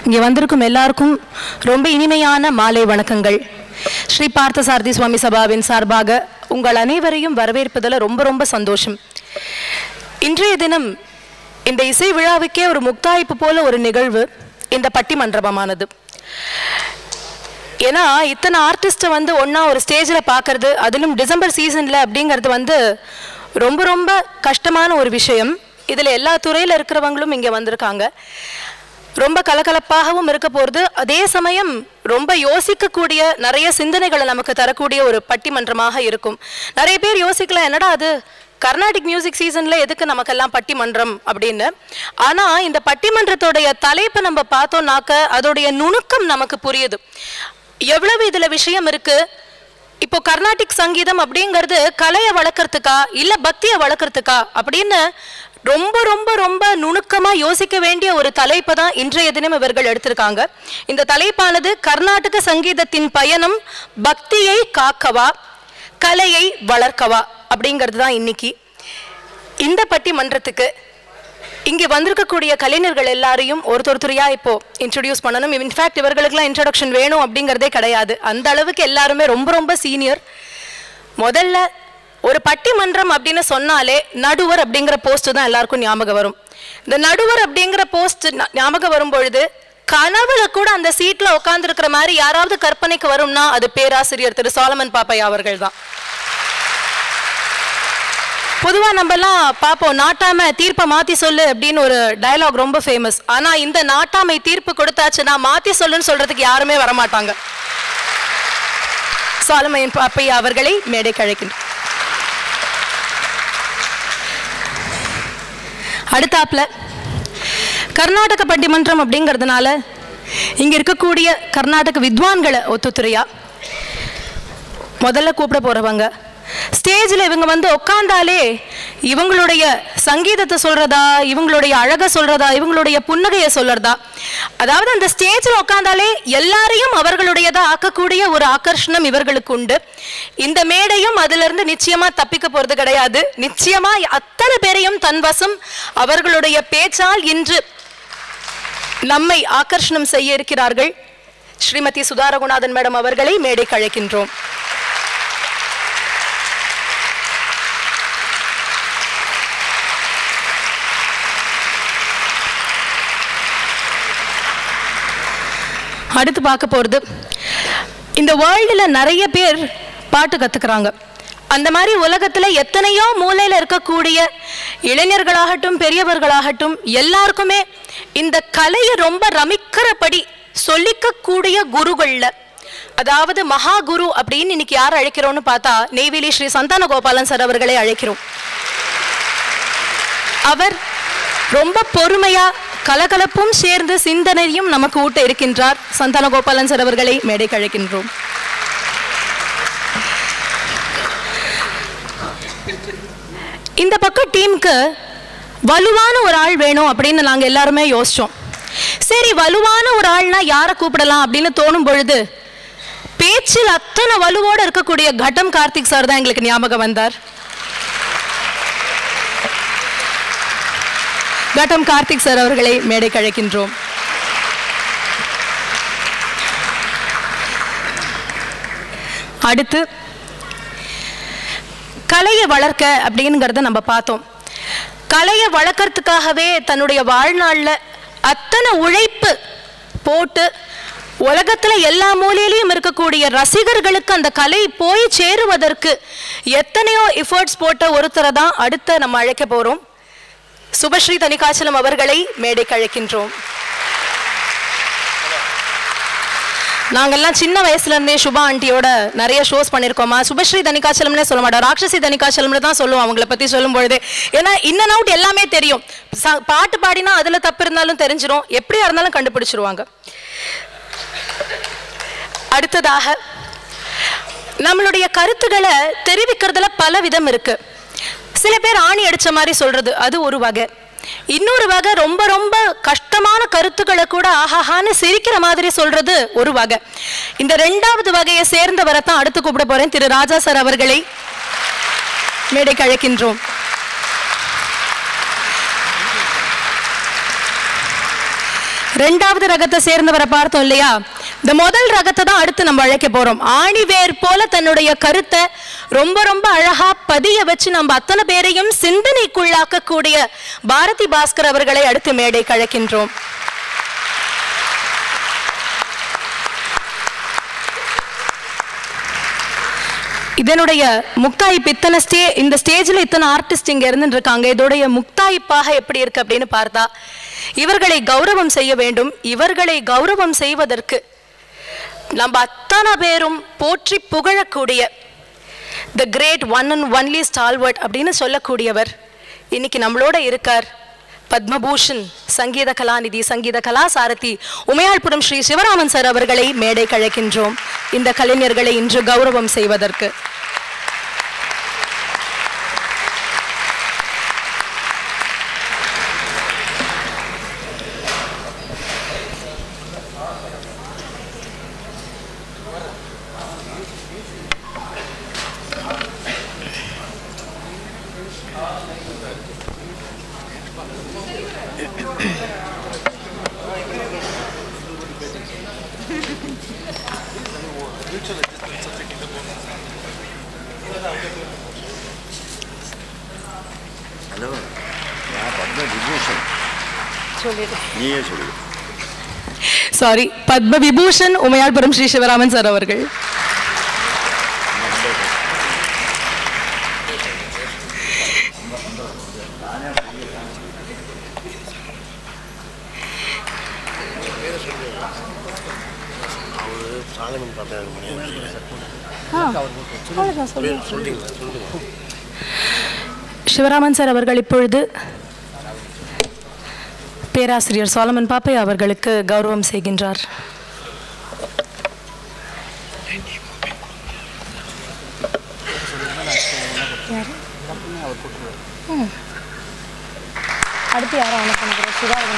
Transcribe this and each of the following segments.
இங்கே வந்திருக்கும் எல்லாருக்கும் ரொம்ப இனிமையான மாலை வணக்கங்கள். ஸ்ரீ பார்த்தசாரதி சுவாமி சபாவின் சார்பாக உங்கள் அனைவரையும் வரவேற்பதில் ரொம்ப ரொம்ப சந்தோஷம். இன்றைய தினம் இந்த இசை விழாவுக்கே ஒரு முக்தாய்ப்பு போல ஒரு நிகழ்வு இந்த பட்டிமன்றமானது. ஏன்னா இத்தனை ஆர்டிஸ்ட்டை ஒன்றா ஒரு ஸ்டேஜில் பார்க்கறது, அதிலும் டிசம்பர் சீசனில் அப்படிங்கிறது ரொம்ப ரொம்ப கஷ்டமான ஒரு விஷயம். இதில் எல்லா துறையில் இருக்கிறவங்களும் இங்கே வந்திருக்காங்க. ரொம்ப கலகலப்பாகவும் இருக்க போகிறது. அதே சமயம் ரொம்ப யோசிக்கக்கூடிய நிறைய சிந்தனைகளை நமக்கு தரக்கூடிய ஒரு பட்டிமன்றமாக இருக்கும். நிறைய பேர் யோசிக்கலாம், என்னடா அது கர்நாடிக் மியூசிக் சீசனில் எதுக்கு நமக்கெல்லாம் பட்டிமன்றம் அப்படின்னு. ஆனால் இந்த பட்டிமன்றத்தோடைய தலைப்பை நம்ம பார்த்தோம்னாக்க அதோடைய நுணுக்கம் நமக்கு புரியுது. எவ்வளவு இதில் விஷயம் இருக்குது. இப்போ கர்நாடிக் சங்கீதம் அப்படிங்கிறது கலையை வளர்க்கறதுக்கா இல்லை பக்தியை வளர்க்கறதுக்கா அப்படின்னு ரொம்ப ரொம்ப ரொம்ப நுணுக்கமாக யோசிக்க வேண்டிய ஒரு தலைப்பை தான் இன்றைய தினம் இவர்கள் எடுத்திருக்காங்க. இந்த தலைப்பானது கர்நாடக சங்கீதத்தின் பயணம் பக்தியை காக்கவா கலையை வளர்க்கவா அப்படிங்கிறது தான் இன்னைக்கு. இந்த பட்டிமன்றத்துக்கு இங்கே வந்திருக்கக்கூடிய கலைஞர்கள் எல்லாரையும் ஒருத்தொருத்தரையாக இப்போ இன்ட்ரடியூஸ் பண்ணணும். இன்ஃபேக்ட் இவர்களுக்கெல்லாம் இன்ட்ரடக்ஷன் வேணும் அப்படிங்கிறதே கிடையாது. அந்த அளவுக்கு எல்லாருமே ரொம்ப ரொம்ப சீனியர். முதல்ல ஒரு பட்டிமன்றம் அப்படின்னு சொன்னாலே நடுவர் அப்படிங்கிற போஸ்ட் தான் எல்லாருக்கும் ஞாபகம் வரும். இந்த நடுவர் அப்படிங்கிற போஸ்ட் ஞாபகம் வரும் பொழுது கனவுல கூட அந்த சீட்ல உட்காந்துருக்கிற மாதிரி யாராவது கற்பனைக்கு வரும்னா அது பேராசிரியர் திரு சாலமன் பாப்பையா அவர்கள் தான். பொதுவா நம்ம எல்லாம் பார்ப்போம், நாட்டாம தீர்ப்பை மாத்தி சொல்லு அப்படின்னு ஒரு டயலாக் ரொம்ப ஃபேமஸ். ஆனா இந்த நாட்டாமை தீர்ப்பு கொடுத்தாச்சுன்னா மாத்தி சொல்லுன்னு சொல்றதுக்கு யாருமே வரமாட்டாங்க. சாலமன் பாப்பையா அவர்களை மேடைக்கு அழைக்கின்றோம். அடுத்தாப்புல கர்நாடக பட்டிமன்றம் அப்படிங்கிறதுனால இங்க இருக்கக்கூடிய கர்நாடக வித்வான்களை ஒத்துத்துறையா முதல்ல கூப்பிட போறவங்க. ஸ்டேஜில் இவங்க உட்காந்தாலே இவங்களுடைய சங்கீதத்தை சொல்றதா, இவங்களுடைய அழகை சொல்றதா, இவங்களுடைய புன்னகையை சொல்றதா, அதாவது அந்த ஸ்டேஜில் உட்காந்தாலே எல்லாரையும் அவர்களுடையதா ஆக்கக்கூடிய ஒரு ஆகர்ஷணம் இவர்களுக்கு உண்டு. இந்த மேடையும் அதிலிருந்து நிச்சயமா தப்பிக்க போறது கிடையாது. நிச்சயமா அத்தனை பேரையும் தன்வசம் அவர்களுடைய பேச்சால் இன்று நம்மை ஆகர்ஷணம் செய்ய இருக்கிறார்கள். ஸ்ரீமதி சுதா ரகுநாதன் மேடம் அவர்களை மேடைக்கு அழைக்கின்றோம். அடுத்து பார்க்க போகிறது, இந்த வேர்ல்டில் நிறைய பேர் பாட்டு கற்றுக்கிறாங்க. அந்த மாதிரி உலகத்தில் எத்தனையோ மூலையில் இருக்கக்கூடிய இளைஞர்களாகட்டும் பெரியவர்களாகட்டும் எல்லாருக்குமே இந்த கலையை ரொம்ப ரமிக்கிறபடி சொல்லிக்கக்கூடிய குருகளில், அதாவது மகா குரு அப்படின்னு இன்னைக்கு யார் அழைக்கிறோன்னு பார்த்தா நெய்வேலி ஸ்ரீ சந்தான கோபாலன் சார் அவர்களை அழைக்கிறோம். அவர் ரொம்ப பொறுமையா கலகலப்பும் சேர்ந்து சிந்தனையும் நமக்கு ஊட்ட இருக்கின்றார். சந்தான கோபாலன் சார் அவர்களை மேடைக்கு அழைக்கின்றோம். இந்த பக்கம் டீமுக்கு வலுவான ஒரு ஆள் வேணும் அப்படின்னு நாங்கள் எல்லாருமே யோசிச்சோம். சரி, வலுவான ஒரு ஆள்னா யாரை கூப்பிடலாம் அப்படின்னு தோணும் பொழுது பேச்சில் அத்தனை வலுவோடு இருக்கக்கூடிய கட்டம் கார்த்திக் சார் தான் எங்களுக்கு ஞாபகம் வந்தார். கட்டம் கார்த்திக் சார் அவர்களை மேடைக்கு அழைக்கின்றோம். அடுத்து கலையை வளர்க்க அப்படிங்கிறத நம்ம பார்த்தோம். கலையை வளர்க்கறதுக்காகவே தன்னுடைய வாழ்நாளில் அத்தனை உழைப்பு போட்டு உலகத்தில் எல்லா மூலையிலையும் இருக்கக்கூடிய ரசிகர்களுக்கு அந்த கலை போய் சேருவதற்கு எத்தனையோ எஃபர்ட்ஸ் போட்ட ஒருத்தரை தான் அடுத்து நம்ம அழைக்க போகிறோம். சுபஸ்ரீ தனிகாச்சலம் அவர்களை மேடைக்கு அழைக்கின்றோம். நாங்கெல்லாம் சின்ன வயசுல இருந்தே சுபா ஆண்டியோட நிறைய ஷோஸ் பண்ணியிருக்கோமா. சுபஸ்ரீ தனிகாச்சலம்னே சொல்ல மாட்டோம், ராட்சசி தனிகாச்சலம்னு தான் சொல்லுவோம் அவங்கள பற்றி சொல்லும் பொழுது. ஏன்னா இன் அண்ட் அவுட் எல்லாமே தெரியும். பாட்டு பாடினா அதில் தப்பு இருந்தாலும் தெரிஞ்சிடும், எப்படியா இருந்தாலும் கண்டுபிடிச்சிருவாங்க. அடுத்ததாக நம்மளுடைய கருத்துக்களை தெரிவிக்கிறதுல பல விதம் இருக்கு. சில பேர் ஆணி அடிச்ச மாதிரி சொல்றது, அது ஒரு வகை. இன்னொரு வகை ரொம்ப ரொம்ப கஷ்டமான கருத்துக்களை கூட ஆஹான்னு சிரிக்கிற மாதிரி சொல்றது ஒரு வகை. இந்த ரெண்டாவது வகையை சேர்ந்தவரை தான் அடுத்து கூப்பிட போறேன். திரு ராஜா சார் அவர்களை மேடைக்கு அழைக்கின்றோம். ரெண்டாவது ரகத்தை சேர்ந்தவரை பார்த்தோம் இல்லையா? இந்த முதல் ரகத்தை தான் அடுத்து நம்ம அழைக்க போறோம். ஆணிவேர் போல தன்னுடைய கருத்தை ரொம்ப ரொம்ப அழகா பதிய வச்சு நம்ம அத்தனை பேரையும் சிந்தனைக்குள்ளாக்கக்கூடிய பாரதி பாஸ்கர் அவர்களை அடுத்து மேடை கழைக்கின்றோம். இதனுடைய முக்தாய்ப்பு இத்தனை இந்த ஸ்டேஜில் இத்தனை ஆர்டிஸ்ட் இங்கே இருந்துருக்காங்க. இதோடைய முக்தாய்ப்பாக எப்படி இருக்கு அப்படின்னு பார்த்தா, இவர்களை கௌரவம் செய்ய வேண்டும். இவர்களை கௌரவம் செய்வதற்கு நம்ம அத்தனை பேரும் போற்றி புகழக்கூடிய the great one and only stalwart அப்படின்னு சொல்லக்கூடியவர் இன்னைக்கு நம்மளோட இருக்கார். பத்மபூஷன் சங்கீத கலாநிதி, சங்கீத கலாசாரதி உமையாள்புரம் ஸ்ரீ சிவராமன் சார் அவர்களை மேடை கழைக்கின்றோம் இந்த கலைஞர்களை இன்று கௌரவம் செய்வதற்கு. சாரி, பத்ம விபூஷன் உமையாள்புரம் ஸ்ரீ சிவராமன் சார் அவர்கள். சிவராமன் சார் அவர்கள் இப்பொழுது பேராசிரியர் சாலமன் பாப்பையா அவர்களுக்கு கௌரவம் செய்கின்றார். அடுத்து யாரும் அனுப்புகிறோம்?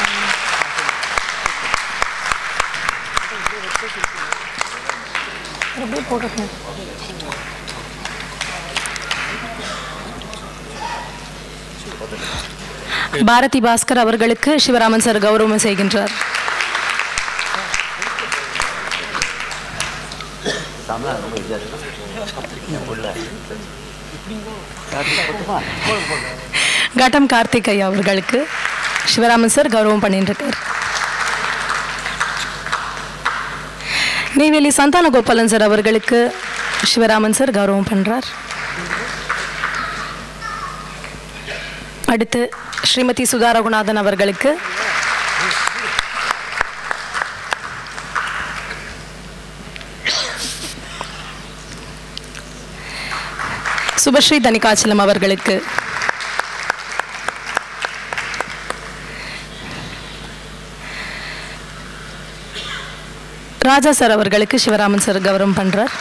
போட்டு பாரதி பாஸ்கர் அவர்களுக்கு சிவராமன் சார் கௌரவம் செய்கின்றார். கட்டம் கார்த்திக் ஐயா அவர்களுக்கு சிவராமன் சார் கௌரவம் பண்ணிட்டு இருக்கார். நெய்வேலி சந்தான கோபாலன் சார் அவர்களுக்கு சிவராமன் சார் கௌரவம் பண்றார். அடுத்து ஸ்ரீமதி சுதா ரகுநாதன் அவர்களுக்கு சுபஸ்ரீ தனிகாச்சலம் அவர்களுக்கு ராஜா சார் அவர்களுக்கு சிவராமன் சார் கௌரவம் பண்றார்.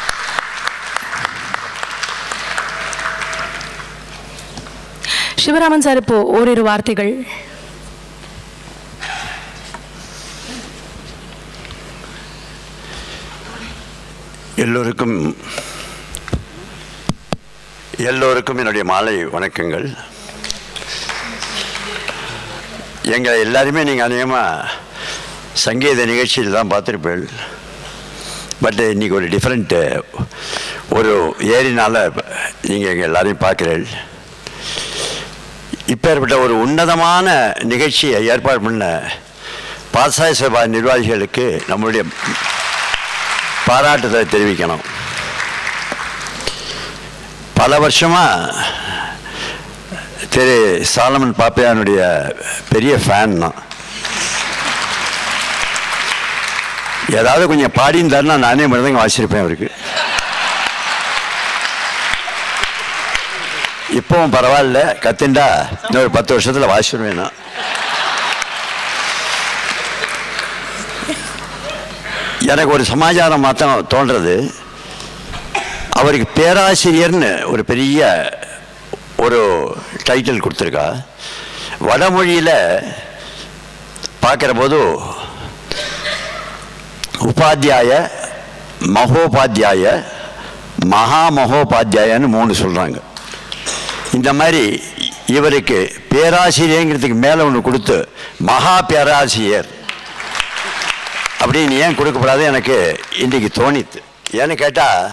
சிவராமன் சார் இப்போ ஓரிரு வார்த்தைகள். எல்லோருக்கும் என்னுடைய மாலை வணக்கங்கள். எங்களை எல்லாருமே நீங்கள் அநேகமாக சங்கீத நிகழ்ச்சியில் தான் பார்த்துருப்பேன். பட் இன்றைக்கி ஒரு டிஃப்ரெண்ட்டு ஒரு ஏரினால் நீங்கள் எங்கள் எல்லாரையும் பார்க்குறேன். இப்பேற்பட்ட ஒரு உன்னதமான நிகழ்ச்சியை ஏற்பாடு பண்ண பாசாய சபா நிர்வாகிகளுக்கு நம்மளுடைய பாராட்டுதலை தெரிவிக்கணும். பல வருஷமாக திரு சாலமன் பாப்பையானுடைய பெரிய ஃபேன் தான். ஏதாவது கொஞ்சம் பாடிந்தாருன்னா நானே மிருதங்க வாசிச்சிருப்பேன் அவருக்கு. இப்போவும் பரவாயில்ல, கத்துண்டா இன்னொரு 10 வருஷத்தில் வாசிடுவேன். எனக்கு ஒரு சமாச்சாரம் மாத்திரம் தோன்றது, அவருக்கு பேராசிரியர்னு ஒரு பெரிய ஒரு டைட்டில் கொடுத்துருக்கா. வடமொழியில் பார்க்குற போது உபாத்தியாய, மகோபாத்தியாய, மகாமகோபாத்தியாயன்னு 3 சொல்கிறாங்க. இந்த மாதிரி இவருக்கு பேராசிரியங்கிறதுக்கு மேலே ஒன்று கொடுத்து மகா பேராசிரியர் அப்படின்னு ஏன் கொடுக்கப்படாது எனக்கு இன்றைக்கு தோணித்து. ஏன்னு கேட்டால்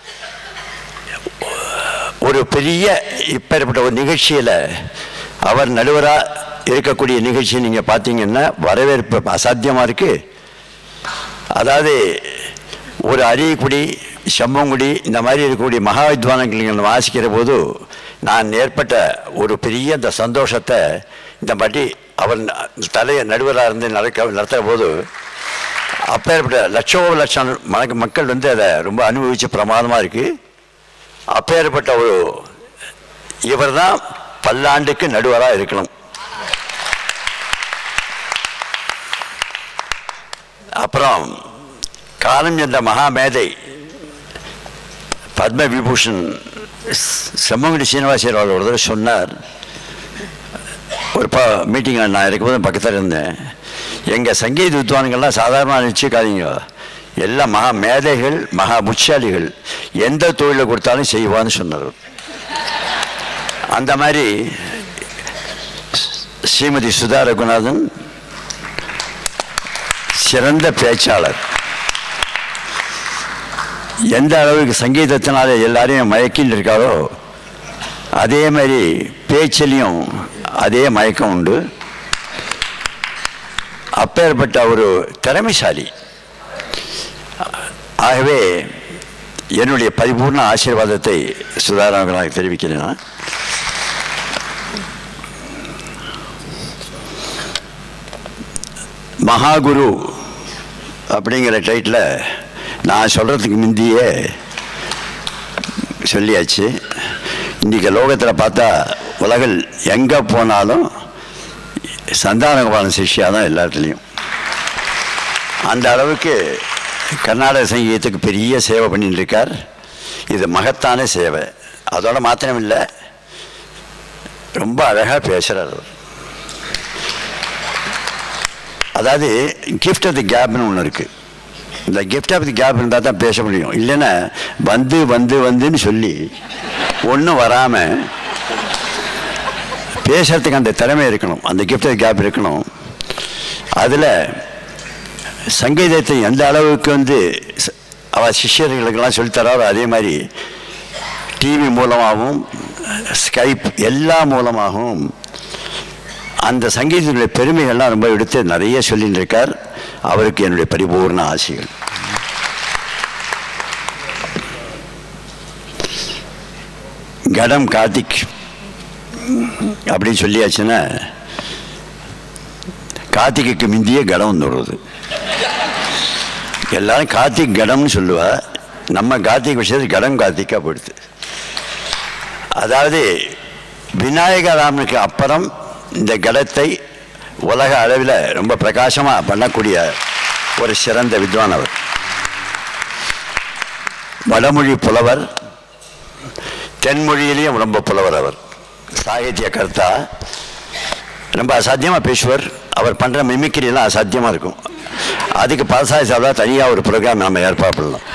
ஒரு பெரிய இப்பேற்பட்ட ஒரு நிகழ்ச்சியில் அவர் நடுவராக இருக்கக்கூடிய நிகழ்ச்சியை நீங்கள் பார்த்தீங்கன்னா வரவேற்பு அசாத்தியமாக இருக்குது. அதாவது ஒரு அரியக்குடி செம்மங்குடி இந்த மாதிரி இருக்கக்கூடிய மகா வித்வானங்கள் வாசிக்கிற போது நான் ஏற்பட்ட ஒரு பெரிய அந்த சந்தோஷத்தை இந்த மாதிரி அவர் தலைய நடுவராக இருந்து நடத்துகிற போது அப்பேற்பட்ட லட்சம் மக்கள் வந்து அதை ரொம்ப அனுபவித்து பிரமாதமாக இருக்குது. அப்பேற்பட்ட ஒரு இவர் தான் பல்லாண்டுக்கு நடுவராக இருக்கணும். அப்புறம் காலம் என்ற மகாமேதை பத்ம விபூஷன் செம்மங்குடி சீனிவாசர் அவர் ஒரு தடவை சொன்னார். ஒரு மீட்டிங்கில் நான் இருக்கும்போது பக்கத்தில் இருந்தேன். எங்கள் சங்கீத வித்வான்கள்லாம் சாதாரணமாக நினச்சிக்காதீங்க, எல்லாம் மகா மேதைகள், மகா புட்சாலிகள், எந்த தொழிலை கொடுத்தாலும் செய்வான்னு சொன்னார். அந்த மாதிரி ஸ்ரீமதி சுதா ரகுநாதன் சிறந்த பேச்சாளர். எந்த அளவுக்கு சங்கீதத்தினால எல்லாரையும் மயக்கின்னு இருக்காரோ அதே மாதிரி பேச்சிலையும் அதே மயக்கம் உண்டு. அப்பேற்பட்ட ஒரு திறமைசாலி. ஆகவே என்னுடைய பரிபூர்ண ஆசீர்வாதத்தை சுதாராமனுக்கு தெரிவிக்கிறேன். மகாகுரு அப்படிங்கிற டைட்டில் நான் சொல்கிறதுக்கு முந்தியே சொல்லியாச்சு. இன்றைக்கி லோகத்தில் பார்த்தா உலகில் எங்கே போனாலும் சந்தானகோபாலன் சிஷ்யா தான் எல்லாத்துலேயும். அந்த அளவுக்கு கர்நாடக சங்கீதத்துக்கு பெரிய சேவை பண்ணிட்டு இருக்கார். இது மகத்தான சேவை. அதோட மாத்திரம் இல்லை, ரொம்ப அழகாக பேசுகிறார். அதாவது கிஃப்ட் ஆஃப் தி கேப்னு ஒன்று இருக்குது. இந்த கிஃப்ட் ஆஃப் தி கேப் இருந்தால் தான் பேச முடியும். இல்லைன்னா வந்துன்னு சொல்லி ஒன்றும் வராமல் பேசுறதுக்கு அந்த திறமை இருக்கணும், அந்த கிஃப்ட் ஆஃப் தி கேப் இருக்கணும். அதில் சங்கீதத்தை எந்த அளவுக்கு வந்து அவள் சிஷ்யர்களுக்கெல்லாம் சொல்லித்தராரோ அதே மாதிரி டிவி மூலமாகவும் ஸ்கைப் எல்லா மூலமாகவும் அந்த சங்கீதத்துடைய பெருமைகள்லாம் ரொம்ப எடுத்து நிறைய சொல்லிட்டு இருக்கார். அவருக்கு என்னுடைய பரிபூர்ண ஆசைகள். கடம் கார்த்திக் அப்படின்னு சொல்லியாச்சுன்னா கார்த்திகைக்கு முந்தியே கடம் வந்துடுறது. எல்லாரும் கார்த்திக் கடம்னு சொல்லுவா. நம்ம கார்த்திக் விஷயத்து கடம் கார்த்திகா போயிடுது. அதாவது விநாயகராமனுக்கு அப்புறம் இந்த கடத்தை உலக அளவில் ரொம்ப பிரகாசமாக பண்ணக்கூடிய ஒரு சிறந்த வித்வான் அவர். வடமொழி புலவர், தென்மொழியிலையும் ரொம்ப புலவர் அவர். சாகித்ய கர்த்தா, ரொம்ப அசாத்தியமாக பேசுவார். அவர் பண்ணுற மிமிக்ரியெல்லாம் அசாத்தியமாக இருக்கும். அதுக்கு பாசாய சாப்பிடா தனியாக ஒரு ப்ரோக்ராம் நம்ம ஏற்பாடு பண்ணலாம்.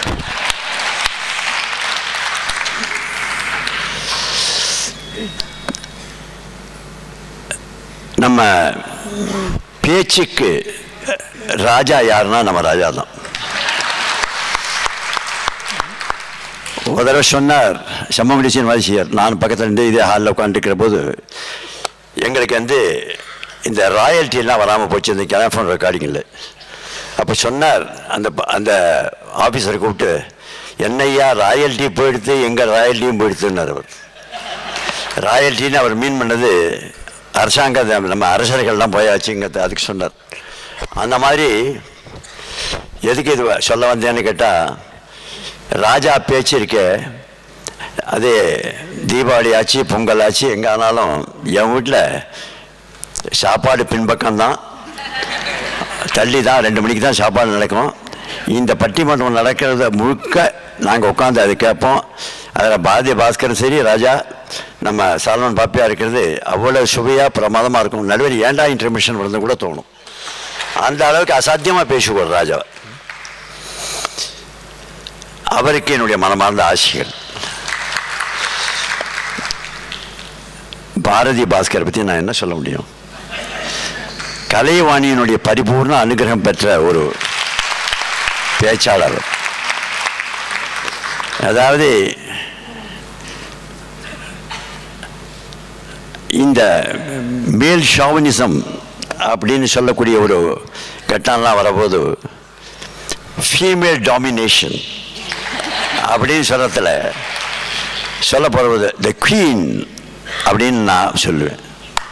நம்ம பேச்சுக்கு ராஜா யாருன்னா நம்ம ராஜா தான். ஒரு தடவை சொன்னார் செம்மங்குடி சீனிவாசர், நான் பக்கத்தில் இருந்து இதே ஹாலில் உட்காந்துருக்கிற போது எங்களுக்கு வந்து இந்த ராயல்ட்டியெல்லாம் வராமல் போச்சு இந்த கேலஃபோன் ரெக்கார்டிங்கில். அப்போ சொன்னார் அந்த ஆஃபீஸரை கூப்பிட்டு, என்னையா ராயல்ட்டி போயிடுத்து, எங்கள் ராயல்ட்டியும் போயிடுத்துன்னார் அவர். ராயல்ட்டின்னு அவர் மீன் பண்ணது அரசாங்க நம்ம அரசர்கள்லாம் போயாச்சுங்க, அதுக்கு சொன்னார். அந்த மாதிரி எதுக்கு இது சொல்ல வந்தேன்னு கேட்டால், ராஜா பேச்சு இருக்கே, அது தீபாவளி ஆச்சு பொங்கல் ஆச்சு எங்கே ஆனாலும் என் வீட்டில் சாப்பாடு பின்பக்கம்தான், தள்ளி தான் 2 மணிக்கு தான் சாப்பாடு நடக்கும். இந்த பட்டிமன்றம் நடக்கிறத முழுக்க நாங்கள் உட்காந்து அது கேட்போம். அதில் பாரதிய பாஸ்கரும் சரி, ராஜா நம்ம சால்மன் பாப்பியாக இருக்கிறது அவ்வளோ சுவையாக பிரமாதமாக இருக்கும். நடுவில் ஏண்டா இன்டர்மிஷன் வந்து கூட தோணும். அந்த அளவுக்கு அசாத்தியமாக பேசுவார் ராஜா. அவருக்கு என்னுடைய மனமார்ந்த ஆசைகள். பாரதி பாஸ்கரை பற்றி நான் என்ன சொல்ல முடியும்? கலைவாணியினுடைய பரிபூர்ண அனுகிரகம் பெற்ற ஒரு பேச்சாளர். அதாவது இந்த மேல் ஷாவனிசம் அப்படின்னு சொல்லக்கூடிய ஒரு கட்டம்லாம் வரபோது ஃபீமேல் டாமினேஷன் அப்படின்னு சொல்கிறதுல சொல்ல போகிறது த குவீன் அப்படின்னு நான் சொல்லுவேன்.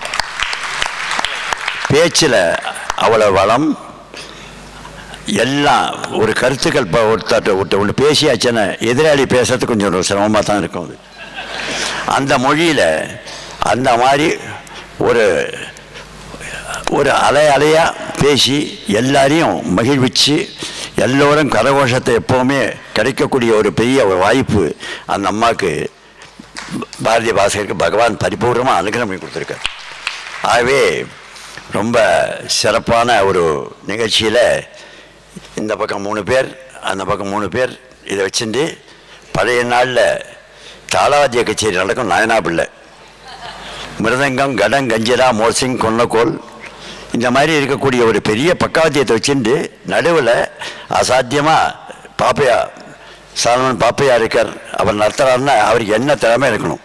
பேச்சில் அவ்வளோ வளம், எல்லாம் ஒரு கருத்துக்கள் இப்போ ஒன்று பேசியாச்சுன்னா எதிராளி பேசுறது கொஞ்சம் ஒரு சிரமமாக தான் இருக்கும். அது அந்த மொழியில் அந்த மாதிரி ஒரு ஒரு அலையாக பேசி எல்லாரையும் மகிழ்விச்சு எல்லோரும் கரகோஷத்தை எப்போவுமே கிடைக்கக்கூடிய ஒரு பெரிய ஒரு வாய்ப்பு அந்த அம்மாவுக்கு பாரதிய பாஸ்கருக்கு பகவான் பரிபூர்ணமாக அனுகிரகம் பண்ணி கொடுத்துருக்கார். ஆகவே ரொம்ப சிறப்பான ஒரு நிகழ்ச்சியில் இந்த பக்கம் 3 பேர், அந்த பக்கம் 3 பேர் இதை வச்சுட்டு பழைய நாளில் தாளாவாத்திய கச்சேரி நடக்கும். நாயனாபிள்ளை மிருதங்கம், கடம், கஞ்சிரா, மோர்சிங், கொன்னக்கோல் இந்த மாதிரி இருக்கக்கூடிய ஒரு பெரிய பக்காவாத்தியத்தை வச்சுட்டு நடுவில் அசாத்தியமாக பாப்பையா சாலமன் பாப்பையா இருக்கார். அவர் நடத்துகிறாருன்னா அவருக்கு என்ன திறமை இருக்கணும்.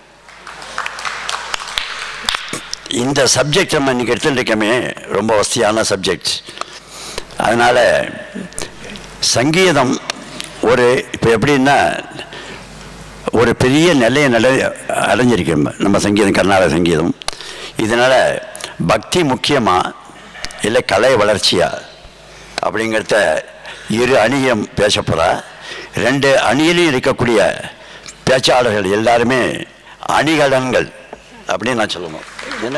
இந்த சப்ஜெக்ட் நம்ம இன்றைக்கி எடுத்துகிட்டு இருக்கமே ரொம்ப வசதியான சப்ஜெக்ட். அதனால் சங்கீதம் ஒரு இப்போ எப்படின்னா ஒரு பெரிய நிலையை அடைஞ்சிருக்கோம் நம்ம சங்கீதம், கர்நாடக சங்கீதம். இதனால் பக்தி முக்கியமாக இல்லை கலை வளர்ச்சியா அப்படிங்கிறத இரு அணியும் பேச போகிறா. 2 அணியிலையும் இருக்கக்கூடிய பேச்சாளர்கள் எல்லாருமே அணிகலன்கள் அப்படின்னு நான் சொல்லணும். என்ன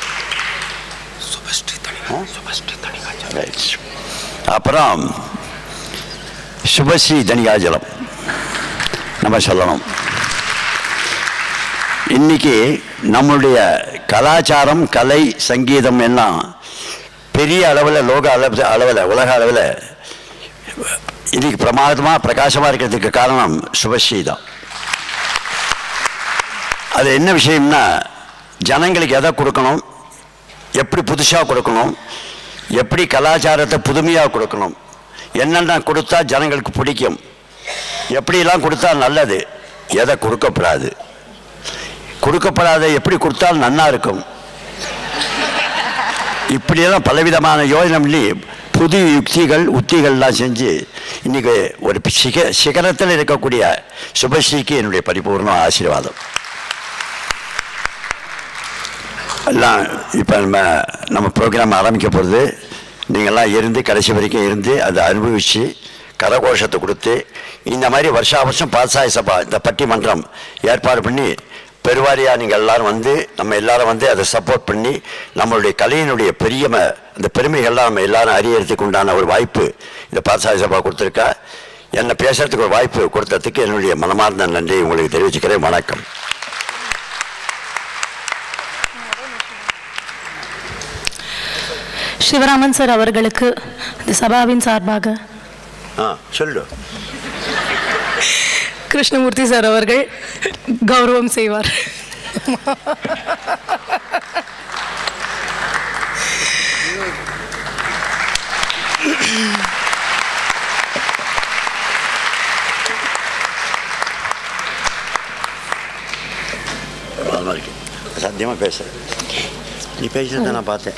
அப்புறம் சுபஸ்ரீ தனிகாஜலம் நம்ம சொல்லணும். இன்னைக்கு நம்முடைய கலாச்சாரம், கலை, சங்கீதம் எல்லாம் பெரிய அளவில் லோக அளவில் உலக அளவில் இன்னைக்கு பிரமாதமாக பிரகாசமாக இருக்கிறதுக்கு காரணம் சுபஸ்ரீ தான். அது என்ன விஷயம்னா ஜனங்களுக்கு எதை கொடுக்கணும், எப்படி புதுசாக கொடுக்கணும், எப்படி கலாச்சாரத்தை புதுமையாக கொடுக்கணும், என்னென்ன கொடுத்தா ஜனங்களுக்கு பிடிக்கும், எப்படிலாம் கொடுத்தா நல்லது, எதை கொடுக்கப்படாது, கொடுக்கப்படாத எப்படி கொடுத்தாலும் நன்னா இருக்கும், இப்படியெல்லாம் பலவிதமான யோஜனை புது யுக்திகள் உத்திகள்லாம் செஞ்சு இன்றைக்கி ஒரு சிகரத்தில் இருக்கக்கூடிய சுபஸ்ரீக்கு என்னுடைய பரிபூர்ண ஆசீர்வாதம். எல்லாம் இப்போ நம்ம ப்ரோக்ராம் ஆரம்பிக்க போகிறது. நீங்கள்லாம் இருந்து கடைசி வரைக்கும் இருந்து அதை அனுபவித்து கரகோஷத்தை கொடுத்து இந்த மாதிரி வருஷா வருஷம் பாசாய சபா இந்த பட்டிமன்றம் ஏற்பாடு பண்ணி பெருவாரியாக நீங்கள் எல்லோரும் வந்து நம்ம எல்லோரும் வந்து அதை சப்போர்ட் பண்ணி நம்மளுடைய கலையினுடைய பெரிய அந்த பெருமைகள்லாம் நம்ம எல்லோரும் அறியறதுக்கு உண்டான ஒரு வாய்ப்பு இந்த பாசாய சபா கொடுத்துருக்கா. என்னை பேசுகிறதுக்கு ஒரு வாய்ப்பு கொடுத்ததுக்கு என்னுடைய மனமார்ந்த நன்றி உங்களுக்கு தெரிவிச்சுக்கிறேன். வணக்கம். சிவராமன் சார் அவர்களுக்கு இந்த சபாவின் சார்பாக சொல்லு கிருஷ்ணமூர்த்தி சார் அவர்கள் கௌரவம் செய்வார். சத்தியமாக பேசுகிறேன். நீ பேசுறத நான் பார்த்தேன்.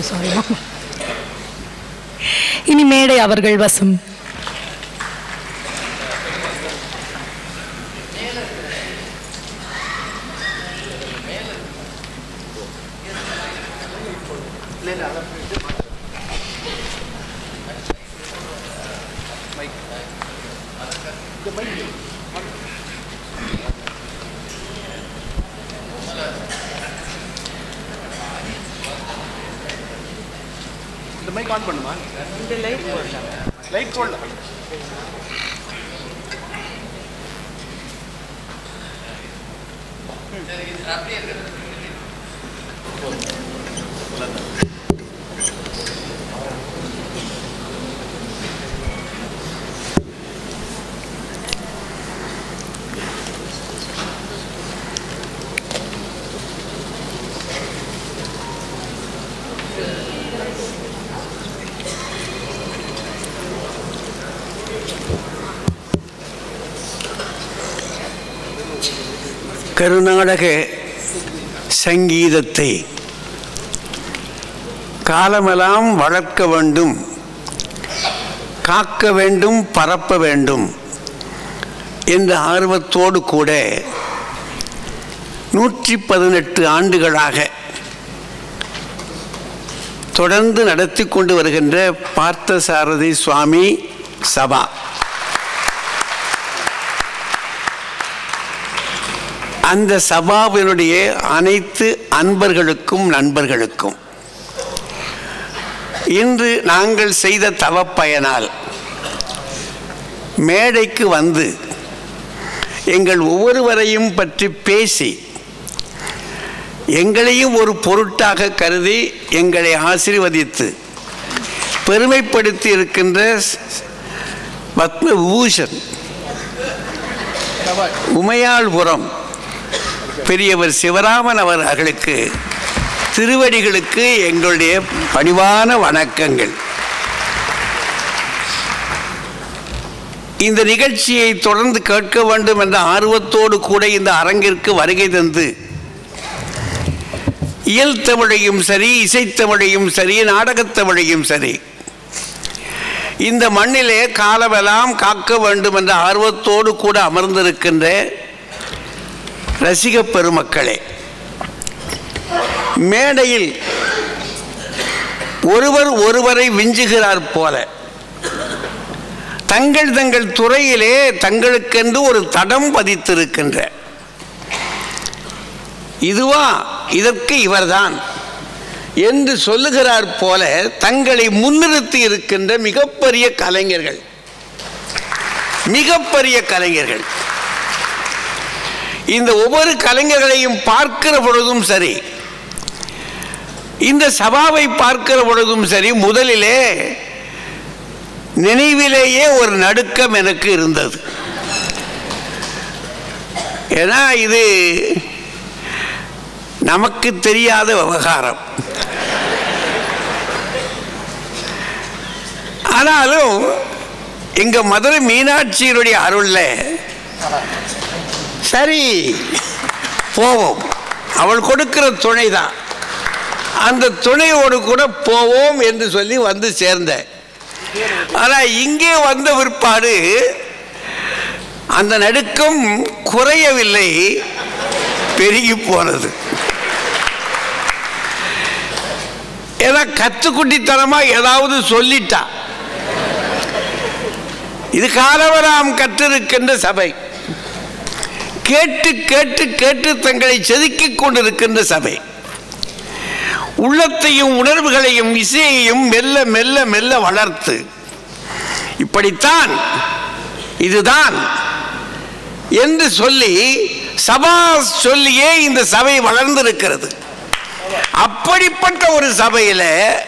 இனி மேடை அவர்கள் வசம். இந்த மைக் ஆன் பண்ணுமா? இந்த லைட் போடலாம். அப்படியே இருக்கு. கருநாடக சங்கீதத்தை காலமெல்லாம் வளர்க்க வேண்டும், காக்க வேண்டும், பரப்ப வேண்டும் என்ற ஆர்வத்தோடு கூட 118 ஆண்டுகளாக தொடர்ந்து நடத்தி கொண்டு வருகின்ற பார்த்தசாரதி சுவாமி சபா அந்த சபாவினுடைய அனைத்து அன்பர்களுக்கும் நண்பர்களுக்கும் இன்று நாங்கள் செய்த தவப்பயனால் மேடைக்கு வந்து எங்கள் ஒவ்வொருவரையும் பற்றி பேசி எங்களையும் ஒரு பொருட்டாக கருதி எங்களை ஆசீர்வதித்து பெருமைப்படுத்தி இருக்கின்ற பத்ம விபூஷன் உமையாள்புரம் பெரியவர் சிவராமன் அவர்களுக்கு திருவடிகளுக்கு எங்களுடைய பணிவான வணக்கங்கள். இந்த நிகழ்ச்சியை தொடர்ந்து கேட்க வேண்டும் என்ற ஆர்வத்தோடு கூட இந்த அரங்கிற்கு வருகை தந்து இயல் தமிழையும் சரி, இசைத்தமிழையும் சரி, நாடகத்தமிழையும் சரி இந்த மண்ணிலே காலமெல்லாம் காக்க வேண்டும் என்ற ஆர்வத்தோடு கூட அமர்ந்திருக்கின்ற ரசிக பெருமக்களே, மேடையில் ஒருவர் ஒருவரை விஞ்சுகிறார் போல தங்கள் தங்கள் துறையிலே தங்களுக்கென்று ஒரு தடம் பதித்திருக்கின்ற இதுவா இதற்கு இவர்தான் என்று சொல்லுகிறார் போல தங்களை முன்னிறுத்தி இருக்கின்ற மிகப்பெரிய கலைஞர்கள், மிகப்பெரிய கலைஞர்கள். இந்த ஒவ்வொரு கலைஞர்களையும் பார்க்கிற பொழுதும் சரி, இந்த சபாவை பார்க்கிற பொழுதும் சரி, முதலிலே நினைவிலேயே ஒரு நடுக்கம் எனக்கு இருந்தது. ஏன்னா இது நமக்கு தெரியாத விவகாரம். ஆனாலும் எங்க மதுரை மீனாட்சியினுடைய அருள்ல சரி போவோம், அவள் கொடுக்கிற துணை தான், அந்த துணையோடு கூட போவோம் என்று சொல்லி வந்து சேர்ந்தேன். ஆனால் இங்கே வந்த பிற்பாடு அந்த நடுக்கம் குறையவில்லை, பெருகி போனது. ஏன்னா கத்துக்குட்டித்தனமா ஏதாவது சொல்லிட்டா. இது காலவராம் கற்றிருக்கின்ற சபை, கேட்டு கேட்டு கேட்டு தங்களை செதுக்கிக் கொண்டிருக்கின்ற சபை. உள்ளத்தையும் உணர்வுகளையும் இசையையும் மெல்ல மெல்ல மெல்ல வளர்த்து இப்படித்தான் இதுதான் என்று சொல்லி சபா சொல்லியே இந்த சபை வளர்ந்திருக்கிறது. அப்படிப்பட்ட ஒரு சபையில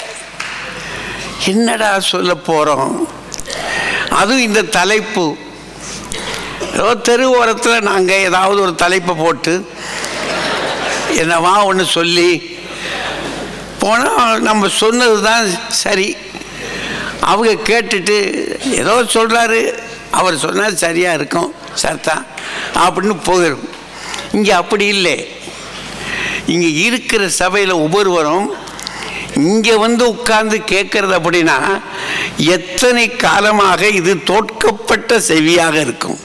என்னடா சொல்ல போறோம்? அதுவும் இந்த தலைப்பு தெரு ஓரத்தில் நாங்கள் ஏதாவது ஒரு தலைப்பை போட்டு என்னவா ஒன்று சொல்லி போனால் நம்ம சொன்னது தான் சரி. அவங்க கேட்டுட்டு ஏதோ சொல்கிறாரு, அவர் சொன்னால் சரியாக இருக்கும், சரிதான் அப்படின்னு போயிடும். இங்கே அப்படி இல்லை. இங்கே இருக்கிற சபையில் ஒவ்வொருவரும் இங்கே வந்து உட்கார்ந்து கேட்கறது அப்படின்னா எத்தனை காலமாக இது தோற்கப்பட்ட செவியாக இருக்கும்.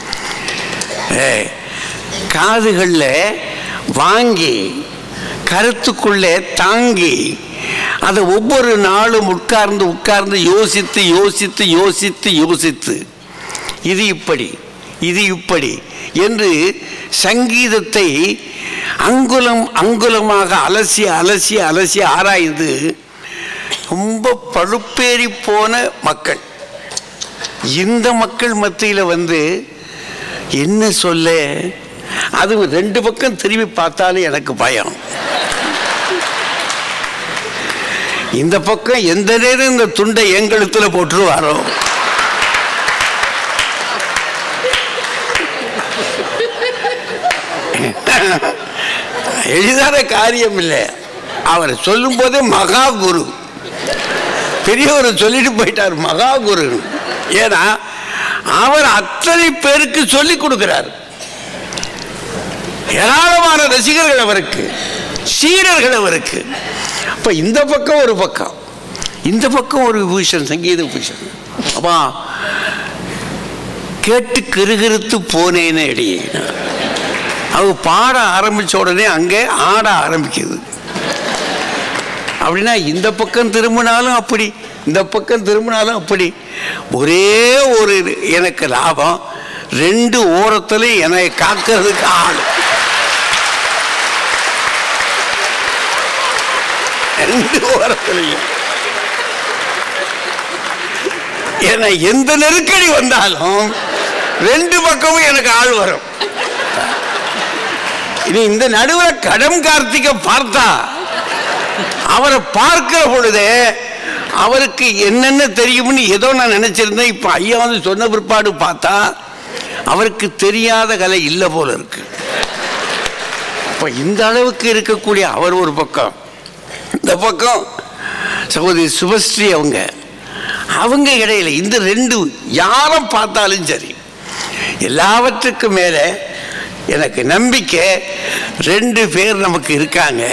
காதுகளில் வாங்கி கருத்துக்குள்ளே தாங்கி அதை ஒவ்வொரு நாளும் உட்கார்ந்து உட்கார்ந்து யோசித்து யோசித்து யோசித்து யோசித்து இது இப்படி இது இப்படி என்று சங்கீதத்தை அங்குலம் அங்குலமாக அலசி அலசி அலசி ஆராய்ந்து ரொம்ப பழுப்பேறி போன மக்கள். இந்த மக்கள் மத்தியில் வந்து என்ன சொல்ல, அது ரெண்டு பக்கம் திரும்பி பார்த்தாலும் எனக்கு பயம். இந்த பக்கம் எந்த நேரம் இந்த துண்டை எங்கெழுத்துல போட்டுருவாரோ. எளிதான காரியம் இல்லை. அவர் சொல்லும் போதே மகா குரு, பெரியவர் சொல்லிட்டு போயிட்டார் மகா குரு. ஏன்னா அவர் அத்தனை பேருக்கு சொல்லி கொடுக்கிறார். ஏராளமான ரசிகர்கள் அவருக்கு, சீரர்கள் அவருக்கு. அப்ப இந்த பக்கம் ஒரு பக்கம், இந்த பக்கம் ஒரு விபூஷன், சங்கீத விபூஷன். அப்பா கேட்டு கிறுகிறுத்து போனேன்னு அடியே. அவங்க பாட ஆரம்பிச்ச உடனே அங்கே ஆட ஆரம்பிக்குது. அப்படின்னா இந்த பக்கம் திரும்பினாலும் அப்படி, இந்த பக்கம் திரும்பினாலும் அப்படி. ஒரே ஒரு எனக்கு லாபம், 2 ஓரத்துல என்னை காக்கிறதுக்கு ஆள். 2 ஓரத்துலையும் என்னை எந்த நெருக்கடி வந்தாலும் 2 பக்கமும் எனக்கு ஆள் வரும். இனி இந்த நடுவில் கடம் கார்த்திகை பார்த்தா, அவரை பார்க்கிற பொழுதே அவருக்கு என்னென்ன தெரியும்னு ஏதோ நான் நினைச்சிருந்தேன். இப்ப ஐயா வந்து சொன்ன பிற்பாடு பார்த்தா அவருக்கு தெரியாத கலை இல்லை போல இருக்கு. அப்ப இந்த அளவுக்கு இருக்கக்கூடிய அவர் ஒரு பக்கம், இந்த பக்கம் சகோதரி சுபஸ்ரீ அவங்க இடையில இந்த 2 யாரும் பார்த்தாலும் சரி, எல்லாவற்றுக்கும் மேல எனக்கு நம்பிக்கை 2 பேர் நமக்கு இருக்காங்க.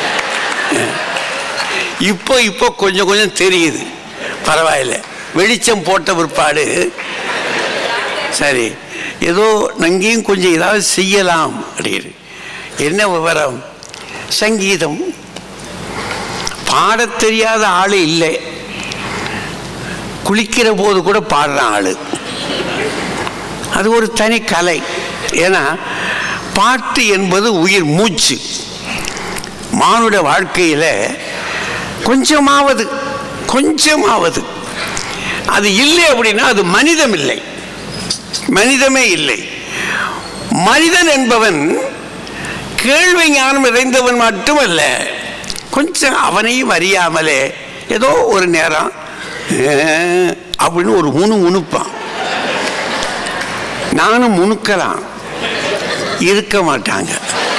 இப்போ கொஞ்சம் கொஞ்சம் தெரியுது, பரவாயில்ல. வெளிச்சம் போட்ட பிற்பாடு சரி, ஏதோ அங்கேயும் கொஞ்சம் ஏதாவது செய்யலாம் அப்படின்னு. என்ன விவரம்? சங்கீதம் பாட தெரியாத ஆளு இல்லை. குளிக்கிற போது கூட பாடுற ஆளு. அது ஒரு தனி கலை. ஏன்னா பாட்டு என்பது உயிர் மூச்சு. மானுட வாழ்க்கையில கொஞ்சமாவது அது இல்லை அப்படின்னா அது மனிதம் இல்லை, மனிதமே இல்லை. மனிதன் என்பவன் கேள்வி ஞானம் நிறைந்தவன் மட்டுமல்ல, கொஞ்சம் அவனையும் அறியாமலே ஏதோ ஒரு நேரம் அப்படின்னு ஒரு முணுப்பான். நானும் முணுக்கலாம், இருக்க மாட்டாங்க.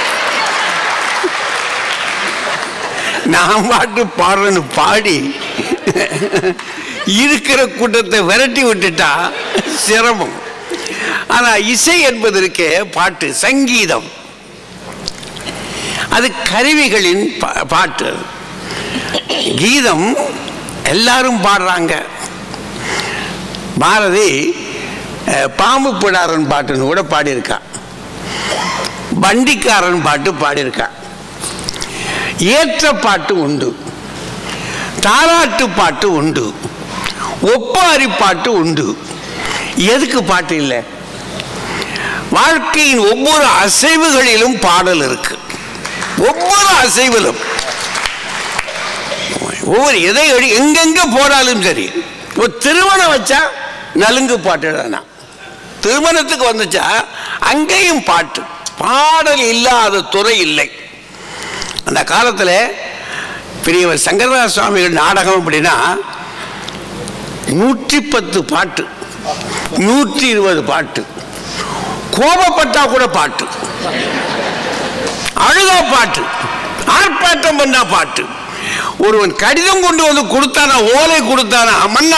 நான் பாட்டு பாடுறேன்னு பாடி இருக்கிற கூட்டத்தை விரட்டி விட்டுட்டா சிரமம். ஆனா இசை என்பது இருக்கே, பாட்டு சங்கீதம், அது கருவிகளின் பாட்டு. கீதம் எல்லாரும் பாடுறாங்க. பாரதி பாம்பு பிடாரன் பாட்டுன்னு கூட பாடியிருக்கான், வண்டிக்காரன் பாட்டு பாடியிருக்கான். ஏற்ற பாட்டு உண்டு, தாராட்டு பாட்டு உண்டு, ஒப்பாரி பாட்டு உண்டு. எதுக்கு பாட்டு இல்லை? வாழ்க்கையின் ஒவ்வொரு அசைவுகளிலும் பாடல் இருக்கு. ஒவ்வொரு அசைவிலும், ஒவ்வொரு எதை எங்கெங்க போனாலும் சரி. ஒரு திருமணம் வச்சா நலுங்கு பாட்டு தானா, திருமணத்துக்கு வந்துச்சா அங்கேயும் பாட்டு. பாடல் இல்லாத துறை இல்லை. அந்த காலத்தில் பெரியவர் சங்கரதாஸ் சுவாமிகள் நாடகம் அப்படின்னா 110 பாட்டு, 120 பாட்டு. கோபப்பட்டா கூட பாட்டு, அழுதா பாட்டு, ஆர்ப்பாட்டம் பண்ணா பாட்டு. ஒருவன் கடிதம் கொண்டு வந்து கொடுத்தானா, ஓலை கொடுத்தானா, மன்னா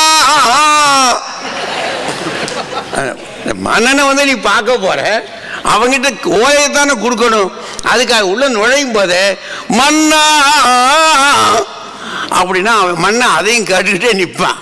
மன்னனை வந்து நீ பார்க்க போற, அவங்கிட்ட ஓலையைத்தானே கொடுக்கணும். அதுக்காக உள்ள நுழையும் போதே மன்னா அப்படின்னா அவன் மன்னா அதையும் கேட்டுக்கிட்டே நிற்பான்.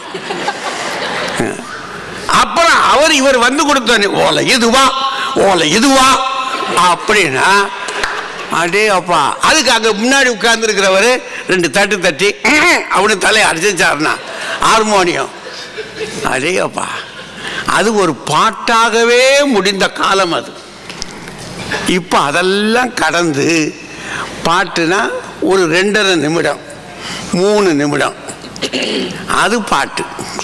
அப்புறம் இவர் வந்து கொடுத்தானே ஓலை இதுவா அப்படின்னா அடே அப்பா. அதுக்காக முன்னாடி உட்கார்ந்து இருக்கிறவர் 2 தட்டு தட்டி அப்படின்னு தலையை அடிச்சாருன்னா ஹார்மோனியம், அடே அப்பா. அது ஒரு பாட்டாகவே முடிந்த காலம் அது. இப்போ அதெல்லாம் கடந்து பாட்டுனா ஒரு 2.5 நிமிடம் 3 நிமிடம் அது பாட்டு.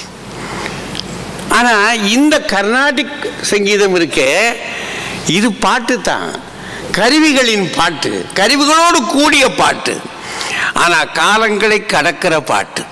ஆனால் இந்த கர்நாடிக் சங்கீதம் இருக்கே, இது பாட்டு தான், கருவிகளின் பாட்டு, கருவிகளோடு கூடிய பாட்டு. ஆனால் காலங்களை கடக்கிற பாட்டு.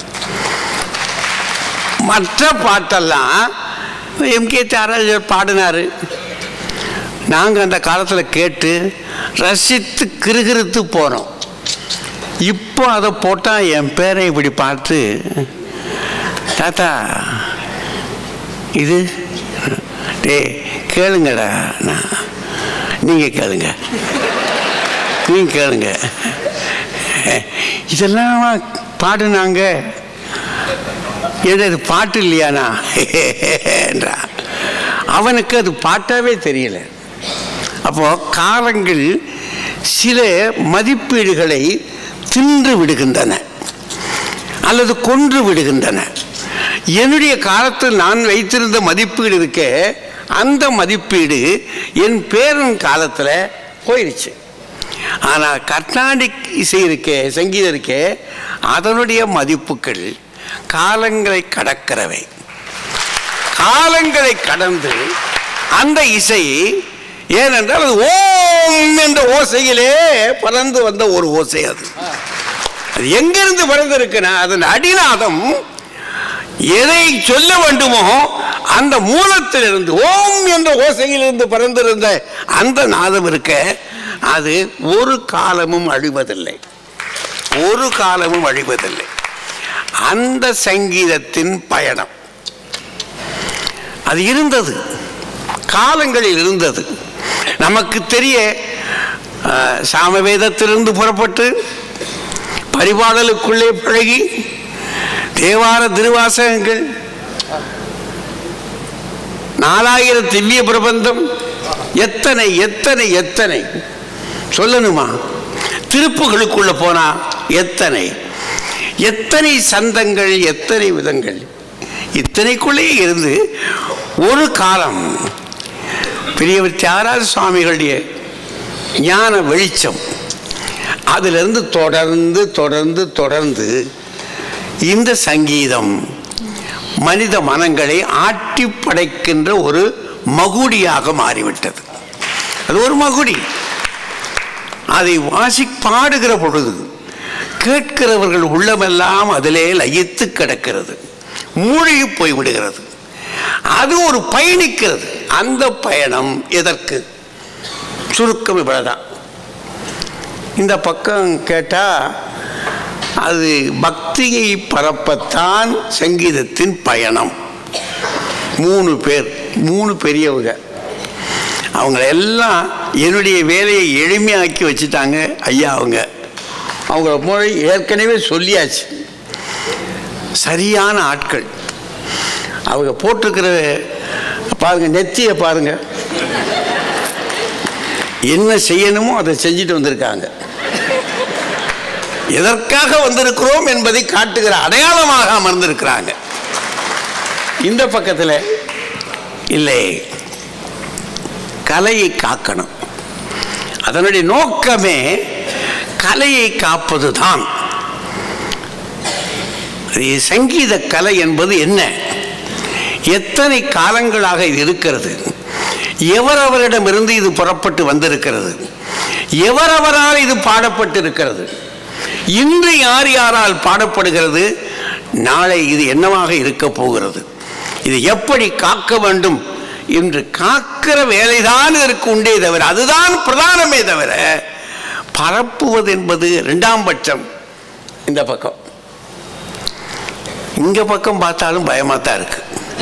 மற்ற பாட்டெல்லாம் எம்கே தியாகராஜர் பாடினார். நாங்கள் அந்த காலத்தில் கேட்டு ரசித்து கிறுகிறுத்து போனோம். இப்போ அதை போட்டால் என் பேரை இப்படி பார்த்து, தாத்தா இது டே கேளுங்கடா, நீங்கள் கேளுங்க, நீங்கள் கேளுங்க. இதெல்லாம் பாடுனாங்க, அது பாட்டு இல்லையானா என்றா. அவனுக்கு அது பாட்டாவே தெரியல. அப்போ காலங்கள் சில மதிப்பீடுகளை தின்று விடுகின்றன அல்லது கொன்று விடுகின்றன. என்னுடைய காலத்தில் நான் வைத்திருந்த மதிப்பீடு இருக்க, அந்த மதிப்பீடு என் பேரன் காலத்தில் போயிடுச்சு. ஆனால் கர்நாடிக் இசை இருக்கே, சங்கீதம் இருக்கே, அதனுடைய மதிப்புகள் காலங்களை கடக்கிறவை. காலங்களை கடந்து அந்த இசை, ஏனென்றால் அது ஓம் என்ற ஓசையிலே பறந்து வந்த ஒரு ஓசை. அது அது எங்கிருந்து பறந்திருக்குன்னா, அதன் அடிநாதம் எதை சொல்ல வேண்டுமோ அந்த மூலத்திலிருந்து, ஓம் என்ற ஓசையிலிருந்து பறந்திருந்த அந்த நாதம் இருக்க, அது ஒரு காலமும் அழிவதில்லை, ஒரு காலமும் அழிவதில்லை. அந்த சங்கீதத்தின் பயணம் அது இருந்தது, காலங்களில் இருந்தது. நமக்கு தெரிய சாமவேதத்திலிருந்து புறப்பட்டு பரிபாடலுக்குள்ளே பழகி தேவார திருவாசகங்கள், 4000 திவ்ய பிரபந்தம், எத்தனை எத்தனை எத்தனை சொல்லணுமா? திருப்புகளுக்குள்ள போனா எத்தனை எத்தனை சந்தங்கள், எத்தனை விதங்கள், இத்தனைக்குள்ளே இருந்து ஒரு காலம் பெரியவர் தியாகராஜ சுவாமிகளுடைய ஞான வெளிச்சம், அதிலிருந்து தொடர்ந்து தொடர்ந்து தொடர்ந்து இந்த சங்கீதம் மனித மனங்களை ஆட்டி படைக்கின்ற ஒரு மகுடியாக மாறிவிட்டது. அது ஒரு மகுடி. அதை பாடுகிற பொழுது கேட்கிறவர்கள் உள்ளமெல்லாம் அதிலே லயித்து கிடக்கிறது, மூழ்கி போய்விடுகிறது. அது ஒரு பயணிக்கிறது. அந்த பயணம் எதற்கு? சுருக்கம் இவ்வளவுதான். இந்த பக்கம் கேட்டா அது பக்தியை பரப்பத்தான் சங்கீதத்தின் பயணம். 3 பேர், 3 பெரியவங்க, அவங்களெல்லாம் என்னுடைய வேலையை எளிமையாக்கி வச்சுட்டாங்க ஐயா. அவங்கள மொழி ஏற்கனவே சொல்லியாச்சு. சரியான ஆட்கள். அவங்க போட்டிருக்கிற பாருங்க, நெத்தியை பாருங்க, என்ன செய்யணுமோ அதை செஞ்சுட்டு வந்திருக்காங்க. எதற்காக வந்திருக்கிறோம் என்பதை காட்டுகிற அடையாளமாக அமர்ந்திருக்கிறாங்க. இந்த பக்கத்தில் இல்லை, கலையை காக்கணும். அதனுடைய நோக்கமே கலையை காப்பதுதான். சங்கீத கலை என்பது என்ன? எத்தனை காலங்களாக இது இருக்கிறது? எவரவரிடமிருந்து இது புறப்பட்டு வந்திருக்கிறது? எவரவரால் இது பாடப்பட்டிருக்கிறது? இன்று யார் யாரால் பாடப்படுகிறது? நாளை இது என்னவாக இருக்க போகிறது? இது எப்படி காக்க வேண்டும் என்று காக்கிற வேலைதான் இதற்கு உண்டே தவிர, அதுதான் பிரதானமே தவிர, பரப்புவது என்பது 2ஆம் பட்சம். இந்த பக்கம், இங்க பக்கம் பார்த்தாலும் பயமாத்தான் இருக்கு.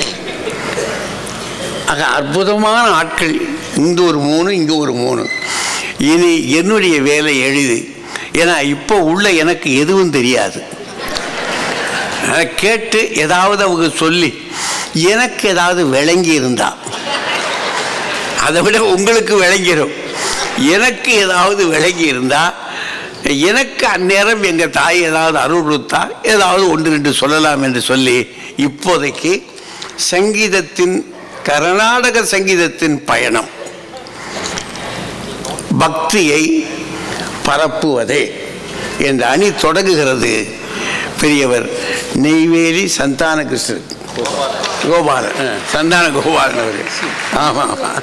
ஆக அற்புதமான ஆட்கள், இங்க ஒரு 3, இங்க ஒரு 3. இனி என்னுடைய வேலை எளிது. ஏன்னா இப்போ உள்ள எனக்கு எதுவும் தெரியாது. கேட்டு ஏதாவது அவங்க சொல்லி எனக்கு ஏதாவது விளங்கி இருந்தா, அதை விட உங்களுக்கு விளங்கிடும். எனக்கு ஏதாவது விளங்கி இருந்தா, எனக்கு அந்நேரம் எங்கள் தாய் ஏதாவது அருள் கொடுத்தா ஏதாவது 1-2 சொல்லலாம் என்று சொல்லி, இப்போதைக்கு சங்கீதத்தின், கர்நாடக சங்கீதத்தின் பயணம் பக்தியை பரப்புவதே என்ற அணி தொடங்குகிறது. பெரியவர் நெய்வேலி சந்தான கிருஷ்ணன் கோபாலன், சந்தான கோபாலன் அவர்கள். ஆமாம் ஆமாம்.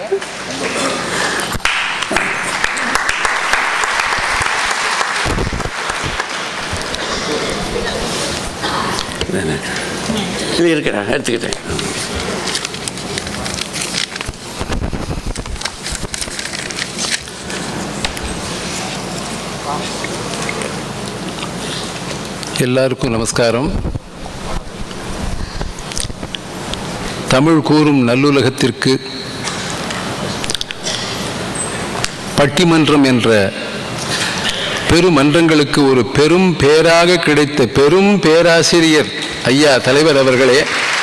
இது இருக்கிறா, எடுத்துக்கிட்டேன். எல்லாருக்கும் நமஸ்காரம். தமிழ் கூறும் நல்லுலகத்திற்கு பட்டிமன்றம் என்ற பெருமன்றங்களுக்கு ஒரு பெரும் பேராக கிடைத்த பெரும் பேராசிரியர் ஐயா தலைவர் அவர்களே,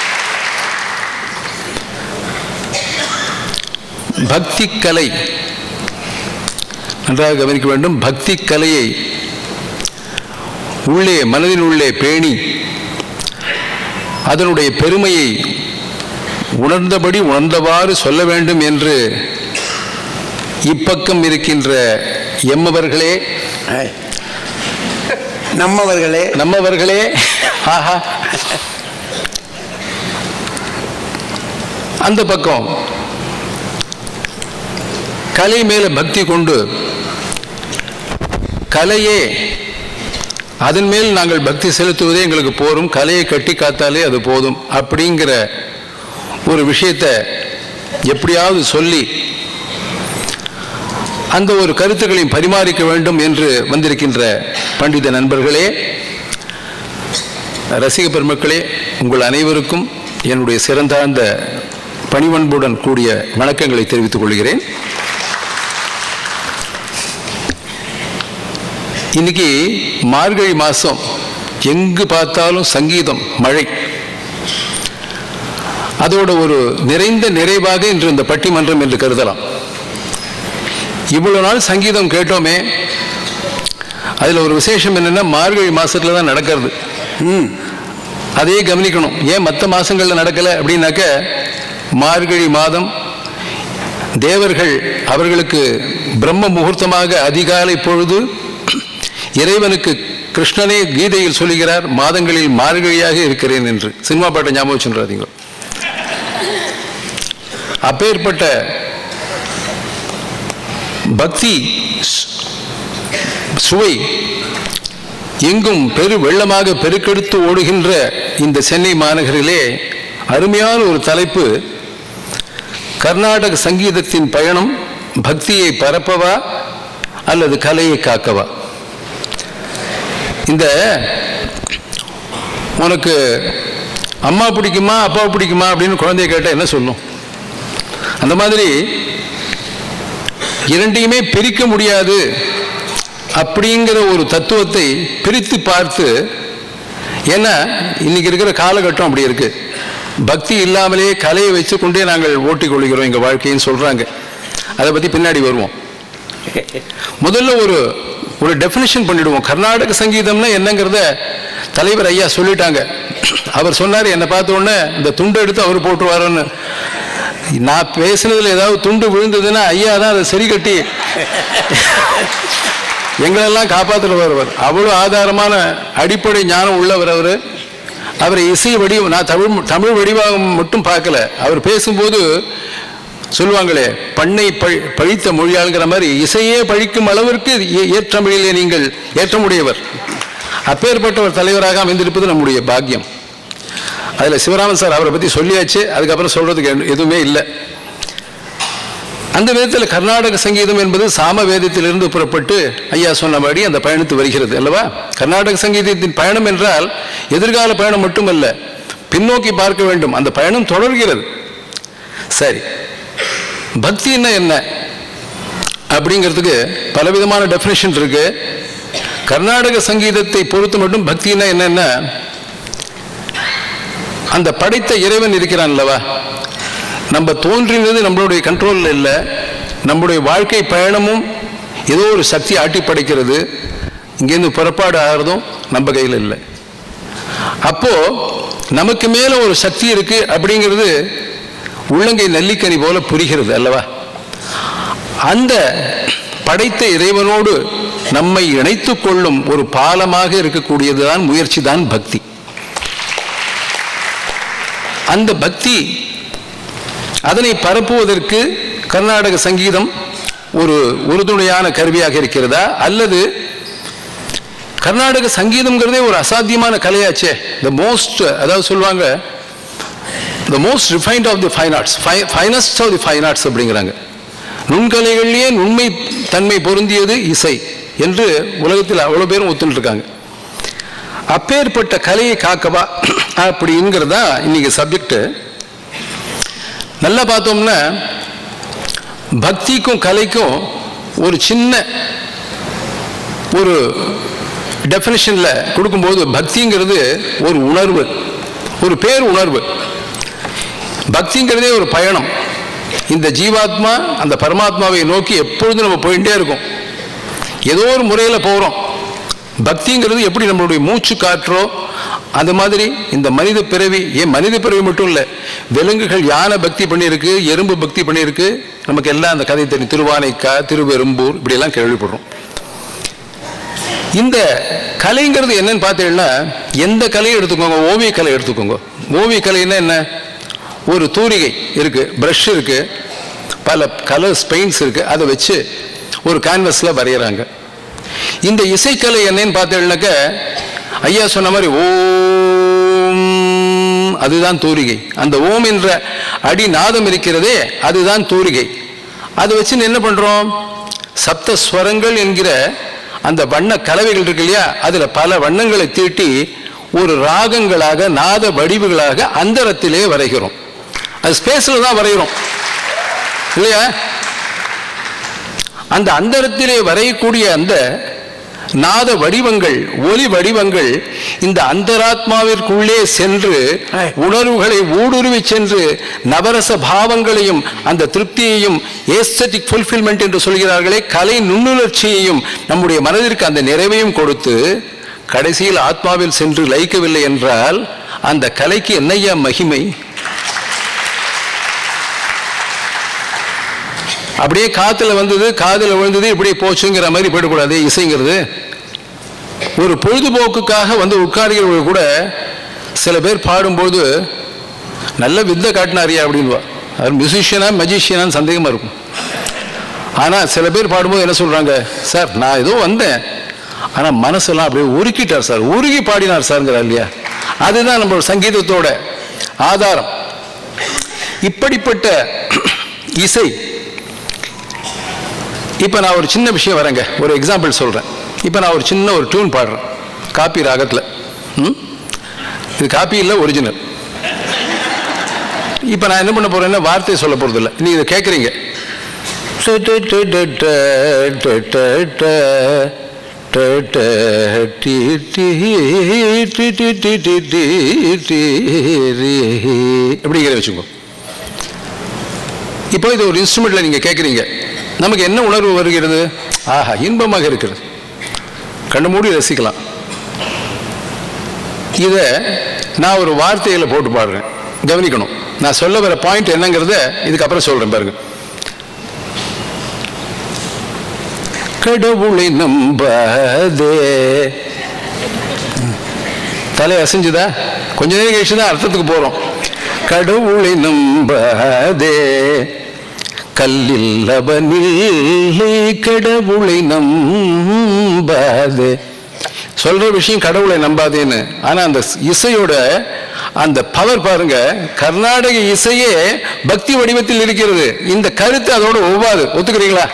பக்தி கலை நன்றாக கவனிக்க வேண்டும். பக்தி கலையை உள்ளே மனதின் உள்ளே பேணி அதனுடைய பெருமையை உணர்ந்தபடி உணர்ந்தவாறு சொல்ல வேண்டும் என்று இப்பக்கம் இருக்கின்ற எம்மவர்களே, நம்மவர்களே ஆஹா, அந்த பக்கம் கலை மேல பக்தி கொண்டு கலையே அதன் மேல் நாங்கள் பக்தி செலுத்துவதே எங்களுக்கு போரும், கலையை கட்டி காத்தாலே அது போதும் அப்படிங்கிற ஒரு விஷயத்தை எப்படியாவது சொல்லி அந்த ஒரு கருத்துக்களையும் பரிமாறிக்க வேண்டும் என்று வந்திருக்கின்ற பண்டித நண்பர்களே, ரசிக பெருமக்களே, உங்கள் அனைவருக்கும் என்னுடைய சிறந்தார்ந்த பணிவன்புடன் கூடிய வணக்கங்களை தெரிவித்துக் கொள்கிறேன். இன்னைக்கு மார்கழி மாதம், எங்கு பார்த்தாலும் சங்கீதம், மழை, அதோட ஒரு நிறைந்த நிறைவாக இன்று இந்த பட்டிமன்றம் என்று கருதலாம். இவ்வளவு நாள் சங்கீதம் கேட்டோமே, அதில் ஒரு விசேஷம் என்னன்னா மார்கழி மாசத்துல தான் நடக்கிறது. அதையே கவனிக்கணும். ஏன் மற்ற மாசங்கள்ல நடக்கல அப்படின்னாக்க, மார்கழி மாதம் தேவர்கள் அவர்களுக்கு பிரம்ம முகூர்த்தமாக அதிகாலை பொழுது இறைவனுக்கு கிருஷ்ணனே கீதையில் சொல்லுகிறார், மாதங்களில் மார்கழியாக இருக்கிறேன் என்று. சினிமா பாட்டை ஞாபகம் வச்சுறாதீங்க. அப்பேற்பட்ட பக்தி சுவை எங்கும் பெரு வெள்ளமாக பெருக்கெடுத்து ஓடுகின்ற இந்த சென்னை மாநகரிலே அருமையான ஒரு தலைப்பு, கர்நாடக சங்கீதத்தின் பயணம், பக்தியை பரப்பவா அல்லது கலையை காக்கவா? இந்த உனக்கு அம்மா பிடிக்குமா அப்பா பிடிக்குமா அப்படின்னு குழந்தைய கேட்டால் என்ன சொல்லும்? அந்த மாதிரி இரண்டையுமே பிரிக்க முடியாது அப்படிங்கிற ஒரு தத்துவத்தை பிரித்து பார்த்து, ஏன்னா இன்னைக்கு இருக்கிற காலகட்டம் அப்படி இருக்கு. பக்தி இல்லாமலே கலையை வச்சு கொண்டே நாங்கள் ஓட்டிக் கொள்கிறோம் எங்கள் வாழ்க்கைன்னு சொல்றாங்க. அதை பற்றி பின்னாடி வருவோம். முதல்ல ஒரு டெஃபினிஷன் பண்ணிடுவோம். கர்நாடக சங்கீதம்னா என்னங்கிறத தலைவர் ஐயா சொல்லிட்டாங்க. அவர் சொன்னார், என்னை பார்த்த உடனே இந்த துண்டு எடுத்து அவர் போட்டுருவாருன்னு. நான் பேசுனதுல ஏதாவது துண்டு விழுந்ததுன்னா ஐயா தான் அதை சரி கட்டி எங்களெல்லாம் காப்பாற்ற வருவார். அவ்வளோ ஆதாரமான அடிப்படை ஞானம் உள்ளவர் அவர். அவர் இசை வடிவம், நான் தமிழ் வடிவம் மட்டும் பார்க்கல. அவர் பேசும்போது சொல்லுவாங்களே, பண்ணை பழித்த மொழியாளுங்கிற மாதிரி இசையே பழிக்கும் அளவிற்கு ஏற்றமிழிலே நீங்கள் ஏற்றமுடையவர். அப்பேற்பட்ட ஒரு தலைவராக அமைந்திருப்பது நம்முடைய பாக்கியம். அதில் சிவராமன் சார் அவரை பற்றி சொல்லியாச்சு, அதுக்கப்புறம் சொல்றதுக்கு எதுவுமே இல்லை. அந்த விதத்தில் கர்நாடக சங்கீதம் என்பது சாம வேதத்திலிருந்து புறப்பட்டு ஐயா சொன்னபடி அந்த பயணித்து வருகிறது அல்லவா? கர்நாடக சங்கீதத்தின் பயணம் என்றால் எதிர்கால பயணம் மட்டுமல்ல, பின்னோக்கி பார்க்க வேண்டும். அந்த பயணம் தொடர்கிறது. சரி, பக்தின்னா என்ன அப்படிங்கிறதுக்கு பலவிதமான டெஃபினேஷன் இருக்கு. கர்நாடக சங்கீதத்தை பொறுத்து மட்டும் பக்தினா என்னன்னா, அந்த படைத்த இறைவன் இருக்கிறான் அல்லவா, நம்ம தோன்றினது நம்மளுடைய கண்ட்ரோலில் இல்லை. நம்முடைய வாழ்க்கை பயணமும் ஏதோ ஒரு சக்தி ஆட்டி படைக்கிறது. இங்கேருந்து புறப்பாடு ஆகிறதும் நம்ம கையில் இல்லை. அப்போ நமக்கு மேல ஒரு சக்தி இருக்கு அப்படிங்கிறது உள்ளங்கை நல்லிக்கனி போல புரிகிறது அல்லவா? அந்த படைத்த இறைவனோடு நம்மை இணைத்துக் கொள்ளும் ஒரு பாலமாக இருக்கக்கூடியதுதான் முயற்சி தான் பக்தி. அந்த பக்தி, அதனை பரப்புவதற்கு கர்நாடக சங்கீதம் ஒரு உறுதுணையான கருவியாக இருக்கிறதா, அல்லது கர்நாடக சங்கீதம்ங்கிறதே ஒரு அசாத்தியமான கலையாச்சே, அதாவது சொல்லுவாங்க the most refined of the fine arts, finest of the fine arts அப்படிங்கிறாங்க. நுண்கலைகளிலேயே நுண்மை தன்மை பொருந்தியது இசை என்று உலகத்தில் அவ்வளவு பேரும் ஒத்துட்டு இருக்காங்க. அப்பேற்பட்ட கலையை காக்கவா அப்படிங்கிறதா இன்னைக்கு சப்ஜெக்ட். நல்லா பார்த்தோம்னா பக்திக்கும் கலைக்கும் ஒரு சின்ன ஒரு டெஃபினிஷன்ல கொடுக்கும்போது பக்திங்கிறது ஒரு உணர்வு, ஒரு பேர் உணர்வு. பக்திங்கிறதே ஒரு பயணம். இந்த ஜீவாத்மா அந்த பரமாத்மாவை நோக்கி எப்பொழுதும் நம்ம போயிட்டே இருக்கோம், ஏதோ ஒரு முறையில் போகிறோம். பக்திங்கிறது எப்படி நம்மளுடைய மூச்சு காற்றோ அந்த மாதிரி இந்த மனித பிறவி, ஏன் மனித பிறவி மட்டும் இல்லை, விலங்குகள் யானை பக்தி பண்ணியிருக்கு, எறும்பு பக்தி பண்ணியிருக்கு, நமக்கு எல்லாம் அந்த கதை தெரியும். திருவானைக்கா, திருவெரும்பூர் இப்படியெல்லாம் கேள்விப்படுறோம். இந்த கலைங்கிறது என்னன்னு பார்த்தீங்கன்னா, எந்த கலையை எடுத்துக்கோங்க, ஓவிய கலை எடுத்துக்கோங்க. ஓவிய கலைன்னா என்ன, ஒரு தூரிகை இருக்குது, ப்ரஷ் இருக்குது, பல கலர்ஸ் பெயிண்ட்ஸ் இருக்குது, அதை வச்சு ஒரு கேன்வஸில் வரைகிறாங்க. இந்த இசைக்கலை என்னன்னு பார்த்தீங்கன்னாக்க ஐயா சொன்ன மாதிரி ஓம், அதுதான் தூரிகை. அந்த ஓம் என்ற அடிநாதம் இருக்கிறதே அதுதான் தூரிகை. அதை வச்சு என்ன பண்ணுறோம், சப்தஸ்வரங்கள் என்கிற அந்த வண்ண கலவைகள் இருக்கு இல்லையா, அதில் பல வண்ணங்களை தீட்டி ஒரு ராகங்களாக நாத வடிவுகளாக அந்தரத்திலே வரைகிறோம். அது ஸ்பேஸில் தான் வரைகிறோம் இல்லையா. அந்த அந்தரத்திலே வரையக்கூடிய அந்த நாத வடிவங்கள், ஒலி வடிவங்கள் இந்த அந்தராத்மாவிற்குள்ளே சென்று உணர்வுகளை ஊடுருவி சென்று நவரச பாவங்களையும் அந்த திருப்தியையும் ஏஸ்தட்டிக் ஃபுல்ஃபில்மெண்ட் என்று சொல்கிறார்களே, கலை நுண்ணுணர்ச்சியையும் நம்முடைய மனதிற்கு அந்த நிறைவையும் கொடுத்து கடைசியில் ஆத்மாவில் சென்று லயிக்கவில்லை என்றால் அந்த கலைக்கு என்னையா மகிமை? அப்படியே காத்துல வந்தது காதில் விழுந்தது இப்படியே போச்சுங்கிற மாதிரி போயிடக்கூடாது. இசைங்கிறது ஒரு பொழுதுபோக்குக்காக வந்து உட்காருகிறவர்கள் கூட சில பேர் பாடும்போது நல்ல வித்தை காட்டினாரியா அப்படின்வா. அவர் மியூசிஷியனா மெஜிஷியனான்னு சந்தேகமாக இருக்கும். ஆனால் சில பேர் பாடும்போது என்ன சொல்கிறாங்க, சார் நான் ஏதோ வந்தேன் ஆனால் மனசெல்லாம் அப்படியே உருக்கிட்டார் சார், உருகி பாடினார் சார்ங்கிறார் இல்லையா. அதுதான் நம்மளோட சங்கீதத்தோட ஆதாரம். இப்படிப்பட்ட இசை. இப்போ நான் ஒரு சின்ன விஷயம் வரேங்க, ஒரு எக்ஸாம்பிள் சொல்கிறேன். இப்போ நான் ஒரு சின்ன ஒரு டியூன் பாடுறேன் காப்பி ராகத்தில். இது காப்பி இல்லை, ஒரிஜினல். இப்போ நான் என்ன பண்ண போகிறேன்னா வார்த்தையை சொல்ல போகிறது இல்லை, நீங்கள் இதை கேட்குறீங்க. அப்படிங்கிற வச்சுக்கோ. இப்போ இது ஒரு இன்ஸ்ட்ருமெண்ட்டில் நீங்கள் கேட்குறீங்க, நமக்கு என்ன உணர்வு வருகிறது? ஆஹா, இன்பமாக இருக்கிறது, கண்ணு மூடி ரசிக்கலாம். இதை நான் ஒரு வார்த்தையில் போட்டு பாடுறேன், கவனிக்கணும். நான் சொல்ல வர பாயிண்ட் என்னங்கிறத இதுக்கப்புறம் சொல்கிறேன் பாருங்க. கடவுளை நம்பாதே, தலை அசைஞ்சுதா? கொஞ்ச நேரம் கழிச்சு தான் அர்த்தத்துக்கு போகிறோம். கடவுளை நம்பாதே, கல்லில் அவனில்லை கடவுளை நம்பாதே. சொல்ற விஷயம் கடவுளை நம்பாதேன்னு. ஆனா அந்த இசையோட அந்த பவர் பாருங்க, கர்நாடக இசையே பக்தி வடிவத்தில் இருக்கிறது. இந்த கருத்து அதோட ஒவ்வாது, ஒத்துக்கிறீங்களா?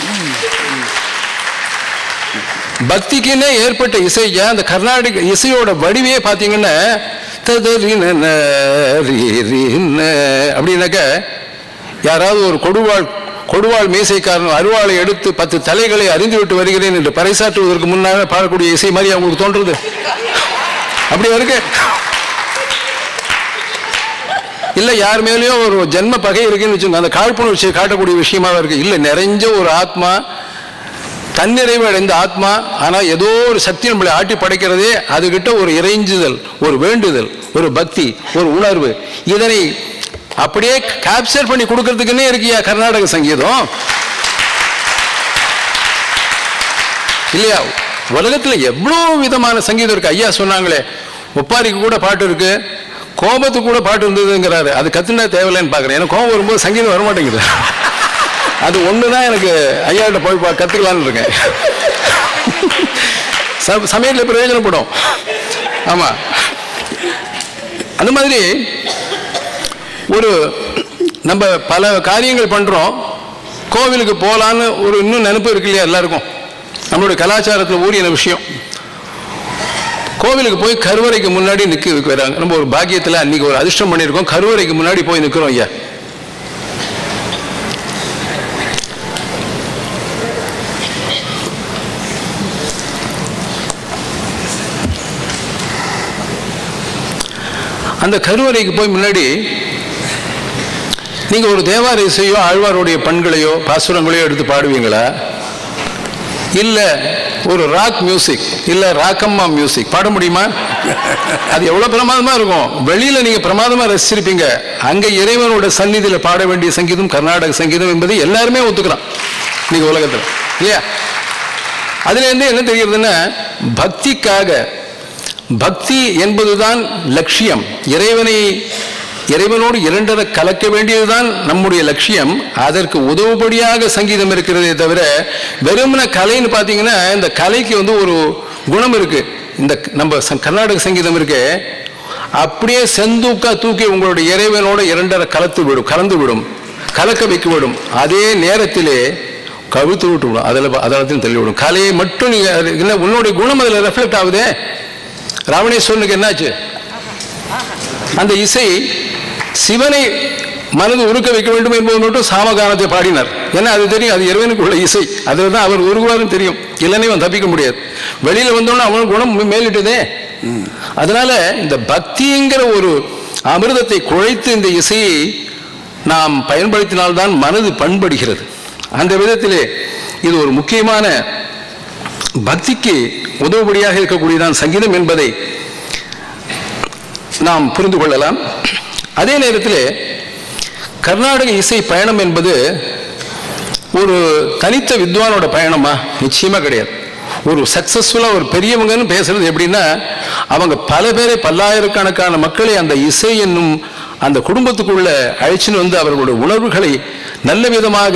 பக்திக்குன்னே ஏற்பட்ட இசையா அந்த கர்நாடக இசையோட வடிவையே பார்த்தீங்கன்னா அப்படின்னாக்க, யாராவது ஒரு கொடுவாள் மீசைக்காரன் அருவாளை எடுத்து 10 தலைகளை அறிந்து விட்டு வருகிறேன் என்று பறைசாற்றுவதற்கு முன்னாக பாடக்கூடிய இசை மாதிரி அவங்களுக்கு தோன்றுறது. அப்படி இருக்கு இல்லை, யார் மேலேயும் ஒரு ஜென்ம பகை இருக்குன்னு வச்சுக்கோங்க, அந்த காழ்ப்புணர்ச்சியை காட்டக்கூடிய விஷயமாக இருக்கு. இல்லை, நிறைஞ்ச ஒரு ஆத்மா, தன்னிறைவு அடைந்த ஆத்மா, ஆனால் ஏதோ ஒரு சக்தி நம்மளை ஆட்டி படைக்கிறதே, அதுகிட்ட ஒரு இறைஞ்சுதல், ஒரு வேண்டுதல், ஒரு பக்தி, ஒரு உணர்வு, இதனை அப்படியே கேப்சர் பண்ணி கொடுக்கறதுக்குன்னே இருக்கியா கர்நாடக சங்கீதம் இல்லையா? உலகத்தில் எவ்வளோ விதமான சங்கீதம் இருக்கு. ஐயா சொன்னாங்களே, ஒப்பாரிக்கு கூட பாட்டு இருக்கு, கோபத்துக்கு கூட பாட்டு இருந்ததுங்கிறாரு. அது கத்துனா தேவையில்லைன்னு பார்க்குறேன். எனக்கு கோபம் வரும்போது சங்கீதம் வரமாட்டேங்குது. அது ஒன்று தான் எனக்கு ஐயாட்ட போய் கற்றுக்கலான்னு இருக்கேன். சமயத்தில் பிரயோஜனப்படும். ஆமாம், அந்த மாதிரி ஒரு நம்ம பல காரியங்கள் பண்ணுறோம். கோவிலுக்கு போகலான்னு ஒரு இன்னும் நினைப்பு இருக்கு இல்லையா எல்லாருக்கும்? நம்மளுடைய கலாச்சாரத்தில் ஊறின விஷயம். கோவிலுக்கு போய் கருவறைக்கு முன்னாடி நிற்க வைக்கிறாங்க. நம்ம ஒரு பாக்கியத்தில் அன்னைக்கு ஒரு அதிர்ஷ்டம் பண்ணியிருக்கோம், கருவறைக்கு முன்னாடி போய் நிற்கிறோம். ஐயா, அந்த கருவறைக்கு போய் முன்னாடி நீங்க ஒரு தேவார இசையோ ஆழ்வாருடைய பண்களையோ பாசுரங்களையோ எடுத்து பாடுவீங்களா? இல்ல ஒரு ராக் மியூசிக், இல்ல ராக்கம்மா மியூசிக் பாட முடியுமா? அது எவ்வளவு பிரமாதமா இருக்கும். வெளியில நீங்க பிரமாதமா ரசிச்சிருப்பீங்க. அங்க இறைவனோட சந்நிதியில பாட வேண்டிய சங்கீதம் கர்நாடக சங்கீதம் என்பதை எல்லாருமே ஒத்துக்கலாம் நீங்க உலகத்துல, இல்லையா? அதுல இருந்து என்ன தெரிகிறதுன்னா, பக்திக்காக, பக்தி என்பதுதான் லட்சியம். இறைவனோடு இரண்டரை கலக்க வேண்டியதுதான் நம்முடைய லட்சியம். அதற்கு உதவுபடியாக சங்கீதம் இருக்கிறதே தவிர வெறுமன கலைன்னு பார்த்தீங்கன்னா, இந்த கலைக்கு ஒரு குணம் இருக்கு. இந்த நம்ம கர்நாடக சங்கீதம் இருக்கு, அப்படியே செந்தூக்கா தூக்கி உங்களுடைய இறைவனோட இரண்டரை கலந்து விடும், கலக்க வைக்க விடும். அதே நேரத்திலே கவிழ்த்து விட்டு விடும், அதில் தள்ளிவிடும். கலையை மட்டும் நீங்க இல்லை, உன்னுடைய குணம் அதில் ரெஃப்ளெக்ட் ஆகுதே. ராவணேஸ்வரனுக்கு என்னாச்சு? அந்த இசை சிவனை மனது உருக்க வைக்க வேண்டும் என்பது மட்டும் சாமகானத்தை பாடினார். ஏன்னா அது தெரியும், அது இறைவனுக்குள்ள இசை, அதில் தான் அவர் உருகுவாருன்னு தெரியும். இல்லைன்னே அவன் தப்பிக்க முடியாது. வெளியில வந்தோன்னா அவன் குணம் மேலிட்டதே. அதனால இந்த பக்திங்கிற ஒரு அமிர்தத்தை குழைத்து இந்த இசையை நாம் பயன்படுத்தினால்தான் மனது பண்படுகிறது. அந்த விதத்திலே இது ஒரு முக்கியமான பக்திக்கு உதவுபடியாக இருக்கக்கூடியதான் சங்கீதம் என்பதை நாம் புரிந்து கொள்ளலாம். அதே நேரத்தில் கர்நாடக இசை பயணம் என்பது ஒரு தனித்த வித்வானோட பயணமா? நிச்சயமா கிடையாது. ஒரு சக்சஸ்ஃபுல்லா ஒரு பெரியவங்கன்னு பேசுறது எப்படின்னா, அவங்க பல பேரை, பல்லாயிரக்கணக்கான மக்களை அந்த இசை என்னும் அந்த குடும்பத்துக்குள்ள அழைச்சின்னு வந்து அவர்களுடைய உணர்வுகளை நல்ல விதமாக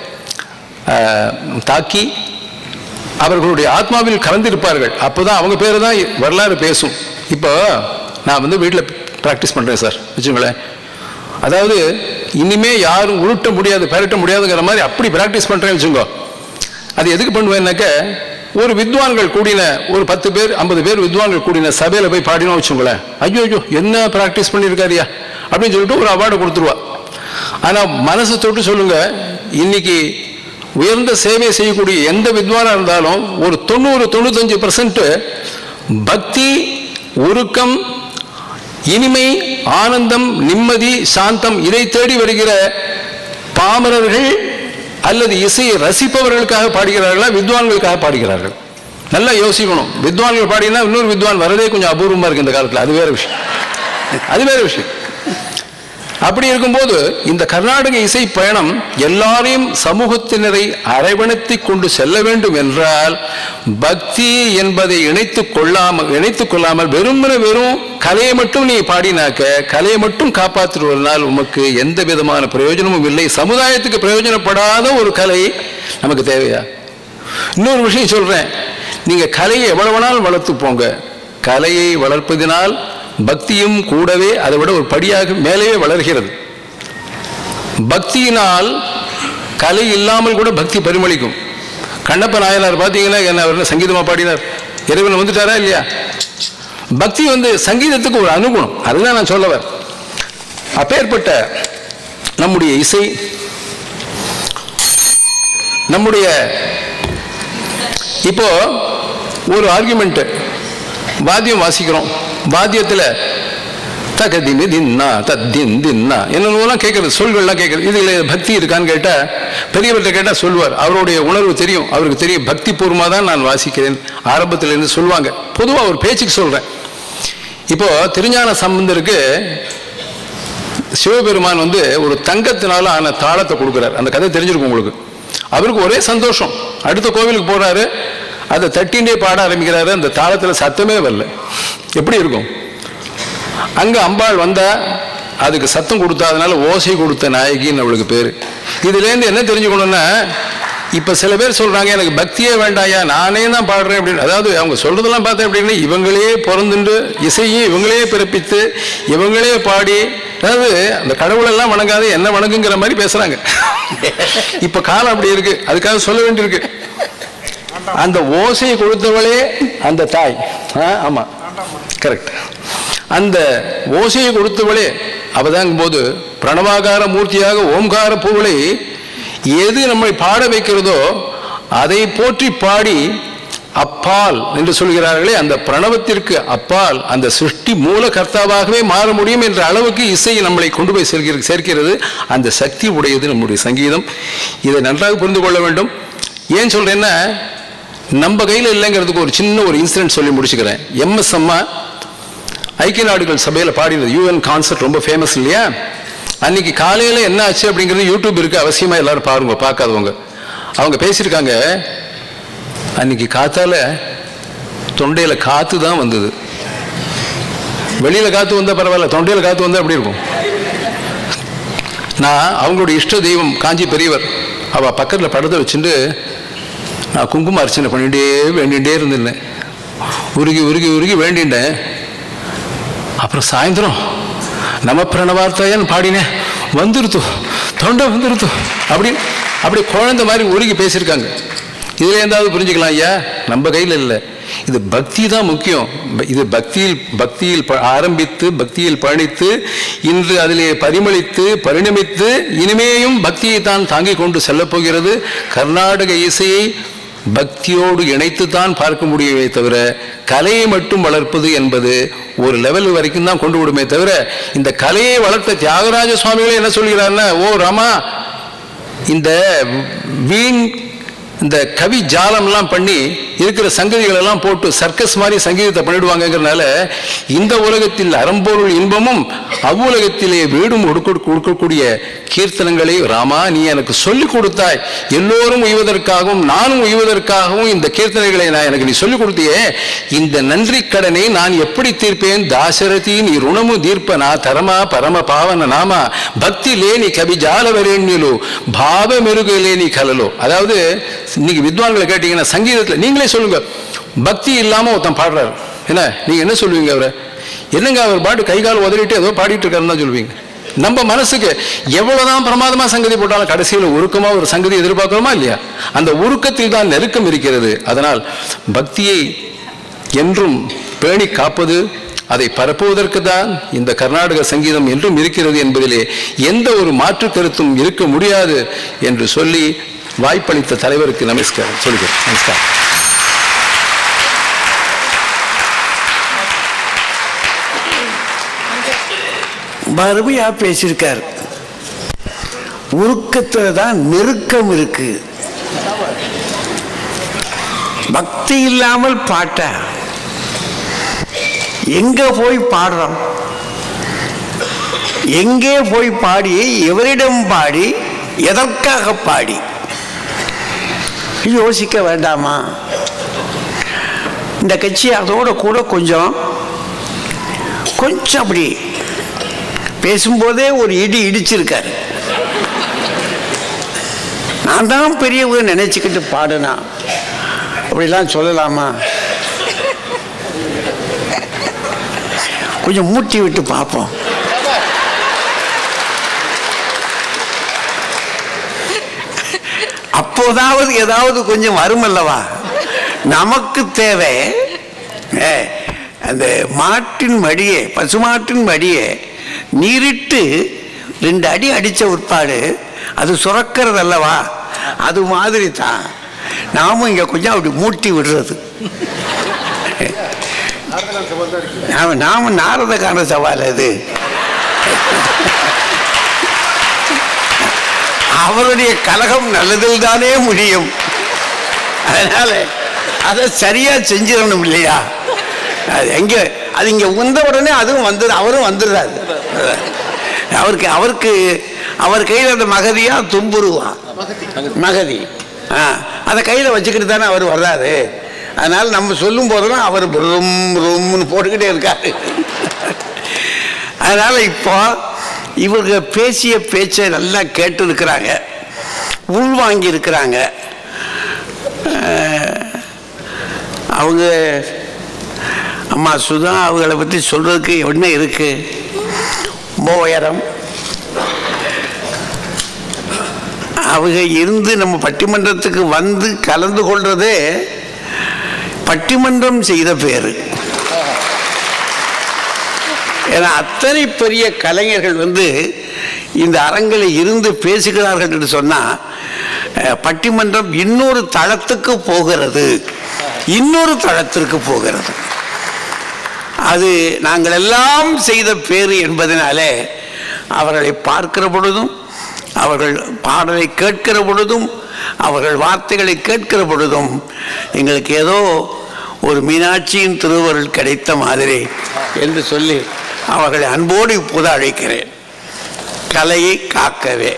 தாக்கி அவர்களுடைய ஆத்மாவில் கலந்திருப்பார்கள். அப்போதான் அவங்க பேரை தான் வரலாறு பேசும். இப்போ நான் வீட்டில் ப்ராக்டிஸ் பண்ணுறேன் சார் வச்சுங்களேன். அதாவது இனிமே யாரும் உருட்ட முடியாது, பெரட்ட முடியாதுங்கிற மாதிரி அப்படி ப்ராக்டிஸ் பண்ணுறேன்னு வச்சுக்கோ. அது எதுக்கு பண்ணுவேன்னாக்க, ஒரு வித்வான்கள் கூடின ஒரு 10 பேர் 50 பேர் வித்வான்கள் கூடின சபையில் போய் பாடினோம் வச்சுங்களேன். ஐயோ என்ன ப்ராக்டிஸ் பண்ணியிருக்காரியா அப்படின்னு சொல்லிட்டு ஒரு அவார்டு கொடுத்துருவா. ஆனால் மனசை தொட்டு சொல்லுங்க, இன்னைக்கு உயர்ந்த சேவை செய்யக்கூடிய எந்த வித்வானாக இருந்தாலும் ஒரு 90-95% பக்தி, உருக்கம், இனிமை, ஆனந்தம், நிம்மதி, சாந்தம் இதை தேடி வருகிற பாமரர்கள் அல்லது இசையை ரசிப்பவர்களுக்காக பாடுகிறார்களா, வித்வான்களுக்காக பாடுகிறார்கள்? நல்லா யோசிக்கணும். வித்வான்கள் பாடினா இன்னொரு வித்வான் வரதே கொஞ்சம் அபூர்வமாக இருக்கு இந்த காலத்தில். அது வேற விஷயம். அப்படி இருக்கும்போது இந்த கர்நாடக இசை பயணம் எல்லாரையும் சமூகத்தினரை அரவணைத்து கொண்டு செல்ல வேண்டும் என்றால், பக்தி என்பதை இணைத்துக் கொள்ளாமல் வெறும் கலையை மட்டும் நீ பாடினாக்க, கலையை மட்டும் காப்பாற்றுவதனால் உமக்கு எந்த விதமான பிரயோஜனமும் இல்லை. சமுதாயத்துக்கு பிரயோஜனப்படாத ஒரு கலை நமக்கு தேவையா? இன்னொரு விஷயம் சொல்றேன், நீங்க கலையை எவ்வளவு வேணாலும் வளர்த்து போங்க, கலையை வளர்ப்பதினால் பக்தியும் கூடவே அதை விட ஒரு படியாக மேலேயே வளர்கிறது. பக்தியினால் கலை இல்லாமல் கூட பக்தி பரிமளிக்கும். கண்ணப்ப நாயனார் பார்த்தீங்கன்னா என்ன சங்கீதமா பாடினார்? இறைவன் வந்துட்டாரா இல்லையா? பக்தி சங்கீதத்துக்கு ஒரு அனுகுணம். அதுதான் நான் சொல்லவர். அப்பேற்பட்ட நம்முடைய இசை, நம்முடைய இப்போ ஒரு ஆர்குமெண்ட், வாத்தியம் வாசிக்கிறோம், வாத்தியத்தில் தகதின்னு தின்னா தத்தின் தின்னா என்னென்னலாம் கேட்கறது, சொல்கள்லாம் கேட்கறது. இதில் பக்தி இருக்கான்னு கேட்டால், பெரியவர்கிட்ட கேட்டால் சொல்வார். அவருடைய உணர்வு தெரியும், அவருக்கு தெரியும் பக்தி பூர்வமாக தான் நான் வாசிக்கிறேன் ஆரம்பத்திலேருந்து சொல்லுவாங்க. பொதுவாக ஒரு பேச்சுக்கு சொல்கிறேன். இப்போ திருஞான சம்பந்தருக்கு சிவபெருமான் ஒரு தங்கத்தினால ஆன தாளத்தை கொடுக்குறார். அந்த கதை தெரிஞ்சிருக்கும் உங்களுக்கு. அவருக்கு ஒரே சந்தோஷம். அடுத்த கோவிலுக்கு போகிறாரு, அதை தட்டின்றே பாட ஆரம்பிக்கிறாரு. அந்த தாளத்தில் சத்தமே வரல. எப்படி இருக்கும்? அங்கே அம்பாள் வந்தா அதுக்கு சத்தம் கொடுத்தா, அதனால ஓசை கொடுத்த நாயகின்னு அவளுக்கு பேர். இதுலேருந்து என்ன தெரிஞ்சுக்கணும்னா, இப்போ சில பேர் சொல்கிறாங்க எனக்கு பக்தியே வேண்டாயா, நானே தான் பாடுறேன் அப்படின்னு. அதாவது அவங்க சொல்கிறதெல்லாம் பார்த்தேன் அப்படின்னா, இவங்களே பிறந்துண்டு இசையும் இவங்களே பிறப்பித்து இவங்களே பாடி, அதாவது அந்த கடவுளெல்லாம் வணங்காது என்ன வணங்குங்கிற மாதிரி பேசுகிறாங்க. இப்போ காலம் அப்படி இருக்கு, அதுக்காக சொல்ல வேண்டியிருக்கு. அந்த ஓசையை கொடுத்தவளே அந்த தாய். ஆமாம், கரெக்ட். அந்த ஓசையை கொடுத்தவளே அவதாங்கும் போது பிரணவாகார மூர்த்தியாக ஓம்கார பூவளை எது நம்மை பாட வைக்கிறதோ அதை போற்றி பாடி அப்பால் என்று சொல்கிறார்களே, அந்த பிரணவத்திற்கு அப்பால் அந்த சிருஷ்டி மூல கர்த்தாவாகவே மாற முடியும் என்ற அளவுக்கு இசை நம்மளை கொண்டு போய் சேர்க்கிறது. அந்த சக்தி உடையது நம்முடைய சங்கீதம். இதை நன்றாக புரிந்து கொள்ள வேண்டும். ஏன் சொல்றேன்னா, நம்ம கையில் இல்லைங்கிறதுக்கு ஒரு சின்ன ஒரு இன்சிடென்ட் சொல்லி முடிச்சுக்கிறேன். எம்எஸ் அம்மா ஐக்கிய நாடுகள் சபையில் பாடினது யூஎன் கான்சர்ட் ரொம்ப ஃபேமஸ் இல்லையா? அன்னைக்கு காலையில் என்ன ஆச்சு அப்படிங்கிறது யூடியூப் இருக்கு, அவசியமா எல்லாரும் பாருங்க, பார்க்காதவங்க. அவங்க பேசியிருக்காங்க, அன்னைக்கு காத்தால தொண்டையில காத்து தான் வந்தது. வெளியில காத்து வந்தா பரவாயில்ல, தொண்டையில காத்து வந்தா எப்படி இருக்கும்? நான் அவங்களுடைய இஷ்ட தெய்வம் காஞ்சி பெரியவர், அவ பக்கத்தில் படத்தை வச்சுட்டு நான் குங்கும அர்ச்சனை வேண்டிகிட்டே இருந்தேன். உருகி உருகி உருகி வேண்டிட்டேன். அப்புறம் சாயந்தரம் நம்ம பிரணவார்த்தையான்னு பாடினேன், வந்துருத்தோ தொண்டை வந்துருத்தோ அப்படி குழந்தை மாதிரி உருகி பேசியிருக்காங்க. இதுல எந்தாவது புரிஞ்சுக்கலாம், ஐயா நம்ம கையில் இல்லை, இது பக்தி தான் முக்கியம். இது பக்தியில் ஆரம்பித்து பக்தியில் பயணித்து இன்று அதிலே பரிமளித்து பரிணமித்து இனிமேயும் பக்தியை தான் தாங்கிக் கொண்டு செல்ல போகிறது. கர்நாடக இசையை பக்தியோடு இணைத்து தான் பார்க்க முடியுமே தவிர கலையை மட்டும் வளர்ப்பது என்பது ஒரு லெவல் வரைக்கும் தான் கொண்டு விடுமே தவிர, இந்த கலையை வளர்த்த தியாகராஜ சுவாமிகளே என்ன சொல்கிறார்னா, ஓ ராமா, இந்த வீண் இந்த கவி ஜாலம்லாம் பண்ணி இருக்கிற சங்கதிகள் எல்லாம் போட்டு சர்க்கஸ் மாதிரி சங்கீதத்தை பண்ணிடுவாங்கிறதுனால இந்த உலகத்தில் அறம்பொருள் இன்பமும் அவ்வுலகத்திலே வீடும் கொடுக்கக்கூடிய கீர்த்தனங்களை ராமா நீ எனக்கு சொல்லிக் கொடுத்தாய், எல்லோரும் உய்வதற்காகவும் நானும் உய்வதற்காகவும் இந்த கீர்த்தனைகளை எனக்கு நீ சொல்லிக் கொடுத்தியே, இந்த நன்றி கடனை நான் எப்படி தீர்ப்பேன்? தாசரதி நீ ருணமு தீர்ப்பனா தரமா பரம பாவன நாமா பக்தி லேனி கவி ஜாலவரேண்யலோ பாவ மெருகு லேனி கலலோ. அதாவது இன்னைக்கு வித்வான்களை கேட்டீங்கன்னா சங்கீதத்தில் நீங்களே சொல்லுங்க, பக்தி இல்லாம ஒருத்தன் பாடுறாரு, என்ன நீங்க என்ன சொல்லுவீங்க? அவரை என்னங்க அவர் பாட்டு கை கால் உதறிட்டு ஏதோ பாடிட்டு இருக்காருன்னு தான் சொல்லுவீங்க. நம்ம மனசுக்கு எவ்வளவுதான் பிரமாதமா சங்கதி போட்டாலும் கடைசியில் உருக்கமா ஒரு சங்கதி எதிர்பார்க்கிறோமா இல்லையா? அந்த உருக்கத்தில் தான் நெருக்கம் இருக்கிறது. அதனால் பக்தியை என்றும் பேணி காப்பது, அதை பரப்புவதற்கு தான் இந்த கர்நாடக சங்கீதம் என்றும் இருக்கிறது என்பதிலே எந்த ஒரு மாற்று கருத்தும் இருக்க முடியாது என்று சொல்லி வாய்ப்பளித்த தலைவருக்கு நமஸ்காரம் சொல்கிறேன். நமஸ்காரம். அருமையா பேசியிருக்கார். உருக்கத்தில் தான் நெருக்கம் இருக்கு. பக்தி இல்லாமல் பாட்ட எங்க போய் பாடுறோம்? எங்கே போய் பாடி, எவரிடம் பாடி, எதற்காக பாடி யோசிக்க வேண்டாமா? இந்த கட்சி அதோட கூட கொஞ்சம் அப்படி பேசும்போதே ஒரு இடிச்சிருக்காரு. நான் தான் பெரியவங்க நினைச்சுக்கிட்டு பாடுனா அப்படிலாம் சொல்லலாமா? கொஞ்சம் மூட்டி விட்டு பார்ப்போம். அப்போதாவது ஏதாவது கொஞ்சம் வரும் அல்லவா? நமக்கு தேவை அந்த மாட்டின் மடியை, பசுமாட்டின் மடியை நீரிட்டு 2 அடி அடித்த உட்பாடு அது சுரக்கிறது அல்லவா? அது மாதிரி தான் நாமும் இங்கே கொஞ்சம் அப்படி மூட்டி விடுறது. நாம நாரதகான சவால் அது. அவருடைய கலகம் நல்லதில் தானே முடியும். அதனால அதை சரியா செஞ்சிடணும் இல்லையா? அது இங்க உந்த உடனே அதுவும் வந்துடு, அவரும் வந்துடுறாரு. அவருக்கு அவர் கையில் அந்த மகதியா தும்புருவான் மகதி, அதை கையில் வச்சுக்கிட்டு தானே அவர் வர்றாரு. அதனால நம்ம சொல்லும் போதெல்லாம் அவர் ரொம்னு போட்டுக்கிட்டே இருக்காரு. அதனால இப்போ இவங்க பேசிய பேச்சை நல்லா கேட்டு இருக்கிறாங்க, உள்வாங்கி இருக்கிறாங்க. அவங்க அம்மா சுதா அவங்களை பற்றி சொல்றதுக்கு என்ன இருக்கு? உயரம் அவங்க இருந்து நம்ம பட்டிமன்றத்துக்கு வந்து கலந்து கொள்றதே பட்டிமன்றம் செய்த பேரு. ஏன்னா அத்தனை பெரிய கலைஞர்கள் இந்த அரங்கில் இருந்து பேசுகிறார்கள் என்று சொன்னால் பட்டிமன்றம் இன்னொரு தளத்துக்கு போகிறது இன்னொரு தளத்திற்கு போகிறது. அது நாங்கள் எல்லாம் செய்த பேறு என்பதனாலே அவர்களை பார்க்கிற பொழுதும், அவர்கள் பாடலை கேட்கிற பொழுதும், அவர்கள் வார்த்தைகளை கேட்கிற பொழுதும் எங்களுக்கு ஏதோ ஒரு மீனாட்சியின் திருவருள் கிடைத்த மாதிரி என்று சொல்லி அவர்களை அன்போடு இப்போது அழைக்கிறேன். கலையை காக்கவே.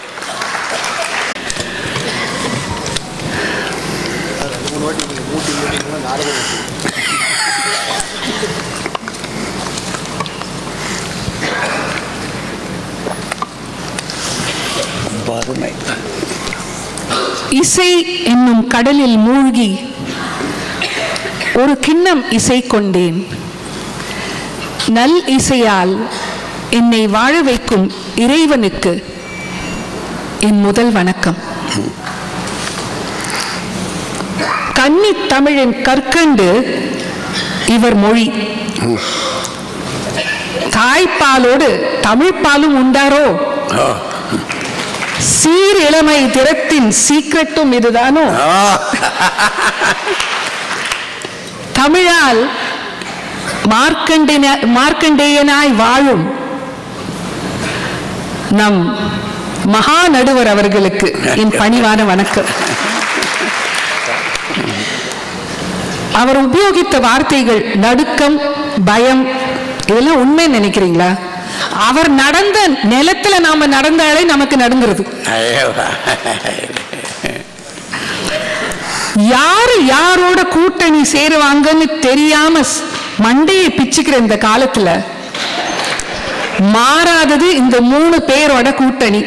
இசை என்னும் கடலில் மூழ்கி ஒரு கிண்ணம் இசை கொண்டேன். நல் இசையால் என்னை வாழ வைக்கும் இறைவனுக்கு என் முதல் வணக்கம். கன்னி தமிழின் கற்கண்டு இவர் மொழி. தாய்ப்பாலோடு தமிழ்ப்பாலும் உண்டாரோ? சீர் இளமை திறத்தின் சீக்கிரட்டும் இதுதானோ? தமிழால் மார்க்கண்டேயனாய் வாழும் நம் மகா நடுவர் அவர்களுக்கு என் பணிவான வணக்கம். அவர் உபயோகித்த வார்த்தைகள் நடுக்கம், பயம், இதெல்லாம் உண்மை நினைக்கிறீங்களா? அவர் நடந்த நிலத்துல நாம நடந்தாலே நமக்கு நடுங்கிறது. யாரு யாரோட கூட்டணி சேருவாங்கன்னு தெரியாம மண்டையை பிச்சுக்கிற இந்த காலத்துல மாறாதது இந்த 3 பேரோட கூட்டணி.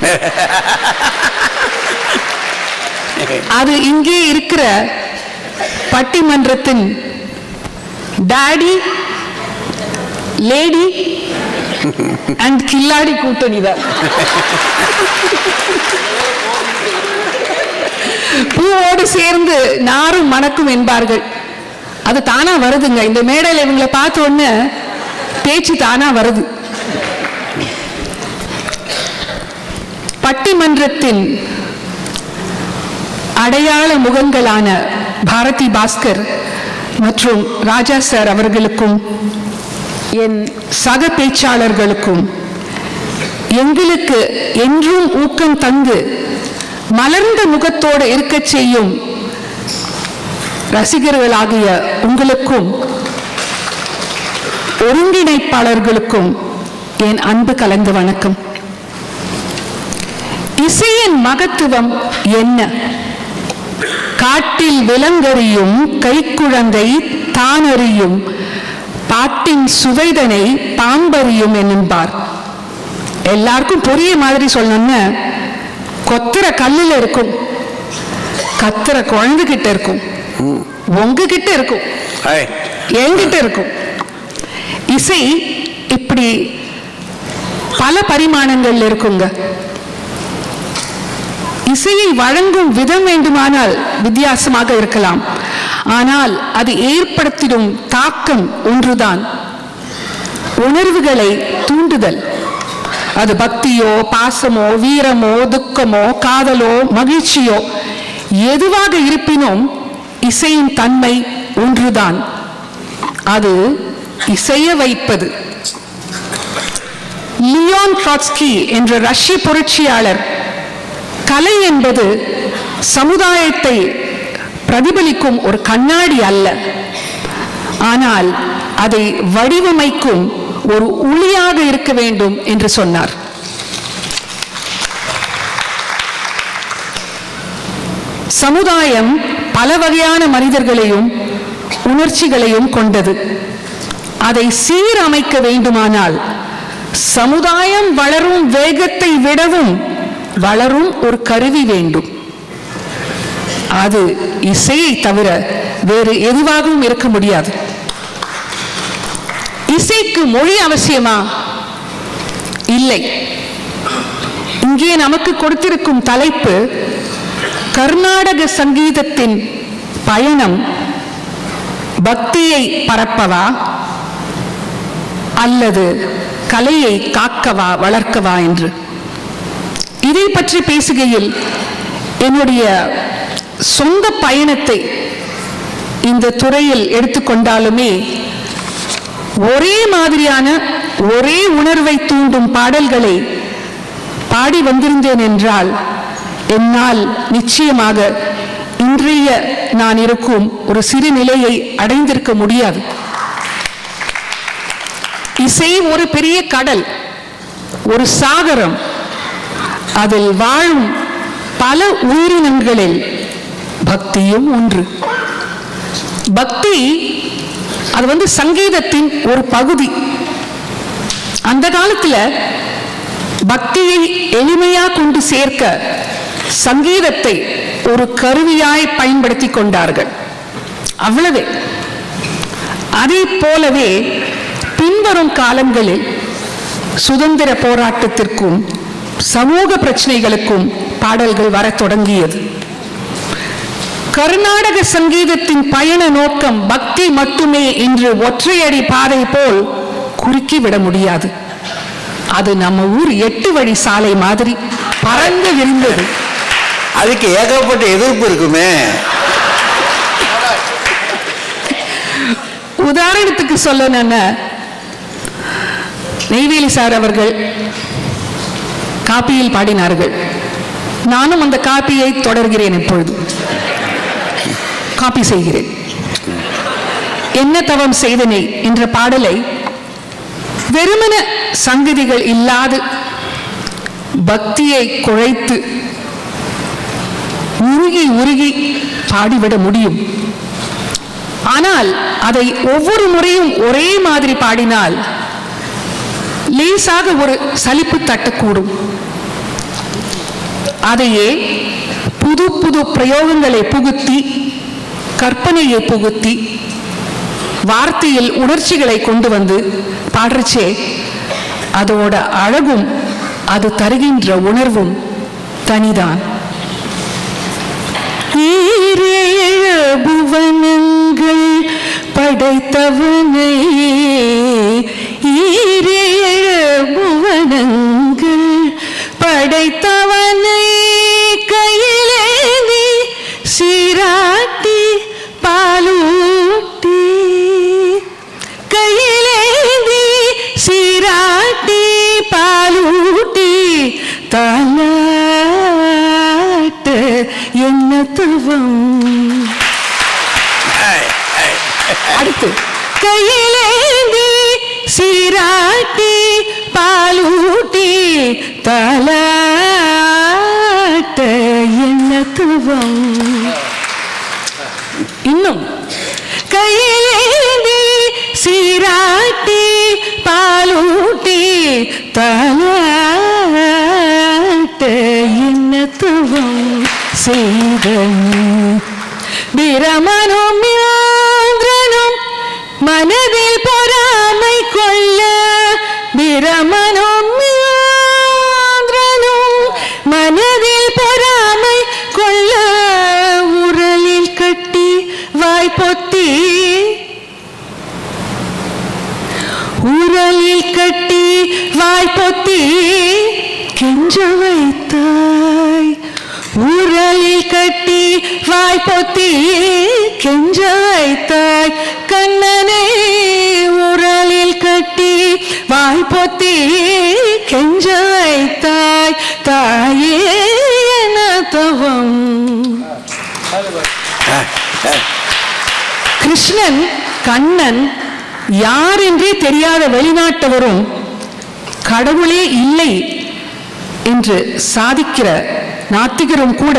அது இங்கே இருக்கிற பட்டிமன்றத்தின் டாடி, லேடி அண்ட் கில்லாடி கூட்டணி தான். பூவோடு சேர்ந்து நாரும் மணக்கும் என்பார்கள். அது தானா வருதுங்க. இந்த மேடையில் இவங்களை பார்த்த உடனே பேச்சு தானா வருது. பட்டிமன்றத்தின் அடையாள முகங்களான பாரதி பாஸ்கர் மற்றும் ராஜா சார் அவர்களுக்கும் என் சக பேச்சாளர்களுக்கும் எங்களுக்கு என்றும் ஊக்கம் தந்து மலர்ந்த முகத்தோடு இருக்க செய்யும் ரசிகர்களாகிய உங்களுக்கும் ஒருங்கிணைப்பாளர்களுக்கும் என் அன்பு கலந்த வணக்கம். இசையின் மகத்துவம் என்ன? காட்டில் விலங்கறியும் கைக்குழந்தை தானறியும் பாட்டின் சுவைதனை பாம்பறியும் என்பார். எல்லாருக்கும் புரிய மாதிரி சொல்லணும்னு கொத்துற கல்லுல இருக்கும், கத்துற குழந்தைகிட்ட இருக்கும், உங்ககிட்ட இருக்கும், என்கிட்ட இருக்கும். இசை இப்படி பல பரிமாணங்கள் இருக்குங்க. இசையை வழங்கும் விதம் வேண்டுமானால் வித்தியாசமாக இருக்கலாம், ஆனால் அது ஏற்படுத்திடும் தாக்கம் ஒன்றுதான். உணர்வுகளை தூண்டுதல். அது பக்தியோ, பாசமோ, வீரமோ, துக்கமோ, காதலோ, மகிழ்ச்சியோ எதுவாக இருப்பினும் இசையின் தன்மை ஒன்றுதான். அது இசைய வைப்பது. லியோன் ட்ராட்ஸ்கி என்ற ரஷ்ய புரட்சியாளர் கலை என்பது சமுதாயத்தை பிரதிபலிக்கும் ஒரு கண்ணாடி அல்ல, ஆனால் அதை வடிவமைக்கும் ஒரு ஒளியாக இருக்க வேண்டும் என்று சொன்னார். சமுதாயம் பல வகையான மனிதர்களையும் உணர்ச்சிகளையும் கொண்டது. அதை சீரமைக்க வேண்டுமானால் சமுதாயம் வளரும் வேகத்தை விடவும் வளரும் ஒரு கருவி வேண்டும். அது இசையை தவிர வேறு எதுவாகவும் இருக்க முடியாது. இசைக்கு மொழி அவசியமா? இல்லை. இங்கே நமக்கு கொடுத்திருக்கும் தலைப்பு கர்நாடக சங்கீதத்தின் பயணம் பக்தியை பரப்பவா அல்லது கலையை காக்கவா வளர்க்கவா என்று. இதை பற்றி பேசுகையில் என்னுடைய சொந்த பயணத்தை இந்த துறையில் எடுத்துக்கொண்டாலுமே ஒரே மாதிரியான ஒரே உணர்வை தூண்டும் பாடல்களை பாடி வந்திருந்தேன் என்றால் என்னால் நிச்சயமாக இன்றைய நான் இருக்கும் ஒரு சிறு நிலையை அடைந்திருக்க முடியாது. இசை ஒரு பெரிய கடல், ஒரு சாகரம். அதில் வாழும் பல உயிரினங்களில் பக்தியும் ஒன்று. பக்தி அது சங்கீதத்தின் ஒரு பகுதி. அந்த காலத்துல பக்தியை எளிமையா கொண்டு சேர்க்க சங்கீதத்தை ஒரு கருவியாய் பயன்படுத்தி கொண்டார்கள். அவ்வளவே. அதே போலவே பின்வரும் காலங்களில் சுதந்திர போராட்டத்திற்கும் சமூக பிரச்சனைகளுக்கும் பாடல்கள் வர தொடங்கியது. கர்நாடக சங்கீதத்தின் பயண நோக்கம் பக்தி மட்டுமே என்று ஒற்றையடி பாதை போல் குறுக்கிவிட முடியாது. அது நம்ம ஊர் 8 வழி சாலை மாதிரி பறந்து விரிந்தது. அதுக்கு ஏகப்பட்ட எதிர்ப்பு இருக்குமே. உதாரணத்துக்கு சொல்லணும்னா நெய்வேலி சார் அவர்கள் காப்பியில் பாடினார்கள். நானும் அந்த காப்பியை தொடர்கிறேன். இப்பொழுது காப்பி செய்கிறேன். என்ன தவம் செய்தனை என்ற பாடலை வெறுமன சங்கதிகள் இல்லாது பக்தியை குழைத்து உருகி உருகி பாடிவிட முடியும். ஆனால் அதை ஒவ்வொரு முறையும் ஒரே மாதிரி பாடினால் லேசாக ஒரு சலிப்பு தட்டக்கூடும். அதையே புது புது பிரயோகங்களை புகுத்தி, கற்பனையை புகுத்தி, வார்த்தையில் உணர்ச்சிகளை கொண்டு வந்து பாடுறச்சே அதோட அழகும் அது தருகின்ற உணர்வும் தனிதான். புவனங்கள் படைத்தவனை, புவனங்கள் படைத்தவனை கையிலேந்தி சீராட்டி பாலூட்டி, கையிலேந்தி சீராட்டி பாலூட்டி தாலாட்டு என்ன தவம். அடுத்து கையிலேந்தி சீராட்டி பாலூட்டி தாலாட்டு என்ன தவம். இன்னும் கையிலேந்தி சீராட்டி பாலூட்டி தாலாட்டு என்ன தவம் செய்தன். பிரமனும் யாந்திரனும் மனதில் பொறாமை கொள்ள, பிரமனும் யாந்திரனும் மனதில் பொறாமை கொள்ள, உரலில் கட்டி வாய்ப்பொத்தி, உரலில் கட்டி வாய்ப்பொத்தி கெஞ்ச வைத்தாய், உரலில் கட்டி வாய்ப்பொத்தி கெஞ்ச வைத்தாய் கண்ணனே, உரலில் கட்டி வாய்ப்பொத்தி கெஞ்ச வைத்தாய் தாயே என தவம். கிருஷ்ணன் கண்ணன் யார் என்றே தெரியாத வெளிநாட்டவரும் கடவுளே இல்லை என்று சாதிக்கிற நாத்திகரும் கூட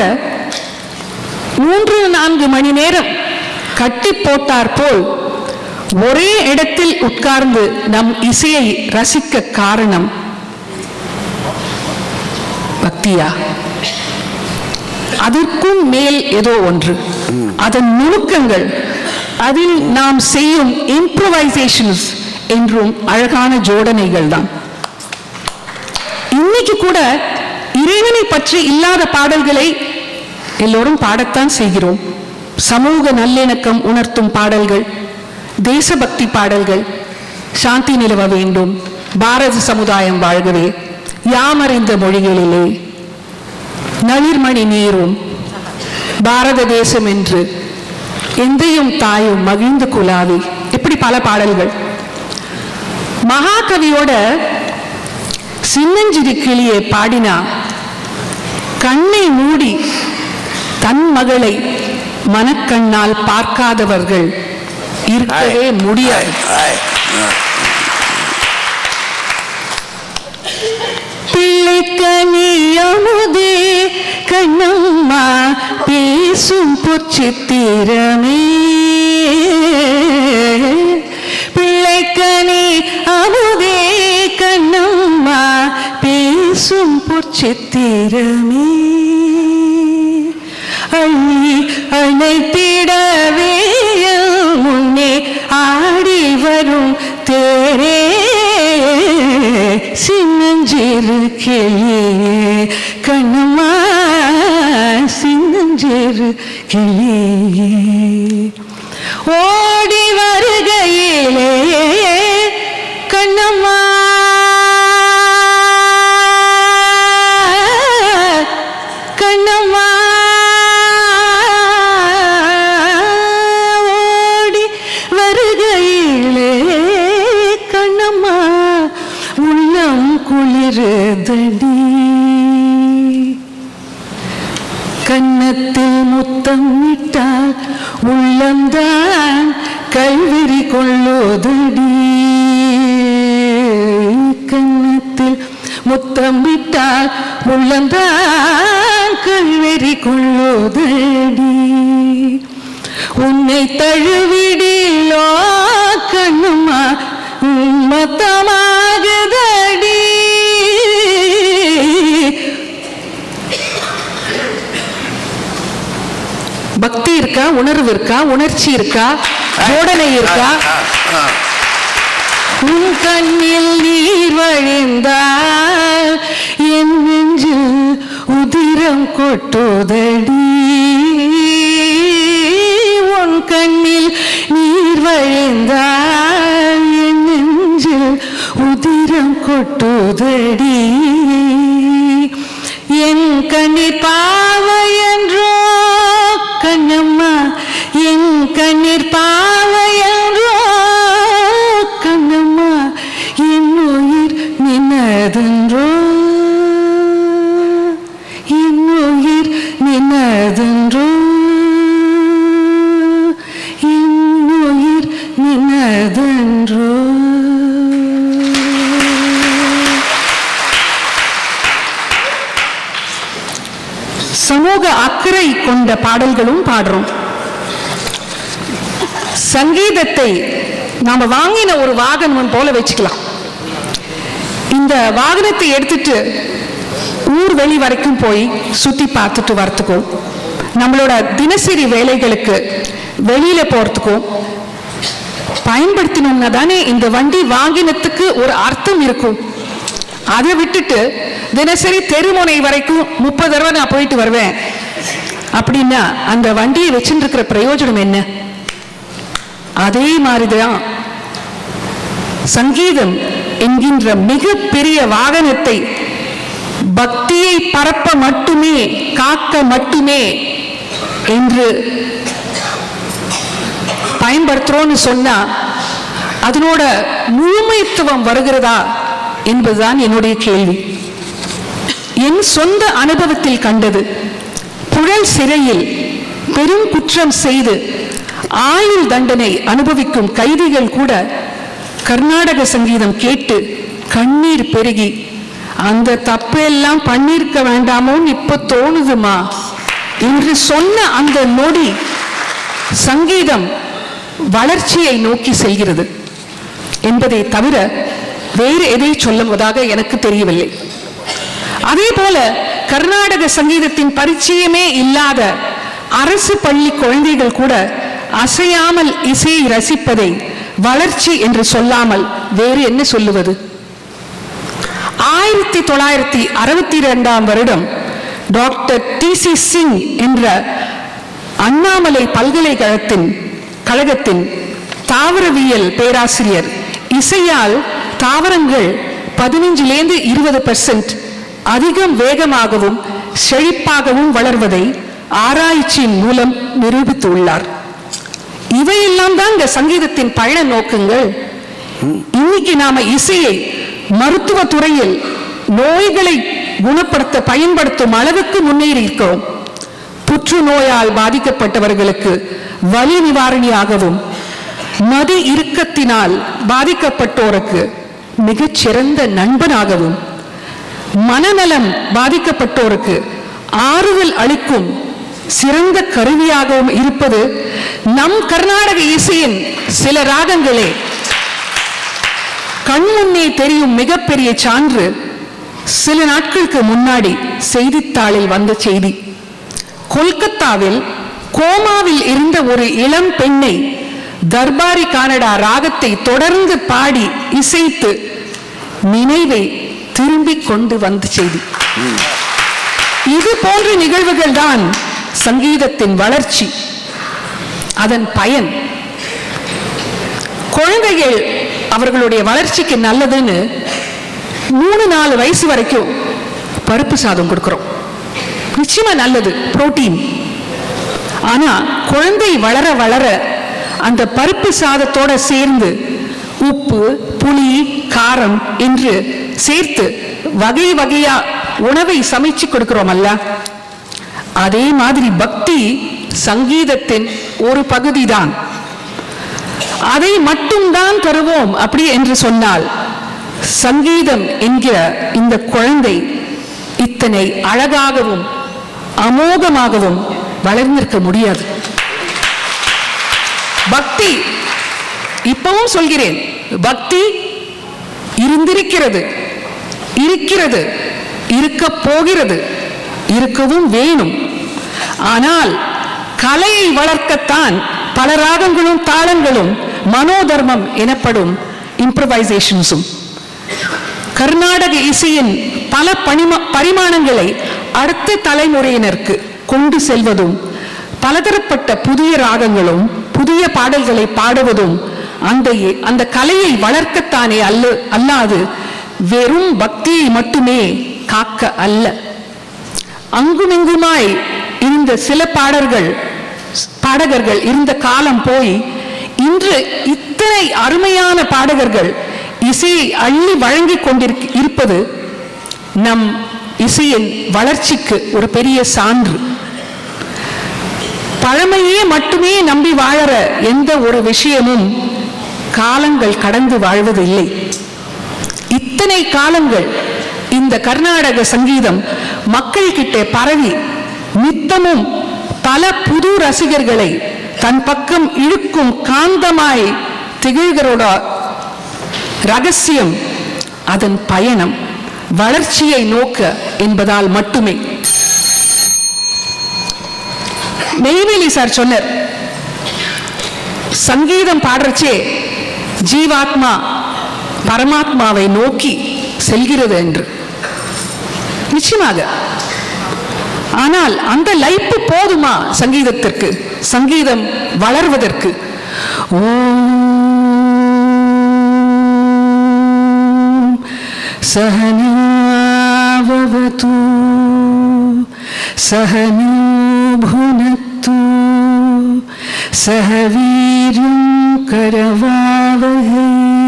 3-4 மணி நேரம் கட்டி போட்டார் போல் ஒரே இடத்தில் உட்கார்ந்து நம் இசையை ரசிக்க காரணம் பக்தியா? அதற்கும் மேல் ஏதோ ஒன்று. அதன் நுணுக்கங்கள், அதில் நாம் செய்யும் இம்ப்ரோவைசேஷன்ஸ் என்றும் அழகான ஜோடனைகள் தான். இன்னைக்கு கூட இறைவனை பற்றி இல்லாத பாடல்களை எல்லோரும் பாடத்தான் செய்கிறோம். சமூக நல்லிணக்கம் உணர்த்தும் பாடல்கள், தேசபக்தி பாடல்கள், சாந்தி நிலவ வேண்டும், பாரத சமுதாயம் வாழ்கவே, யாமறிந்த மொழிகளிலே, நளிர்மணி நீரும், பாரத தேசம் என்று எந்தையும் தாயும் மகிழ்ந்து குலாவி, இப்படி பல பாடல்கள். மகாகவியோட சின்னஞ்சிறு கிளியை பாடினா கண்ணை மூடி தன் மகளை மனக்கண்ணால் பார்க்காதவர்கள் இருக்கவே முடியாது. பிள்ளைக்கனி அமுதே கண்ணம்மா பேசும் பொற்சித்திரமே, பிள்ளைக்கனி அமுதே கண்ணம்மா பேசும் பொற்சித்திரமே, அள்ளி அணைத்திடவே முன்னே ஆடி வரும் தேரே, சின்னஞ்சிறு கிளியே கண்ணம்மா சின்னஞ்சிறு கிளியே, ஓடி வருகையிலே கண்ணம்மா கண்ணம்மா ஓடி வருகையிலே கண்ணம்மா உள்ளம் குளிருதடி, கன்னத்தில் முத்தம் விட்டால் உள்ளம்தான் கல்வெறி கொள்ளுதடி, கன்னத்தில் முத்தம் விட்டால் உள்ளம்தான் கல்வெறி கொள்ளுதடி, உன்னை தழுவிடிலோ கண்ணம்மா மொத்தமாகுதடி, பக்தி இருக்கா, உணர்வு இருக்கா, உணர்ச்சி இருக்கா, ஜோடனை இருக்கா? உன் கண்ணில் நீர் வழிந்தால் என் நெஞ்சில் உதிரம் கொட்டுதடி, உன் கண்ணில் நீர் வழிந்தால் என் நெஞ்சில் உதிரம் கொட்டுதடி, என் கண்ணீர் பாவை என்றோ கண்ணம்மா, என் கண்ணீர் பாவை என்றோ கண்ணம்மா, என் உயிர் நின்னதென்றோ, என் உயிர் நின்னதென்றோ, என் உயிர் நின்னதென்றோ. சமூக அக்கறை கொண்ட பாடல்களும் பாடுறோம். சங்கீதத்தை நாம வாங்கின ஒரு வாகனம் போல வச்சுக்கலாம். இந்த வாகனத்தை எடுத்துட்டு ஊர் வெளி வரைக்கும் போய் சுத்தி பார்த்துட்டு வரத்துக்கும், நம்மளோட தினசரி வேலைகளுக்கு வெளியில போறதுக்கும் பயன்படுத்தினோம்னா தானே இந்த வண்டி வாங்கினத்துக்கு ஒரு அர்த்தம் இருக்கும். அதை விட்டுட்டு தினசரி தெருமுனை வரைக்கும் 30 தடவை நான் போயிட்டு வருவேன் அப்படின்னா அந்த வண்டியை வச்சுட்டு இருக்கிற பிரயோஜனம் என்ன? அதே மாதிரிதான் சங்கீதம் என்கின்ற மிகப்பெரிய வாகனத்தை பக்தியை பரப்ப மட்டுமே, காக்க மட்டுமே என்று பயன்படுத்துறோம்னு சொன்னா அதனோட முழுமைத்துவம் வருகிறதா என்பதுதான் என்னுடைய கேள்வி. என் சொந்த அனுபவத்தில் கண்டது, புழல் சிறையில் பெரும் குற்றம் செய்து ஆயுள் தண்டனை அனுபவிக்கும் கைதிகள் கூட கர்நாடக சங்கீதம் கேட்டு கண்ணீர் பெருகி அந்த தப்பெல்லாம் பண்ணிருக்க வேண்டாமோன்னு இப்ப தோணுதுமா என்று சொன்ன அந்த நொடி சங்கீதம் வளர்ச்சியை நோக்கி செல்கிறது என்பதை தவிர வேறு எதை சொல்லுவதாக எனக்கு தெரியவில்லை. அதே போல கர்நாடக சங்கீதத்தின் பரிச்சயமே இல்லாத அரசு பள்ளி குழந்தைகள் கூட அசையாமல் இசையை ரசிப்பதை வளர்ச்சி என்று சொல்லாமல் வேறு என்ன சொல்லுவது? 1962ஆம் வருடம் டாக்டர் TC சிங் என்ற அண்ணாமலை பல்கலைக்கழகத்தின் தாவரவியல் பேராசிரியர் இசையால் தாவரங்கள் 15-20% அதிகம் வேகமாகவும் செழிப்பாகவும் வளர்வதை ஆராய்ச்சியின் மூலம் நிரூபித்துள்ளார். இவையெல்லாம் தான் இந்த சங்கீதத்தின் பயண நோக்கங்கள். இன்னைக்கு நாம இசையை மருத்துவ துறையில் நோய்களை குணப்படுத்த பயன்படுத்தும் அளவுக்கு முன்னேறி இருக்கிறோம். புற்றுநோயால் பாதிக்கப்பட்டவர்களுக்கு வலி நிவாரணியாகவும், மது இறுக்கத்தினால் பாதிக்கப்பட்டோருக்கு மிகச்சிறந்த நண்பனாகவும், மனநலம் பாதிக்கப்பட்டோருக்கு ஆறுதல் அளிக்கும் சிறந்த கருவியாகவும் இருப்பது நம் கர்நாடக இசையின் சில ராகங்களே. கண்முன்னே தெரியும் மிகப்பெரிய சான்று சில நாட்களுக்கு முன்னாடி செய்தித்தாளில் வந்த செய்தி. கொல்கத்தாவில் கோமாவில் இருந்த ஒரு இளம் பெண்ணை தர்பாரி கானடா ராகத்தை தொடர்ந்து பாடி இசைத்து நினைவை திரும்பிக் கொண்டு வந்த செய்தி. இது போன்ற நிகழ்வுகள் தான் சங்கீதத்தின் வளர்ச்சி, அதன் பயன். குழந்தைகள் அவர்களுடைய வளர்ச்சிக்கு நல்லதுன்னு 3-4 வயசு வரைக்கும் பருப்பு சாதம் கொடுக்கிறோம். நிச்சயமா நல்லது, புரோட்டீன். ஆனா குழந்தை வளர வளர அந்த பருப்பு சாதத்தோட சேர்ந்து உப்பு, புளி, காரம் என்று சேர்த்து வகை வகையா உணவை சமைச்சு கொடுக்கிறோம் அல்ல, அதே மாதிரி பக்தி சங்கீதத்தின் ஒரு பகுதிதான். அதை மட்டும்தான் தருவோம் அப்படி என்று சொன்னால் சங்கீதம் என்கிற இந்த குழந்தை இத்தனை அழகாகவும் அமோகமாகவும் வளர்ந்திருக்க முடியாது. பக்தி, இப்பவும் சொல்கிறேன், பக்தி இருந்திருக்கிறது, இருக்கிறது, இருக்க போகிறது, இருக்கவும் வேணும். ஆனால் கலையை வளர்க்கத்தான் பல ராகங்களும் தாளங்களும் மனோதர்மம் எனப்படும் இம்ப்ரவைசேஷன்ஸும் கர்நாடக இசையின் பல பரிமாணங்களை அடுத்த தலைமுறையினருக்கு கொண்டு செல்வதும் பலதரப்பட்ட புதிய ராகங்களும் புதிய பாடல்களை பாடுவதும் அந்த கலையை வளர்க்கத்தானே அல்லாது வெறும் பக்தியை மட்டுமே காக்க அல்ல. அங்குமிங்குமாய் இருந்த சில பாடகர்கள் இருந்த காலம் போய் இன்று இத்தனை அருமையான பாடகர்கள் இசையை அள்ளி வழங்கி கொண்டிருப்பது நம் இசையின் வளர்ச்சிக்கு ஒரு பெரிய சான்று. பழமையே மட்டுமே நம்பி வாழற எந்த ஒரு விஷயமும் காலங்கள் கடந்து வாழ்வதில்லை. இத்தனை காலங்கள் இந்த கர்நாடக சங்கீதம் மக்கள் கிட்ட பரவி நித்தமும் பல புது ரசிகர்களை தன் பக்கம் இழுக்கும் காந்தமாய் திகழ்கிறோட ரகசியம் அதன் பயணம் வளர்ச்சியை நோக்க என்பதால் மட்டுமே. நெய்வேலி சார் சொன்னார், சங்கீதம் பாடுறச்சே ஜீவாத்மா பரமாத்மாவை நோக்கி செல்கிறது என்று. நிச்சயமாக. ஆனால் அந்த லைஃப் போதுமா சங்கீதத்திற்கு, சங்கீதம் வளர்வதற்கு? ஓம் சஹனாவது சஹனோ புனத்து சஹ வீர்யம் கரவாவஹை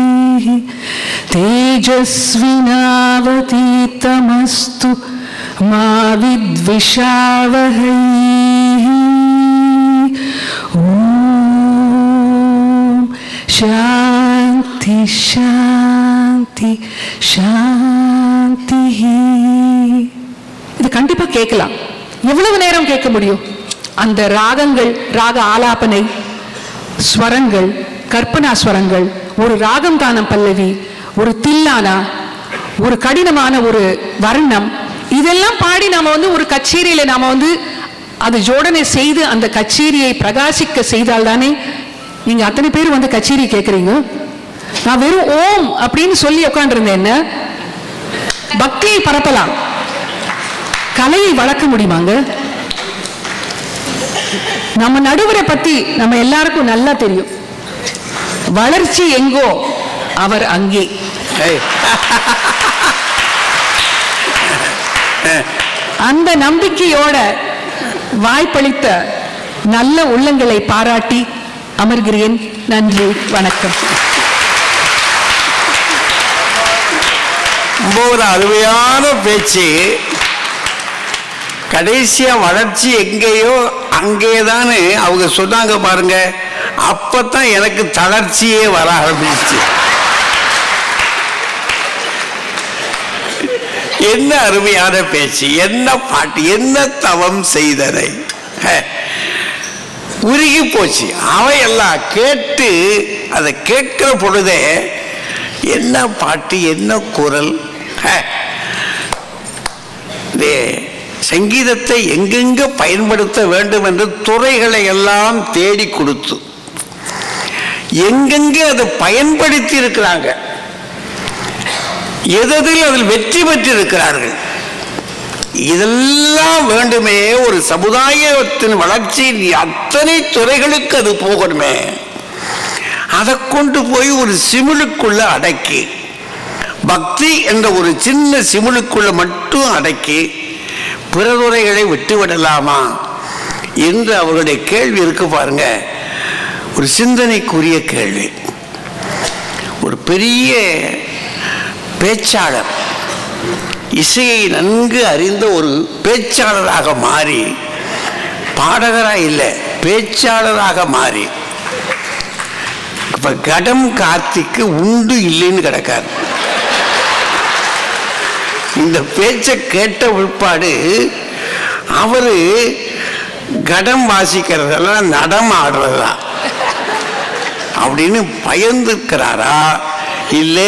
தேஜஸ்வினாவதீதமஸ்து மா வித்விஷாவஹை. ஓம் சாந்தி சாந்தி சாந்தி. இது கண்டிப்பா கேட்கலாம். எவ்வளவு நேரம் கேட்க முடியும்? அந்த ராகங்கள், ராக ஆலாபனை, ஸ்வரங்கள், கற்பனா ஸ்வரங்கள், ஒரு ராகம் தானம் பல்லவி, ஒரு தில்லானா, ஒரு கடினமான ஒரு வர்ணம், இதெல்லாம் பாடி நாம ஒரு கச்சேரியில நாம அது ஜோடனை செய்து அந்த கச்சேரியை பிரகாசிக்க செய்தால் தானே நீங்க அத்தனை பேர் கச்சேரி கேட்கறீங்க. நான் வெறும் ஓம் அப்படின்னு சொல்லி உட்காந்துருந்தேன். பக்தியை பரப்பலாம், கலையை வளர்க்க முடியுமாங்க? நம்ம நடுவரை பத்தி நம்ம எல்லாருக்கும் நல்லா தெரியும். வளர்ச்சி எங்கோ அவர் அங்கே. அந்த நம்பிக்கையோட வாய்ப்பளித்த நல்ல உள்ளங்களை பாராட்டி அமர்கிறேன். நன்றி, வணக்கம். ரொம்ப அருமையான பேச்சு. கடைசியா வளர்ச்சி எங்கேயோ அங்கேதானே அவங்க சொன்னாங்க பாருங்க. அப்பதான் எனக்கு தளர்ச்சியே வர ஆரம்பிச்சு. என்ன அருமையான பேச்சு, என்ன பாட்டு, என்ன தவம் செய்தனை. உருகி போச்சு. அவையெல்லாம் கேட்டு அதை கேட்கிற பொழுதே என்ன பாட்டு, என்ன குரல். சங்கீதத்தை எங்கெங்க பயன்படுத்த வேண்டும் என்று துறைகளை எல்லாம் தேடி கொடுத்து எங்கெங்க அதை பயன்படுத்தி இருக்கிறாங்க, எதில் அதில் வெற்றி பெற்றிருக்கிறார்கள். இதெல்லாம் வேண்டுமே. ஒரு சமுதாயத்தின் வளர்ச்சியின் அத்தனை துறைகளுக்கு அது போகணுமே. அதை கொண்டு போய் ஒரு சிமிழுக்குள்ள அடக்கி, பக்தி என்ற ஒரு சின்ன சிமிழுக்குள்ள மட்டும் அடக்கி பிறதுரைகளை விட்டுவிடலாமா என்று அவர்களுடைய கேள்வி இருக்கு பாருங்க. ஒரு சிந்தனைக்குரிய கேள்வி. ஒரு பெரிய பேச்சாளர், இசையை நன்கு அறிந்த ஒரு பேச்சாளராக மாறி, பாடகராக இல்லை பேச்சாளராக மாறி, இப்ப கடம் கார்த்திக்கு உண்டு இல்லைன்னு கிடக்காரு. இந்த பேச்சை கேட்ட உட்பாடு அவரு கடம் வாசிக்கிறதெல்லாம் நடம் ஆடுறதா அப்படின்னு பயந்துக்கிறாரா, இல்லை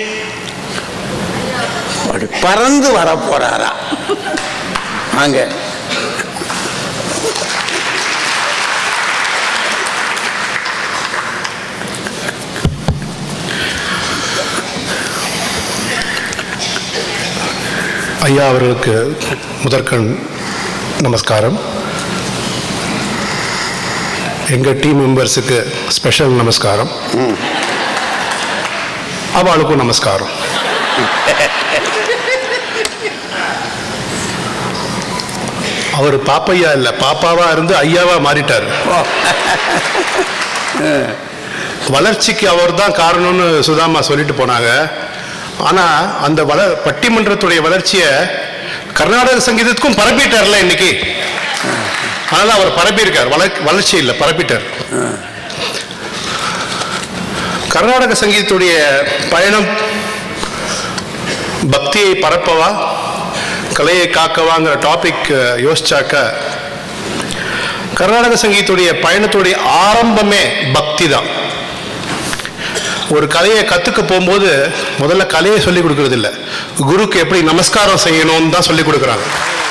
பறந்து வர போறாரா? வாங்க. ஐயா அவர்களுக்கு முதற்கண் நமஸ்காரம். எங்கள் டீம் மெம்பர்ஸுக்கு ஸ்பெஷல் நமஸ்காரம். அவளுக்கும் நமஸ்காரம். அவர் பாப்பையா இல்லை, பாப்பாவா இருந்து ஐயாவா மாறிட்டார். வளர்ச்சிக்கு அவர் தான் காரணம்னு சுதாமா சொல்லிட்டு போனாங்க. ஆனால் அந்த பட்டிமன்றத்துடைய வளர்ச்சியை கர்நாடக சங்கீதத்துக்கும் பரப்பிட்டார்ல இன்னைக்கு. அதனால அவர் பரப்பியிருக்கார், வளர்ச்சி இல்லை பரப்பிட்டார். கர்நாடக சங்கீதத்துடைய பயணம் பக்தியை பரப்பவா கலையை காக்கவாங்கிற டாபிக் யோசிச்சாக்க, கர்நாடக சங்கீதத்துடைய பயணத்துடைய ஆரம்பமே பக்தி தான். ஒரு கலையை கற்றுக்க போகும்போது முதல்ல கலையை சொல்லிக் கொடுக்கறது இல்லை, குருக்கு எப்படி நமஸ்காரம் செய்யணும்னு தான் சொல்லிக் கொடுக்குறாங்க.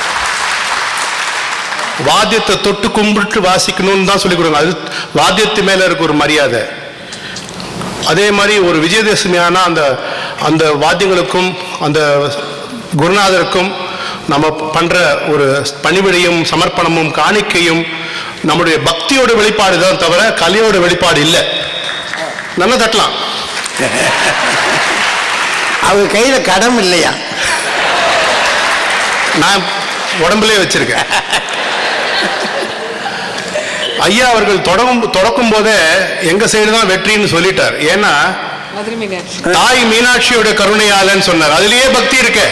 வாத்தியத்தை தொட்டு கும்பிட்டு வாசிக்கணும்னு தான் சொல்லிக் கொடுக்குறாங்க. அது வாத்தியத்து மேலே இருக்க ஒரு மரியாதை. அதே மாதிரி ஒரு விஜயதசமி ஆனால் அந்த வாத்தியங்களுக்கும் அந்த குருநாதருக்கும் நம்ம பண்ணுற ஒரு பணிவிடையும் சமர்ப்பணமும் காணிக்கையும் நம்முடைய பக்தியோட வெளிப்பாடு தான் தவிர கலையோட வெளிப்பாடு இல்லை. நல்லா தட்டலாம். அவங்க கையில கடம் இல்லையா? நான் உடம்புலே வச்சிருக்கேன். ஐயா அவர்கள் தொடக்கும் போதே எங்க சைடு தான் வெற்றின்னு சொல்லிட்டார். ஏன்னா தாய் மீனாட்சியோட கருணையாளன்னு சொன்னார். அதுலயே பக்தி இருக்கு.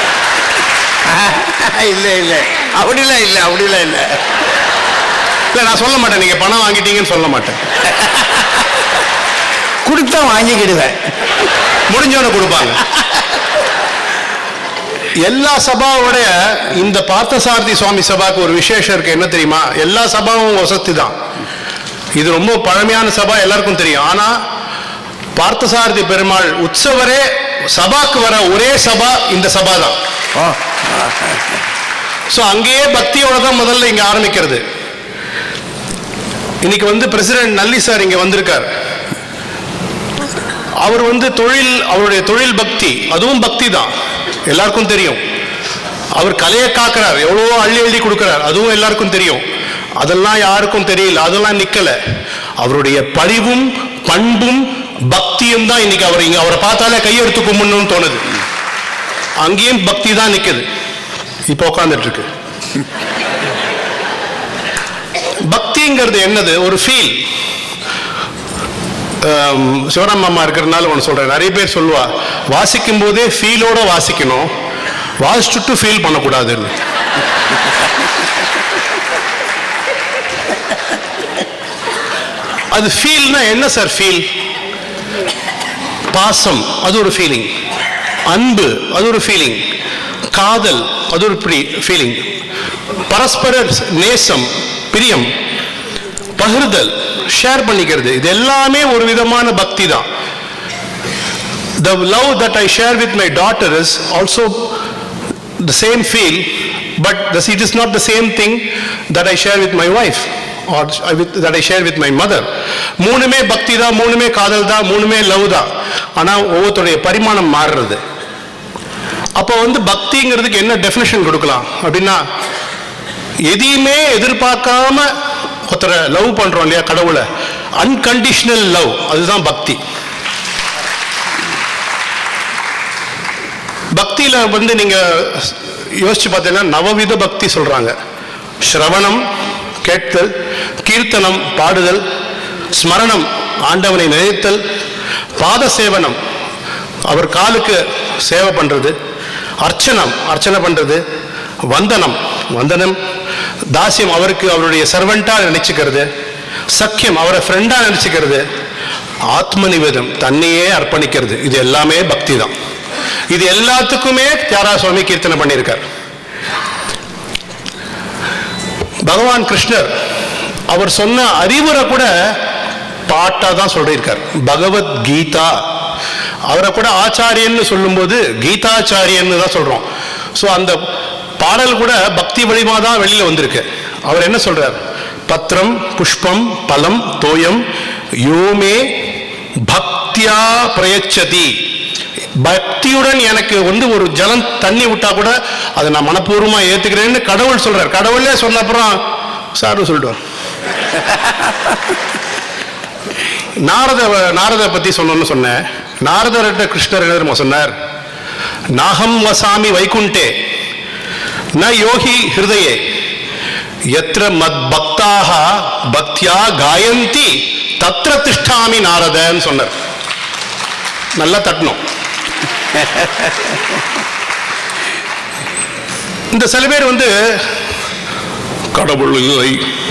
இல்ல இல்ல அப்படிலாம் இல்ல, அப்படிலாம் இல்ல. இல்ல நான் சொல்ல மாட்டேன், நீங்க பணம் வாங்கிட்டீங்கன்னு சொல்ல மாட்டேன். கொடுத்தா வாங்கிக்கிடுவேன், முடிஞ்சவன கொடுப்பாங்க. எல்லா சபாவோட இந்த பார்த்தசாரதி சுவாமி சபாவுக்கு ஒரு விசேஷம் இருக்கு. என்ன தெரியுமா? எல்லா சபாவும் வசதி தான். இது ரொம்ப பழமையான சபா, எல்லாருக்கும் தெரியும். ஆனா பார்த்தசாரதி பெருமாள் உற்சவரே சபாக்கு வர ஒரே சபா இந்த சபா தான். அங்கேயே பக்தியோட தான் முதல்ல இங்க ஆரம்பிக்கிறது. இன்னைக்கு பிரசிடென்ட் நல்லி சார் இங்க வந்திருக்கார். அவர் அவருடைய தொழில் பக்தி, அதுவும் பக்தி தான், எல்லாருக்கும் தெரியும். அவர் கலையை காக்கிறார், எவ்வளவோ அள்ளி கொடுக்கிறார், அதுவும் எல்லாருக்கும் தெரியும். அதெல்லாம் யாருக்கும் தெரியல, அதெல்லாம் நிக்கல. அவருடைய பரிவும் பண்பும் பக்தியும் தான் இன்னைக்கு அவரை பார்த்தாலே கையெடுத்து கும்பிடணும்னு தோணுது. அங்கேயும் பக்தி தான் நிக்குது. இப்ப உட்கார்ந்துட்டு இருக்கு. பக்திங்கிறது என்னது? ஒரு ஃபீல். சிவராம் மாமா இருக்கிறதுனால ஒன்று சொல்கிறேன். நிறைய பேர் சொல்லுவா வாசிக்கும் போதே ஃபீலோட வாசிக்கணும், வாசிச்சுட்டு ஃபீல் பண்ணக்கூடாதுன்னு. அது ஃபீல்னா என்ன சார்? ஃபீல் பாசம் அது ஒரு ஃபீலிங், அன்பு அது ஒரு ஃபீலிங், காதல் அது ஒரு ஃபீலிங், பரஸ்பர நேசம், பிரியம், பகிர்தல், ஷேர் பண்ணிக்கிறது, இது எல்லாமே ஒரு விதமான பக்தி தான். The love that I share with my daughter is also the same feel, but it is not the same thing that I share with my wife or that I share with my mother. மூணுமே பக்தி தான், மூணுமே காதல் தான், மூணுமே love தான். ஆனால் ஒவ்வொருத்தருடைய பரிமாணம் மாறுறது. அப்போ பக்திங்கிறதுக்கு என்ன டெஃபினேஷன் கொடுக்கலாம் அப்படின்னா, எதையுமே எதிர்பார்க்காம ஒருத்தரை லவ் பண்றோம் இல்லையா, கடவுளை, அன்கண்டிஷனல் லவ், அதுதான் பக்தி. பக்தியில நீங்க யோசிச்சு பார்த்தீங்கன்னா நவவித பக்தி சொல்றாங்க. ஸ்ரவணம் கேட்தல், கீர்த்தனம் பாடுதல், ஸ்மரணம் ஆண்டவனை நினைத்தல், பாத சேவனம் அவர் காலுக்கு சேவை பண்றது, அர்ச்சனம் அர்ச்சனை பண்றது, வந்தனம் வந்தனம், தாசியம் அவருக்கு அவருடைய சர்வெண்டா நினைச்சுக்கிறது, சக்கியம் அவரை ஃப்ரெண்டா நினைச்சுக்கிறது, ஆத்ம நிவேதம் தன்னையே அர்ப்பணிக்கிறது. இது எல்லாமே பக்தி தான். இது எல்லாத்துக்குமே தியாகராஜ சுவாமி கீர்த்தனை பண்ணியிருக்கார். பகவான் கிருஷ்ணர் அவர் சொன்ன அறிவுரை கூட பாட்டா தான் சொல்லியிருக்கார். பகவத்கீதா அவரை கூட ஆச்சாரியன்னு சொல்லும்போது கீதாச்சாரியன்னு தான் சொல்றோம். ஸோ அந்த பாடல் கூட பக்தி வழிமா தான் வெளியில வந்திருக்கு. அவர் என்ன சொல்றார்? பத்திரம் புஷ்பம் பலம் தோயம் யோமே பக்தியா பிரயச்சதி. பக்தியுடன் எனக்கு ஒரு ஜலம் தண்ணி விட்டா கூட அதை நான் மனப்பூர்வமா ஏத்துக்கிறேன்னு கடவுள் சொல்றார். கடவுளே சொன்ன அப்புறம் சாரு சொல்லிடுவார். நாரத பத்தி சொன்னோன்னு சொன்னேன். நாரதர்கிட்ட கிருஷ்ணர் என்ன சொன்னார்? நாகம் வசாமி வைகுண்டே ந யோகி ஹிருதயே யத்ர மத் பக்தாக பக்தியா காயந்தி தத்ர திஷ்டாமி நாரதன்னு சொன்னார். நல்லா தட்டணும். இந்த சில பேர் கடவுள் இல்லை,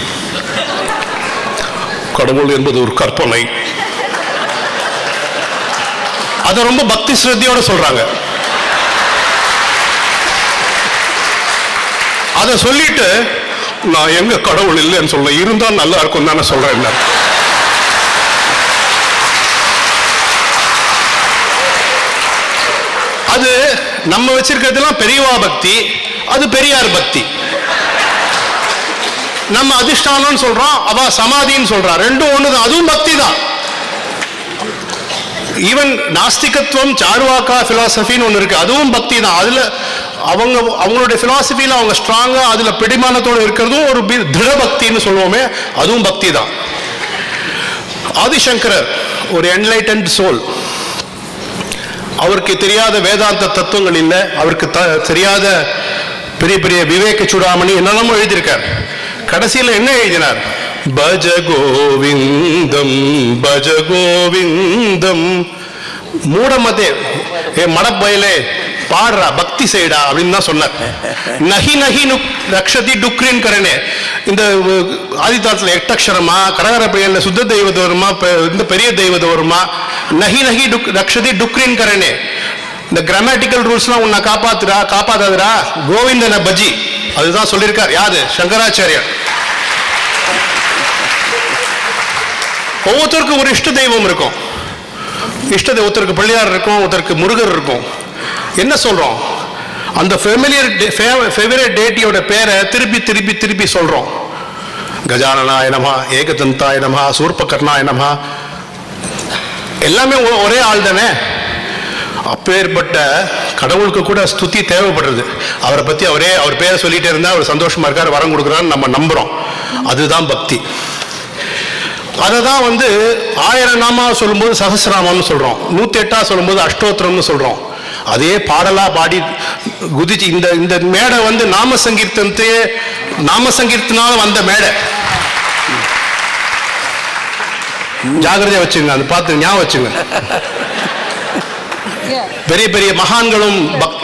கடவுள் என்பது ஒரு கற்பனை, அதை ரொம்ப பக்தி ஸ்ரத்தையோட சொல்றாங்க. அதை சொல்லிட்டு நான் எங்க கடவுள் இல்லைன்னு சொல்ல, இருந்தா நல்லா இருக்கும் தானே சொல்றேன். அது நம்ம வச்சிருக்கிறதுலாம் பெரியவா பக்தி, அது பெரியார் பக்தி. நம்ம அதிஷ்டானம்னு சொல்றோம், அவ சமாதின்னு சொல்றா, ரெண்டும் ஒண்ணுதான், அதுவும் பக்தி தான். ஈவன் நாஸ்திகத்துவம் சார்வாக்கா பிலாசபின்னு ஒன்று இருக்கு, அதுவும் பக்தி தான். அதுல அவங்களுடைய பிலாசபியில அவங்க ஸ்ட்ராங்கா அதுல பிடிமானத்தோடு இருக்கிறதும் ஒரு திட பக்தின்னு சொல்லுவோமே, அதுவும் பக்தி தான். ஆதிசங்கரர் ஒரு என்லைட்டன்ட் சோல். அவருக்கு தெரியாத வேதாந்த தத்துவங்கள் இல்லை, அவருக்கு தெரியாத பெரிய பெரிய விவேக சூடாமணி என்னென்னமோ எழுதியிருக்கார். கடைசியில் என்ன எழுதினார்? பஜ கோவிந்தம் பஜ கோவிந்தம். மூடமதே மடப்பயலே பாடுறா, பக்தி செய்டா அப்படின்னு தான் சொன்னார். நகி நகி ரக்ஷதி டுக்ரின் கரனே. இந்த ஆதித்தாளத்தில் எட்டக்ஷரமா, கடகர பெயர்ல சுத்த தெய்வத வருமா, இந்த பெரிய தெய்வத வருமா, நகி நகி ரக்ஷதி டுக்ரின் கரனே. இந்த கிராமட்டிக்கல் ரூல்ஸ்லாம் உன்னை காப்பாத்தாதுரா கோவிந்தன பஜி. அதுதான் சொல்லியிருக்கார். யாரு? சங்கராச்சாரியர். ஒவ்வொருத்தருக்கும் ஒரு இஷ்ட தெய்வம் இருக்கும். ஒருத்தருக்கு பிள்ளையார் இருக்கும், ஒருத்தருக்கு முருகர் இருக்கும். என்ன சொல்றோம்? அந்த ஃபேவரட் டேட்டியோட பேரை திருப்பி திருப்பி திருப்பி சொல்றோம். கஜானனாய நமஹ, ஏகதந்தாய நமஹ, சூர்பகர்ணாய நமஹ. எல்லாமே ஒரே ஆள் தானே. அப்பேற்பட்ட கடவுளுக்கு கூட ஸ்துதி தேவைப்படுறது. அவரை பத்தி அவர் பேரை சொல்லிட்டே இருந்தா அவர் சந்தோஷமா இருக்காரு, வரம் கொடுக்குறான்னு நம்ம நம்புறோம். அதுதான் பக்தி. அதை தான் 1000 நாமா சொல்லும்போது சஹஸ்ரநாமம்னு சொல்றோம், 108 சொல்லும்போது அஷ்டோத்திரம்னு சொல்றோம். அதே பாடலா பாடி குதிச்சு இந்த மேடை நாம சங்கீர்த்தனால வந்த மேடை. ஜாகிரதையா வச்சுங்க, அது பார்த்து ஞாபகம் வச்சுங்க. பெரிய பெரிய மகான்களும்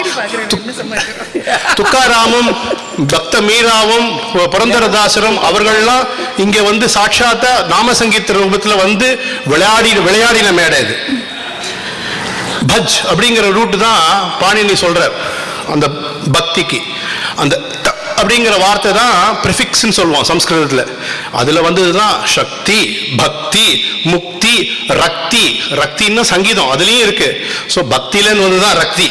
துக்காராமும் பக்த மீராவும் புரந்தரதாசரும் அவர்கள்லாம் இங்க வந்து சாட்சாத்தா நாம சங்கீத ரூபத்தில் வந்து விளையாடின மேடை இது. பஜ் அப்படிங்கிற ரூட் தான் பாணினி சொல்றார் அந்த பக்திக்கு. அந்த அப்படிங்கிற வார்த்தை தான் ப்ரிஃபிக்ஸ்ன்னு சொல்லுவோம் சம்ஸ்கிருதத்தில். அதில் வந்ததுதான் சக்தி, பக்தி, முக்தி, ரக்தி. ரக்தின்னு சங்கீதம் அதுலேயும் இருக்கு. ஸோ பக்தியிலேருந்து வந்து தான் ரக்தி.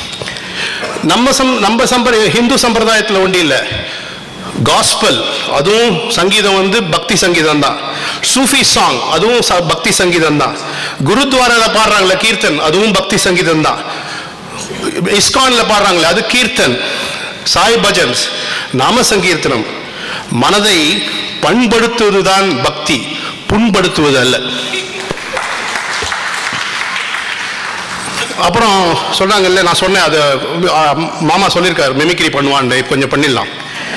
நம்ம ஹிந்து சம்பிரதாயத்தில் ஒன்றும் இல்லை. காஸ்பல் அதுவும் சங்கீதம் வந்து பக்தி சங்கீதம் தான். சூஃபி சாங் அதுவும் பக்தி சங்கீதம் தான். குருத்வாராவில் பாடுறாங்களே கீர்த்தன் அதுவும் பக்தி சங்கீதம் தான். இஸ்கான்ல பாடுறாங்களே அது கீர்த்தன். சாய் பஜன்ஸ், நாம சங்கீர்த்தனம். மனதை பண்படுத்துவதுதான் பக்தி, புண்படுத்துவது அல்ல. அப்புறம் சொன்னாங்கல்ல, நான் சொன்னேன் அது மாமா சொல்லியிருக்காரு மிமிக்ரி பண்ணுவான்னு, கொஞ்சம் பண்ணிடலாம்.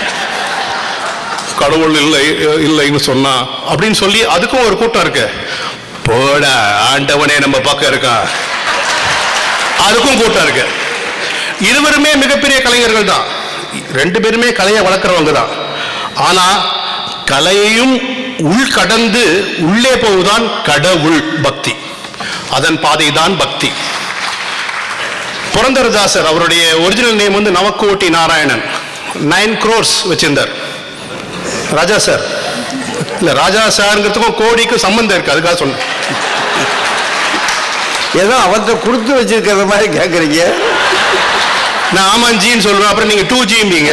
கடவுள் இல்லை இல்லைன்னு சொன்னா அப்படின்னு சொல்லி அதுக்கும் ஒரு கூட்டம் இருக்கு. போட ஆண்டவனே நம்ம பக்கம் இருக்கான், அதுக்கும் கூட்டம் இருக்கு. இருவருமே மிகப்பெரிய கலைஞர்கள் தான், ரெண்டு பேருமே கலையை வளர்க்குறவங்க தான். ஆனா கலையையும் உள்கடந்து உள்ளே போவதுதான் கடவுள் பக்தி. அதன் பாதை தான் பக்தி. புரந்தரதாசர் அவருடைய ஒரிஜினல் நேம் வந்து நவக்கோட்டி நாராயணன். 9 crores வச்சிருந்தார். ராஜா சார் இல்ல, ராஜா சார்ங்கிறதுக்கும் கோடிக்கும் சம்பந்தம் இருக்கு, அதுக்காக சொன்னேன். ஏதோ அவர்கிட்ட கொடுத்து வச்சிருக்கிற மாதிரி கேட்குறீங்க. நான் ஆமாஞ்சின்னு சொல்லுவேன், அப்புறம் நீங்க 2Gம்பீங்க.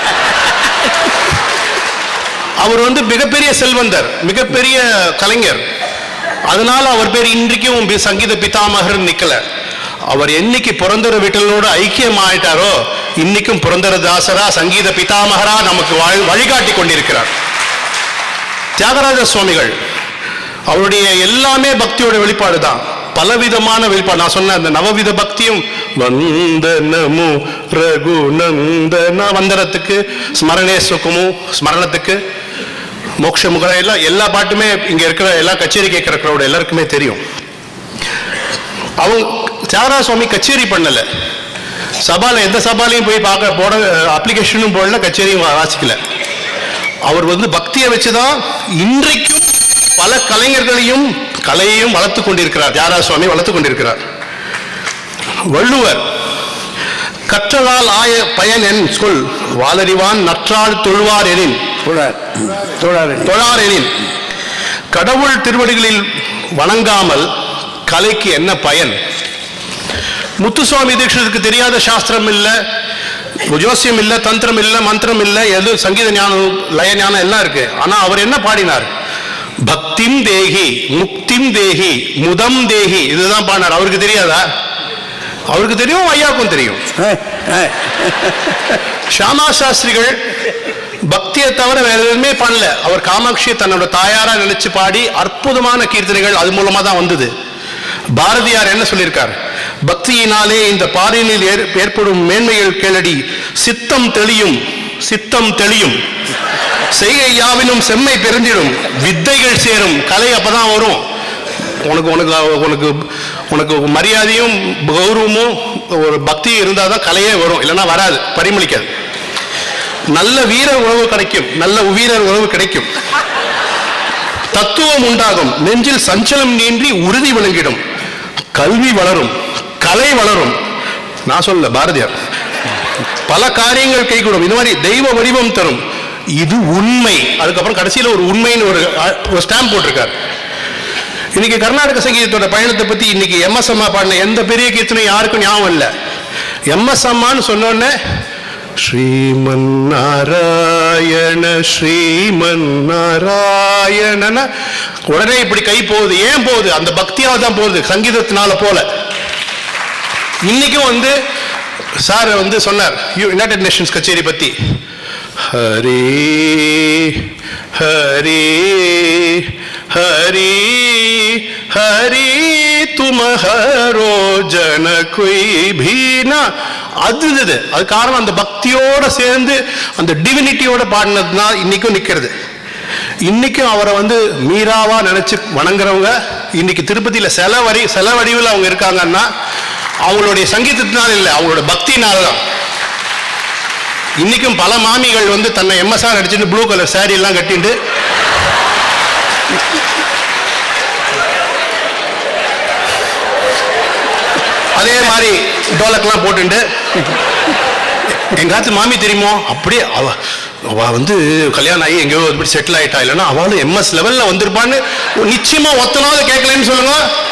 அவர் வந்து மிகப்பெரிய செல்வந்தர், மிகப்பெரிய கலைஞர். அதனால அவர் பேர் இன்றைக்கும் சங்கீத பிதாமகர் நிக்கல. அவர் என்னைக்கு புரந்தர விட்டலோடு ஐக்கியம் ஆயிட்டாரோ இன்னைக்கும் புரந்தரதாசரா சங்கீத பிதாமகரா நமக்கு வழிகாட்டி கொண்டிருக்கிறார். தியாகராஜ சுவாமிகள் அவருடைய எல்லாமே பக்தியோட வெளிப்பாடு தான், பலவிதமான வெளிப்பாடு. நான் சொன்ன அந்த நவவித பக்தியும் வந்தனமு ரகுநந்தன வந்தனத்துக்கு, ஸ்மரணே சுகமு ஸ்மரணத்துக்கு, மோட்ச முகர எல்லாம் எல்லா பாட்டுமே இங்க இருக்கிற எல்லா கச்சேரி கேட்கிறவரோட எல்லாருக்குமே தெரியும். அவங்க தியாகராஜ சுவாமி கச்சேரி பண்ணல, சபால எந்த சபாலையும் போய் பார்க்க போட அப்ளிகேஷனும் போடல, கச்சேரியும் வாசிக்கல. அவர் வந்து பக்தியை வச்சுதான் இன்றைக்கும் பல கலைஞர்களையும் கலையையும் வளர்த்து கொண்டிருக்கிறார். தியாகராஜ சுவாமி வளர்த்து கொண்டிருக்கிறார். வள்ளுவர் கற்றலால் ஆய பயன் என் சொல் வாளறிவான் நற்றால் தொழுவார் எனின் தொழார் எனின். கடவுள் திருவடிகளில் வணங்காமல் கலைக்கு என்ன பயன்? முத்துசுவாமி தீட்சிதருக்கு தெரியாத சாஸ்திரம் இல்லை, ஜோசியம் இல்லை, தந்திரம் இல்லை, மந்திரம் இல்லை, எது சங்கீத ஞானம் லய ஞானம் எல்லாம் இருக்கு. ஆனா அவர் என்ன பாடினார்? பக்திம் தேகி, முக்திம் தேகி, முதம் தேகி, இதுதான் பாடினார். அவருக்கு தெரியாதா? அவருக்கு தெரியும், ஐயாவுக்கும் தெரியும். ஷியாமா சாஸ்திரிகள் பக்தியை தவிர வேற எதுவுமே பண்ணல. அவர் காமாட்சியை தன்னோட தாயாரா நினைச்சு பாடி அற்புதமான கீர்த்தனைகள் அது மூலமா தான் வந்தது. பாரதியார் என்ன சொல்லியிருக்கார்? பக்தியினாலே இந்த பாறையில் ஏற்படும் மேன்மைகள் கேளடி, சித்தம் தெளியும், சித்தம் தெளியும், செய்கை யாவினும் செம்மை பெருந்திடும், வித்தைகள் சேரும், கலை அப்பதான் வரும். உனக்கு உனக்கு உனக்கு உனக்கு மரியாதையும் கௌரவமும் ஒரு பக்தியும் இருந்தால் தான் கலையே வரும், இல்லைன்னா வராது, பரிமளிக்காது. நல்ல வீர உறவு கிடைக்கும், நல்ல வீரர் உறவு கிடைக்கும், தத்துவம் உண்டாகும், நெஞ்சில் சஞ்சலம் நீன்றி உறுதி விளங்கிடும், கல்வி வளரும், கலை வளரும். நான் சொல்ல பாரதியார் பல காரியங்கள் கைகூடும், இந்த மாதிரி தெய்வ வடிவம் தரும், இது உண்மை. அதுக்கப்புறம் கடைசியில் ஒரு உண்மைன்னு ஒரு ஸ்டாம்ப் போட்டிருக்கார். இன்னைக்கு கர்நாடக சங்கீதத்தோட பயணத்தை பத்தி இன்னைக்கு எம்எஸ் அம்மா பாடின எந்த பெரிய கீர்த்தனையும் யாருக்கும் ஞாபகம் இல்லை. எம்எஸ் அம்மான்னு சொன்னோடனே ஸ்ரீமன் நாராயண ஸ்ரீமன் நாராயணன உடனே இப்படி கை போகுது. ஏன் போகுது? அந்த பக்தியால தான் போகுது, சங்கீதத்தினால போல. இன்னைக்கும் வந்து சார் வந்து சொன்னார் யுனைடெட் நேஷன்ஸ் கச்சேரி பத்தி, ஹரி ஹரி ஹரி ஹரி தும ஹரோ ஜன கொய் பீனா. அது காரணம் அந்த பக்தியோட சேர்ந்து அந்த டிவினிட்டியோட பாடினதுதான் இன்னைக்கும் நிக்கிறது. இன்னைக்கும் அவரை வந்து மீராவா நினைச்சு வணங்குறவங்க இன்னைக்கு திருப்பதியில சில வடிவில் அவங்க இருக்காங்கன்னா அவங்களுடைய சங்கீதத்தினால இல்லை, அவங்களோட பக்தினால தான். இன்னைக்கும் பல மாமிகள் வந்து தன்னை எம்எஸ்ஆர் அடிச்சுட்டு ப்ளூ கலர் சாரி எல்லாம் கட்டிட்டு அதே மாதிரி டோலக்கெல்லாம் போட்டுட்டு எங்காத்து மாமி தெரியுமோ அப்படியே அவ வந்து கல்யாணம் ஆகி எங்கேயோ இப்படி செட்டில் ஆயிட்டா, இல்லைன்னா அவளும் எம்எஸ் லெவல்ல வந்திருப்பான்னு நிச்சயமா ஒத்தனாவது கேட்கலன்னு சொல்லுங்க.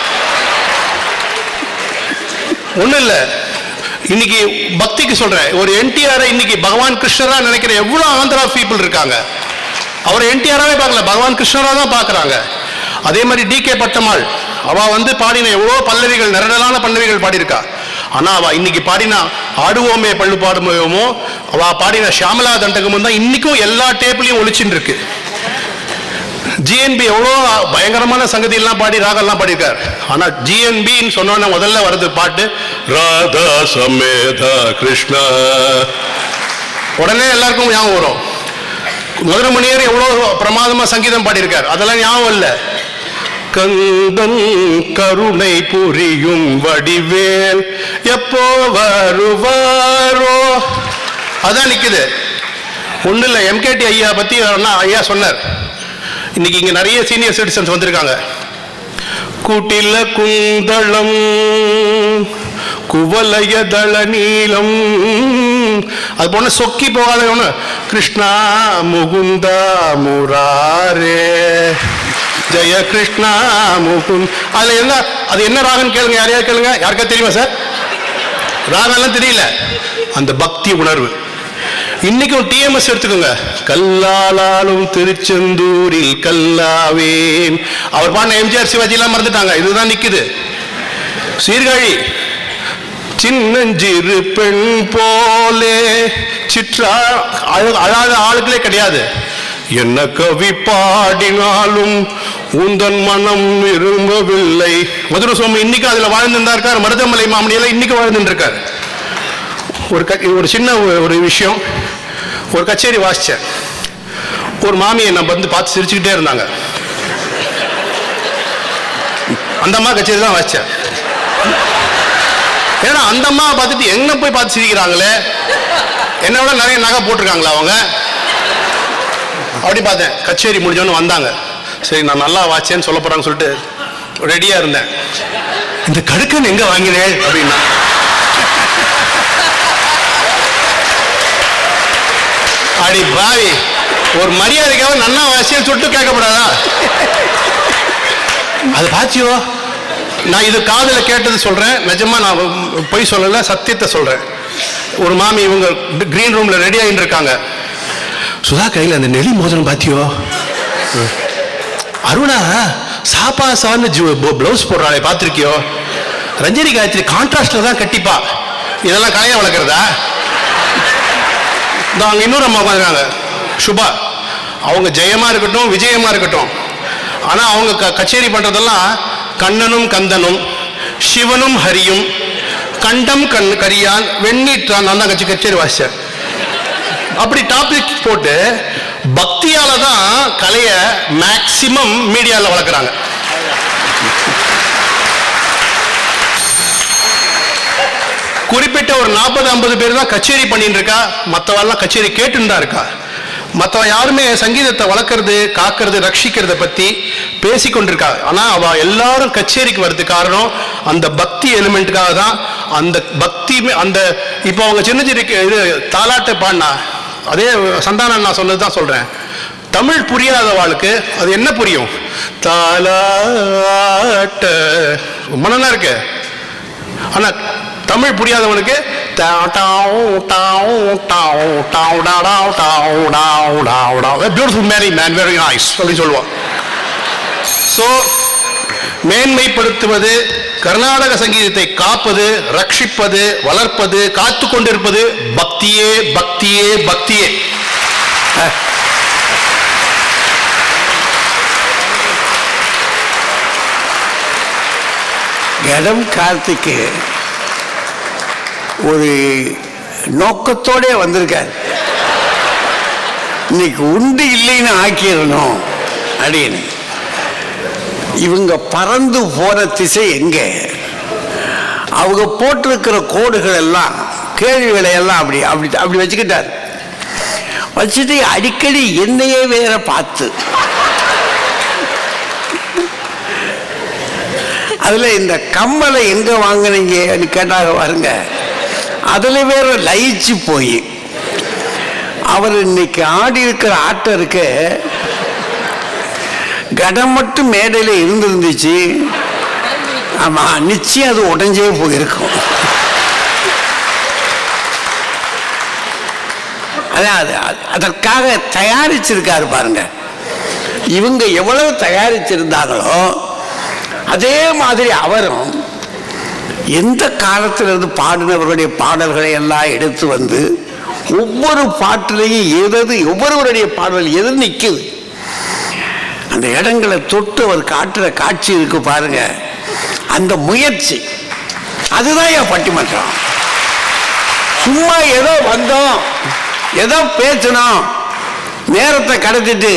ஒண்ணும் இல்லை, இன்னைக்கு பக்திக்கு சொல்றேன், ஒரு என்டிஆர் இன்னைக்கு பகவான் கிருஷ்ணரா நினைக்கிற எவ்வளவு ஆந்திரா பீப்புள் இருக்காங்க. அவர் என்டிஆராவே பார்க்கல, பகவான் கிருஷ்ணரா தான் பார்க்கறாங்க. அதே மாதிரி DK பட்டம்மாள் அவ வந்து பாடின எவ்வளோ பல்லவிகள், நிரடலான பல்லவிகள் பாடியிருக்கா. ஆனா அவ இன்னைக்கு பாடினா ஆடுவோமே பள்ளு பாடுமோ, அவ பாடின ஷியாமலா தண்டகமும் தான் இன்னைக்கும் எல்லா டேப்லையும் ஒழிச்சுட்டு இருக்கு. GNB எவ்வளோ பயங்கரமான சங்கதி எல்லாம் பாடி ராகெல்லாம் பாடியிருக்காரு. ஆனா GNBன்னு சொன்னோன்னா முதல்ல வருது பாட்டு ராதா சமேதா கிருஷ்ணா, உடனே எல்லாருக்கும் ஞாபகம் வரும். மதுரமணியர் எவ்வளோ பிரமாதமா சங்கீதம் பாடியிருக்காரு, அதெல்லாம் ஞாபகம் இல்லை. கந்தன் கருணை புரியும் வடிவேல் எப்போ வருவாரோ, அதான் நிக்குது. ஒன்றும் இல்லை, MKT ஐயா பத்தி ஐயா சொன்னார். இன்னைக்கு இங்க நிறைய சீனியர் சிட்டிசன்ஸ் வந்திருக்காங்க. கூட்டில குந்தளம் குவலய தள நீளம், அது போன சொக்கி போகாத ஒண்ணு கிருஷ்ணா முகுந்தா முராரே ஜெய கிருஷ்ணா முகுந்த். அதுல என்ன, அது என்ன ராகம் கேளுங்க, யாரையாவது கேளுங்க, யாருக்கா தெரியுமா சார்? ராகம்லாம் தெரியல, அந்த பக்தி உணர்வு. இன்னைக்கும் TMS எடுத்துக்கோங்க, கல்லாலும் திருச்செந்தூரில் கல்லாவேன், அவர் பாடின MGR சிவாஜி எல்லாம் மறந்துட்டாங்க, இதுதான் நிக்குது. சீர்காழி சின்னஞ்சிறு பெண் போலே சிற்றா அழாத ஆளுகளே கிடையாது. என்ன கவி பாடினாலும் உந்தன் மனம் விரும்பவில்லை. மதுரை சுவாமி இன்னைக்கு அதுல வாழ்ந்துருந்தா இருக்காரு. மருதமலை மாமணியெல்லாம் இன்னைக்கு வாழ்ந்துட்டு இருக்காரு. ஒரு சின்ன ஒரு விஷயம், ஒரு கச்சேரி வாசிச்சேன். ஒரு மாமியை நம்ம வந்து பார்த்து சிரிச்சுக்கிட்டே இருந்தாங்க. அந்த அம்மா கச்சேரி தான் வாசிச்சேன். ஏன்னா அந்த அம்மா பார்த்துட்டு எங்க போய் பார்த்து சிரிக்கிறாங்களே, என்ன விட நிறைய நகை போட்டிருக்காங்களா அவங்க அப்படி பார்த்தேன். கச்சேரி முடிஞ்சோன்னு வந்தாங்க. சரி நான் நல்லா வாச்சேன்னு சொல்ல போறாங்கன்னு சொல்லிட்டு ரெடியா இருந்தேன். இந்த கடுக்கன் எங்க வாங்கினேன் அப்படின்னா, அடி பாவி, ஒரு மரியாதைக்காக நன்னா வாசியன்னு சொல்லிட்டு கேட்கப்படாதா? அது பாத்தியோ, நான் இது காதுல கேட்டது சொல்றேன், நிஜமா நான் பொய் சொல்லல, சத்தியத்தை சொல்றேன். ஒரு மாமி இவங்க கிரீன் ரூம்ல ரெடி ஆகிட்டு இருக்காங்க. சுதா கையில் அந்த நெளி மோதிரம் பாத்தியோ? அருணா சாப்பா சான்னு பிளவுஸ் போடுறாளே பார்த்துருக்கியோ? ரஞ்சனி காயத்ரி கான்ட்ராஸ்ட்ல தான் கட்டிப்பா. இதெல்லாம் கலையை வளர்க்குறதா? அங்க இன்னொரு அம்மா உட்காந்துருக்காங்க, சுபா. அவங்க ஜெயமா இருக்கட்டும் விஜயமா இருக்கட்டும், ஆனா அவங்க கச்சேரி பண்றதெல்லாம் கண்ணனும் கந்தனும் சிவனும் ஹரியும் கண்டம் கரியான் வெண்ணீற்றான். நான் தான் கச்சேரி வாசிச்சேன். அப்படி டாபிக் போட்டு பக்தியால தான் கலைய மேக்சிமம் மீடியால வளர்க்குறாங்க. குறிப்பிட்ட ஒரு 40-50 பேர் தான் கச்சேரி பண்ணிட்டு இருக்கா, மற்றவெல்லாம் கச்சேரி கேட்டுன்னு தான் இருக்கா. மற்றவன் யாருமே சங்கீதத்தை வளர்க்கறது காக்கிறது ரட்சிக்கிறத பத்தி பேசிக்கொண்டிருக்கா. ஆனா அவ எல்லாரும் கச்சேரிக்கு வர்றது காரணம் அந்த பக்தி எலிமெண்ட்டுக்காக தான். அந்த பக்தி அந்த இப்போ அவங்க சின்ன இது தாலாட்டை பாடினா, அதே சந்தானம் நான் சொன்னது தான் சொல்றேன். தமிழ் புரியாதவாளுக்கு அது என்ன புரியும்? தாலாட்ட ரொம்ப நல்லா இருக்கு. ஆனா தமிழ் புரியாதவனுக்கு beautiful merry man very nice அப்படின்னு சொல்லுவான். ஸோ மேன்மைப்படுத்துவது, கர்நாடக சங்கீதத்தை காப்பது, ரட்சிப்பது, வளர்ப்பது, காத்து கொண்டிருப்பது பக்தியே பக்தியே பக்தியே. கடம் கார்த்திக்கு ஒரு நோக்கத்தோட வந்திருக்கார். இன்னைக்கு உண்டு இல்லைன்னு ஆக்கிடணும் அப்படின்னு. இவங்க பறந்து போன திசை எங்க? அவங்க போட்டிருக்கிற கோடுகள் எல்லாம் கேள்விகளை எல்லாம் அப்படி அப்படி அப்படி வச்சுக்கிட்டார். வச்சுட்டு அடிக்கடி என்னையே வேற பார்த்து, அதுல இந்த கம்மலை எங்க வாங்கினீங்கன்னு கேட்டாங்க பாருங்க. அதுல வேற லயிச்சு போய் அவர் இன்னைக்கு ஆடி இருக்கிற ஆட்டருக்கு கடம் மட்டும் மேடையில இருந்துச்சு. ஆமா, நிச்சயம் அது உடஞ்சே போயிருக்கும். அதற்காக தயாரிச்சிருக்காரு பாருங்க. இவங்க எவ்வளவு தயாரிச்சிருந்தாங்களோ அதே மாதிரி அவரும் எந்த காலத்திலிருந்து பாடினவர்களுடைய பாடல்களை எல்லாம் எடுத்து வந்து ஒவ்வொரு பாட்டிலையும் எது ஒவ்வொருவருடைய பாடல் எது நிற்குது அந்த இடங்களை தொட்டு அவர் காட்டுற காட்சி இருக்கு பாருங்க. அந்த முயற்சி அதுதான் என் பட்டிமன்றம். சும்மா ஏதோ வந்தோம், ஏதோ பேசணும், நேரத்தை கடத்திட்டு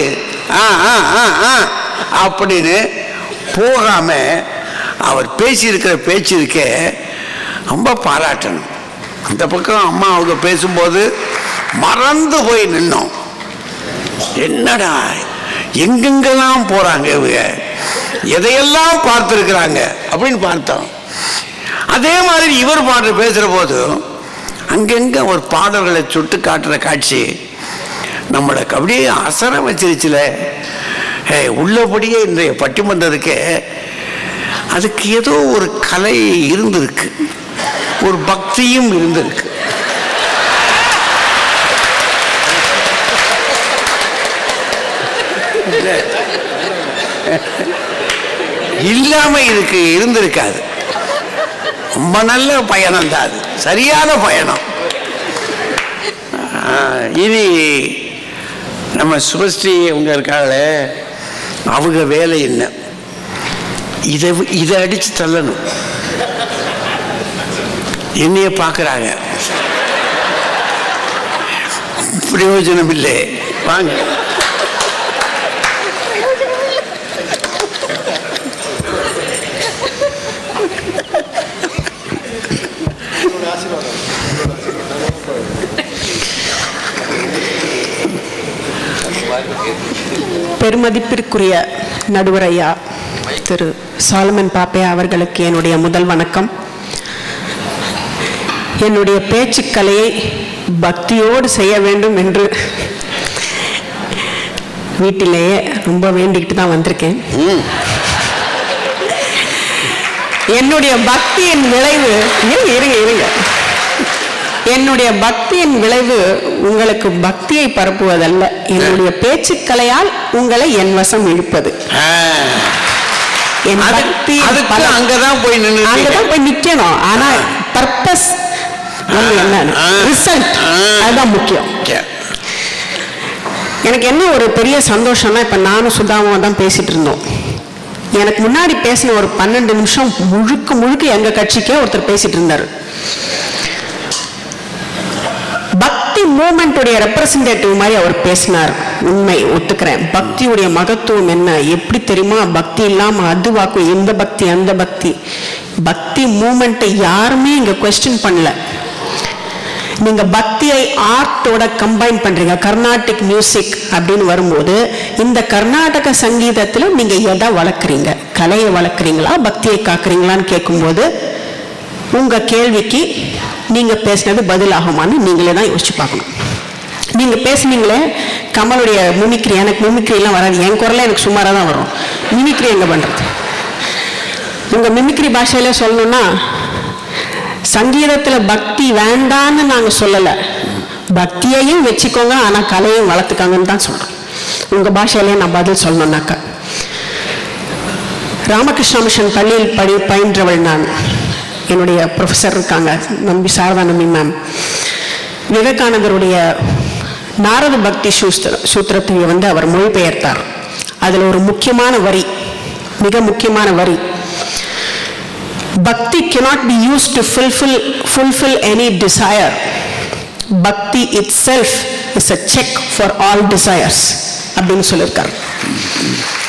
அப்படின்னு போகாம அவர் பேசியிருக்கிற பேச்சு இருக்க ரொம்ப பாராட்டணும். அந்த பக்கம் அம்மா அவங்க பேசும்போது மறந்து போய் நின்னோம். என்னடா எங்கெங்கெல்லாம் போறாங்க இவங்க, எதையெல்லாம் பார்த்துருக்குறாங்க அப்படின்னு பார்த்தோம். அதே மாதிரி இவர் பாட்டு பேசுற போது அங்கங்க ஒரு பாடல்களை சுட்டு காட்டுற காட்சி நம்மளுக்கு அப்படியே அசர வச்சிருச்சுல. உள்ளபடியே இன்றைய பட்டிமன்றத்துக்கு அதுக்கு ஏதோ ஒரு கலை இருந்திருக்கு, ஒரு பக்தியும் இருந்திருக்கு. இல்லாம இருந்திருக்காது. ரொம்ப நல்ல பயணம் தான் அது, சரியான பயணம். இனி நம்ம சுபஸ்ரீ அவங்க இருக்காங்களே, அவங்க வேலை என்ன, இதை அடிச்சு தள்ளணும். என்னைய பார்க்குறாங்க, பிரயோஜனம் இல்லை, வாங்க. பெருமதிப்பிற்குரிய நடுவர் ஐயா திரு சாலமன் பாப்பையா அவர்களுக்கு என்னுடைய முதல் வணக்கம். என்னுடைய பேச்சுக்கலையை பக்தியோடு செய்ய வேண்டும் என்று வீட்டிலேயே ரொம்ப வேண்டிக்கிட்டு தான் வந்திருக்கேன். என்னுடைய பக்தியின் விளைவு இருங்க என்னுடைய பக்தியின் விளைவு உங்களுக்கு பக்தியை பரப்புவதல்ல, என்னுடைய பேச்சுக்கலையால் உங்களை என் வசம் இழுப்பது. என் பக்தி அங்கதான் போய் நிக்கணும். ஆனா பர்பஸ் என்ன, ரிசல்ட், அதுதான் முக்கியம். எனக்கு என்ன ஒரு பெரிய சந்தோஷம்னா, இப்ப நானும் சுதாவும் தான் பேசிட்டு இருந்தோம். எனக்கு முன்னாடி பேசின ஒரு 12 நிமிஷம் முழுக்க எங்க கட்சிக்கே ஒருத்தர் பேசிட்டு இருந்தாரு. பக்தி மூமெண்ட்டுடைய ரெப்ரசன்டேட்டிவ் மாதிரி அவர் பேசினார். உண்மை ஒத்துக்கிறேன். பக்தியுடைய மகத்துவம் என்ன, எப்படி தெரியுமா? பக்தி இல்லாம அது வாக்கும், இந்த பக்தி அந்த பக்தி. பக்தி மூமெண்ட்டை யாருமே இங்க கொஸ்டின் பண்ணல. நீங்க பக்தியை ஆர்ட்டோட கம்பைன் பண்றீங்க. கர்நாடிக் மியூசிக் அப்படின்னு வரும்போது இந்த கர்நாடக சங்கீதத்துல நீங்க எதை வளர்க்குறீங்க? கலையை வளர்க்குறீங்களா, பக்தியை காக்குறீங்களான்னு கேட்கும்போது உங்க கேள்விக்கு நீங்க பேசினது பதிலாகுமான்னு நீங்களே தான் யோசிச்சு பார்க்கணும். நீங்க பேசுனீங்களே கமலுடைய மிமிக்ரி, எனக்கு மிமிக்ரி எல்லாம் வராது, என் குரல எனக்கு சுமாராக தான் வரும். மிமிக்ரி எங்க பண்றது? உங்க மிமிக்ரி பாஷையில சொல்லணும்னா, சங்கீதத்துல பக்தி வேண்டான்னு நாங்க சொல்லல, பக்தியையும் வச்சுக்கோங்க ஆனா கலையும் வளர்த்துக்காங்கன்னு தான் சொல்றோம். உங்க பாஷையிலேயே நான் பதில் சொல்லணும்னாக்கா, ராமகிருஷ்ண மிஷன் பள்ளியில் பயின்றவள் நான். என்னுடைய ப்ரொஃபஸர் இருக்காங்க, நம்பி சாரதா நம்பி மேம். விவேகானந்தருடைய நாரத பக்தி சூத்திரத்தை அவர் மொழிபெயர்த்தார். அதில் ஒரு முக்கியமான வரி, மிக முக்கியமான வரி, பக்தி cannot be used to fulfill any desire. Bhakti itself is a check for all desires அப்படின்னு சொல்லியிருக்கார்.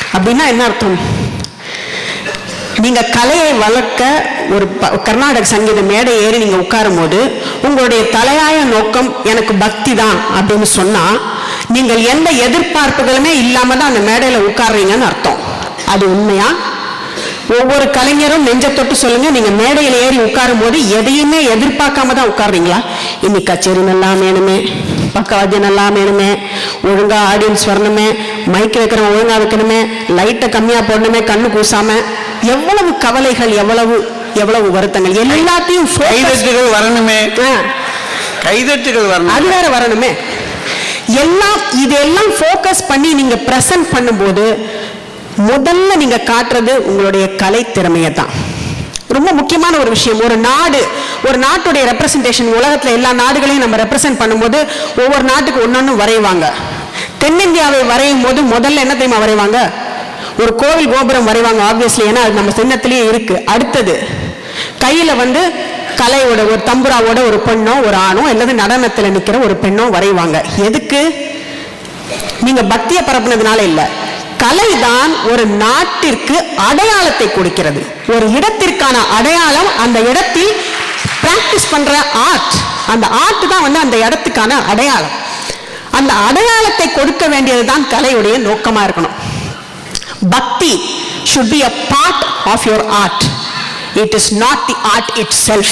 அப்படின்னா என்ன அர்த்தம்? நீங்க கலையை வளர்க்க ஒரு கர்நாடக சங்கீத மேடை ஏறி நீங்க உட்காரும் போது உங்களுடைய தலையாய நோக்கம் எனக்கு பக்தி தான் அப்படின்னு சொன்னா நீங்கள் எந்த எதிர்பார்ப்புகளுமே இல்லாம தான் அந்த மேடையில உட்கார்றீங்கன்னு அர்த்தம். அது உண்மையா? ஒவ்வொரு கலைஞரும் நெஞ்ச தொட்டு சொல்லுங்க, நீங்க மேடையில் ஏறி உட்காரும் போது எதையுமே எதிர்பார்க்காம தான் உட்கார்றீங்களா? இன்னைக்கு கச்சேரி நல்லா வேணுமே, பக்கவாத்தியம் நல்லா வேணுமே, ஒழுங்கா ஆடியன்ஸ் வரணுமே, மைக் வைக்கிறவங்க ஒழுங்கா வைக்கணுமே, லைட்டை கம்மியா போடணுமே, கண்ணு கூசாம, எவ்வளவு கவலைகள், எவ்வளவு எவ்வளவு வருத்தங்கள், எல்லாத்தையும் கைதட்டுகள் வரணுமே, கைதட்டுகள் வரணும், அது வேற வரணுமே, எல்லாம் இதெல்லாம் ஃபோக்கஸ் பண்ணி நீங்க பிரசன்ட் பண்ணும்போது முதல்ல நீங்க காட்டுறது உங்களுடைய கலை திறமையை தான். ரொம்ப முக்கியமான ஒரு விஷயம். ஒரு நாடு, ஒரு நாட்டுடைய ரெப்ரசன்டேஷன், உலகத்துல எல்லா நாடுகளையும் நம்ம ரெப்ரசென்ட் பண்ணும்போது ஒவ்வொரு நாட்டுக்கு ஒன்னொன்னு வரைவாங்க. தென்னிந்தியாவை வரையும் போது முதல்ல என்ன தெரியுமா வரைவாங்க? ஒரு கோவில் கோபுரம் வரைவாங்க, ஆப்வியஸ்லி, ஏன்னா அது நம்ம சின்னத்திலேயே இருக்கு. அடுத்தது கையில கலையோட ஒரு தம்புராவோட ஒரு பெண்ணோ ஒரு ஆணோ அல்லது நடனத்துல நிக்கிற ஒரு பெண்ணோ வரைவாங்க. எதுக்கு? நீங்க பக்தியை பரப்புனதுனால இல்ல, கலைதான் ஒரு நாட்டிற்கு அடையாளத்தை கொடுக்கிறது. ஒரு இடத்திற்கான அடையாளம் அந்த இடத்தில் பிராக்டிஸ் பண்ற ஆர்ட். அந்த ஆர்ட் தான் அந்த இடத்துக்கான அடையாளம். அந்த அடையாளத்தை கொடுக்க வேண்டியதுதான் கலையுடைய நோக்கமா இருக்கணும். பக்தி should be a part of your art. It is not the art itself.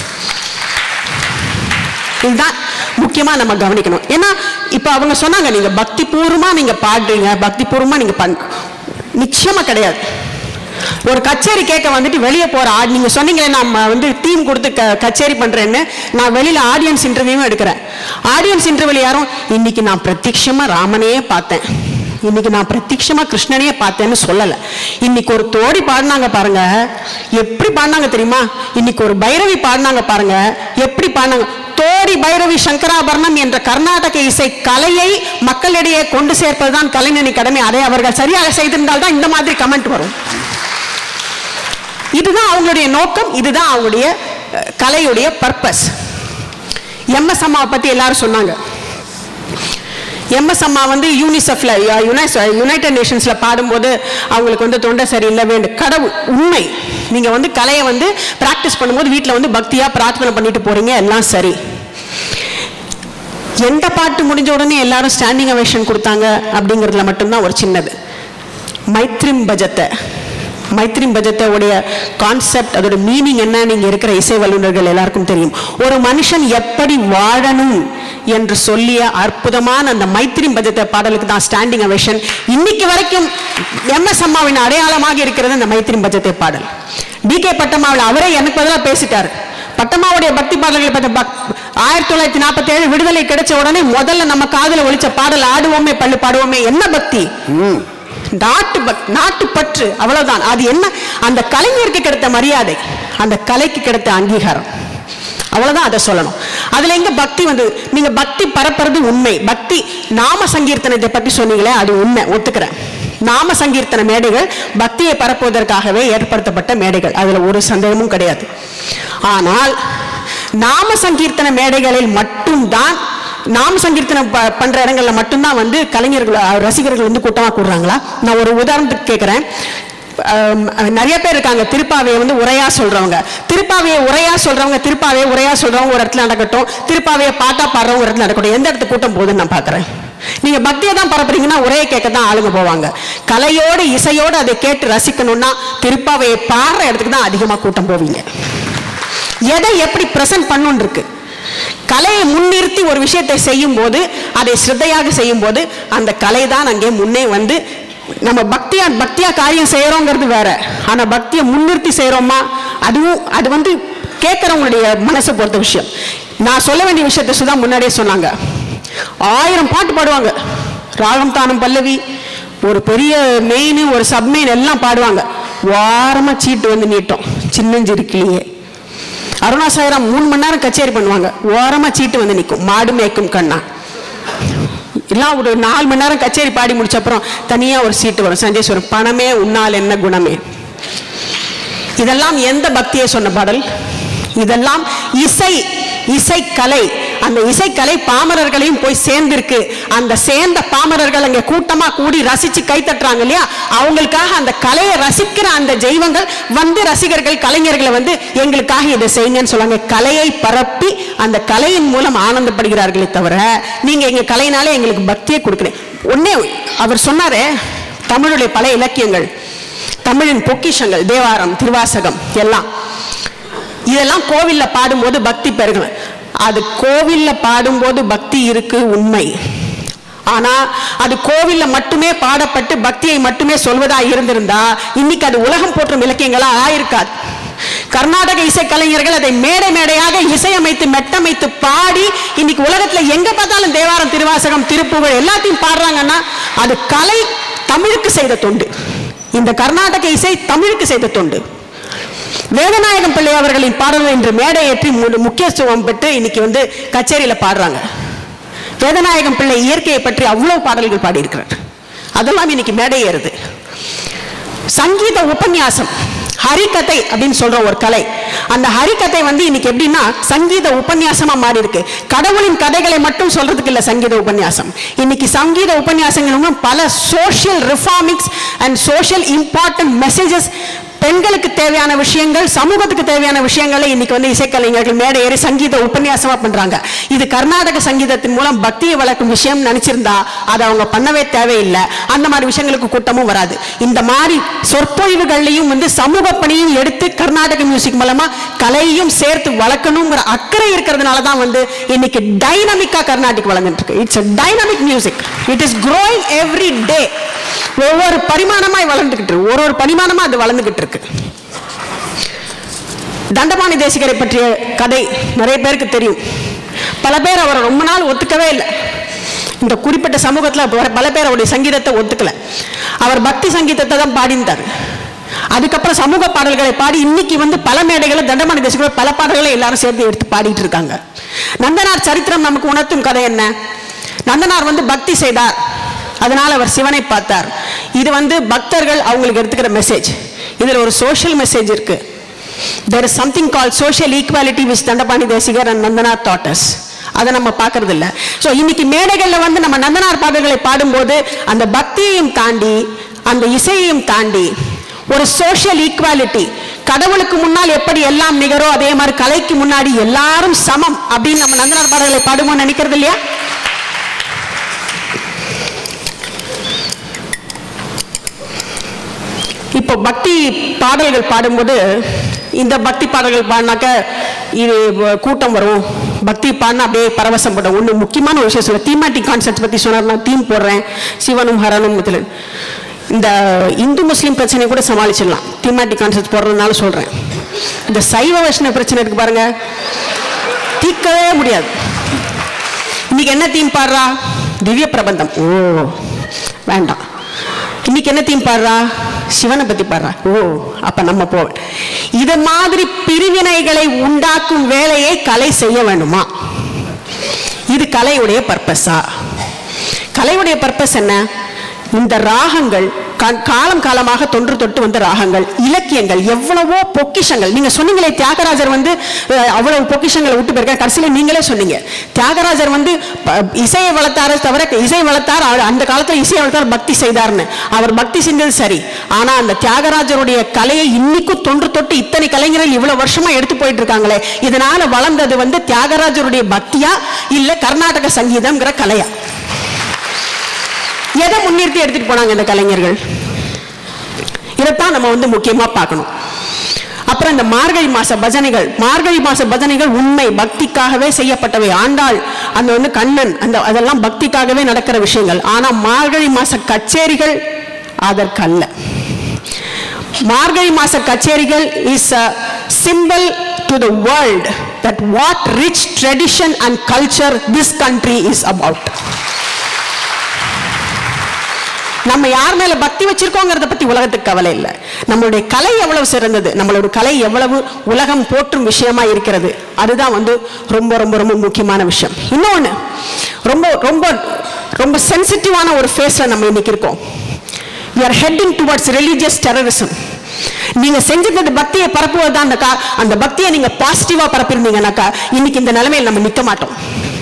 இதுதான் முக்கியமா நம்ம கவனிக்கணும். ஏன்னா இப்ப அவங்க சொன்னாங்க, நீங்க பக்தி பூர்வமா நீங்க பாடுறீங்க, பக்தி பூர்வமா நீங்க நிச்சயமா கிடையாது. ஒரு கச்சேரி கேட்க வந்துட்டு வெளியே போற நீங்க சொன்னீங்களே நான் டீம் கொடுத்து கச்சேரி பண்றேன்னு, நான் வெளியில ஆடியன்ஸ் இன்டர்வியூவும் எடுக்கிறேன். ஆடியன்ஸ் இன்டர்வியூல யாரும் இன்னைக்கு நான் பிரத்யட்சமா ராமனையே பார்த்தேன், இன்னைக்கு நான் பிரத்யட்சமா கிருஷ்ணனையே பார்த்தேன்னு சொல்லல. இன்னைக்கு ஒரு தோடி பாடினாங்க பாருங்க, எப்படி பாடினாங்க தெரியுமா? இன்னைக்கு ஒரு பைரவி பாடினாங்க பாருங்க, எப்படி பாடினாங்க. தோடி பைரவி சங்கராபரணம் என்ற கர்நாடக இசை கலையை மக்களிடையே கொண்டு சேர்ப்பதுதான் கலைஞனின் கடமை. அதை அவர்கள் சரியாக செய்திருந்தால் தான் இந்த மாதிரி கமெண்ட் வரும். இதுதான் அவங்களுடைய நோக்கம், இதுதான் அவங்களுடைய கலையுடைய பர்பஸ். எம்எஸ் அம்மாவை பத்தி எல்லாரும் சொன்னாங்க. எம்எஸ் அம்மா யூனிசெஃப்ல யுனைடெட் நேஷன்ஸ்ல பாடும்போது அவங்களுக்கு தொண்டை சரியில்லை வேண்டும். கடவுள் உண்மை. நீங்க கலையை பிராக்டிஸ் பண்ணும்போது வீட்டில் பக்தியா பிரார்த்தனை பண்ணிட்டு போறீங்க, எல்லாம் சரி. எந்த பாட்டு முடிஞ்ச உடனே எல்லாரும் ஸ்டாண்டிங் அவேஷன் கொடுத்தாங்க அப்படிங்கிறதுல மட்டும்தான் ஒரு சின்னது. மைத்ரிம் பஜத்தை உடைய கான்செப்ட், அதோட மீனிங் என்ன நீங்க இருக்கிற இசை வல்லுநர்கள் எல்லாருக்கும் தெரியும். ஒரு மனுஷன் எப்படி வாழணும் என்று சொல்லிய அற்புதமான அந்த மைத்ரிம் பஜத்தை பாடலுக்கு தான் ஸ்டாண்டிங் அவேஷன். இன்னைக்கு வரைக்கும் எம்எஸ் அம்மாவின் அடையாளமாக இருக்கிறது அந்த மைத்ரிம் பஜத்தை பாடல். டி.கே. பட்டம்மாவில் அவரே எனக்கு பதிலாக பேசிட்டார். பட்டம்மாவுடைய பக்தி பாடல்களை பார்த்த 1947 விடுதலை கிடைச்ச உடனே முதல்ல நம்ம காதுல ஒலிச்ச பாடல் ஆடுவோமே பள்ளு பாடுவோமே. என்ன பக்தி? நாட்டு பற்று, அவ்வளவுதான். அது என்ன? அந்த கலைஞருக்கு கிடைத்த மரியாதை, அந்த கலைக்கு கிடைத்த அங்கீகாரம், அவ்வளவுதான். அதை சொல்லணும். அதுல எங்க பக்தி நீங்க பக்தி பரப்புறது உண்மை. பக்தி நாம சங்கீர்த்தனத்தை பற்றி சொன்னீங்களே, அது உண்மை, ஒத்துக்கிறேன். நாம சங்கீர்த்தன மேடைகள் பக்தியை பரப்புவதற்காகவே ஏற்படுத்தப்பட்ட மேடைகள், அதுல ஒரு சந்தேகமும் கிடையாது. ஆனால் நாம சங்கீர்த்தன மேடைகளில் மட்டும்தான், நாம சங்கீர்த்தனம் பண்ற இடங்கள்ல மட்டும்தான் கலைஞர்கள் ரசிகர்கள் கூட்டமா கூடுறாங்களா? நான் ஒரு உதாரணத்துக்கு கேட்கிறேன். நிறைய பேர் இருக்காங்க திருப்பாவையை உரையா சொல்றவங்க. திருப்பாவையை உரையா சொல்றவங்க ஒரு இடத்துல நடக்கட்டும், திருப்பாவையை பாட்டா பாடுறவங்க ஒரு இடத்துல நடக்கட்டும். எந்த இடத்துக்கு கூட்டம் போகுதுன்னு நான் பாக்குறேன். நீங்க பக்தியை தான் பரப்புறீங்கன்னா உரையை கேட்க தான் ஆளுங்க போவாங்க. கலையோடு இசையோடு அதை கேட்டு ரசிக்கணும்னா திருப்பாவையை பாடுற இடத்துக்கு தான் அதிகமா கூட்டம் போவீங்க. எதை எப்படி பிரசன்ட் பண்ணணும் இருக்கு. கலையை முன்னிறுத்தி ஒரு விஷயத்தை செய்யும் போது, அதை சிரத்தையாக செய்யும் போது, அந்த கலை தான் அங்கே முன்னே நம்ம பக்தியா காரியம் செய்யறோங்கிறது வேற. ஆனா பக்தியை முன்னிறுத்தி செய்யறோமா, அதுவும் அது கேட்கறவங்களுடைய மனசை பொறுத்த விஷயம். நான் சொல்ல வேண்டிய விஷயத்தை சுதா முன்னாடியே சொன்னாங்க. 1000 பாட்டு பாடுவாங்க, ராகம் தானம் பல்லவி, ஒரு பெரிய மெயின் ஒரு சப்மெயின் எல்லாம் பாடுவாங்க. வாரமா சீட்டு நீட்டும் சின்னஞ்சிருக்கிலேயே. அருணா சாயிராம் 3 மணி நேரம் கச்சேரி பண்ணுவாங்க, ஓரமா சீட்டு நிற்கும். மாடு மேய்க்கும் கண்ணா எல்லாம் ஒரு 4 மணி நேரம் கச்சேரி பாடி முடிச்ச அப்புறம் தனியா ஒரு சீட்டு வரும். சஞ்சேஸ்வரம் பணமே உன்னால் என்ன குணமே. இதெல்லாம் எந்த பக்தியை சொன்ன பாடல்? இதெல்லாம் இசை இசைக்கலை. அந்த இசைக்கலை பாமரர்களையும் போய் சேர்ந்திருக்கு. அந்த சேர்ந்த பாமரர்கள் அங்கே கூட்டமா கூடி ரசிச்சு கை தட்டுறாங்க இல்லையா, அவங்களுக்காக அந்த கலையை ரசிக்கிற அந்த தெய்வங்கள் வந்து ரசிகர்கள் கலைஞர்களை வந்து எங்களுக்காக இதை செய்யுங்கன்னு சொல்லுவாங்க. கலையை பரப்பி அந்த கலையின் மூலம் ஆனந்தப்படுகிறார்களே தவிர நீங்க எங்க கலையினாலே எங்களுக்கு பக்தியை கொடுக்குறேன். ஒன்னே அவர் சொன்னாரு, தமிழுடைய பல இலக்கியங்கள், தமிழின் பொக்கிஷங்கள், தேவாரம், திருவாசகம் எல்லாம், இதெல்லாம் கோவில்ல பாடும்போது பக்தி பெருகணும். அது கோவில்ல பாடும்போது பக்தி இருக்கு உண்மை. ஆனா அது கோவில்ல மட்டுமே பாடப்பட்டு பக்தியை மட்டுமே சொல்வதா இருந்திருந்தா இன்னைக்கு அது உலகம் போற்றும் இலக்கியங்களா ஆயிருக்காது. கர்நாடக இசைக்கலைஞர்கள் அதை மேடை மேடையாக இசையமைத்து மெட்டமைத்து பாடி இன்னைக்கு உலகத்துல எங்க பார்த்தாலும் தேவாரம், திருவாசகம், திருப்புகழ் எல்லாத்தையும் பாடுறாங்கன்னா அது கலை தமிழுக்கு செய்த தொண்டு. இந்த கர்நாடக இசை தமிழுக்கு செய்த தொண்டு. வேதநாயகம் பிள்ளை அவர்களின் பாடல்கள் இன்று மேடை ஏற்றி முக்கியத்துவம் பெற்று இன்னைக்கு வந்து கச்சேரியில பாடுறாங்க. வேதநாயகம் பிள்ளை இயற்கையை பற்றி அவ்வளவு பாடல்கள் பாடியிருக்கிறார். அதெல்லாம் இன்னைக்கு மேடை ஏறுது. சங்கீத உபன்யாசம், ஹரிகதை அப்படின்னு சொல்ற ஒரு கலை. அந்த ஹரிகதை வந்து இன்னைக்கு எப்படின்னா சங்கீத உபன்யாசமா மாறி இருக்கு. கடவுளின் கதைகளை மட்டும் சொல்றதுக்கு இல்ல சங்கீத உபன்யாசம். இன்னைக்கு சங்கீத உபன்யாசங்களும் பல social reformings and social important messages, பெண்களுக்கு தேவையான விஷயங்கள், சமூகத்துக்கு தேவையான விஷயங்களை இன்னைக்கு வந்து இசைக்கலைஞர்கள் மேடை ஏறி சங்கீத உபன்யாசமா பண்றாங்க. இது கர்நாடக சங்கீதத்தின் மூலம் பக்தியை வளர்க்கும் விஷயம் நினைச்சிருந்தா அதை அவங்க பண்ணவே தேவையில்லை. அந்த மாதிரி விஷயங்களுக்கு கூட்டமும் வராது. இந்த மாதிரி சொற்பொழிவுகள்லையும் வந்து சமூக பணியும் எடுத்து கர்நாடக மியூசிக் மூலமா கலையையும் சேர்த்து வளர்க்கணுங்கிற அக்கறை இருக்கிறதுனால தான் வந்து இன்னைக்கு டைனமிக்கா கர்நாடிக் வளர்ந்துட்டு இருக்கு. It's a dynamic music. It is growing every day. ஒவ்வொரு பரிமாணமாய் வளர்ந்துகிட்டு இருக்கு. ஒரு பரிமாணமா அது வளர்ந்துகிட்டு இருக்கு. தண்டபாணி தேசிகரை பற்றிய கதை நிறைய பேருக்கு தெரியும். பல பேர் அவரை ரொம்ப நாள் ஒத்துக்கவே இல்லை. இந்த குறிப்பிட்ட சமூகத்தில் பல பேர் அவருடைய சங்கீதத்தை ஒத்துக்கல. அவர் பக்தி சங்கீதத்தை தான் பாடிந்தார். அதுக்கப்புறம் சமூக பாடல்களை பாடி இன்னைக்கு வந்து பல மேடைகளை தண்டபாணி தேசிகர் பல பாடல்களை எல்லாரும் சேர்த்து எடுத்து பாடிட்டு இருக்காங்க. நந்தனார் சரித்திரம் நமக்கு உணர்த்தும் கதை என்ன? நந்தனார் வந்து பக்தி செய்தார், அதனால அவர் சிவனை பார்த்தார். இது வந்து பக்தர்கள் அவங்களுக்கு எடுத்துக்கிற மெசேஜ். இதுல ஒரு சோஷியல் மெசேஜ் இருக்கு. There is something called social equality which Dandapani Desigar and Nandanar taught us. அதை நம்ம பார்க்கறது இல்லை. ஸோ இன்னைக்கு மேடைகள்ல வந்து நம்ம நந்தனார் பாடல்களை பாடும்போது அந்த பக்தியையும் தாண்டி அந்த இசையையும் தாண்டி ஒரு சோஷியல் ஈக்குவாலிட்டி, கடவுளுக்கு முன்னால் எப்படி எல்லாம் நிகரோ அதே மாதிரி கலைக்கு முன்னாடி எல்லாரும் சமம் அப்படின்னு நம்ம நந்தனார் பாடல்களை பாடுவோம்னு நினைக்கிறது இல்லையா? இப்போ பக்தி பாடல்கள் பாடும்போது இந்த பக்தி பாடல்கள் பாடினாக்க இது கூட்டம் வரும், பக்தி பாடினா அப்படியே பரவசம் படும். ஒன்று முக்கியமான ஒரு விஷயம் சொல்ல, தீமாட்டிக் கான்செப்ட் பற்றி சொன்னார். நான் தீம் போடுறேன், சிவனும் ஹரனும் முதலன். இந்த இந்து முஸ்லீம் பிரச்சனை கூட சமாளிச்சிடலாம் தீமாட்டிக் கான்செப்ட் போடுறதுனால சொல்கிறேன். இந்த சைவ வைஷ்ணவ பிரச்சனை இருக்கு பாருங்க, தீர்க்கவே முடியாது. இன்னைக்கு என்ன தீம் பாடுறா? திவ்ய பிரபந்தம். ஓ வேண்டாம். இன்னைக்கு என்ன தீம் பாடுறா? சிவனை பத்தி பாடுறா. ஓ அப்ப நம்ம போவோம். இது மாதிரி பிரிவினைகளை உண்டாக்கும் வேலையை கலை செய்ய வேண்டுமா? இது கலையுடைய பர்பஸா? கலையுடைய பர்பஸ் என்ன? இந்த ராகங்கள் காலம் காலமாக தொன்று தொட்டு வந்த ராகங்கள், இலக்கியங்கள், எவ்வளவோ பொக்கிஷங்கள். நீங்க சொன்னீங்களே தியாகராஜர் வந்து அவ்வளவு பொக்கிஷங்களை விட்டு போயிருக்காரு. கடைசியில் நீங்களே சொன்னீங்க தியாகராஜர் வந்து இசையை வளர்த்தாரு தவிர இசை வளர்த்தார், அந்த காலத்தில் இசையை வளர்த்தார், பக்தி செய்தார்னு. அவர் பக்தி செஞ்சது சரி, ஆனா அந்த தியாகராஜருடைய கலையை இன்னைக்கும் தொன்று தொட்டு இத்தனை கலைஞர்கள் இவ்வளவு வருஷமா எடுத்து போயிட்டு இருக்காங்களே, இதனால வளர்ந்தது வந்து தியாகராஜருடைய பக்தியா இல்ல கர்நாடக சங்கீதம்ங்கிற கலையா? எதை முன்னிறுத்தி எடுத்துட்டு போனாங்க இந்த கலைஞர்கள்? இதைத்தான் நம்ம வந்து முக்கியமா பார்க்கணும். அப்புறம் இந்த மார்கழி மாச பஜனைகள், மார்கழி மாச பஜனைகள் உண்மை பக்திக்காகவே செய்யப்பட்டவை. ஆண்டாள் அந்த வந்து கண்ணன் அந்த அதெல்லாம் பக்திக்காகவே நடக்கிற விஷயங்கள். ஆனா மார்கழி மாச கச்சேரிகள் அதற்கல்ல. மார்கழி மாச கச்சேரிகள் is a symbol to the world that what rich tradition and culture this country is about. நம்ம யார் மேல பக்தி வச்சிருக்கோங்கிறத பத்தி உலகத்துக்கு கவலை இல்லை. நம்மளுடைய கலை எவ்வளவு சிறந்தது, நம்மளோட கலை எவ்வளவு உலகம் போற்றும் விஷயமா இருக்கிறது, அதுதான் வந்து ரொம்ப ரொம்ப ரொம்ப முக்கியமான விஷயம். இன்னொன்னு ரொம்ப ரொம்ப ரொம்ப சென்சிட்டிவான ஒரு ஃபேஸ்ல நம்ம இன்னைக்கு இருக்கோம். We are heading towards religious terrorism. நீங்க செஞ்சிருந்தது பக்தியை பரப்புவதுதான். அந்த பக்தியை நீங்க பாசிட்டிவா பரப்பிருந்தீங்கன்னாக்கா இன்னைக்கு இந்த நிலைமையில் நம்ம நிக்க மாட்டோம்.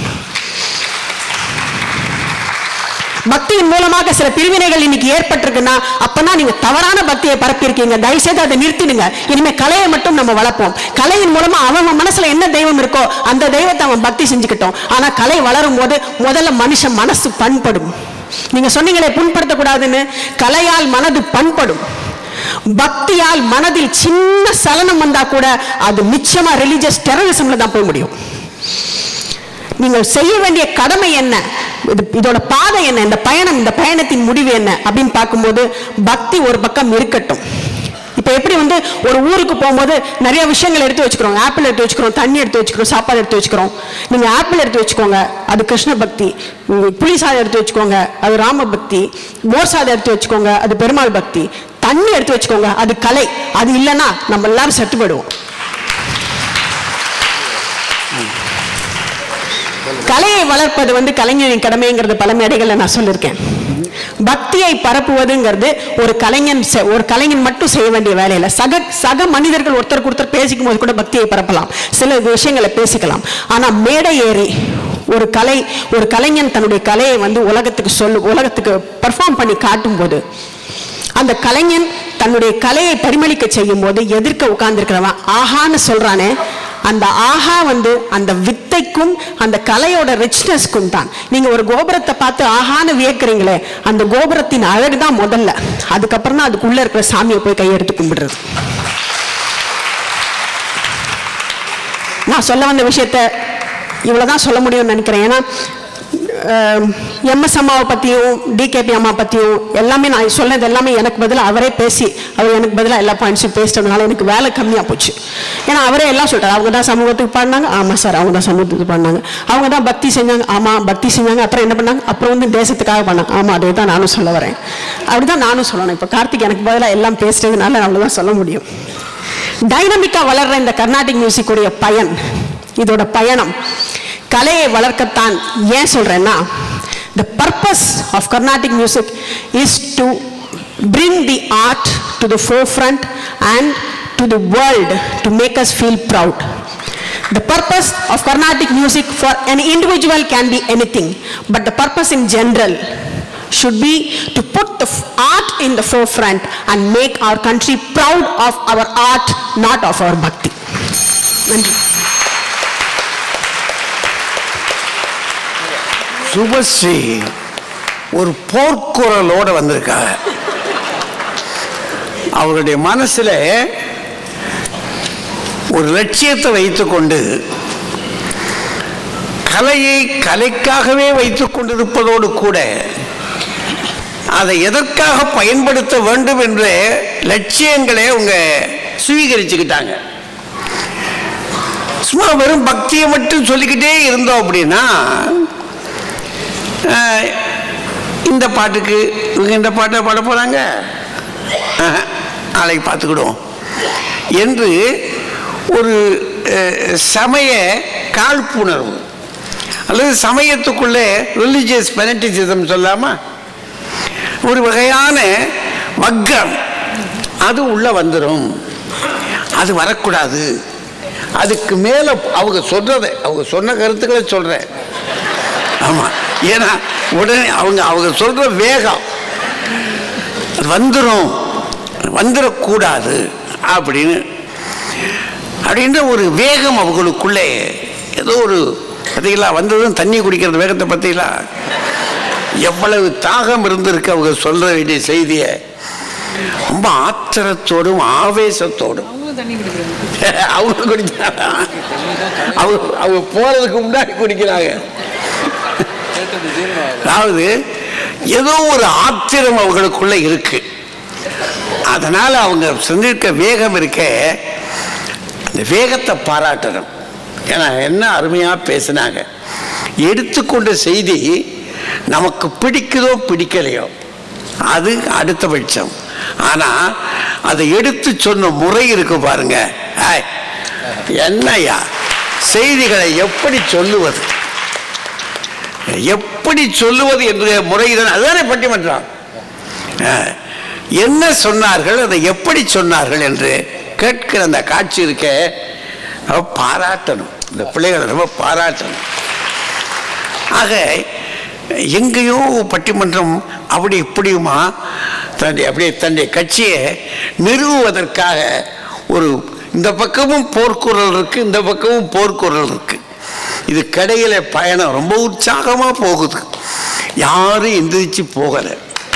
பக்தியின் மூலமாக சில பிரிவினைகள் இன்னைக்கு ஏற்பட்டிருக்குன்னா அப்பனா நீங்க தவறான பக்தியை பரப்பியிருக்கீங்க. தயவு செய்து அதை நிறுத்திடுங்க. இனிமே கலையை மட்டும் நம்ம வளர்ப்போம். கலையின் மூலமா அவன் மனசுல என்ன தெய்வம் இருக்கோ அந்த தெய்வத்தை அவன் பக்தி செஞ்சுக்கிட்டோம். ஆனா கலை வளரும் போது முதல்ல மனுஷன் மனசு பண்படும். நீங்க சொன்னீங்களே புண்படுத்தக்கூடாதுன்னு, கலையால் மனது பண்படும். பக்தியால் மனதில் சின்ன சலனம் வந்தா கூட அது நிச்சயமா ரிலீஜியஸ் டெரரிசம்ல தான் போய் முடியும். நீங்கள் செய்ய வேண்டிய கடமை என்ன, இதோட பாதை என்ன, இந்த பயணத்தின் முடிவு என்ன அப்படின்னு பார்க்கும்போது பக்தி ஒரு பக்கம் இருக்கட்டும். இப்ப எப்படி ஒரு ஊருக்கு போகும்போது நிறைய விஷயங்கள் எடுத்து வச்சுக்கிறோம். ஆப்பிள் எடுத்து வச்சுக்கிறோம், தண்ணி எடுத்து வச்சுக்கிறோம், சாப்பாடு எடுத்து வச்சுக்கிறோம். நீங்க ஆப்பிள் எடுத்து வச்சுக்கோங்க, அது கிருஷ்ண பக்தி. புளி சாதம் எடுத்து வச்சுக்கோங்க, அது ராம பக்தி. மோர் சாதம் எடுத்து வச்சுக்கோங்க, அது பெருமாள் பக்தி. தண்ணி எடுத்து வச்சுக்கோங்க, அது கலை. அது இல்லைன்னா நம்ம எல்லாரும் செத்து போயிடுவோம். கலையை வளர்ப்பது கலைஞரின் கடமைங்கிறது பல மேடைகளில் நான் சொல்லியிருக்கேன். பக்தியை பரப்புவதுங்கிறது ஒரு கலைஞன் மட்டும் செய்ய வேண்டிய வேலையில சக மனிதர்கள் ஒருத்தருக்கு ஒருத்தர் பேசிக்கும் போது கூட பக்தியை பரப்பலாம், சில விஷயங்களை பேசிக்கலாம். ஆனா மேடை ஏறி ஒரு கலைஞன் தன்னுடைய கலையை உலகத்துக்கு பெர்ஃபார்ம் பண்ணி காட்டும் போது, அந்த கலைஞன் தன்னுடைய கலையை பரிமளிக்க செய்யும் போது எதிர்க்க உட்கார்ந்து இருக்கிறவன் ஆஹான்னு சொல்றானே, அந்த ஆஹா அந்த வித்தைக்கும் அந்த கலையோட ரிச்னஸ்க்கும் தான். நீங்க ஒரு கோபுரத்தை பார்த்து ஆஹான்னு வியக்கிறீங்களே, அந்த கோபுரத்தின் அழகு தான் முதல்ல. அதுக்கப்புறம் தான் அதுக்குள்ள இருக்கிற சாமியை போய் கையெடுத்து கும்பிடுறது. நான் சொல்ல வந்த விஷயத்த இவ்வளவுதான் சொல்ல முடியும்னு நினைக்கிறேன். ஏன்னா எம்எஸ் அம்மாவை பற்றியும் டிகேபி அம்மா பற்றியும் எல்லாமே நான் சொன்னது எல்லாமே எனக்கு பதிலாக அவரே பேசி, அவர் எனக்கு பதிலாக எல்லா பாயிண்ட்ஸும் பேசிட்டதுனால எனக்கு வேலை கம்மியாக போச்சு. ஏன்னா அவரே எல்லாம் சொல்கிறார். அவங்க தான் சமூகத்துக்கு பாடினாங்க, ஆமாம் சார் அவங்க தான் சமூகத்துக்கு பாடினாங்க. அவங்க தான் பக்தி செஞ்சாங்க, ஆமாம் பக்தி செஞ்சாங்க. அப்புறம் என்ன பண்ணாங்க, அப்புறம் தேசத்துக்காக பண்ணாங்க, ஆமாம் அதே தான் நானும் சொல்ல வரேன். அப்படி தான் நானும் சொல்லணும். இப்போ கார்த்திக் எனக்கு பதிலாக எல்லாம் பேசுறதுனால அவ்வளோதான் சொல்ல முடியும். டைனமிக்காக வளர்கிற இந்த கர்நாடிக் மியூசிக்குடைய இதோட பயணம் கலையை வளர்க்கத்தான். ஏன் சொல்றேன்னா, the purpose of Carnatic music is to bring the art to the forefront and to the world to make us feel proud. The purpose of Carnatic music for an individual can be anything, but the purpose in general should be to put the art in the forefront and make our country proud of our art, not of our bhakti. Nandri. Subashree ஒரு போர்க்குரலோடு வந்திருக்காங்க. அவருடைய மனசில் ஒரு லட்சியத்தை வைத்துக்கொண்டு கலையை கலைக்காகவே வைத்துக் கொண்டிருப்பதோடு கூட அதை எதற்காக பயன்படுத்த வேண்டும் என்ற லட்சியங்களை அவங்க சுவீகரிச்சுக்கிட்டாங்க. சும்மா வெறும் பக்தியை மட்டும் சொல்லிக்கிட்டே இருந்தோம் அப்படின்னா, இந்த பாட்டுக்கு இவங்க இந்த பாட்டை பாட போகிறாங்க, நாளைக்கு பார்த்துக்கிடுவோம் என்று ஒரு சமய காழ்ப்புணர்வு அல்லது சமயத்துக்குள்ளே ரிலிஜியஸ் ஃபெனட்டிசிசம் சொல்லாமா ஒரு வகையான வக்கம் அது உள்ள வந்துடும். அது வரக்கூடாது. அதுக்கு மேலே அவங்க சொல்றதை, அவங்க சொன்ன கருத்துக்களை சொல்கிறேன். ஆமாம், ஏன்னா உடனே அவங்க சொல்ற வேகம் வந்துடக்கூடாது அப்படின்ற ஒரு வேகம் அவங்களுக்குள்ளே ஏதோ ஒரு பார்த்தீங்களா வந்ததும் தண்ணி குடிக்கிறது வேகத்தை பார்த்தீங்களா, எவ்வளவு தாகம் இருந்திருக்கு அவங்க சொல்ற வேண்டிய செய்தியை ரொம்ப ஆத்திரத்தோடும் ஆவேசத்தோடும் அவங்க குடிக்கிறாங்க. அவங்க போறதுக்கு முன்னாடி குடிக்கிறாங்க. அதாவது ஏதோ ஒரு ஆத்திரம் அவங்களுக்குள்ள இருக்கு. அதனால அவங்க செஞ்சிருக்க வேகம் இருக்க, அந்த வேகத்தை பாராட்டணும். ஏன்னா என்ன அருமையா பேசினாங்க. எடுத்துக்கொண்ட செய்தி நமக்கு பிடிக்குதோ பிடிக்கலையோ அது அடுத்த பட்சம். ஆனா அதை எடுத்து சொன்ன முறை இருக்கு பாருங்க. என்னையா செய்திகளை எப்படி சொல்லுவது என்ற முறைதான். அதுதானே பட்டிமன்றம். என்ன சொன்னார்கள், அதை எப்படி சொன்னார்கள் என்று கேட்கிற அந்த காட்சி இருக்க பாராட்டணும். இந்த பிள்ளைகளை ரொம்ப பாராட்டணும். ஆக எங்கேயோ பட்டிமன்றம் அப்படி இப்படியுமா தன்னுடைய கட்சியை நிறுவுவதற்காக ஒரு இந்த பக்கமும் போர்க்குரல் இருக்கு, இந்த பக்கமும் போர்க்குரல் இருக்கு. இது கடையில பயணம் ரொம்ப உற்சாகமா போகுது. யாரும் எந்திரிச்சு போகலை.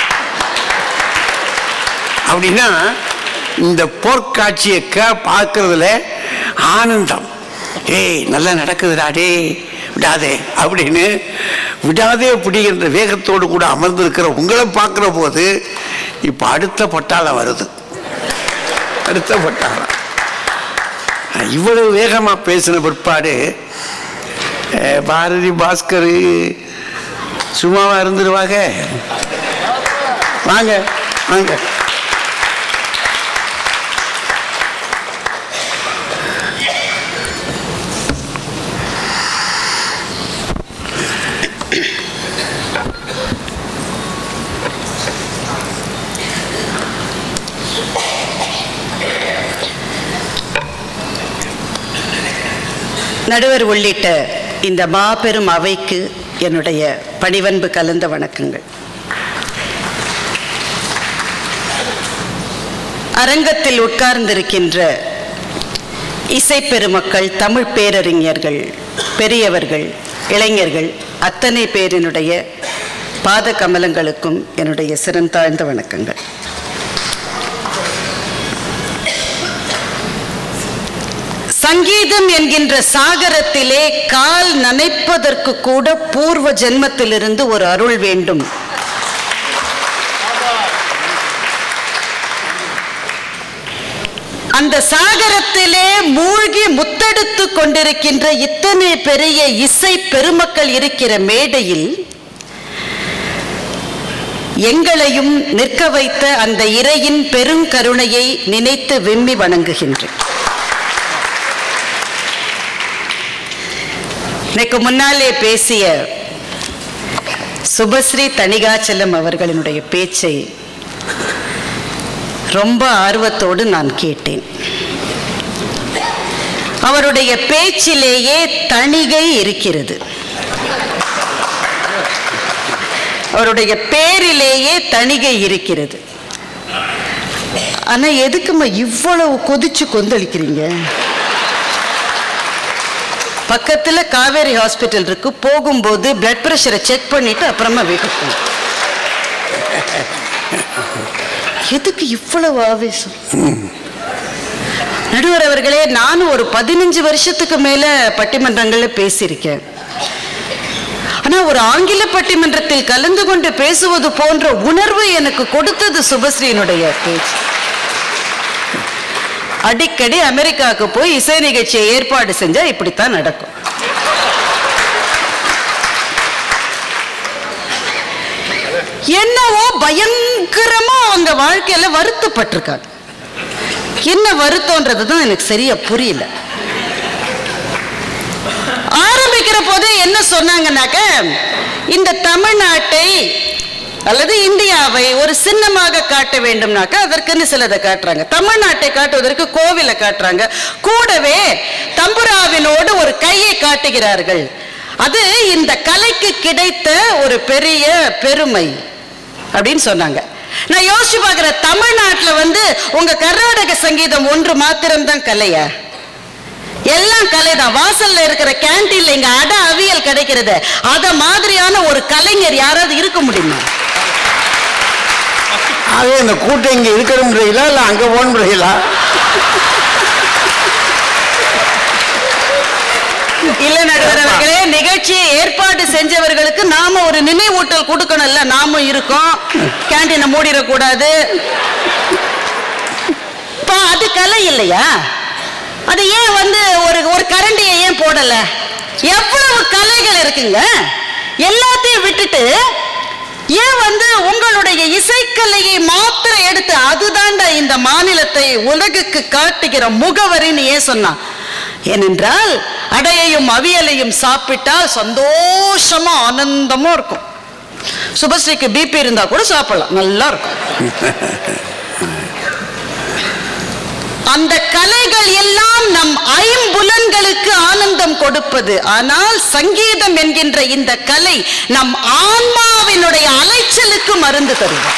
அப்படின்னா இந்த போர்க்காட்சியை பார்க்கறதுல ஆனந்தம். ஏய் நல்லா நடக்குதுடா, டே விடாதே அப்படின்னு விடாதே அப்படிங்கிற வேகத்தோடு கூட அமர்ந்திருக்கிற உங்களை பார்க்குற போது இப்போ அடுத்த பட்டாளம் வருது. அடுத்த பட்டாளம் இவ்வளவு வேகமாக பேசின பிற்பாடு பாரதி பாஸ்கர் சும்மாவா இருந்துருவாங்க. வாங்க வாங்க. நடுவர் உள்ளிட்ட இந்த மாபெரும் அவைக்கு என்னுடைய பணிவன்பு கலந்த வணக்கங்கள். அரங்கத்தில் உட்கார்ந்திருக்கின்ற இசைப்பெருமக்கள், தமிழ் பேரறிஞர்கள், பெரியவர்கள், இளைஞர்கள் அத்தனை பேரினுடைய பாத கமலங்களுக்கும் என்னுடைய சிறந்தாழ்ந்த வணக்கங்கள். சங்கீதம் என்கின்ற சாகரத்திலே கால் நனைப்பதற்கு கூட பூர்வ ஜென்மத்திலிருந்து ஒரு அருள் வேண்டும். அந்த சாகரத்திலே மூழ்கி முத்தெடுத்து கொண்டிருக்கின்ற இத்தனை பெரிய இசை பெருமக்கள் இருக்கிற மேடையில் எங்களையும் நிற்க வைத்த அந்த இறையின் பெருங்கருணையை நினைத்து விம்மி வணங்குகின்றேன். எனக்கு முன்னாலே பேசிய சுபஸ்ரீ தணிகாச்சலம் அவர்களினுடைய பேச்சை ரொம்ப ஆர்வத்தோடு நான் கேட்டேன். அவருடைய பேச்சிலேயே தணிகை இருக்கிறது. அவருடைய பேரிலேயே தணிகை இருக்கிறது. ஆனா எதுக்குமா இவ்வளவு கொதிச்சு கொந்தளிக்கிறீங்க? பக்கத்துல காவேரி ஹாஸ்பிட்டல் இருக்கு, போகும்போது பிளட் பிரஷரை செக் பண்ணிட்டு அப்புறமா வீட்டுக்கு போகும். எதுக்கு இவ்வளவு ஆவேசம்? நடுவர் அவர்களே, நானும் ஒரு 15 வருஷத்துக்கு மேல பட்டிமன்றங்கள்ல பேசியிருக்கேன். ஆனா ஒரு ஆங்கில பட்டிமன்றத்தில் கலந்து கொண்டு பேசுவது போன்ற உணர்வு எனக்கு கொடுத்தது சுபஸ்ரீனுடைய பேச்சு. அடிக்கடி அமெரிக்காவுக்கு போய் இசை நிகழ்ச்சியை ஏற்பாடு செஞ்சா இப்படித்தான் நடக்கும். என்னவோ பயங்கரமா அவங்க வாழ்க்கையில வருத்தப்பட்டிருக்காங்க. என்ன வருத்தம்ன்றதுதான் எனக்கு சரியா புரியல. ஆரம்பிக்கிற போதே என்ன சொன்னாங்கன்னாக்க, இந்த தமிழ்நாட்டை அல்லது இந்தியாவை ஒரு சின்னமாக காட்ட வேண்டும்னாக்க அதற்குன்னு சிலதை காட்டுறாங்க. தமிழ்நாட்டை காட்டுவதற்கு கோவிலை காட்டுறாங்க, கூடவே தம்புராவினோடு ஒரு கையை காட்டுகிறார்கள். அது இந்த கலைக்கு கிடைத்த ஒரு பெரிய பெருமை அப்படின்னு சொன்னாங்க. நான் யோசிச்சு பார்க்கிறேன், தமிழ்நாட்டில் உங்க கர்நாடக சங்கீதம் ஒன்று மாத்திரம்தான் கலையா? எல்லாம் கலைதான். வாசல்ல இருக்கிற கேண்டீன்ல இங்க அட அவியல் கிடைக்கிறது, அத மாதிரியான ஒரு கலைஞர் யாராவது இருக்க முடியுமா? ஆகவே இந்த கூட்டம் இங்க இருக்கணும்ன்றீங்களா இல்ல அங்க போகணும்ன்றீங்களா? இல்ல நடுவர் அவர்களே, நிகழ்ச்சியை ஏற்பாடு செஞ்சவர்களுக்கு நாம ஒரு நினைவூட்டல் கொடுக்கணும்ல. நாம இருக்கோம், கேண்டீனை மூடிடக்கூடாது. அது கலை இல்லையா? அது ஏன் ஒரு கரண்டியை ஏன் போடல? எவ்வளவு கலைகள் இருக்குங்க. எல்லாத்தையும் விட்டுட்டு ஏன் உங்களுடைய இசைக்கலையை மாத்திரம் எடுத்து அதுதான்டா இந்த மாநிலத்தை உலகுக்கு காட்டுகிற முகவரின்னு ஏன் சொன்னா? ஏனென்றால் அடையையும் அவியலையும் சாப்பிட்டால் சந்தோஷமா ஆனந்தமும் இருக்கும். சுபஸ்ரீக்கு பிபி இருந்தா கூட சாப்பிடலாம், நல்லா இருக்கும். அந்த கலைகள் எல்லாம் நம் ஐம்புலன்களுக்கு ஆனந்தம் கொடுப்பது. ஆனால் சங்கீதம் என்கின்ற இந்த கலை நம் ஆன்மாவினுடைய அலைச்சலுக்கு மருந்து தருவது.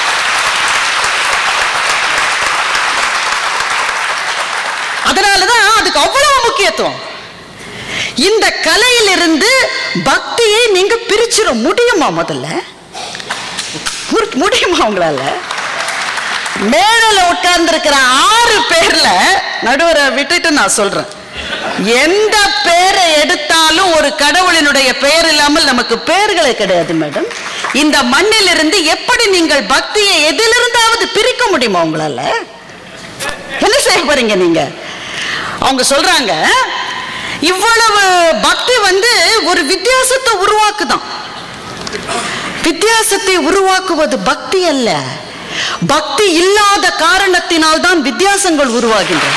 அதனாலதான் அதுக்கு அவ்வளவு முக்கியத்துவம். இந்த கலையிலிருந்து பக்தியை நீங்க பிரிச்சிட முடியுமா? முதல்ல முடியுமா உங்களால? மேடையில உட்கார்ந்து இருக்கிற 6 பேர்ல நடுவரை விட்டுட்டு நான் சொல்றேன், எந்த பேரை எடுத்தாலும் ஒரு கடவுளினுடைய பெயர் இல்லாமல் நமக்கு பெயர்களே கிடையாது மேடம். இந்த மண்ணில் இருந்து எப்படி நீங்கள் பக்தியை எதிலிருந்தாவது பிரிக்க முடியுமா உங்களால? என்ன செய்ய போறீங்க நீங்க? அவங்க சொல்றாங்க இவ்வளவு பக்தி ஒரு வித்தியாசத்தை உருவாக்குதான். வித்தியாசத்தை உருவாக்குவது பக்தி அல்ல, பக்தி இல்லாத காரணத்தினால் தான் வித்தியாசங்கள் உருவாகின்றன.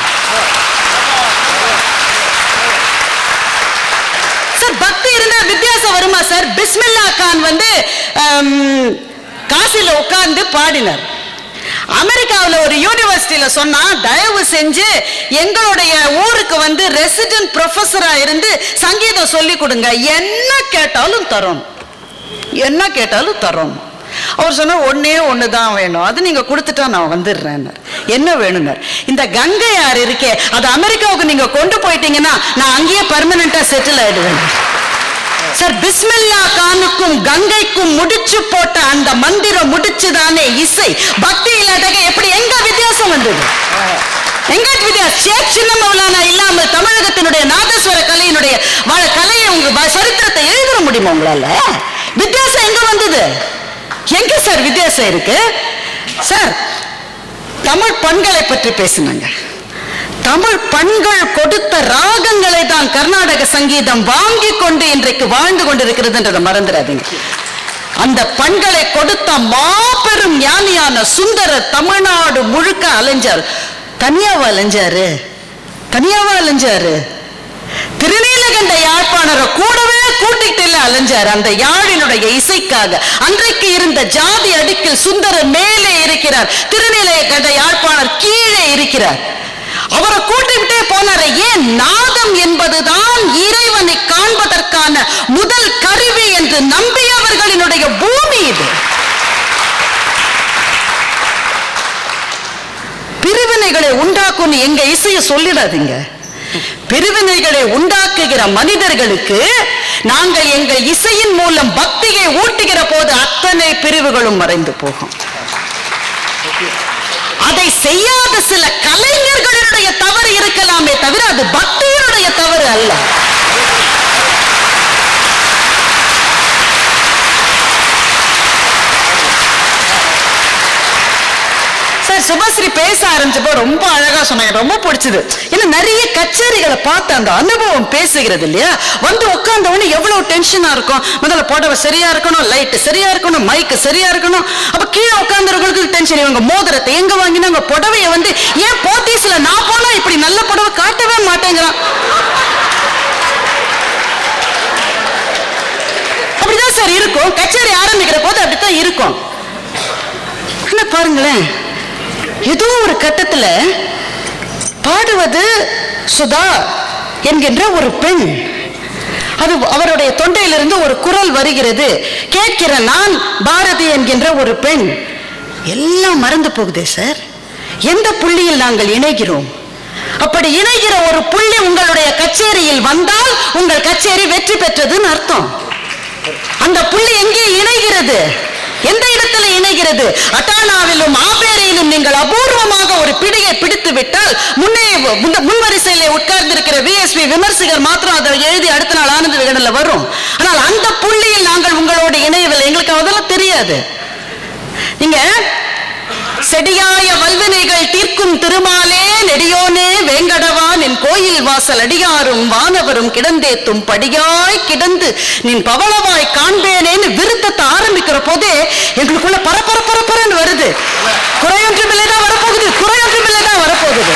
சார் பக்தி இருந்தா வித்தியாசம் வருமா சார்? பிஸ்மில்லா கான் காசில உட்கார்ந்து பாடினார். அமெரிக்காவில் ஒரு யூனிவர்சிட்டியில சொன்னா, தயவு செஞ்சு எங்களுடைய ஊருக்கு ரெசிடென்ட் ப்ரொஃபஸரா இருந்து சங்கீதம் சொல்லி கொடுங்க, என்ன கேட்டாலும் தரோம், என்ன கேட்டாலும் தரோம். அவர் சொன்னா ஒன்னே ஒண்ணுதான் வேணும், அது நீங்க கொடுத்துட்டா நான் வந்துடுறேன். என்ன வேணுங்க? இந்த கங்கை ஆறு இருக்கே, அது அமெரிக்காவுக்கு நீங்க கொண்டு போயிட்டீங்கன்னா நான் அங்கேயே பர்மனண்டா செட்டில் ஆயிடுவேன். சார் பிஸ்மில்லா கானுக்கும் கங்கைக்கும் முடிச்சு போட்ட அந்த மந்திரம் முடிச்சுதானே இசை. பக்தி இல்லாத எப்படி எங்க வித்தியாசம் வந்தது? எங்க வித்தியாசம்? ஷேக் சின்ன மௌலானா இல்லாமல் தமிழகத்தினுடைய நாதஸ்வர கலையினுடைய கலையை உங்க சரித்திரத்தை எழுத முடியுமா உங்களால? வித்தியாசம் எங்க வந்தது? எங்க சார் வித்தியாசம் இருக்கு? சார் தமிழ் பண்களை பற்றி பேசினாங்க. தமிழ் பண்கள் கொடுத்த ராகங்களை தான் கர்நாடக சங்கீதம் வாங்கி கொண்டு இன்றைக்கு வாழ்ந்து கொண்டிருக்கிறது மறந்துடாதீங்க. அந்த பண்களை கொடுத்த மாபெரும் ஞானியான சுந்தரர் தமிழ்நாடு முழுக்க அலைஞ்சார். தனியாவா அலைஞ்சாரு? திருநீலகண்ட யாழ்ப்பாணரை கூடவே கூட்டிட்டு அலைஞ்சார் அந்த யாழினுடைய இசைக்காக. அன்றைக்கு இருந்த ஜாதி அடுக்கில் சுந்தரர் மேலே இருக்கிறார், திருநீலகண்ட யாழ்ப்பாணர் கீழே இருக்கிறார். அவரை கூட்டிவிட்டே போனாரு. ஏன்? நாதம் என்பதுதான் இறைவனை காண்பதற்கான முதல் கருவி என்று நம்பியவர்களினுடைய பூமி இது. பிரிவினைகளை உண்டாக்கும் எங்க இசையை சொல்லிடாதீங்க. பிரிவினைகளை உண்டாக்குகிற மனிதர்களுக்கு நாங்கள் எங்கள் இசையின் மூலம் பக்தியை ஊட்டுகிற போது அத்தனை பிரிவுகளும் மறைந்து போகும். அதை செய்யாத சில கலைஞர்களுடைய தவறு இருக்கலாமே தவிர அது பக்தியினுடைய தவறு அல்ல. சார் சுபஸ்ரீ பேச ஆரம்பிச்சப்போ ரொம்ப அழகா சொன்னாங்க, ரொம்ப பிடிச்சது. ஏன்னா நிறைய கச்சேரிகளை பார்த்து அந்த அனுபவம் பேசுகிறது இல்லையா? உட்கார்ந்த உடனே எவ்வளவு டென்ஷனா இருக்கும். முதல்ல புடவை சரியா இருக்கணும், லைட் சரியா இருக்கணும், மைக்கு சரியா இருக்கணும். அப்ப கீழே உட்கார்ந்தவர்களுக்கு டென்ஷன். இவங்க மோதிரத்தை எங்க வாங்கினாங்க, புடவைய ஏன் போத்தீஸ்ல நான் போனா இப்படி நல்ல புடவை காட்டவே மாட்டேங்கிறான். அப்படிதான் சார் இருக்கும். கச்சேரி ஆரம்பிக்கிற போது அப்படித்தான் இருக்கும். பாருங்களேன், ஏதோ ஒரு கட்டத்துல பாடுவது சுதா என்கின்ற ஒரு பெண். அது அவருடைய தொண்டையிலிருந்து ஒரு குரல் வருகிறது. கேட்கிற நான் பாரதி என்கின்ற ஒரு பெண். எல்லாம் மறந்து போகுதே சார். எந்த புள்ளியில் நாங்கள் இணைகிறோம்? அப்படி இணைகிற ஒரு புள்ளி உங்களுடைய கச்சேரியில் வந்தால் உங்கள் கச்சேரி வெற்றி பெற்றதுன்னு அர்த்தம். அந்த புள்ளி எங்கே இணைகிறது? எந்த இடத்துல இணைகிறது? அட்டானாவிலும் ஆபேரியிலும் நீங்கள் அபூர்வமாக ஒரு பிடியை பிடித்து விட்டால் முன்வரிசையிலே உட்கார்ந்திருக்கிற VSP விமர்சகர் மாத்திரம் அதை எழுதி அடுத்த நாள் ஆனந்த விகடன்ல வரும். ஆனால் அந்த புள்ளியில் நாங்கள் உங்களோடு இணையவில்லை. எங்களுக்கு அதெல்லாம் தெரியாது. நீங்க செடியாய வல்வினைகள் தீர்க்கும் திருமாலே நெடியோனே வேங்கடவா நின் கோயில் வாசல் அடியாரும் வானவரும் கிடந்தேத்தும் படியாய் கிடந்து நின் பவளவாய் காண்பேனேன்னு விருத்தத்தை ஆரம்பிக்கிற போதே எங்களுக்குள்ள பரபரன்னு வருது. குறையொன்றுமில்லைதான் வரப்போகுது.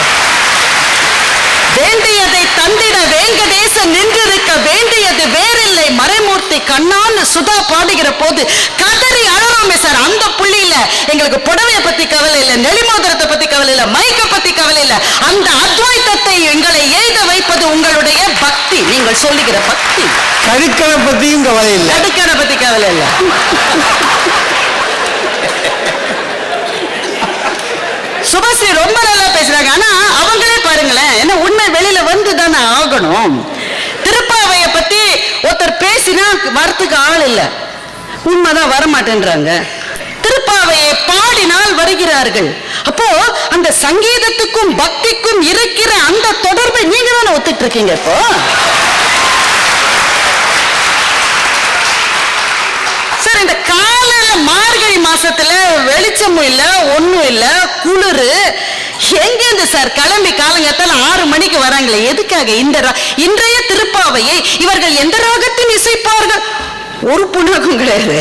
வேண்டியதை தந்திட வேங்கடேசன் நின்றிருக்க வேண்டியது வேறில்லை மறைமூர்த்தி கண்ணான்னு போது சுதா பாடுகிற போது கதறி அழறோமே சார். அந்த புள்ளியில எங்களுக்கு புடவைய பத்தி கவலை இல்லை, நெளிமோதிரத்தை பத்தி கவலை இல்லை, மைக்க பத்தி கவலை இல்லை. அந்த அத்வைத்தத்தை எங்களை எழுத வைப்பது உங்களுடைய பக்தி, நீங்கள் சொல்லுகிற பக்தி. கடுக்கனை பத்தியும் கவலை இல்லை, கடுக்கனை பத்தி கவலை இல்லை. சுபஸ்ரீ ரொம்ப நல்லா பேசுறாங்க. ஆனா அவங்களே பாருங்களேன், என்ன உண்மை வெளியில வந்து தானே ஆகணும். திருப்பாவைய பத்தி ஒருத்தர் பேசினா வரத்துக்கு ஆள் இல்லை, உண்மைதான் வரமாட்டேன்றாங்க. திருப்பாவையை பாடினால் வருகிறார்கள். அப்போ அந்த சங்கீதத்துக்கும் பக்திக்கும் இருக்கிற அந்த தொடர்பை நீங்க தானே ஒத்துட்டு இருக்கீங்க. இப்போ சார், இந்த காலையில மார்கழி மாசத்துல வெளிச்சமும் இல்ல, ஒண்ணும் இல்ல, குளிரு, எங்கேருந்து சார் கிளம்பி காலங்கத்தால 6 மணிக்கு வராங்களே, எதுக்காக? இன்றைய திருப்பாவையை இவர்கள் எந்த ராகத்தின் இசைப்பார்கள்? ஒரு புண்ணாக்கும் கிடையாது.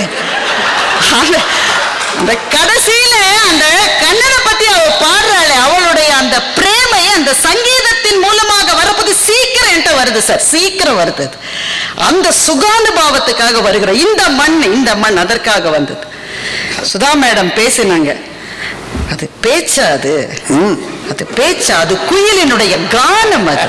அந்த கடைசியில அந்த கண்ணனை பத்தி அவ பாடுறாளே, அவளுடைய அந்த பிரேமை அந்த சங்கீதத்தின் மூலமாக வரப்போது சீக்கிரம் என்கிட்ட வருது சார், சீக்கிரம் வருது. அந்த சுகானுபாவத்துக்காக வருகிற இந்த மண் அதற்காக வந்தது. சுதா மேடம் பேசினாங்க, அது பேச்சா, அது பேச்சா, அது குயிலினுடைய கானம். அது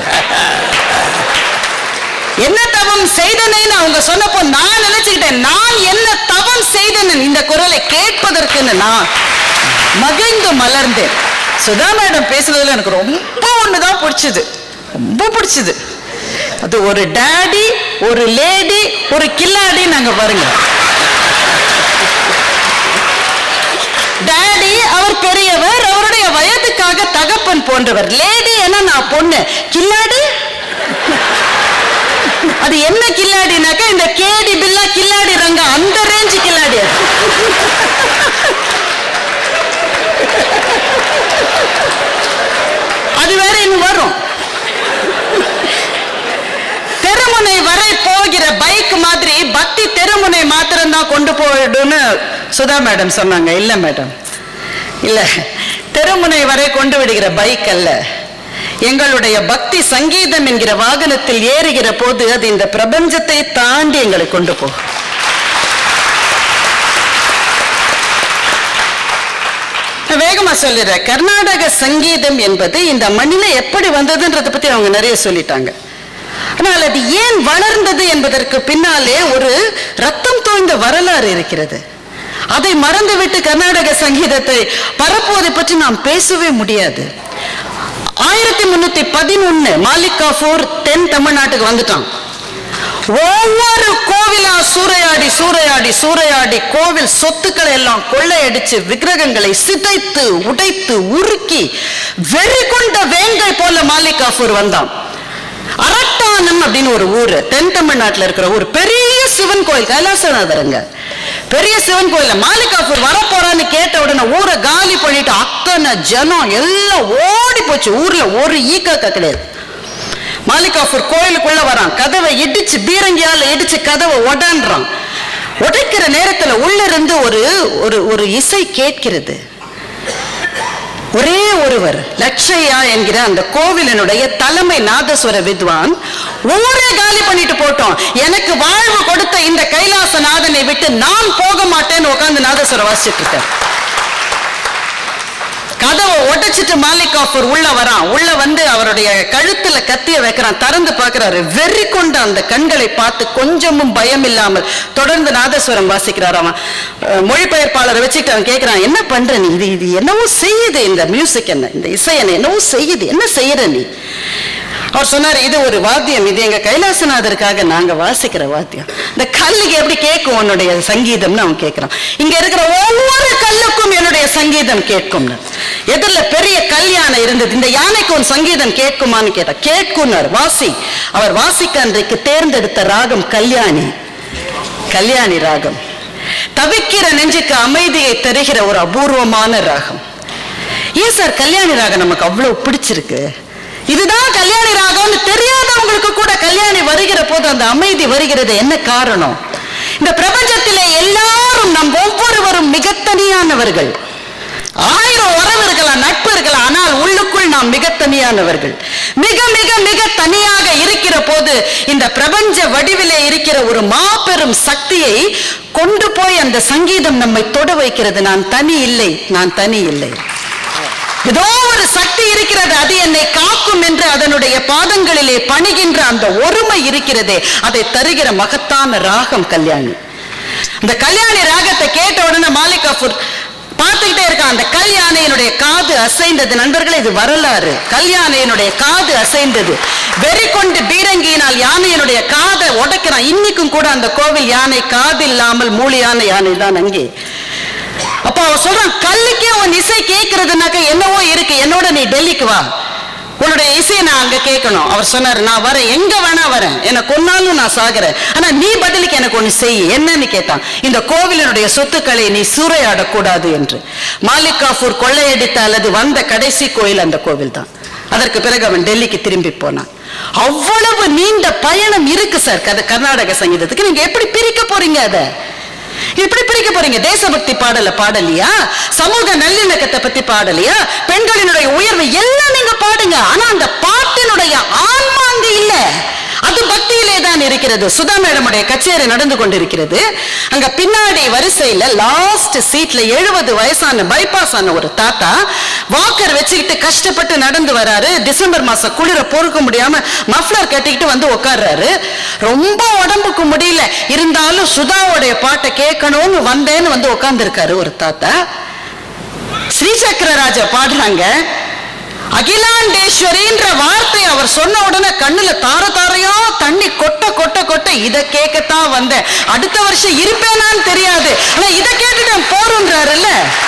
என்ன தவம் செய்தனேன்னு அவங்க சொன்னப்போ நான் நினைச்சுக்கிட்டேன், நான் என்ன தவம் செய்தேன் இந்த குரலை கேட்பதற்குன்னு நான் மகிழ்ந்து மலர்ந்தேன். சுதா மேடம் பேசுறதுல எனக்கு ரொம்ப ஒண்ணுதான் பிடிச்சது, ரொம்ப பிடிச்சது. அது ஒரு டாடி, ஒரு லேடி, ஒரு கில்லாடி. நாங்க பாருங்க, டாடி அவர் பெரியவர், அவருடைய வயதுக்காக தகப்பன் போன்றவர். லேடி என்ன, நான் பொண்ணு. கில்லாடி அது என்ன கில்லாடினாக்கா இந்த கேடி பில்லா கில்லாடி ரங்க, அந்த ரேஞ்சு கில்லாடி. அது வேற இன்னும் வரும். தெருமுனை வரை போகிற பைக் மாதிரி பக்தி தெருமுனை மாத்திரம் தான் கொண்டு போயிடும்னு சுதா மேடம் சொன்னாங்க. இல்ல மேடம், இல்ல, தெருமுனை வரை கொண்டு விடுகிற பைக் அல்ல. எங்களுடைய பக்தி சங்கீதம் என்கிற வாகனத்தில் ஏறுகிற போது அது இந்த பிரபஞ்சத்தை தாண்டி எங்களை கொண்டு போகும். வேகமா சொல்லிடுறேன். கர்நாடக சங்கீதம் என்பது இந்த மண்ணில எப்படி வந்ததுன்றதை பத்தி அவங்க நிறைய சொல்லிட்டாங்க. ஆனால் அது ஏன் வளர்ந்தது என்பதற்கு பின்னாலே ஒரு ரத்தம் தோய்ந்த வரலாறு இருக்கிறது. அதை மறந்துவிட்டு கர்நாடக சங்கீதத்தை பரப்புவதை பற்றி நாம் பேசவே முடியாது. 1311 மாலிக் காஃபூர் தென் தமிழ்நாட்டுக்கு வந்துட்டான். ஒவ்வொரு கோவிலா சூறையாடி சூறையாடி சூறையாடி கோவில் சொத்துக்களை எல்லாம் கொள்ளையடிச்சு விக்கிரகங்களை சிதைத்து உடைத்து உருக்கி வெறி கொண்ட வேங்கை போல மாலிக் காஃபூர் வந்தான். அரட்டானம் அப்படின்னு ஒரு ஊரு, தென் தமிழ்நாட்டில் இருக்கிற ஒரு பெரிய சிவன் கோயில், கைலாசநாதருங்க, பெரிய சிவன் கோயில். மாலிக் காஃபூர் வரப்போறான்னு கேட்ட உடனே ஊரை காலி பண்ணிட்டு அத்தனை ஜனம் எல்லாம் ஓடி போச்சு. ஊர்ல ஒரு ஈக்காக்கா கிடையாது. மாலிக் காஃபூர் கோயிலுக்குள்ள வரான், கதவை இடிச்சு பீரங்கியால இடிச்சு கதவை உடன்றான். உடைக்கிற நேரத்துல உள்ள இருந்து ஒரு இசை கேட்கிறது. ஒரே ஒருவர் லட்சையா என்கிற அந்த கோவிலினுடைய தலைமை நாதஸ்வர வித்வான், ஊரே காலி பண்ணிட்டு போட்டோம், எனக்கு வாழ்வு கொடுத்த இந்த கைலாசநாதனை விட்டு நான் போக மாட்டேன்னு உட்கார்ந்து நாதஸ்வரம் வாசிச்சுட்டு இருக்க. கதவை உடைச்சிட்டு மாலிக் காஃபூர் உள்ள வரான். உள்ள வந்து அவருடைய கழுத்துல கத்திய வைக்கிறான். திறந்து பார்க்கிறாரு. வெறி கொண்ட அந்த கண்களை பார்த்து கொஞ்சமும் பயம் இல்லாமல் தொடர்ந்து நாதஸ்வரம் வாசிக்கிறார். அவன் மொழிபெயர்ப்பாளரை வச்சுட்டு அவன் கேட்கிறான், என்ன பண்ற நீ? இது என்னவோ செய்யுது, இந்த மியூசிக் என்ன, இந்த இசை என்ன என்னவோ செய்யுது, என்ன செய்யற நீ? அவர் சொன்னார், இது ஒரு வாத்தியம், இது எங்க கைலாசநாதருக்காக நாங்க வாசிக்கிற வாத்தியம். இந்த கல்லுக்கு எப்படி கேட்கும் உன்னுடைய சங்கீதம்னு அவன் கேட்கிறான். இங்க இருக்கிற ஒவ்வொரு கல்லுக்கும் என்னுடைய சங்கீதம் கேட்கும்னு. எதிரில பெரிய கல் யானை இருந்தது. இந்த யானைக்கு உன் சங்கீதம் கேட்குமான்னு கேட்டா, கேட்கும்னார். வாசி. அவர் வாசிக்க அன்றைக்கு தேர்ந்தெடுத்த ராகம் கல்யாணி, கல்யாணி ராகம். தவிக்கிற நெஞ்சுக்கு அமைதியை தருகிற ஒரு அபூர்வமான ராகம். ஏன் சார் கல்யாணி ராகம் நமக்கு அவ்வளவு பிடிச்சிருக்கு? இதுதான் கல்யாணி ராகம்னு தெரியாதவங்களுக்கு கூட கல்யாணி வருகிற போது அந்த அமைதி வருகிறது. என்ன காரணம்? இந்த பிரபஞ்சத்திலே எல்லாரும் நம் ஒவ்வொருவரும் மிக தனியானவர்கள். 1000 உறவு இருக்கலாம், நட்பு இருக்கலாம், ஆனால் உள்ளுக்குள் நாம் மிக தனியானவர்கள். மிக மிக மிக தனியாக இருக்கிற போது இந்த பிரபஞ்ச வடிவிலே இருக்கிற ஒரு மாபெரும் சக்தியை கொண்டு போய் அந்த சங்கீதம் நம்மை தொட வைக்கிறது. நான் தனி இல்லை, நான் தனி இல்லை, ஏதோ ஒரு சக்தி இருக்கிறது, அது என்னை காக்கும் என்று அதனுடைய பாதங்களிலே பணிகின்ற அந்த ஒருமை இருக்கிறதே, அதை தருகிற மகத்தான ராகம் கல்யாணி. அந்த கல்யாணி ராகத்தை கேட்ட உடனே மாலிக் கஃபூர் பார்த்துக்கிட்டே இருக்கான். அந்த கல்யாணையினுடைய காது அசைந்தது. நண்பர்களே, இது வரலாறு. கல்யாணையினுடைய காது அசைந்தது. வெறி கொண்டு பீரங்கியினால் யானையினுடைய காதை உடைக்கிறான். இன்னைக்கும் கூட அந்த கோவில் யானை காது இல்லாமல் மூலியான யானை தான் அங்கே. அப்ப அவன் சொல்றான், கல்லுக்கே உன் இசை கேட்கறதுனாக்க என்னவோ இருக்கு, என்னோட நீ டெல்லிக்கு வா, உன்னுடைய இசையை நான் அங்க கேட்கணும். அவர் சொன்னார், நான் வரேன், எங்க வேணா வரேன், என்னை கொன்னாலும் நான் சாகிறேன், ஆனா நீ பதிலுக்கு எனக்கு ஒண்ணு செய். என்னன்னு கேட்டான், இந்த கோவிலினுடைய சொத்துக்களை நீ சூறையாடக்கூடாது என்று. மாலிக் கஃபூர் கொள்ளையடித்த அல்லது வந்த கடைசி கோயில் அந்த கோவில் தான். அதற்கு பிறகு அவன் டெல்லிக்கு திரும்பி போனான். அவ்வளவு நீண்ட பயணம் இருக்கு சார் கர்நாடக சங்கீதத்துக்கு. நீங்க எப்படி பிரிக்க போறீங்க? அதை எப்படி பிரிக்க போறீங்க? தேசபக்தி பாடல பாடலையா? சமூக நல்லிணக்கத்தை பத்தி பாடலையா? பெண்களினுடைய உயர்வு எல்லாம் நீங்க பாடுங்க. ஆனா அந்த பாட்டினுடைய ஆன்மா அங்க இல்ல. அது பக்தியிலே தான் இருக்கிறது. சுதா மேடமுடைய கச்சேரி நடந்து கொண்டிருக்கிறது. அங்க பின்னாடி வரிசையில லாஸ்ட் சீட்ல 70 வயசான பைபாஸ் ஆன ஒரு தாத்தா வாக்கர் வச்சுக்கிட்டு கஷ்டப்பட்டு நடந்து வராரு. டிசம்பர் மாசம் குளிர பொறுக்க முடியாம மஃப்ளர் கட்டிக்கிட்டு வந்து உட்கார்றாரு. ரொம்ப உடம்புக்கு முடியல, இருந்தாலும் சுதாவுடைய பாட்டை கேட்கணும்னு வந்தேன்னு வந்து உட்கார்ந்து இருக்காரு ஒரு தாத்தா. ஸ்ரீசக்கரராஜா பாடுறாங்க. அகிலாண்டேஸ்வரின்ற வார்த்தை அவர் சொன்ன உடனே கண்ணுல தார தாரையா தண்ணி கொட்ட கொட்ட கொட்ட. இதை கேட்கத்தான் வந்தேன், அடுத்த வருஷம் இருப்பேனான்னு தெரியாது, ஆனா இதை கேட்டுட்டேன் போறோன்றாருல்ல.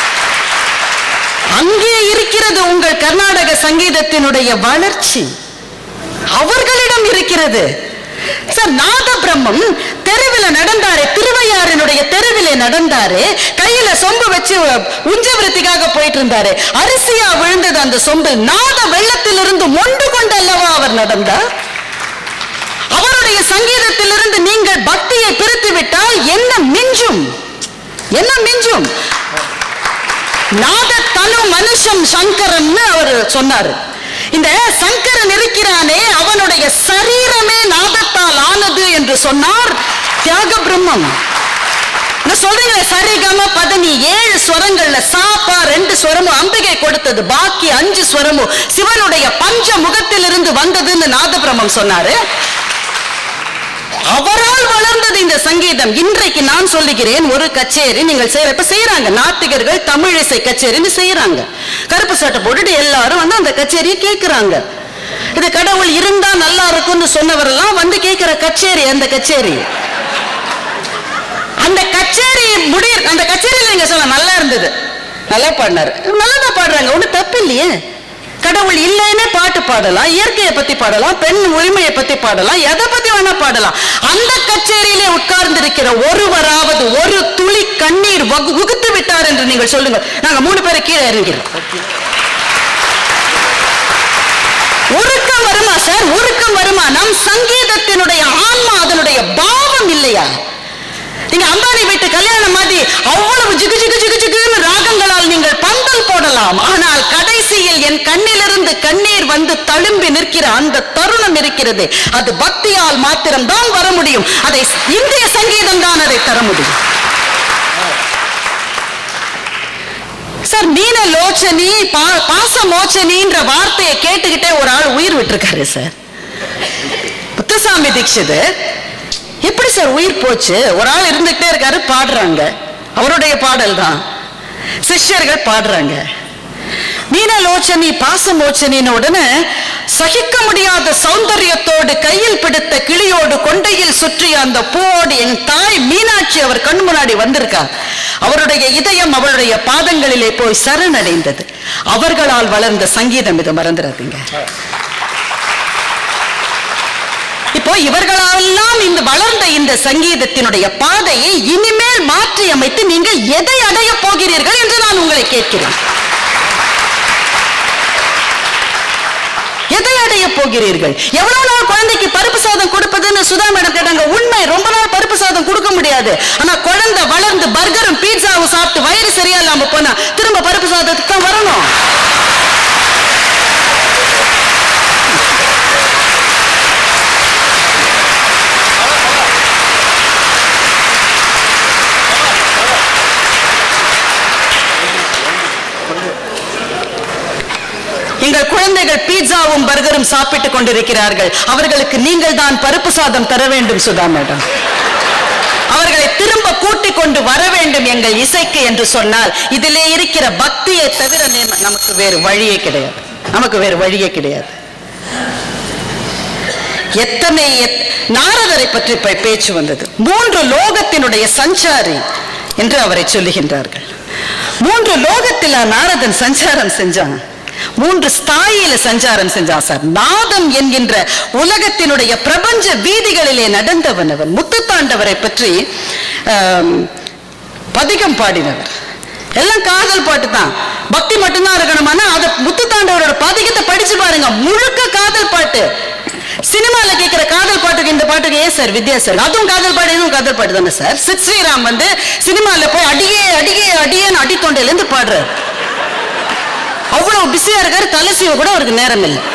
அங்கே இருக்கிறது உங்கள் கர்நாடக சங்கீதத்தினுடைய வளர்ச்சி, அவர்களிடம் இருக்கிறது. சார், நாத பிரம்மம் தெருவில் நடந்தாரு, திருவையாறினுடைய தெருவிலே நடந்தாரு, கையில சொம்பு வச்சு உஞ்சவிருத்திக்காக போயிட்டு இருந்தாரு. அரிசியா விழுந்தது அந்த சொம்பு. நாத வெள்ளத்திலிருந்து மொண்டு கொண்டு அல்லவா அவர் நடந்தார். அவருடைய சங்கீதத்திலிருந்து நீங்கள் பக்தியை பிரித்து விட்டால் என்ன மிஞ்சும்? என்ன மிஞ்சும்? நாத தனு மனுஷம் சங்கரன் அவர் சொன்னாரு. இந்த சங்கரன் இருக்கிறானே, அவனுடைய சரீரமே நாதத்தால் ஆனது என்று சொன்னார் தியாக பிரம்மம். சொல்றீங்களே, சரிகம பதனி 7 ஸ்வரங்கள்ல சாப்பா 2 ஸ்வரமும் அம்பிகை கொடுத்தது, பாக்கி 5 ஸ்வரமும் சிவனுடைய பஞ்ச முகத்திலிருந்து வந்ததுன்னு நாத பிரம்மம் சொன்னாரு. அவரால் வளர்ந்தது இந்த சங்கீதம். இன்றைக்கு நான் சொல்லுகிறேன், ஒரு கச்சேரி நீங்கள் செய்யறாங்க, நாத்திகர்கள் தமிழ் இசை கச்சேரின்னு செய்யறாங்க. கருப்பு சட்டை போட்டுட்டு எல்லாரும் வந்து அந்த கச்சேரியை கேட்கிறாங்க. இது கடவுள் இருந்தா நல்லா இருக்கும்னு சொன்னவரெல்லாம் வந்து கேட்கிற கச்சேரி. அந்த கச்சேரி அந்த கச்சேரியில நீங்க சொல்ல நல்லா இருந்தது, நல்லா பாடினாரு, நல்லதான் பாடுறாங்க, ஒண்ணு தப்பு இல்லையே. கடவுள் இல்லைன்னே பாட்டு பாடலாம், இயற்கையை பத்தி பாடலாம், பெண் உரிமையை பத்தி பாடலாம், எதை பத்தி வேணா பாடலாம். அந்த கச்சேரியிலே உட்கார்ந்து இருக்கிற ஒருவராவது ஒரு துளி கண்ணீர் உகுத்து விட்டார் என்று நீங்கள் சொல்லுங்க. நாங்க 3 பேரை கீழே இறங்கிறோம். உருக்கம் வருமா சார்? உருக்கம் வருமா? நம் சங்கீதத்தினுடைய ஆன்மா, அதனுடைய பாவம் இல்லையா? நீங்க அம்பானி வீட்டு கல்யாணம் மாதிரி அவ்வளவு ஜிகு ஜிகு ஜிகு ஜிகுன்னு ராகங்களால் நீங்கள் பந்தல் போடலாம், ஆனால் கடைசியில் என் கண்ணிலிருந்து கண்ணீர் வந்து தழும்பி நிற்கிற அந்த தருணம் இருக்கிறது, அது பக்தியால் மாத்திரம் தான் வர முடியும். அதை இந்திய சங்கீதம் தான் அதை தர முடியும். சார், மீனலோச்சனி பாசமோச்சனின்ற வார்த்தையை கேட்டுக்கிட்டே ஒரு ஆள் உயிர் விட்டுருக்காரு சார். முத்துசாமி தீட்சித் எப்படி சார் உயிர் போச்சு? ஒரு ஆள் இருந்துகிட்டே இருக்காரு, பாடுறாங்க, அவருடைய பாடல் தான், சிஷ்யர்கள் பாடுறாங்க. மீனலோச்சனி பாசமோச்சனின் உடனே சகிக்க முடியாத சௌந்தரியத்தோடு கையில் பிடித்த கிளியோடு கொண்டையில் சுற்றிய அந்த பூவோடு என் தாய் மீனாட்சி அவர் கண் முன்னாடி வந்திருக்கா. அவருடைய இதயம் அவருடைய பாதங்களிலே போய் சரணடைந்தது. அவர்களால் வளர்ந்த சங்கீதம், இதை மறந்துடாதீங்க. இப்போ இவர்களெல்லாம் இந்த வளர்ந்த இந்த சங்கீதத்தினுடைய பாதையை இனிமேல் மாற்றி அமைத்து நீங்கள் எதை அடைய போகிறீர்கள் என்று நான் உங்களை கேட்கிறேன். எதை அடைய போகிறீர்கள்? எவ்வளவு நாள் குழந்தைக்கு பருப்பு சாதம் கொடுப்பதுன்னு சுதா மேடம் கேட்டாங்க. உண்மை, ரொம்ப நாள் பருப்பு சாதம் கொடுக்க முடியாது. ஆனா குழந்தை வளர்ந்து பர்கரும் பீட்சா சாதம் சாப்பிட்டு வயிறு சரியா இல்லாம போனா திரும்ப பருப்பு சாதத்துக்கு தான் வரணும். எங்கள் குழந்தைகள் பீட்சாவும் பர்கரும் சாப்பிட்டுக் கொண்டிருக்கிறார்கள். அவர்களுக்கு நீங்கள் தான் பருப்பு சாதம் தர வேண்டும் சுதா மேடம். அவர்களை திரும்ப கூட்டிக் கொண்டு வர வேண்டும் எங்கள் இசைக்கு என்று சொன்னால் இதிலே இருக்கிற பக்தியை தவிர நமக்கு வேறு வழியே கிடையாது. நமக்கு வேறு வழியே கிடையாது. எத்தனை நாரதரை பற்றி பேச்சு வந்தது. 3 லோகத்தினுடைய சஞ்சாரி என்று அவரை சொல்லுகின்றார்கள். 3 லோகத்தில் நாரதன் சஞ்சாரம் செஞ்சான். 3 ஸ்தாயில சஞ்சாரம் செஞ்சான் சார். நாதம் என்கின்ற உலகத்தினுடைய பிரபஞ்ச வீதிகளிலே நடந்தவன் அவன். முத்துத்தாண்டவரை பற்றி பதிகம் பாடினவர். எல்லாம் காதல் பாட்டு தான், பக்தி மட்டும்தான் இருக்கணுமானா அதை முத்துத்தாண்டவரோட பதிகத்தை படிச்சு பாருங்க, முழுக்க காதல் பாட்டு. சினிமால கேட்கிற காதல் பாட்டுக்கு இந்த பாட்டுக்கு ஏன் சார் வித்தியாசம்? அதுவும் காதல் பாட்டு, இதுவும் காதல் பாட்டு தானே சார். ஸ்ரீராம் வந்து சினிமால போய் அடியே அடியே அடியேன்னு அடித்தொண்டையில இருந்து பாடுறாரு. அவ்வளவு பிஸியா இருக்காரு, தலை சீவ கூட அவருக்கு நேரம் இல்லை.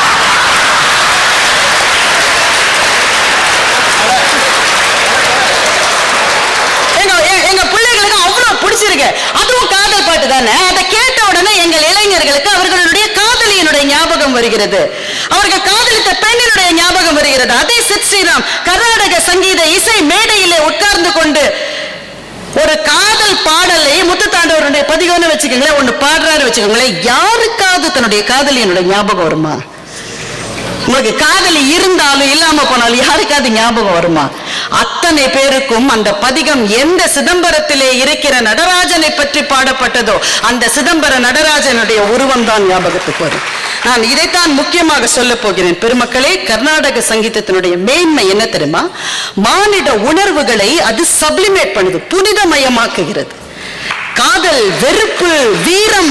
எங்க பிள்ளைகளுக்கு அவ்வளவு பிடிச்சிருக்கு. அதுவும் காதல் பாட்டு தானே. அதை கேட்ட உடனே எங்கள் இளைஞர்களுக்கு அவர்களுடைய காதலியினுடைய ஞாபகம் வருகிறது, அவர்கள் காதலித்த பெண்ணினுடைய ஞாபகம் வருகிறது. அதே சித் ஸ்ரீராம் கர்நாடக சங்கீத இசை மேடையிலே உட்கார்ந்து கொண்டு ஒரு காதல் பாடலை முத்துத்தாண்டவருடைய பதிகம்னு வச்சுக்கோங்களேன், ஒண்ணு பாடுறாரு வச்சுக்கோங்களேன், யாருக்காவது தன்னுடைய காதலியினுடைய ஞாபகம் வருமா? உங்களுக்கு காதலி இருந்தாலும் இல்லாம போனாலும் யாருக்காவது ஞாபகம் வருமா? அத்தனை பேருக்கும் அந்த பதிகம் எந்த சிதம்பரத்திலே இருக்கிற நடராஜனை பற்றி பாடப்பட்டதோ அந்த சிதம்பர நடராஜனுடைய உருவம் தான் ஞாபகத்துக்கு வரும். நான் இதைத்தான் முக்கியமாக சொல்ல போகிறேன். பெருமக்களே, கர்நாடக சங்கீதத்தினுடைய மேன்மை என்ன தெரியுமா? மானிட உணர்வுகளை அது சப்ளிமேட் பண்ணுது, புனிதமயமாக்குகிறது. காதல், வெறுப்பு, வீரம்,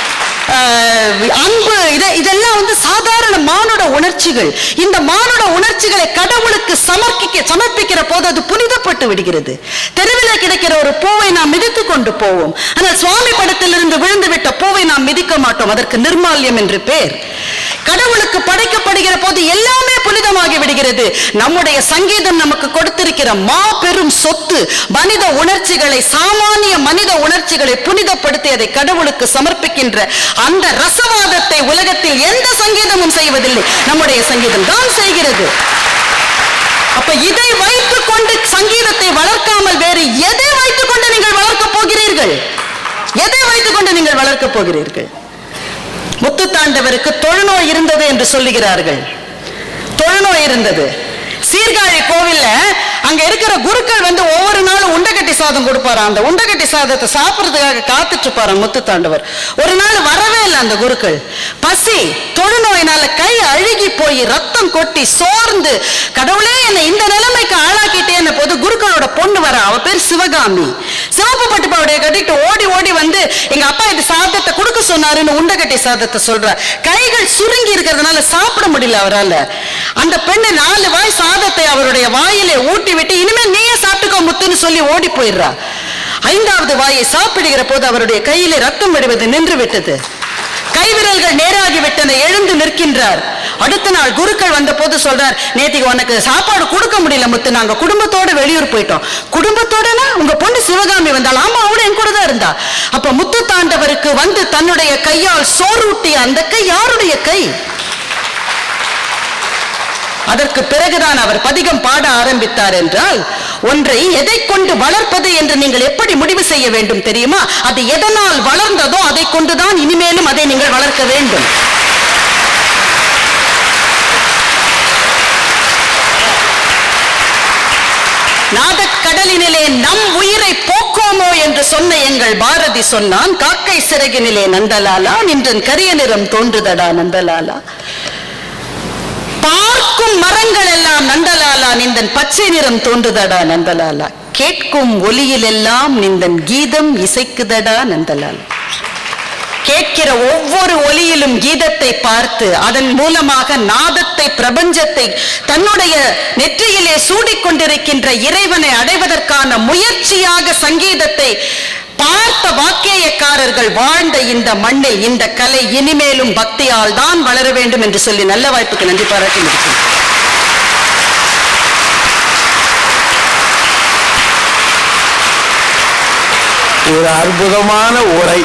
அன்பு, இதெல்லாம் வந்து சாதாரண மானுட உணர்ச்சிகள். இந்த மானுட உணர்ச்சிகளை கடவுளுக்கு சமர்ப்பிக்கிற போது அது புனிதப்பட்டு விடுகிறது. தெருவில் கிடைக்கிற ஒரு பூவை நாம் மிதித்து கொண்டு போவோம், ஆனால் சுவாமி படத்திலிருந்து விழுந்து விட்ட பூவை நாம் மிதிக்க மாட்டோம். அதற்கு நிர்மால்யம் என்று பேர். கடவுளுக்கு படைக்கப்படுகிற போது எல்லாமே புனிதமாகி விடுகிறது. நம்முடைய சங்கீதம் நமக்கு கொடுத்திருக்கிற மாபெரும் சொத்து மனித உணர்ச்சிகளை, சாமானிய மனித உணர்ச்சிகளை புனிதப்படுத்தி அதை கடவுளுக்கு சமர்ப்பிக்கின்ற அந்த ரசவாதத்தை உலகத்தில் எந்த சங்கீதமும் செய்வதில்லை, நம்முடைய சங்கீதம் தான் செய்கிறது. அப்ப இதை வைத்துக் கொண்டு சங்கீதத்தை வளர்க்காமல் வேறு எதை வைத்துக் கொண்டு நீங்கள் வளர்க்கப் போகிறீர்கள்? எதை வைத்துக் கொண்டு நீங்கள் வளர்க்கப் போகிறீர்கள்? முத்துத்தாண்டவருக்கு தொழுநோய் இருந்தது என்று சொல்லுகிறார்கள். தொழுநோய் இருந்தது. சீர்காழி கோவில்ல அங்க இருக்கிற குருக்கள் வந்து ஒவ்வொரு நாளும் உண்டகட்டி சாதம் கொடுப்பாராம். அந்த உண்டகட்டி சாதத்தை சாப்பிடுறதுக்காக காத்துட்டு இருப்பாராம் முத்துத்தாண்டவர். ஒரு நாள் வரவே இல்லை அந்த குருக்கள். பசி, தொழுநோயினால கை அழுகி போய் ரத்தம் கொட்டி சோர்ந்து, கடவுளே என்னை இந்த நிலைமைக்கு ஆளாக்கிட்டேன்னு போது குருக்களோட பொண்ணு வர, அவ பேர் சிவகாமி. சிவப்பு பட்டு பாவடைய கட்டிட்டு ஓடி ஓடி வந்து எங்க அப்பா இது சாதத்தை கொடுக்க சொன்னாருன்னு உண்டகட்டி சாதத்தை சொல்ற. கைகள் சுருங்கி இருக்கிறதுனால சாப்பிட முடியல அவரால். அந்த பெண்ணு 4 வாய் சாதத்தை அவருடைய வாயிலே ஊட்டி விட்டு இனிமேல் நீயே சாப்பிட்டுக்கோ முத்துன்னு சொல்லி ஓடி போயிடுறா. 5வது வாயை சாப்பிடுகிற போது அவருடைய கையிலே ரத்தம் விடுவது நின்று விட்டது. கைவிரல்கள் நேராகி விட்டன. எழுந்து நிற்கின்றார். அடுத்த நாள் குருக்கள் வந்த போது சொல்றார், நேத்திக்கு உனக்கு சாப்பாடு கொடுக்க முடியல முத்து, நாங்க குடும்பத்தோட வெளியூர் போயிட்டோம். குடும்பத்தோடனா உங்க பொண்ணு சிவகாமி வந்தாள். ஆமா, அவளும் என் கூட தான் இருந்தா. அப்ப முத்துத்தாண்டவருக்கு வந்து தன்னுடைய கையால் சோறூட்டிய அந்த கை யாருடைய கை? அதற்கு பிறகுதான் அவர் பதிகம் பாட ஆரம்பித்தார். என்றால் ஒன்றை எதை கொண்டு வளர்ப்பது என்று நீங்கள் எப்படி முடிவு செய்ய வேண்டும் தெரியுமா? அது எதனால் வளர்ந்ததோ அதை கொண்டுதான் இனிமேலும் அதை நீங்கள் வளர்க்க வேண்டும். நாதக்கடலினிலே நம் உயிரை போக்கோமோ என்று சொன்ன எங்கள் பாரதி சொன்னான், காக்கை சிறகினிலே நந்தலாலா நின்றன் கரிய நிறம் தோன்றுதடா நந்தலாலா. பார்க்கும் மரங்கள் எல்லாம் நந்தலாலா நின்றன் பச்சை நிறம் தோன்றுதடா நந்தலாலா. கேட்கும் ஒலியில் எல்லாம் நின்றன் கீதம் இசைக்குதடா நந்தலாலா. கேட்கிற ஒவ்வொரு ஒலியிலும் கீதத்தை பார்த்து அதன் மூலமாக நாதத்தை, பிரபஞ்சத்தை தன்னுடைய நெற்றியிலே சூடிக்கொண்டிருக்கின்ற இறைவனை அடைவதற்கான முயற்சியாக சங்கீதத்தை பார்த்த வாக்கேயக்காரர்கள் வாழ்ந்த இந்த மண்ணில் இந்த கலை இனிமேலும் பக்தியால் தான் வளர வேண்டும் என்று சொல்லி நல்ல வாய்ப்புக்கு நன்றி பாராட்டி முடிக்கிறேன். ஒரு அற்புதமான உரை.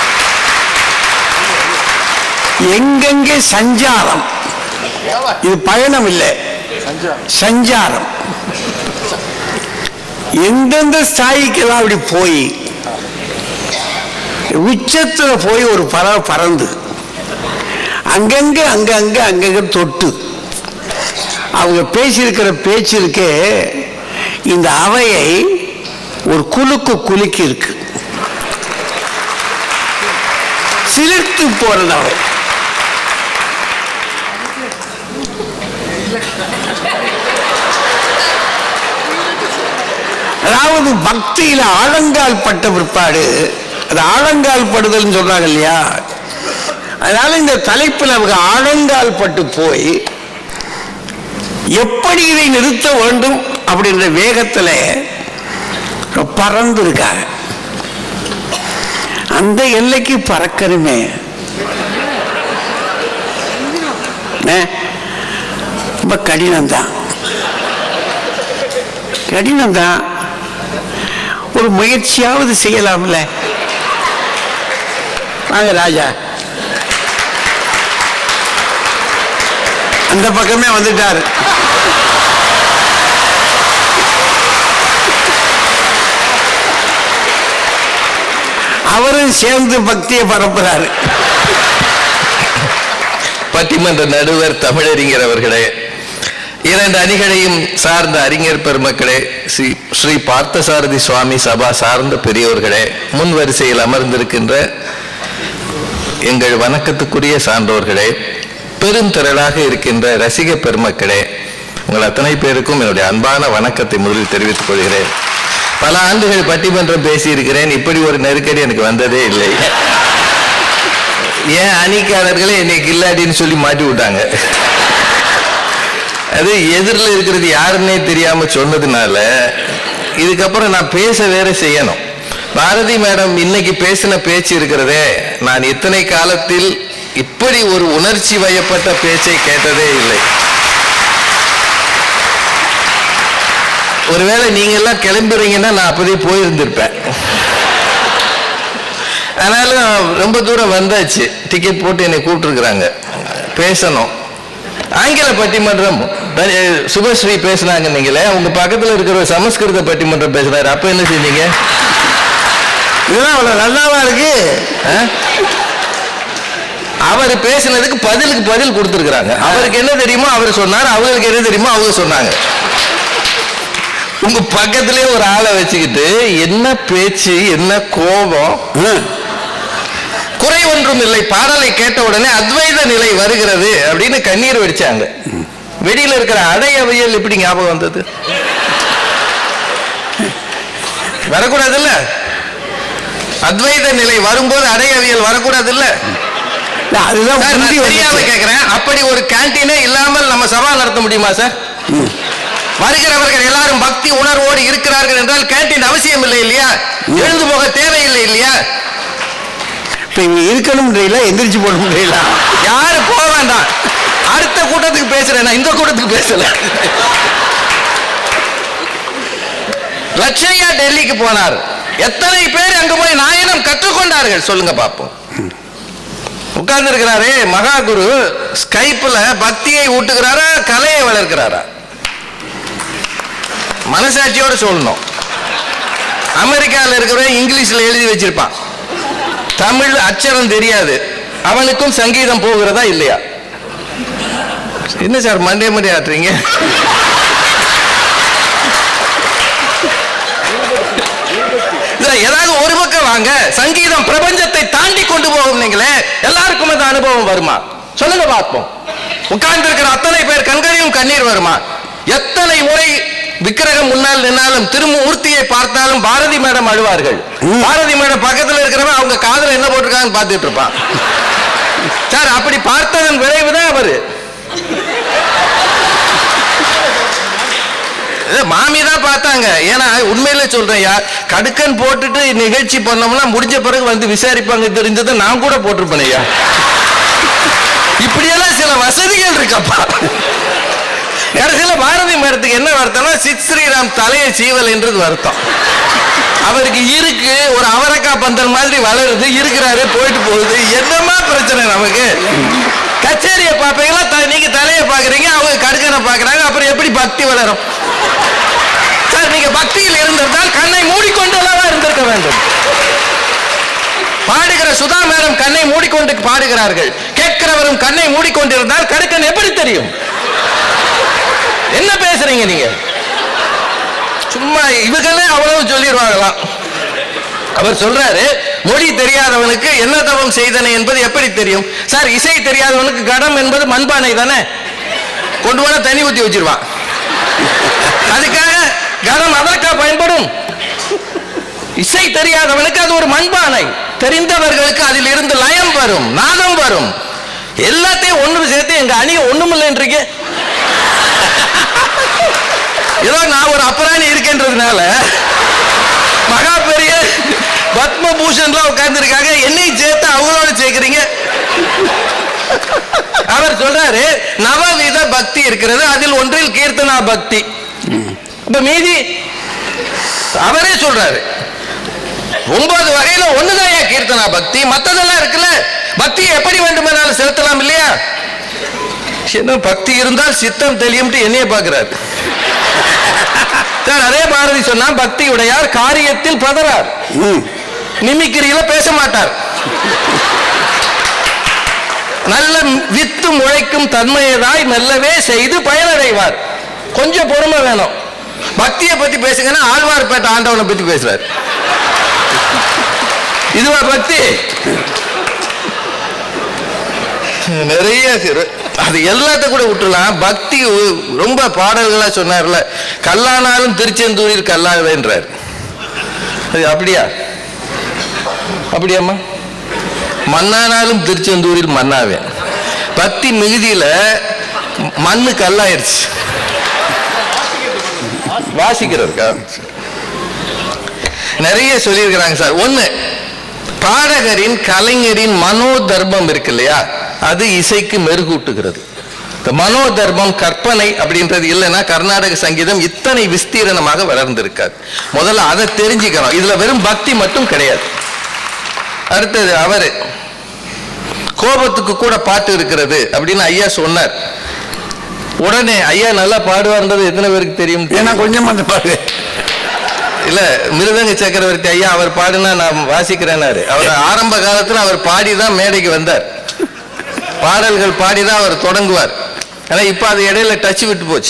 எங்கெங்கே சஞ்சாரம், இது பயணம் இல்லை, சஞ்சாரம். எந்தெந்த ஸ்தாயிக்கெல்லாம் அப்படி போய் உச்சத்துல போய் ஒரு பறவை பறந்து அங்கங்க அங்கங்க அங்கங்க தொட்டு அவங்க பேசியிருக்கிற பேச்சிருக்கே இந்த அவையை ஒரு குலுக்கு குலுக்கி இருக்கு, சிலிர்த்து போறது அவை. அதாவது பக்தியில ஆழங்கால் பட்ட பிற்பாடு, அது ஆழங்கால் படுதல் சொல்றாங்க இல்லையா, அதனால இந்த தலைப்பில் அவங்க ஆழங்கால் பட்டு போய் எப்படி இதை நிறுத்த வேண்டும் அப்படின்ற வேகத்துல பறந்து இருக்காங்க. அந்த எல்லைக்கு பறக்கணுமே, ரொம்ப கடினம்தான், கடினம்தான். ஒரு முயற்சியாவது செய்யலாம்ல. வாங்க ராஜா, அந்த பக்கமே வந்துட்டாரு. அவரும் சேர்ந்து பக்தியை பரப்புறாரு. பட்டிமன்ற நடுவர் தமிழறிஞர் அவர்களே, இரண்டு அணிகளையும் சார்ந்த அறிஞர் பெருமக்களே, ஸ்ரீ பார்த்தசாரதி சுவாமி சபா சார்ந்த பெரியோர்களே, முன் வரிசையில் அமர்ந்திருக்கின்ற எங்கள் வணக்கத்துக்குரிய சான்றோர்களே, பெருந்திரளாக இருக்கின்ற ரசிக பெருமக்களே, உங்கள் அத்தனை பேருக்கும் என்னுடைய அன்பான வணக்கத்தை முதலில் தெரிவித்துக் கொள்கிறேன். பல ஆண்டுகள் பட்டிமன்றம் பேசியிருக்கிறேன், இப்படி ஒரு நெருக்கடி எனக்கு வந்ததே இல்லை. ஏன் அணிக்காரர்களே என்னை கில்லாடின்னு சொல்லி மாட்டி விட்டாங்க. அது எதிரில் இருக்கிறது யாருன்னே தெரியாம சொன்னதுனால இதுக்கப்புறம் நான் பேச வேற செய்யணும். பாரதி மேடம் இன்னைக்கு பேசின பேச்சு இருக்கிறதே, நான் இத்தனை காலத்தில் இப்படி ஒரு உணர்ச்சி வயப்பட்ட பேச்சை கேட்டதே இல்லை. ஒருவேளை நீங்க எல்லாம் கிளம்புறீங்கன்னா நான் அப்பதே போயிருந்திருப்பேன். ஆனாலும் ரொம்ப தூரம் வந்தாச்சு, டிக்கெட் போட்டு என்னை கூப்பிட்டுருக்குறாங்க, பேசணும். ஆங்கில பட்டிமன்றம் சுபஸ்ரீ பேசினாங்க, நீங்களே உங்க பக்கத்தில் இருக்கிற சமஸ்கிருத பட்டிமன்றம் பேசுறாரு, அப்ப என்ன செஞ்சீங்க? இதெல்லாம் அவ்வளவு நல்லாவா இருக்கு? அவர் பேசினதுக்கு பதிலுக்கு பதில் கொடுத்துருக்குறாங்க. அவருக்கு என்ன தெரியுமோ அவர் சொன்னார், அவங்களுக்கு என்ன தெரியுமோ அவங்க சொன்னாங்க. உங்க பக்கத்திலே ஒரு ஆளை வச்சுக்கிட்டு என்ன பேச்சு, என்ன கோபம், குறை ஒன்றும் இல்லை, பாடலை கேட்ட உடனே அத்வைத நிலை வருகிறது அப்படின்னு கண்ணீர் வெடிச்சாங்க. வெளியில இருக்கிற அடையவியல் எப்படி ஞாபகம் வந்தது? வரக்கூடாது இல்ல? அத்வைத நிலை வரும்போது அடையவியல் வரக்கூடாது இல்ல? அதுதான் தெரியாம கேட்கிறேன். அப்படி ஒரு கேண்டீனே இல்லாமல் நம்ம சபா நடத்த முடியுமா சார்? வருகிறவர்கள் எல்லாரும் பக்தி உணர்வோடு இருக்கிறார்கள் என்றால் கேண்டீன் அவசியம் இல்லை இல்லையா? எழுந்து போக தேவையில்லை இல்லையா? இருக்கணும் எந்திரிச்சு போட முடியல. யாரு போக வேண்டாம், அடுத்த கூட்டத்துக்கு பேசுறேன், இந்த கூட்டத்துக்கு பேசல. லட்சையா டெல்லிக்கு போனார், எத்தனை பேர் அங்க போய் நாயனம் கற்றுக்கொண்டார்கள் சொல்லுங்க பாப்போம். உட்கார்ந்து இருக்கிறாரே மகா குரு, ஸ்கைப்ல பக்தியை ஊட்டுகிறாரா கலையை வளர்க்கிறாரா? மனசாட்சியோட சொல்லணும். அமெரிக்காவில் இருக்கிறவன் இங்கிலீஷ்ல எழுதி வச்சிருப்பான், தமிழ் அச்சரம் தெரியாது, அவனுக்கும் சங்கீதம் போகிறதா இல்லையா? என்ன சார் மண்டே மண்டே ஆட்டுறீங்க? ஏதாவது ஒரு பக்கம் வாங்க. சங்கீதம் பிரபஞ்சத்தை தாண்டி கொண்டு போகும். நீங்களே எல்லாருக்கும் அந்த அனுபவம் வருமா சொல்லுங்க பார்ப்போம். உட்கார்ந்து இருக்கிற அத்தனை பேர் கண்களையும் கண்ணீர் வருமா? எத்தனை முறை விக்கிரகம் முன்னால் நின்னாலும் திருமூர்த்தியை பார்த்தாலும் பாரதி மேடம் அழுவார்கள். பாரதி மேடம் பக்கத்தில் இருக்கிறவன் அவங்க காதுல என்ன போட்டிருக்காங்கன்னு பார்த்துட்டு இருப்பான். சார் அப்படி பார்த்ததன் விளைவுதான் அவரு. மாமி தான் பார்த்தாங்க. ஏன்னா உண்மையில சொல்றேன், கடுக்கன் போட்டுட்டு நிகழ்ச்சி பண்ணோம்னா முடிஞ்ச பிறகு வந்து விசாரிப்பாங்க தெரிஞ்சதை நான் கூட போட்டிருப்பேன் ஐயா. இப்படியெல்லாம் சில வசதிகள் இருக்கப்பா. கடைசியில பாரதி மேடத்துக்கு என்ன வருத்தம்னா சித் ஸ்ரீராம் தலையை சீவல் என்றது வருத்தம். அவருக்கு இருக்கு ஒரு அவரக்காய் பந்தல் மாதிரி வளருது, இருக்கிறாரு, போயிட்டு போகுது. என்னமா பிரச்சனை நமக்கு? கச்சேரியை பார்ப்பீங்களா, நீங்க தலையை பாக்குறீங்க, அவங்க கடுக்கனை பாக்குறாங்க, அப்புறம் எப்படி பக்தி வளரும்? சார் நீங்க பக்தியில் இருந்திருந்தால் கண்ணை மூடிக்கொண்டு எல்லாம் இருந்திருக்க வேண்டும். பாடுகிற சுதா மேடம் கண்ணை மூடிக்கொண்டு பாடுகிறார்கள், கேட்கிறவரும் கண்ணை மூடிக்கொண்டிருந்தால் கடுக்கன் எப்படி தெரியும்? என்ன பேசுறீங்க நீங்க? சும்மா இவங்களே அவ்வளவு சொல்லிடுவாங்களாம். அவர் சொல்றாரு, மொழி தெரியாதவனுக்கு என்ன தவம் செய்தனை என்பது எப்படி தெரியும்? சார் இசை தெரியாதவனுக்கு கடம் என்பது மண்பானை தானே, கொண்டு போனா தண்ணி ஊத்தி வச்சிருவான். அதுக்காக கடம் அதற்கா பயன்படும்? இசை தெரியாதவனுக்கு அது ஒரு மண்பானை, தெரிந்தவர்களுக்கு அதில் இருந்து லயம் வரும், நாதம் வரும். எல்லாத்தையும் ஒண்ணு சேர்த்து எங்க அணியை ஒண்ணுமில்லைன்றீங்க. ஏதோ நான் ஒரு அப்புறாணி இருக்கின்றதுனால மகா பெரிய பத்மபூஷன்லாம் உட்கார்ந்து இருக்காங்க, என்னையும் சேர்த்து அவங்களோட சேர்க்கிறீங்க. அவர் சொல்றாரு நவவித பக்தி இருக்கிறது, அதில் ஒன்றில் கீர்த்தனா பக்தி. இப்ப மீதி அவரே சொல்றாரு 9 வகையில ஒண்ணுதான் கீர்த்தனா பக்தி, மத்ததெல்லாம் இருக்குல்ல. பக்தியை எப்படி வேண்டுமானாலும் செலுத்தலாம் இல்லையா? என்ன பக்தி இருந்தால் சித்தம் தெளியும் என்னைய பாக்குறாரு. அதே பாரதி சொன்னா பக்தி உடையார் காரியத்தில் பதறார், நிமிக்கிரியில பேச மாட்டார், நல்ல வித்து முளைக்கும் தன்மையதாய் மெல்லவே செய்து பயனடைவார். கொஞ்சம் பொறுமை வேணும். பக்தியை பத்தி பேசுங்கன்னா ஆழ்வார்பேட்டை ஆண்டவனை பத்தி பேசுறாரு. இதுவா பக்தி? நிறைய அது எல்லாத்த கூட விட்டுலாம். பக்தி ரொம்ப பாடல்களா சொன்னார்ல, கல்லானாலும் திருச்செந்தூரில் கல்லாவேன்றார். அது அப்படியா? அப்படியாம்மா? மண்ணானாலும் திருச்செந்தூரில் மண்ணாவேன். பக்தி மிகுதியில மண்ணு கல்லாயிருச்சு. வாசிக்கிறதுக்கா நிறைய சொல்லியிருக்கிறாங்க சார். ஒண்ணு, பாடகரின் கலைஞரின் மனோ தர்மம் இருக்கு இல்லையா, அது இசைக்கு மெருகூட்டுகிறது. இந்த மனோ தர்மம் கற்பனை அப்படின்றது இல்லைன்னா கர்நாடக சங்கீதம் இத்தனை விஸ்தீரணமாக வளர்ந்திருக்காது. முதல்ல அதை தெரிஞ்சுக்கணும். இதுல வெறும் பக்தி மட்டும் கிடையாது. அடுத்தது, அவரு கோபத்துக்கு கூட பாட்டு இருக்கிறது அப்படின்னு ஐயா சொன்னார். உடனே ஐயா நல்லா பாடுவார்ன்றது எத்தனை பேருக்கு தெரியும்? ஏன்னா கொஞ்சம் அந்த பாடு இல்ல, மிருதங்க சக்கரவர்த்தி ஐயா அவர் பாடுனா நான் வாசிக்கிறேன்னாரு. அவர் ஆரம்ப காலத்துல அவர் பாடிதான் மேடைக்கு வந்தார், பாடல்கள் பாடிதான் அவர் தொடங்குவார். ஆனா இப்ப அது இடையில டச் விட்டு போச்சு.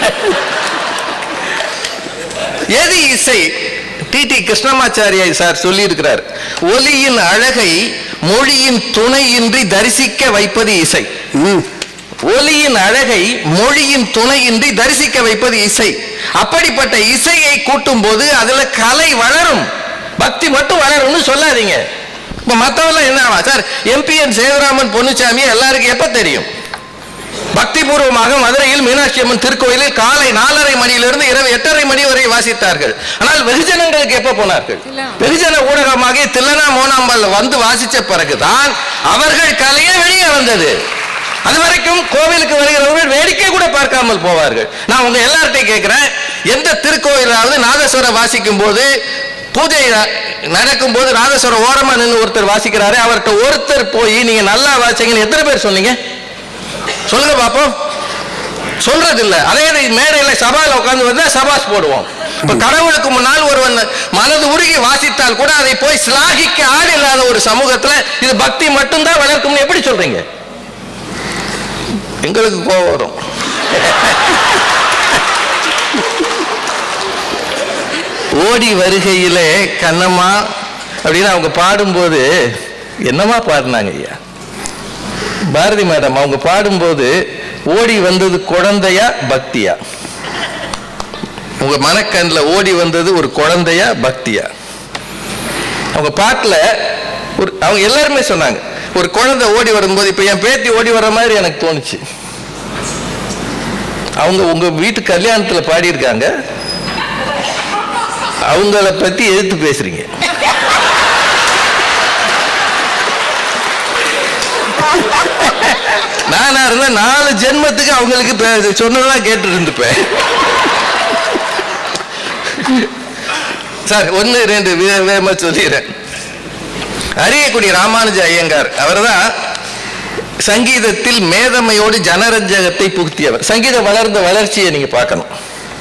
எது இசை? டி கிருஷ்ணமாச்சாரியா சார் சொல்லி இருக்கிறார், ஒலியின் அழகை மொழியின் துணையின்றி தரிசிக்க வைப்பது இசை. ஒலியின் அழகை மொழியின் துணையின்றி தரிசிக்க வைப்பது இசை. அப்படிப்பட்ட இசையை கூட்டும் போது அதுல கலை வளரும், பக்தி மட்டும் வளரும்னு சொல்லாதீங்க. இப்ப மத்தவெல்லாம் என்ன ஆவா சார்? எம்பிஎன் சேதுராமன் பொன்னுச்சாமி எல்லாருக்கும் எப்ப தெரியும்? பக்தி பூர்வமாக மதுரையில் மீனாட்சி அம்மன் திருக்கோயிலில் காலை 4:30 மணியிலிருந்து இரவு 8:30 மணி வரை வாசித்தார்கள். ஆனால் வெகுஜனங்களுக்கு எப்ப போனார்கள்? வெகுஜன ஊடகமாக தில்லனா மோனாம்பால் வந்து வாசிச்ச பிறகுதான் அவர்கள் கலையே வெளியே வந்தது. அது வரைக்கும் கோவிலுக்கு வருகிறவர்கள் வேடிக்கை கூட பார்க்காமல் போவார்கள். நான் உங்க எல்லார்ட்டையும் கேட்கிறேன், எந்த திருக்கோயிலாவது நாதஸ்வரம் வாசிக்கும் போது, பூஜை நடக்கும் போது நாதஸ்வரம் ஓரமா நின்று ஒருத்தர் வாசிக்கிறாரு, அவர்கிட்ட ஒருத்தர் போய் நீங்க நல்லா வாசிங்கன்னு எத்தனை பேர் சொன்னீங்க? சொல்லுங்க பாப்போம். சொல்றது இல்ல. அதே மேடையில சபால உட்கார்ந்து வந்தா சபாஸ் போடுவோம். இப்ப கடவுளுக்கு முன்னால் ஒருவன் மனது உருகி வாசித்தால் கூட அதை போய் சிலாகிக்க ஆள் இல்லாத ஒரு சமூகத்துல இது பக்தி மட்டும்தான் வளர்க்கும்னு எப்படி சொல்றீங்க? எங்களுக்கு கோபம் வரும். ஓடி வருகையிலே கண்ணம்மா அப்படின்னு அவங்க பாடும்போது என்னமா பாடினாங்க ஐயா பாரதி மேடம்? அவங்க பாடும்போது ஓடி வந்தது குழந்தையா பக்தியா? உங்க மனக்கண்ணில் ஓடி வந்தது ஒரு குழந்தையா பக்தியா? அவங்க பாட்டுல அவங்க எல்லாருமே சொன்னாங்க, ஒரு குழந்தை ஓடி வரும்போது இப்ப என் பேத்தி ஓடி வர்ற மாதிரி எனக்கு தோணுச்சு. அவங்க உங்க வீட்டு கல்யாணத்துல பாடியிருக்காங்க, அவங்கள பத்தி எதிர்த்து பேசுறீங்க. நானா இருந்தா 4 ஜென்மத்துக்கு அவங்களுக்கு சொன்னதெல்லாம் கேட்டு இருந்துப்பேன். சார் 1 2 வேகமா சொல்லிடுறேன். அரியக்குடி ராமானுஜ ஐயங்கார் அவர்தான் சங்கீதத்தில் மேதமையோடு ஜனரஞ்சகத்தை புகுத்தியவர். சங்கீதம் வளர்ந்த வளர்ச்சியை நீங்க பார்க்கணும்.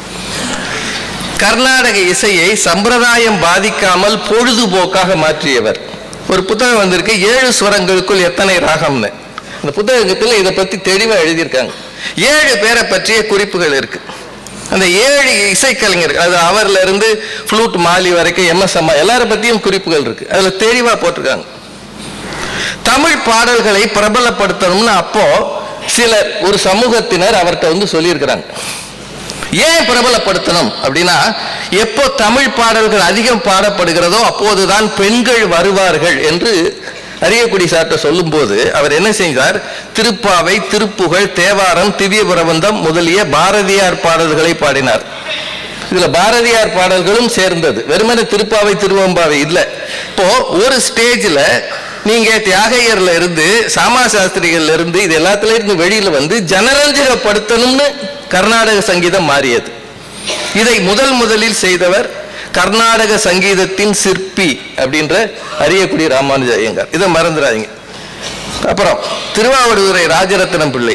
கர்நாடக இசையை சம்பிரதாயம் பாதிக்காமல் பொழுதுபோக்காக மாற்றியவர். ஒரு புத்தகம் வந்திருக்கு, 7 ஸ்வரங்களுக்குள் எத்தனை ராகம்னு. அந்த புத்தகத்தில் இதை பத்தி தெளிவா எழுதியிருக்காங்க. 7 பேரை பற்றிய குறிப்புகள் இருக்கு. அந்த 7 இசைக்கலைஞர்கள், அது அவர்ல இருந்து ஃப்ளூட் மாலி வரைக்கும் MS அம்மா எல்லாரை பத்தியும் குறிப்புகள் இருக்கு. அதுல தெளிவா போட்டிருக்காங்க. தமிழ் பாடல்களை பிரபலப்படுத்தணும்னு அப்போ சிலர் ஒரு சமூகத்தினர் அவர்கிட்ட சொல்லியிருக்கிறாங்க. ஏன் பிரபலப்படுத்தணும் அப்படின்னா, எப்போ தமிழ் பாடல்கள் அதிகம் பாடப்படுகிறதோ அப்போதுதான் பெண்கள் வருவார்கள் என்று அரியக்குடி சார்ட்ட சொல்லும் போது அவர் என்ன செய்தார்? திருப்பாவை, திருப்புகழ், தேவாரம், திவ்ய பிரபந்தம் முதலிய பாரதியார் பாடல்களை பாடினார். இதுல பாரதியார் பாடல்களும் சேர்ந்தது, வெறுமனே திருப்பாவை திருவம்பாவை இல்லை. இப்போ ஒரு ஸ்டேஜ்ல நீங்க தியாகையர்ல இருந்து சாமா சாஸ்திரிகள்ல இருந்து இது எல்லாத்துல இருந்து வெளியில வந்து ஜனரஞ்சகப்படுத்தணும்னு கர்நாடக சங்கீதம் மாறியது. இதை முதலில் செய்தவர் கர்நாடக சங்கீதத்தின் சிற்பி அப்படின்ற அரியக்குடி ராமானுஜ ஐயங்கார். இதை மறந்துடாதீங்க. அப்புறம் திருவாவடுதுறை ராஜரத்னம் பிள்ளை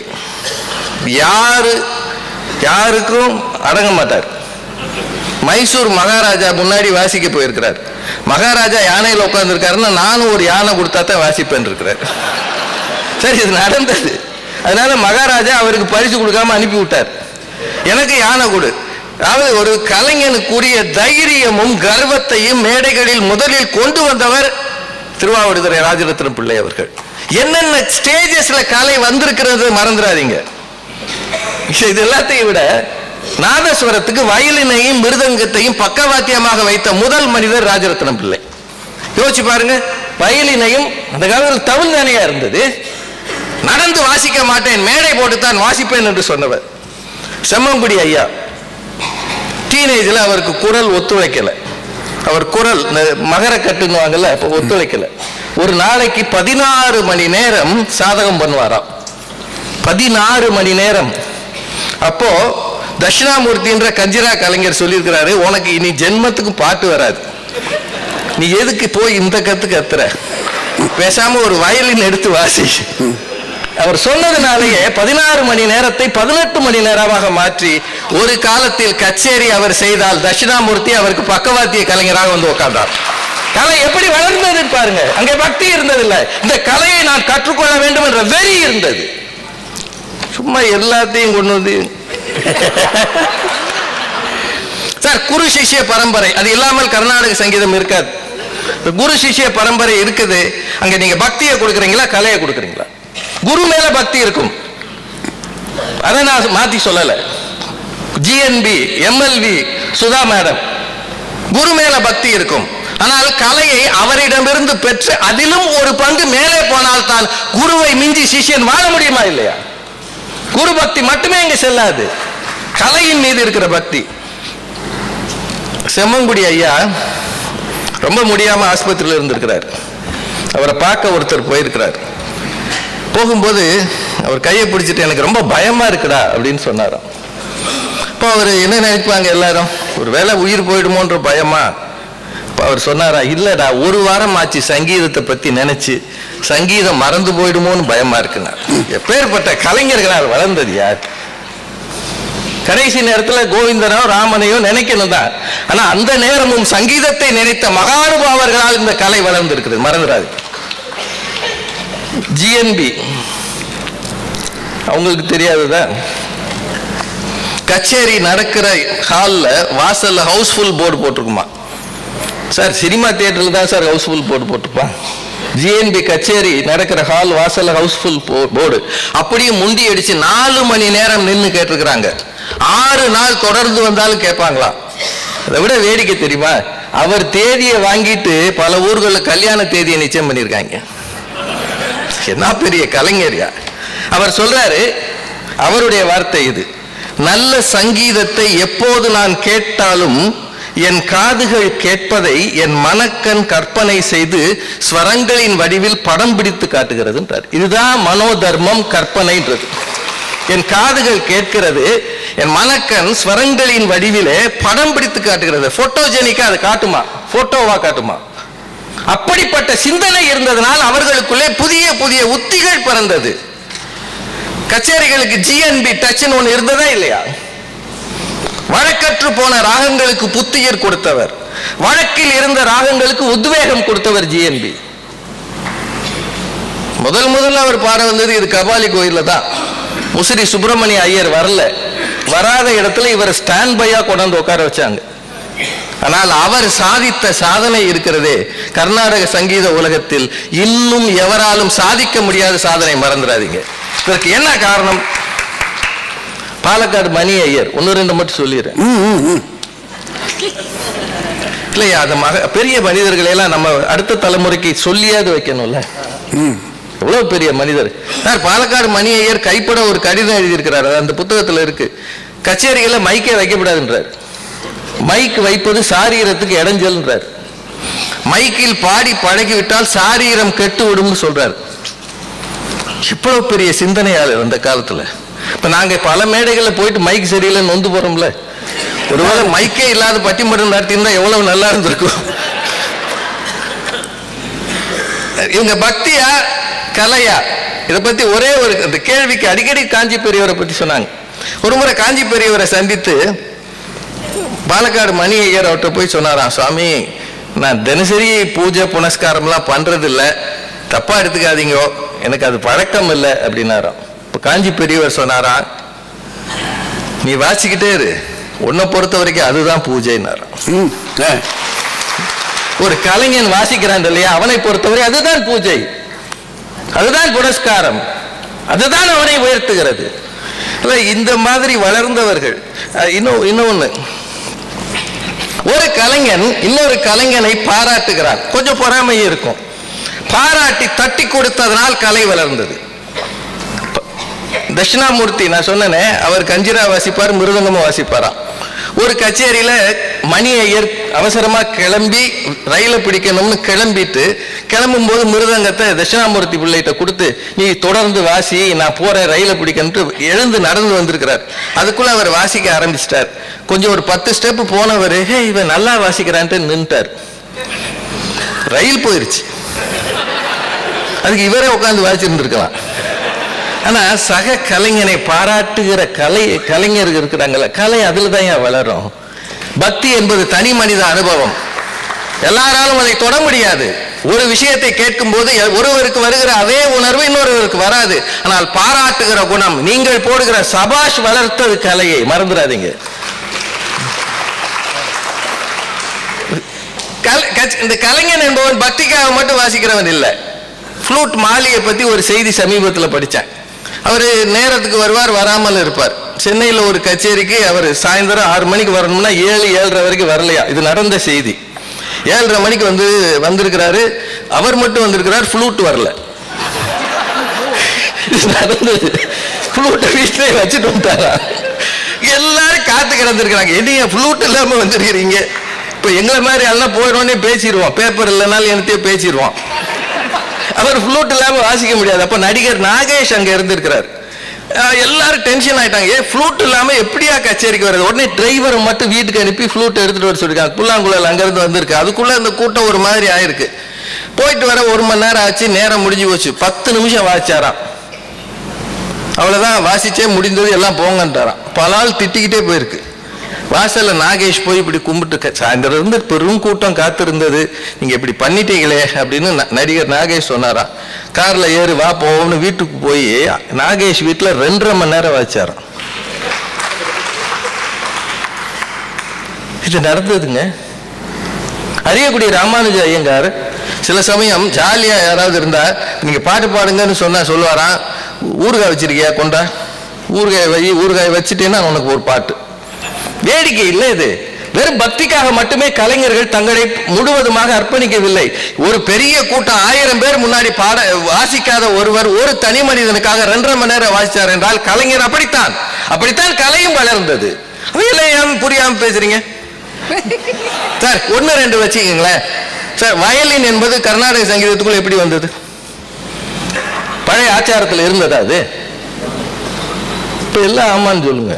யாருக்கும் அடங்க மாட்டார். மைசூர் மகாராஜா முன்னாடி வாசிக்க போயிருக்கிறார். மகாராஜா யானையில் உட்கார்ந்து இருக்காருன்னா நானும் ஒரு யானை கொடுத்தா தான் வாசிப்பேன் இருக்கிறார். சரி, இது நடந்தது. அதனால மகாராஜா அவருக்கு பரிசு கொடுக்காம அனுப்பி விட்டார். எனக்கு யானை கொடு. அதாவது ஒரு கலைஞனுக்குரிய தைரியமும் கர்வத்தையும் மேடைகளில் முதலில் கொண்டு வந்தவர் திருவாவடுதுறை ராஜரத்னம் பிள்ளை அவர்கள். என்னென்ன ஸ்டேஜஸ்ல கலை வந்திருக்கிறது மறந்துடாதீங்க. இது எல்லாத்தையும் விட நாதஸ்வரத்துக்கு வயலினையும் மிருதங்கத்தையும் பக்கவாத்தியமாக வைத்த முதல் மனிதர் ராஜரத்னம் பிள்ளை. யோசிச்சு பாருங்க, வயலினையும் அந்த காலத்தில் தமிழ் தானையா இருந்தது. நடந்து வாசிக்க மாட்டேன், மேடை போட்டுத்தான் வாசிப்பேன் என்று சொன்னவர் செம்மங்குடி ஐயா. டீனேஜ்ல அவருக்கு குரல் ஒத்துழைக்கல. அவர் குரல் மகர கட்டுன்னுவாங்கல்ல, அப்ப ஒத்துழைக்கல. ஒரு நாளைக்கு 16 மணி நேரம் சாதகம் பண்ணுவாராம். 16 மணி நேரம். அப்போ தட்சிணாமூர்த்தின்ற கஞ்சிரா கலைஞர் சொல்லியிருக்கிறாரு, உனக்கு இனி ஜென்மத்துக்கு பாட்டு வராது, நீ எதுக்கு போய் இந்த கத்துற, பேசாம ஒரு வயலின் எடுத்து வாசி. அவர் சொன்னதுனாலேயே 16 மணி நேரத்தை 18 மணி நேரமாக மாற்றி ஒரு காலத்தில் கச்சேரி அவர் செய்தால் தட்சிணாமூர்த்தி அவருக்கு பக்கவாத்திய கலைஞராக வந்து உட்கார்ந்தார். கலை எப்படி வளர்ந்தது பாருங்க. அங்கே பக்தி இருந்ததில்லை, இந்த கலையை நான் கற்றுக்கொள்ள வேண்டும் என்ற வெறி இருந்தது. சும்மா எல்லாத்தையும் கொண்டு வந்து சார், குரு சிஷ்ய பரம்பரை அது இல்லாமல் கர்நாடக சங்கீதம் இருக்காது. குரு சிஷ்ய பரம்பரை இருக்குது. அங்க நீங்க பக்தியை கொடுக்குறீங்களா, கலையை கொடுக்குறீங்களா? குரு மேல பக்தி இருக்கும், அதை நான் மாத்தி சொல்லல. GNB, MLV, சுதா மேடம், குரு மேல பக்தி இருக்கும். ஆனால் கலையை அவரிடமிருந்து பெற்று அதிலும் ஒரு பங்கு மேலே போனால் தான் குருவை மிஞ்சி சிஷ்யன் வாழ முடியுமா இல்லையா? குரு பக்தி மட்டுமே இங்க செல்லாது, கலையின் மீது இருக்கிற பக்தி. செம்மங்குடி ஐயா ரொம்ப முடியாம ஆஸ்பத்திரியில் இருந்திருக்கிறார். அவரை பார்க்க ஒருத்தர் போயிருக்கிறார். போகும்போது அவர் கையை பிடிச்சிட்டு எனக்கு ரொம்ப பயமா இருக்குடா அப்படின்னு சொன்னாராம். இப்போ அவர் என்ன நினைப்பாங்க எல்லாரும், ஒரு வேளை உயிர் போயிடுமோன்ற பயமா? இப்போ அவர் சொன்னாரா, இல்லடா, ஒரு வாரம் ஆச்சு சங்கீதத்தை பத்தி நினைச்சு, சங்கீதம் மறந்து போயிடுமோன்னு பயமா இருக்குன்னா. எப்பேற்பட்ட கலைஞர்களால் வளர்ந்தது யார்? கடைசி நேரத்தில் கோவிந்தனோ ராமனையோ நினைக்கணும் தான். ஆனா அந்த நேரமும் சங்கீதத்தை நினைத்த மகானுபாவர்களால் இந்த கலை வளர்ந்திருக்குது, மறந்துடாது. GNB அவங்களுக்கு தெரியாதுதான். கச்சேரி நடக்கிற ஹால்ல வாசல்ல ஹவுஸ்ஃபுல் போர்டு போட்டிருக்குமா? சார், சினிமா தியேட்டர்ல தான் சார் ஹவுஸ்ஃபுல் போர்டு போட்டிருப்பான். ஜிஎன்பி கச்சேரி நடக்கிற ஹால் வாசல் ஹவுஸ்ஃபுல் போர்டு அப்படியே முண்டி அடிச்சு 4 மணி நேரம் நின்று கேட்டிருக்கிறாங்க. 6 நாள் தொடர்ந்து வந்தாலும் கேட்பாங்களா? அதை விட வேடிக்கை தெரியுமா, அவர் தேதியை வாங்கிட்டு பல ஊர்களில் கல்யாண தேதியை நிச்சயம் பண்ணியிருக்காங்க. என்ன பெரிய கலைஞரியா! அவர் சொல்றாரு, அவருடைய வார்த்தை இது, நல்ல சங்கீதத்தை எப்போது நான் கேட்டாலும் என் காதுகள் கேட்பதை என் மனக்கண் கற்பனை செய்து ஸ்வரங்களின் வடிவில் படம் பிடித்து காட்டுகிறதுன்றார். இதுதான் மனோதர்மம், கற்பனைன்றது. என் காதுகள் கேட்கிறது, என் மனக்கண் ஸ்வரங்களின் வடிவிலே படம் பிடித்து காட்டுகிறது. போட்டோஜெனிக்கா அதை காட்டுமா? போட்டோவா காட்டுமா? அப்படிப்பட்ட சிந்தனை இருந்ததனால் அவர்களுக்குள்ளே புதிய புதிய உத்திகள் பிறந்தது. கச்சேரிகளுக்கு ஜிஎன்பி டச்னு ஒன்று இருந்ததா இல்லையா? வழக்கற்று போன ராகங்களுக்கு புத்துயிர் கொடுத்தவர், வழக்கில் இருந்த ராகங்களுக்கு உத்வேகம் கொடுத்தவர் ஜிஎன்பி. முதல்ல அவர் பாட வந்தது இது கபாலி கோயில்ல தான். முசிறி சுப்பிரமணிய ஐயர் வரல, வராத இடத்துல இவர் ஸ்டாண்ட் பையா கொண்டாந்து உட்கார வச்சாங்க. ஆனால் அவர் சாதித்த சாதனை இருக்கிறதே கர்நாடக சங்கீத உலகத்தில் இன்னும் எவராலும் சாதிக்க முடியாத சாதனை, மறந்துடாதீங்க. இதற்கு என்ன காரணம்? பாலக்காடு மணி ஐயர், 1-2 மட்டும் சொல்லிடுறேன் இல்லையா? அந்த பெரிய மனிதர்களை எல்லாம் நம்ம அடுத்த தலைமுறைக்கு சொல்லியாவது வைக்கணும்ல. எவ்வளவு பெரிய மனிதர் சார். பாலக்காடு மணி ஐயர் கைப்பட ஒரு கடிதம் எழுதியிருக்கிறார், அந்த புத்தகத்தில் இருக்கு. கச்சேரிகளை மைக்கே வைக்கப்படாதுன்றார். மைக் வைப்பது சாரீரத்துக்கு இடைஞ்சல்ன்றார். மைக்கில் பாடி பழகிவிட்டால் சாரீரம் கெட்டு விடும்னு சொல்றார். இவ்வளவு பெரிய சிந்தனையாளர் அந்த காலத்துல. இப்ப நாங்க பல மேடைகளில் போயிட்டு மைக் சரியில்லைன்னு நொந்து போறோம்ல. ஒருவேளை மைக்கே இல்லாத பட்டிமன்றம் நடத்தியிருந்தா எவ்வளவு நல்லா இருந்திருக்கும். இவங்க பக்தியா கலையா? இதை பத்தி ஒரே ஒரு அந்த கேள்விக்கு அடிக்கடி காஞ்சி பெரியவரை பத்தி சொன்னாங்க. ஒரு முறை காஞ்சி பெரியவரை சந்தித்து பாலக்காடு மணி ஐயர் அவர்கிட்ட போய் சொன்னாராம், சுவாமி நான் தினசரி பூஜை புனஸ்காரம்லாம் பண்றது இல்லை, தப்பா எடுத்துக்காதீங்க, எனக்கு அது பழக்கம் இல்லை அப்படின்னாராம். இப்போ காஞ்சி பெரியவர் சொன்னாரா, நீ வாசிக்கிட்டே இரு, உன்னை பொறுத்த வரைக்கும் அதுதான் பூஜைன்னாராம். ஒரு கலைஞன் வாசிக்கிறான் இல்லையா, அவனை பொறுத்தவரை அதுதான் பூஜை, அதுதான் புனஸ்காரம், அதுதான் அவனை உயர்த்துகிறது. இந்த மாதிரி வளர்ந்தவர்கள். இன்னொன்னு, ஒரு கலைஞன் இன்னொரு கலைஞனை பாராட்டுகிறான், கொஞ்சம் பொறாமை இருக்கும். பாராட்டி தட்டி கொடுத்ததனால் கலை வளர்ந்தது. தட்சிணாமூர்த்தி நான் சொன்னேனே, அவர் கஞ்சிரா வாசிப்பார், மிருதங்கமும் வாசிப்பாராம். ஒரு கச்சேரியில மணி ஐயர் அவசரமா கிளம்பி ரயில பிடிக்கணும்னு கிளம்பும் போது மிருதங்கத்தை தட்சிணாமூர்த்தி பிள்ளைகிட்ட கொடுத்து, நீ தொடர்ந்து வாசி, நான் போறேன் ரயில பிடிக்கணும்ட்டு எழுந்து நடந்து வந்திருக்கிறார். அதுக்குள்ள அவர் வாசிக்க ஆரம்பிச்சிட்டார். கொஞ்சம் ஒரு 10 ஸ்டெப் போனவர், இவன் நல்லா வாசிக்கிறான்ட்டு நின்ட்டார். ரயில் போயிருச்சு. அதுக்கு இவரே உட்காந்து வாசிச்சிருந்துருக்கலாம். ஆனா சக கலைஞனை பாராட்டுகிற கலைஞர்கள் இருக்கிறாங்கல்ல, கலை அதுல தான் வளரும். பக்தி என்பது தனி மனித அனுபவம், எல்லாராலும் அதை தொட முடியாது. ஒரு விஷயத்தை கேட்கும் போது ஒருவருக்கு வருகிற அதே உணர்வு இன்னொருவருக்கு வராது. ஆனால் பாராட்டுகிற குணம், நீங்கள் போடுகிற சபாஷ் வளர்த்தது கலையை, மறந்துடாதீங்க. இந்த கலைஞன் என்பவன் பக்திக்காக மட்டும் வாசிக்கிறவன் இல்லை. ஃப்ளூட் மாலியை பத்தி ஒரு செய்தி சமீபத்தில் படித்தேன். அவர் நேரத்துக்கு வருவார், வராமல் இருப்பார். சென்னையில் ஒரு கச்சேரிக்கு அவர் சாயந்தரம் 6 மணிக்கு வரணும்னா 7-7:30 வரைக்கும் வரலையா. இது நடந்த செய்தி. 7:30 மணிக்கு வந்திருக்கிறாரு. அவர் மட்டும் வந்திருக்கிறார், ஃப்ளூட் வரல. நடந்தது. ஃப்ளூட்டை வீட்டிலே வச்சுட்டு வந்துட்டாரா. எல்லாரும் காத்து கிடந்திருக்கிறாங்க, என்னைய ஃப்ளூட் இல்லாம வந்திருக்கிறீங்க. இப்போ எங்களை மாதிரி எல்லாம் போயிடுவோன்னே பேசிடுவோம், பேப்பர் இல்லைனாலும் என்னத்தையே பேசிடுவோம். அவர் ஃப்ளூட் இல்லாம வாசிக்க முடியாது. அப்ப நடிகர் நாகேஷ் அங்க இருந்திருக்கிறார். எல்லாரும் டென்ஷன் ஆயிட்டாங்க, ஃப்ளூட் இல்லாம எப்படியா கச்சேரிக்கு வருது. உடனே டிரைவரை மட்டும் வீட்டுக்கு அனுப்பி ஃப்ளூட் எடுத்துட்டு வர சொல்லிருக்காங்க. புல்லாங்குழல் அங்கிருந்து வந்திருக்கு. அதுக்குள்ள இந்த கூட்டம் ஒரு மாதிரி ஆயிருக்கு. போயிட்டு வர 1 மணி நேரம் ஆச்சு, நேரம் முடிஞ்சு போச்சு. 10 நிமிஷம் வாசிச்சாராம். அவ்வளவுதான், வாசிச்சே முடிந்தது, எல்லாம் போங்கன்றாராம். பல ஆள் திட்டிக்கிட்டே போயிருக்கு. வாசல்ல நாகேஷ் போய் இப்படி கும்பிட்டு, சாயந்தரம் இருந்து பெரும் கூட்டம் காத்திருந்தது, நீங்க இப்படி பண்ணிட்டீங்களே அப்படின்னு நடிகர் நாகேஷ் சொன்னாராம். கார்ல ஏறி வா போவோம்னு வீட்டுக்கு போய் நாகேஷ் வீட்டுல 2.5 மணி நேரம் வாசிச்சாராம். இது நடந்ததுங்க. அரியக்குடி ராமானுஜ ஐயங்கார் சில சமயம் ஜாலியா யாராவது இருந்தா நீங்க பாட்டு பாடுங்கன்னு சொன்னா சொல்லுவாராம், ஊறுகாய் வச்சிருக்கியா கொண்டா, ஊறுகாய் வச்சுட்டேன்னா உனக்கு ஒரு பாட்டு. வேடிக்கை இல்லை இது. வெறும் பக்திக்காக மட்டுமே கலைஞர்கள் தங்களை முழுவதுமாக அர்ப்பணிக்கவில்லை. ஒரு பெரிய கூட்டம் 1000 பேர் முன்னாடி பாட வாசிக்காத ஒருவர் ஒரு தனி மனிதனுக்காக 2.5 மணி நேரம் வாசித்தார் என்றால் கலைஞர் அப்படித்தான் கலையும் வளர்ந்தது. அவையெல்லாம் புரியாம பேசுறீங்க சார். 1-2 வச்சுக்கீங்களேன் சார். வயலின் என்பது கர்நாடக சங்கீதத்துக்குள்ள எப்படி வந்தது? பழைய ஆச்சாரத்தில் இருந்ததா அது? இப்ப எல்லாம் ஆமான்னு சொல்லுங்க.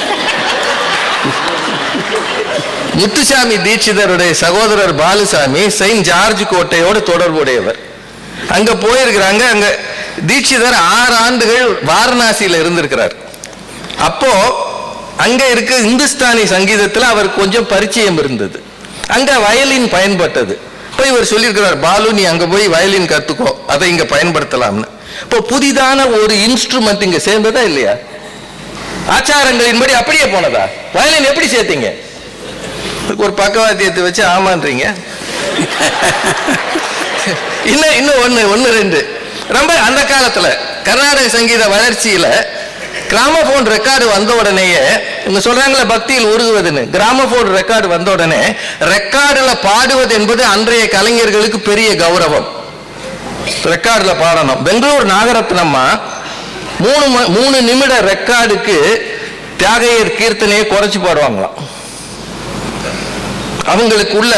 முத்துசாமி தீட்சிதருடைய சகோதரர் பாலுசாமி செயின்ட் ஜார்ஜ் கோட்டையோடு தொடர்புடையவர். அங்க போயிருக்கிறாங்க. அங்க தீட்சிதர் 6 ஆண்டுகள் வாரணாசியில இருந்திருக்கிறார். அப்போ அங்க இருக்க இந்துஸ்தானி சங்கீதத்துல அவர் கொஞ்சம் பரிச்சயம் இருந்தது. அங்க வயலின் பயன்பட்டது. இப்போ இவர் சொல்லியிருக்கிறார், பாலு நீ அங்க போய் வயலின் கத்துக்கோ, அதை இங்க பயன்படுத்தலாம்னு. இப்போ புதிதான ஒரு இன்ஸ்ட்ருமெண்ட் இங்க சேர்ந்ததா இல்லையா? ஆச்சாரங்களின்படி அப்படியே போனதா? வயலின் எப்படி சேர்த்தீங்க? ஒரு பக்கவாத்தியத்தை வச்சு ஆமான்றீங்க. இன்னும் ஒன்று 2 ரொம்ப அந்த காலத்துல கர்நாடக சங்கீத வளர்ச்சியில கிராமபோன் ரெக்கார்டு வந்த உடனேயே இவங்க சொல்றாங்களே பக்தியில் உருகுவதுன்னு, கிராமபோன் ரெக்கார்டு வந்த உடனே ரெக்கார்டுல பாடுவது என்பது அன்றைய கலைஞர்களுக்கு பெரிய கௌரவம். ரெக்கார்டுல பாடணும். பெங்களூர் நாகரத்னம்மா 3 நிமிட ரெக்கார்டுக்கு தியாகையர் கீர்த்தனையை குறைச்சு பாடுவாங்களாம். அவங்களுக்குள்ள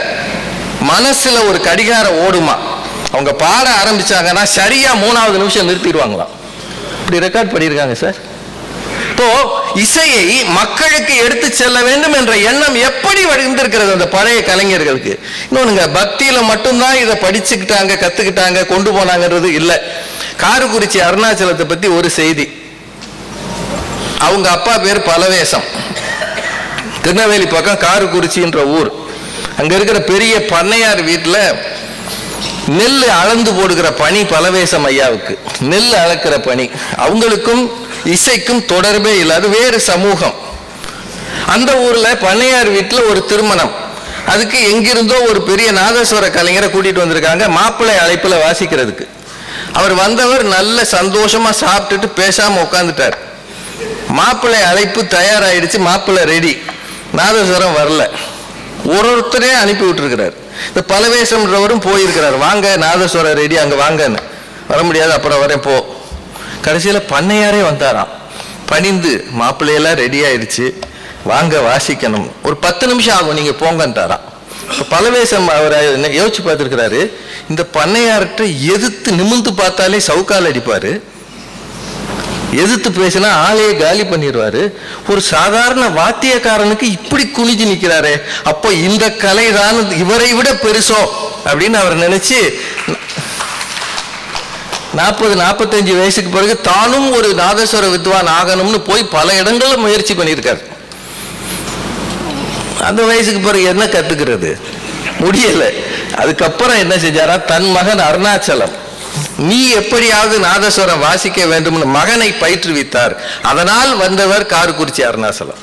மனசுல ஒரு கடிகாரம் ஓடுமா. அவங்க பாட ஆரம்பிச்சாங்கன்னா சரியா 3வது நிமிஷம் நிறுத்திடுவாங்களாம். இப்படி ரெக்கார்ட் பண்ணியிருக்காங்க சார். இப்போ இசையை மக்களுக்கு எடுத்து செல்ல வேண்டும் என்ற எண்ணம் எப்படி வந்திருக்கிறது அந்த பழைய கலைஞர்களுக்கு. இன்னொன்னுங்க, பக்தியில மட்டும்தான் இதை படிச்சுக்கிட்டாங்க, கத்துக்கிட்டாங்க, கொண்டு போனாங்கிறது இல்லை. காரக்குறிச்சி அருணாச்சலத்தை பத்தி ஒரு செய்தி. அவங்க அப்பா பேர் பலவேசம். திருநெல்வேலி பக்கம் காரக்குறிச்சின்ற ஊர். அங்க இருக்கிற பெரிய பண்ணையார் வீட்டுல நெல் அளந்து போடுகிற பணி பலவேசம் ஐயாவுக்கு. நெல் அளக்கிற பணி. அவங்களுக்கும் இசைக்கும் தொடர்பே இல்லாத வேறு சமூகம். அந்த ஊர்ல பண்ணையார் வீட்டுல ஒரு திருமணம். அதுக்கு எங்கிருந்தோ ஒரு பெரிய நாதஸ்வர கலைஞரை கூட்டிட்டு வந்திருக்காங்க, மாப்பிள்ளை அழைப்புல வாசிக்கிறதுக்கு. அவர் வந்தவர் நல்ல சந்தோஷமா சாப்பிட்டுட்டு பேசாம உட்காந்துட்டார். மாப்பிள்ளை அழைப்பு தயாராயிடுச்சு, மாப்பிள்ளை ரெடி. நாதஸ்வரம் வரல. ஒருத்தரே அனுப்பி விட்டுருக்கிறார். இந்த பலவேசம்ன்றவரும் போயிருக்கிறார், வாங்க நாதஸ்வரம் ரெடி, அங்க வாங்கன்னு. வர முடியாது, அப்புறம் வரேன் போ. கடைசியில பண்ணையாரே வந்தாராம். பணிந்து மாப்பிள்ளையெல்லாம் ரெடி ஆயிடுச்சு, வாங்க வாசிக்கணும், ஒரு 10 நிமிஷம் ஆகும், நீங்க போங்கன்ட்டாராம். பலவேசம் அவர் யோசிச்சு பார்த்துருக்கிறாரு, இந்த பண்ணையார்கிட்ட எதிர்த்து நிமிந்து பார்த்தாலே சவுக்கால் அடிப்பாரு, எதிர்த்து பேசினா ஆளையே காலி பண்ணிடுவாரு. ஒரு சாதாரண வாத்தியக்காரனுக்கு இப்படி குனிஞ்சு நிற்கிறாரு, அப்போ இந்த கலை தான் இவரை விட பெருசோ அப்படின்னு அவர் நினைச்சு 40-45 வயசுக்கு பிறகு தானும் ஒரு நாதஸ்வர வித்வான் ஆகணும்னு போய் பல இடங்களும் முயற்சி பண்ணியிருக்காரு. அந்த வயசுக்கு பிறகு என்ன கத்துக்கிறது முடியல. அதுக்கப்புறம் என்ன செஞ்சாரா, தன் மகன் அருணாச்சலம் நீ எப்படியாவது நாதஸ்வரம் வாசிக்க வேண்டும்னு மகனை பயிற்றுவித்தார். அதனால் வந்தவர் காரக்குறிச்சி அருணாச்சலம்.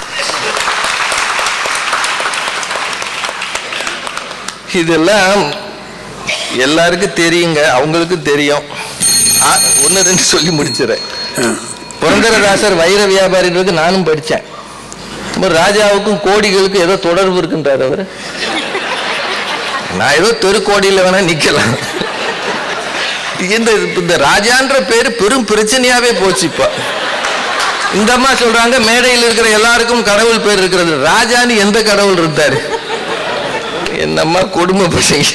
இதெல்லாம் எல்லாருக்கும் தெரியுங்க, அவங்களுக்கும் தெரியும். 1-2 சொல்லி முடிச்சிடறேன். புரந்தரதாசர் வைர வியாபாரின்றது நானும் படித்தேன். ராஜாவுக்கும் கோடிகளுக்கும் ஏதோ தொடர்பு இருக்குன்றார் அவர். நான் ஏதோ தெருக்கோடியில் வேணா நிக்கலாம். இந்த ராஜான்ற பேரு பெரும் பிரச்சனையாவே போச்சு. இப்ப இந்த அம்மா சொல்றாங்க மேடையில் இருக்கிற எல்லாருக்கும் கடவுள் பேர் இருக்கிறது, ராஜான்னு எந்த கடவுள் இருந்தாரு? என்னம்மா கொடுமை பசங்க.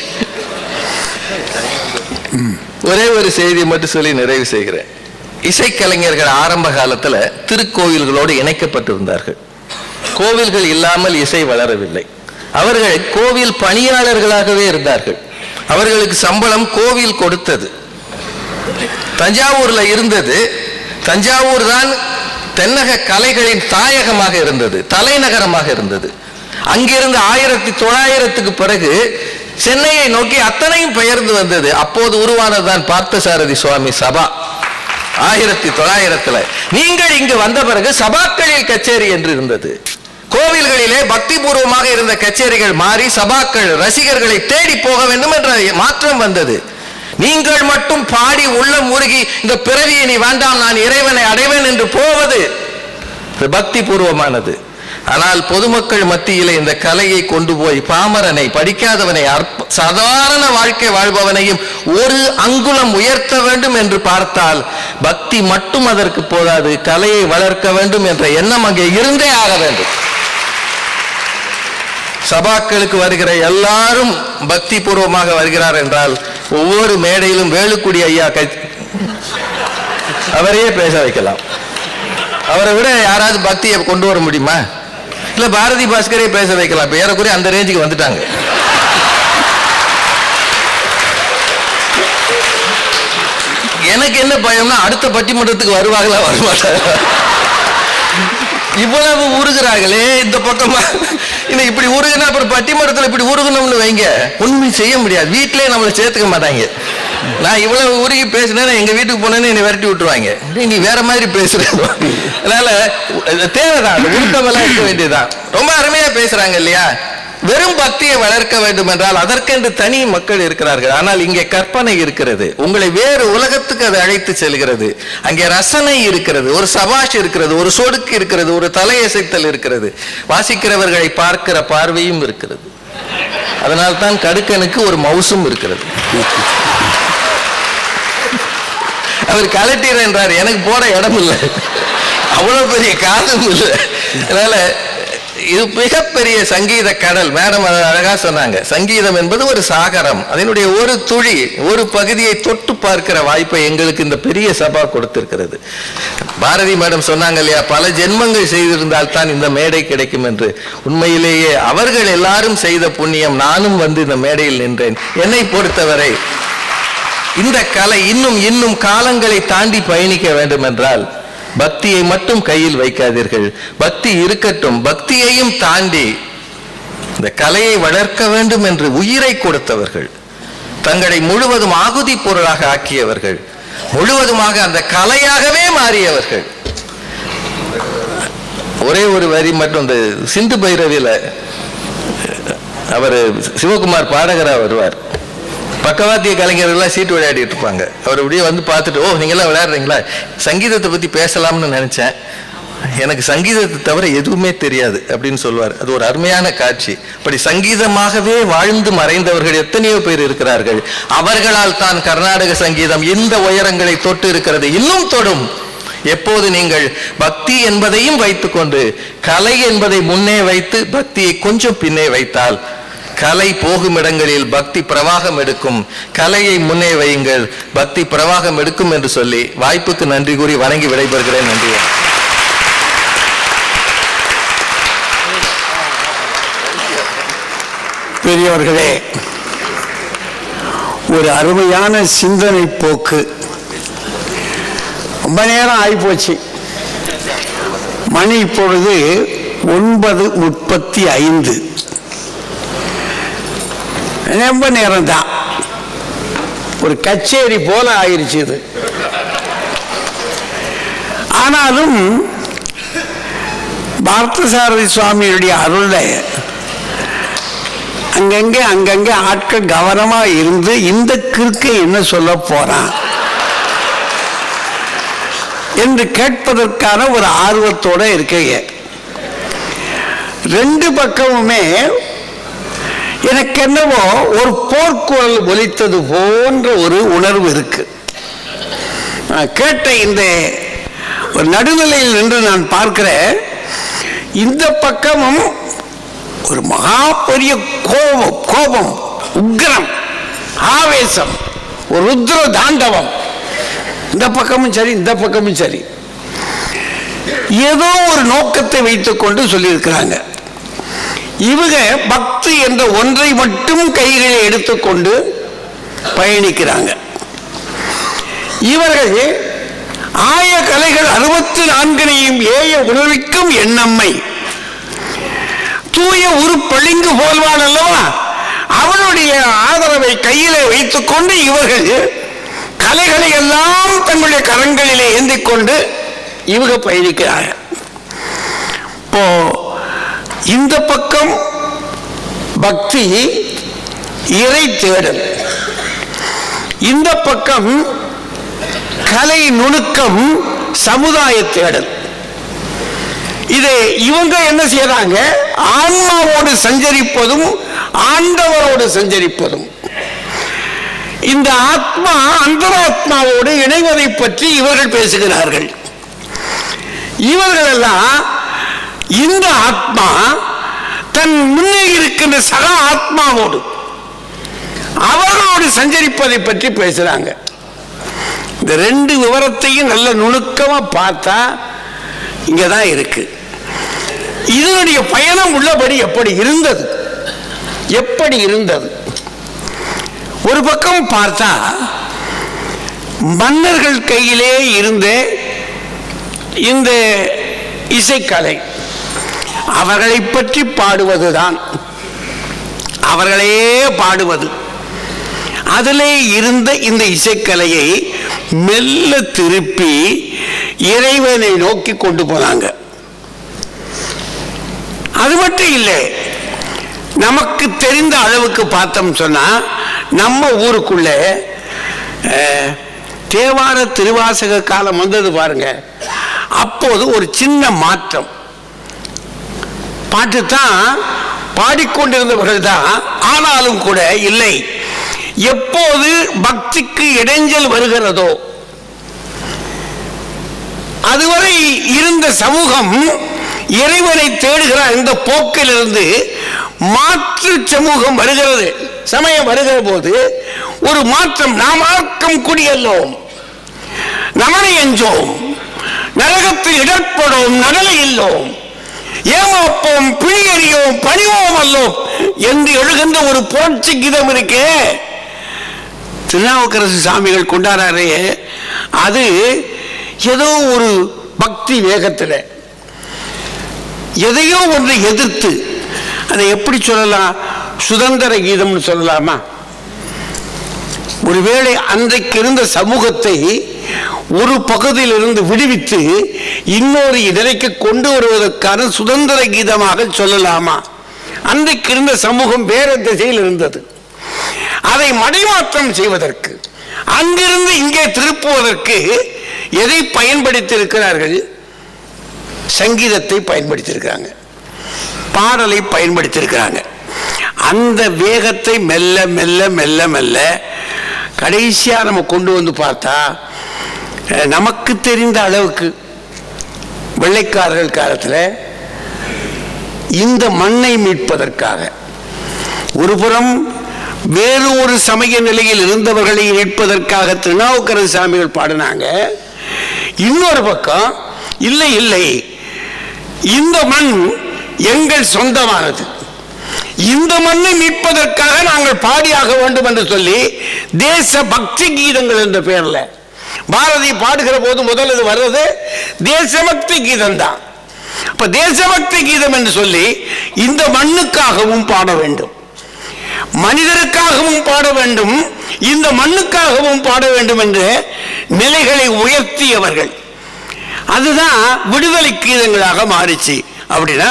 ஒரே ஒரு செய்தியை மட்டும் சொல்லி நிறைவு செய்கிறேன். இசைக்கலைஞர்கள் ஆரம்ப காலத்துல திருக்கோவில்களோடு இணைக்கப்பட்டிருந்தார்கள். கோவில்கள் இல்லாமல் இசை வளரவில்லை. அவர்கள் கோவில் பணியாளர்களாகவே இருந்தார்கள். அவர்களுக்கு சம்பளம் கோவில் கொடுத்தது. தஞ்சாவூர்ல இருந்தது. தஞ்சாவூர் தான் தென்னக கலைகளின் தாயகமாக இருந்தது, தலைநகரமாக இருந்தது. அங்கிருந்து 1900க்கு பிறகு சென்னையை நோக்கி அத்தனையும் பெயர்ந்து வந்தது. அப்போது உருவானதுதான் பார்த்தசாரதி சுவாமி சபா. 1900 நீங்கள் இங்கு வந்த பிறகு சபாக்களில் கச்சேரி என்று இருந்தது. கோவில்களிலே பக்தி பூர்வமாக இருந்த கச்சேரிகள் மாறி சபாக்கள் ரசிகர்களை தேடி போக வேண்டும் என்ற மாற்றம் வந்தது. நீங்கள் மட்டும் பாடி உள்ளம் உருகி இந்த பிறவியை நீ வேண்டாம் நான் இறைவனை அடைவேன் என்று போவது பக்தி பூர்வமானது. ஆனால் பொதுமக்கள் மத்தியிலே இந்த கலையை கொண்டு போய் பாமரனை, படிக்காதவனை, சாதாரண வாழ்க்கை வாழ்பவனையும் ஒரு அங்குலம் உயர்த்த வேண்டும் என்று பார்த்தால் பக்தி மட்டும் அதற்கு போதாது, கலையை வளர்க்க வேண்டும் என்ற எண்ணம் அங்கே இருந்தே ஆக வேண்டும். சபாக்களுக்கு வருகிற எல்லாரும் பக்தி பூர்வமாக வருகிறார் என்றால் ஒவ்வொரு மேடையிலும் வேலுக்குடி ஐயா அவரையே பேச வைக்கலாம். அவரை விட யாராவது பக்தியை கொண்டு வர முடியுமா? இல்ல பாரதி பாஸ்கரே பேச வைக்கலாம். இப்ப ஏறக்குறைய அந்த ரேஞ்சுக்கு வந்துட்டாங்க. எனக்கு என்ன பயம்னா அடுத்த பட்டிமன்றத்துக்கு வருவாங்களா வரமாட்டாங்க. இவ்வளவு உருகிறார்களே இந்த பக்கமா இப்படி உருகுனா அப்புறம் பட்டிமன்றத்தில் இப்படி உருகணும்னு வைங்க, ஒண்ணுமே செய்ய முடியாது. வீட்டிலே நம்மளை சேர்த்துக்க மாட்டாங்க. நான் இவ்வளவு உருகி பேசினேன், எங்க வீட்டுக்கு போனேன்னு என்னை விரட்டி விட்டுருவாங்க. நீ வேற மாதிரி பேசுற. அதனால தேவைதான், உருக்கமெல்லாம் இருக்க வேண்டியதுதான். ரொம்ப அருமையா பேசுறாங்க இல்லையா? வெறும் பக்தியை வளர்க்க வேண்டும் என்றால் அதற்கென்று தனி மக்கள் இருக்கிறார்கள். ஆனால் இங்கே கற்பனை இருக்கிறது, உங்களை வேறு உலகத்துக்கு அது அழைத்து செல்கிறது. அங்கே ரசனை இருக்கிறது, ஒரு சபாஷ் இருக்கிறது, ஒரு சொடுக்கு இருக்கிறது, ஒரு தலையசைத்தல் இருக்கிறது, வாசிக்கிறவர்களை பார்க்கிற பார்வையும் இருக்கிறது. அதனால்தான் கடுக்கனுக்கு ஒரு மவுசும் இருக்கிறது. அவர் கலட்டீர் என்றார், எனக்கு போட இடம் இல்லை, அவ்வளவு பெரிய காலம் இல்லை. அதனால இது மிகப்பெரிய சங்கீத கடல். மேடம் அழகா சொன்னாங்க, சங்கீதம் என்பது ஒரு சாகரம். அதனுடைய ஒரு துளி, ஒரு பகுதியை தொட்டு பார்க்கிற வாய்ப்பை எங்களுக்கு இந்த பெரிய சபா கொடுத்திருக்கிறது. பாரதி மேடம் சொன்னாங்க இல்லையா, பல ஜென்மங்கள் செய்திருந்தால் தான் இந்த மேடை கிடைக்கும் என்று. உண்மையிலேயே அவர்கள் எல்லாரும் செய்த புண்ணியம். நானும் வந்து இந்த மேடையில் நின்றேன். என்னை பொறுத்தவரை இந்த கலை இன்னும் இன்னும் காலங்களை தாண்டி பயணிக்க வேண்டும் என்றால் பக்தியை மட்டும் கையில் வைக்காதீர்கள். பக்தி இருக்கட்டும், பக்தியையும் தாண்டி இந்த கலையை வளர்க்க வேண்டும் என்று உயிரை கொடுத்தவர்கள், தங்களை முழுவதும் ஆகுதி பொருளாக ஆக்கியவர்கள், முழுவதுமாக அந்த கலையாகவே மாறியவர்கள். ஒரே ஒரு வரி மட்டும், இந்த சிந்து பைரவியில அவர் சிவகுமார் பாடகரா வருவார். பக்கவாத்திய கலைஞர்கள்லாம் சீட்டு விளையாடிட்டு இருப்பாங்க. அவர் அப்படியே வந்து பார்த்துட்டு, ஓ நீங்களாம் விளையாடுறீங்களா, சங்கீதத்தை பற்றி பேசலாம்னு நினச்சேன், எனக்கு சங்கீதத்தை தவிர எதுவுமே தெரியாது அப்படின்னு சொல்லுவார். அது ஒரு அருமையான காட்சி. அப்படி சங்கீதமாகவே வாழ்ந்து மறைந்தவர்கள் எத்தனையோ பேர் இருக்கிறார்கள். அவர்களால் தான் கர்நாடக சங்கீதம் இந்த உயரங்களை தொட்டு இருக்கிறது, இன்னும் தொடும். எப்போது நீங்கள் பக்தி என்பதையும் வைத்துக்கொண்டு கலை என்பதை முன்னே வைத்து பக்தியை கொஞ்சம் பின்னே வைத்தால் கலை போகும் இடங்களில் பக்தி பிரவாகம் எடுக்கும். கலையை முன்னே வையுங்கள், பக்தி பிரவாகம் எடுக்கும் என்று சொல்லி வாய்ப்புக்கு நன்றி கூறி வணங்கி விடைபெறுகிறேன். நன்றி. பெரியவர்களே, ஒரு அருமையான சிந்தனை போக்கு. ரொம்ப நேரம் ஆகிப்போச்சு. மணி இப்பொழுது 9:35. ரொம்ப நேரம் தான், ஒரு கச்சேரி போல ஆயிருச்சு இது. ஆனாலும் பார்த்தசாரதி சுவாமியுடைய அருள அங்கங்கே ஆட்கள் கவனமா இருந்து இந்த கிறுக்கை என்ன சொல்ல போறான் என்று கேட்பதற்கான ஒரு ஆர்வத்தோட இருக்கைய. ரெண்டு பக்கமுமே எனக்கு என்னவோ ஒரு போர்க்குரல் ஒலித்தது போன்ற ஒரு உணர்வு இருக்கு. கேட்ட இந்த ஒரு நடுநிலையில் நின்று நான் பார்க்கிறேன். இந்த பக்கமும் ஒரு மகா பெரிய கோபம், உக்ரம், ஆவேசம், ஒரு ருத்ர தாண்டவம். இந்த பக்கமும் சரி, இந்த பக்கமும் சரி, ஏதோ ஒரு நோக்கத்தை வைத்துக் கொண்டு சொல்லியிருக்கிறாங்க. இவங்க பக்தி என்ற ஒன்றை மட்டும் கைகளை எடுத்துக்கொண்டு பயணிக்கிறாங்க. இவர்கள் ஆய கலைகள் 64 ஏய உணர்விக்கும் எண்ணம்மை தூய உரு பளிங்கு போல்வான் அல்லவா, அவனுடைய ஆதரவை கையிலே வைத்துக் கொண்டு இவர்கள் கலைகளை எல்லாம் தங்களுடைய கரங்களிலே ஏந்திக் கொண்டு இவங்க பயணிக்கிறாங்க. இப்போ இந்த பக்கம் பக்தி இறை தேடல், இந்த பக்கம் கலை நுணுக்கம் சமுதாய தேடல். இதை இவங்க என்ன செய்யறாங்க? ஆன்மாவோடு சஞ்சரிப்பதும் ஆண்டவரோடு சஞ்சரிப்பதும். இந்த ஆத்மா அந்தராத்மாவோடு இணைவதை பற்றி இவர்கள் பேசுகிறார்கள். இவர்கள் எல்லாம் இந்த ஆத்மா தன் முன்னே இருக்கின்ற சக ஆத்மாவோடு அவர்களோடு சஞ்சரிப்பதை பற்றி பேசுறாங்க. இந்த ரெண்டு விவரத்தையும் நல்ல நுணுக்கமா பார்த்தா இங்கதான் இருக்கு. இதனுடைய பயணம் உள்ளபடி எப்படி இருந்தது, எப்படி இருந்தது? ஒரு பக்கம் பார்த்தா மன்னர்கள் கையிலே இருந்த இந்த இசைக்கலை, அவர்களை பற்றி பாடுவதுதான், அவர்களே பாடுவது. அதிலே இருந்த இந்த இசைக்கலையை மெல்ல திருப்பி இறைவனை நோக்கி கொண்டு போனாங்க. அது மட்டும் இல்லை, நமக்கு தெரிந்த அளவுக்கு பார்த்தோம் சொன்னா, நம்ம ஊருக்குள்ள தேவார திருவாசக காலம் வந்தது பாருங்க. அப்போது ஒரு சின்ன மாற்றம், பாட்டு தான் பாடிக்கொண்டிருந்தவர்கள் தான், ஆனாலும் கூட இல்லை, எப்போது பக்திக்கு இடைஞ்சல் வருகிறதோ அதுவரை இருந்த சமூகம் இறைவனை தேடுகிற இந்த போக்கிலிருந்து மாற்று சமூகம் வருகிறது, சமயம் வருகிற போது ஒரு மாற்றம். நாமார்க்கம் குடியல்லோம், நமனை எஞ்சோம், நரகத்தில் இடர்படோம், நடலை இல்லோம், ஏமாப்போம், பிழியறியோம், பணிவோம் அல்லோம் என்று எழுகின்ற ஒரு போற்றி கீதம் இருக்கே, திருநாவுக்கரசு சாமிகள் கொண்டாடுறாரே, அது ஏதோ ஒரு பக்தி வேகத்தில் எதையோ ஒன்றை எதிர்த்து, அதை எப்படி சொல்லலாம், சுதந்திர கீதம்னு சொல்லலாமா? ஒருவேளை அன்றைக்கு இருந்த சமூகத்தை ஒரு பகுதியிலிருந்து விடுவித்து இன்னொரு இதழைக்கு கொண்டு வருவதற்கான சுதந்திர கீதமாக சொல்லலாமா? அன்றைக்கு இருந்த சமூகம் வேற திசையில் இருந்தது. அதை மடைமாற்றம் செய்வதற்கு, அங்கிருந்து இங்கே திருப்புவதற்கு எதை பயன்படுத்தி இருக்கிறார்கள்? சங்கீதத்தை பயன்படுத்தி இருக்கிறாங்க, பாடலை பயன்படுத்தி இருக்கிறாங்க. அந்த வேகத்தை மெல்ல மெல்ல மெல்ல மெல்ல கடைசியா நம்ம கொண்டு வந்து பார்த்தா, நமக்கு தெரிந்த அளவுக்கு வெள்ளைக்காரர்கள் காலத்தில் இந்த மண்ணை மீட்பதற்காக ஒருபுறம் வேறு ஒரு சமய நிலையில் இருந்தவர்களை மீட்பதற்காக திருநாவுக்கரசு சாமிகள் பாடினாங்க. இன்னொரு பக்கம் இல்லை இல்லை, இந்த மண் எங்கள் சொந்தமானது, இந்த மண்ணை மீட்பதற்காக நாங்கள் பாடியாக வேண்டும் என்று சொல்லி தேச பக்தி கீதங்கள் என்ற பெயர்ல பாரதி பாடுகிற போது முதல்ல வர்றது தேசபக்தி கீதம் தான். அப்ப தேசபக்தி கீதம் என்று சொல்லி இந்த மண்ணுக்காகவும் பாட வேண்டும், மனிதருக்காகவும் பாட வேண்டும், இந்த மண்ணுக்காகவும் பாட வேண்டும் என்ற நிலைகளை உயர்த்தியவர்கள். அதுதான் விடுதலை கீதங்களாக மாறிச்சு. அப்படின்னா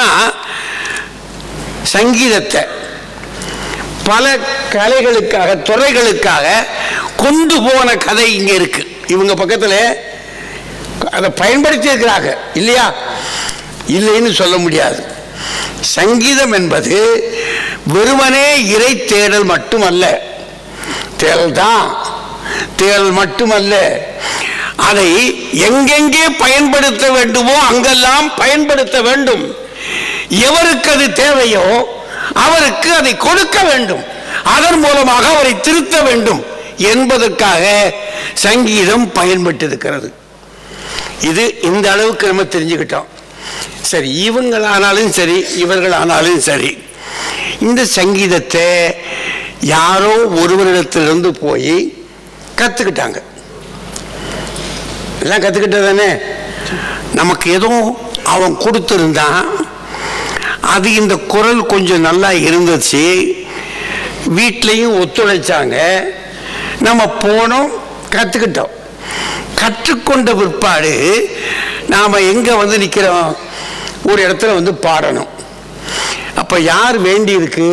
சங்கீதத்தை பல கலைகளுக்காக, துறைகளுக்காக கொண்டு போன கதை இங்க இருக்கு. இவங்க பக்கத்தில் அதை பயன்படுத்தி இருக்கிறாங்க இல்லையா? இல்லைன்னு சொல்ல முடியாது. சங்கீதம் என்பது வெறுமனே இறை தேடல் மட்டுமல்ல, தேடல் தான், தேடல் மட்டுமல்ல, அதை எங்கெங்கே பயன்படுத்த வேண்டுமோ அங்கெல்லாம் பயன்படுத்த வேண்டும். எவருக்கு அது தேவையோ அவருக்கு அதை கொடுக்க வேண்டும், அதன் மூலமாக அவரை திருத்த வேண்டும் என்பதற்காக சங்கீதம் பயன்பட்டிருக்கிறது. இது இந்த அளவுக்கு நம்ம தெரிஞ்சுக்கிட்டோம். சரி, இவங்களானாலும் சரி இவர்கள் ஆனாலும் சரி, இந்த சங்கீதத்தை யாரோ ஒருவரிடத்திலிருந்து போய் கற்றுக்கிட்டாங்க. எல்லாம் கற்றுக்கிட்டதானே, நமக்கு எதுவும் அவன் கொடுத்துருந்தான், அது இந்த குரல் கொஞ்சம் நல்லா இருந்துச்சு, வீட்லேயும் ஒத்துழைச்சாங்க, நம்ம போனோம், கற்றுக்கிட்டோம். கற்றுக்கொண்ட பிற்பாடு நாம் எங்கே வந்து நிற்கிறோம்? ஒரு இடத்துல வந்து பாடணும். அப்ப யார் வேண்டி இருக்கு?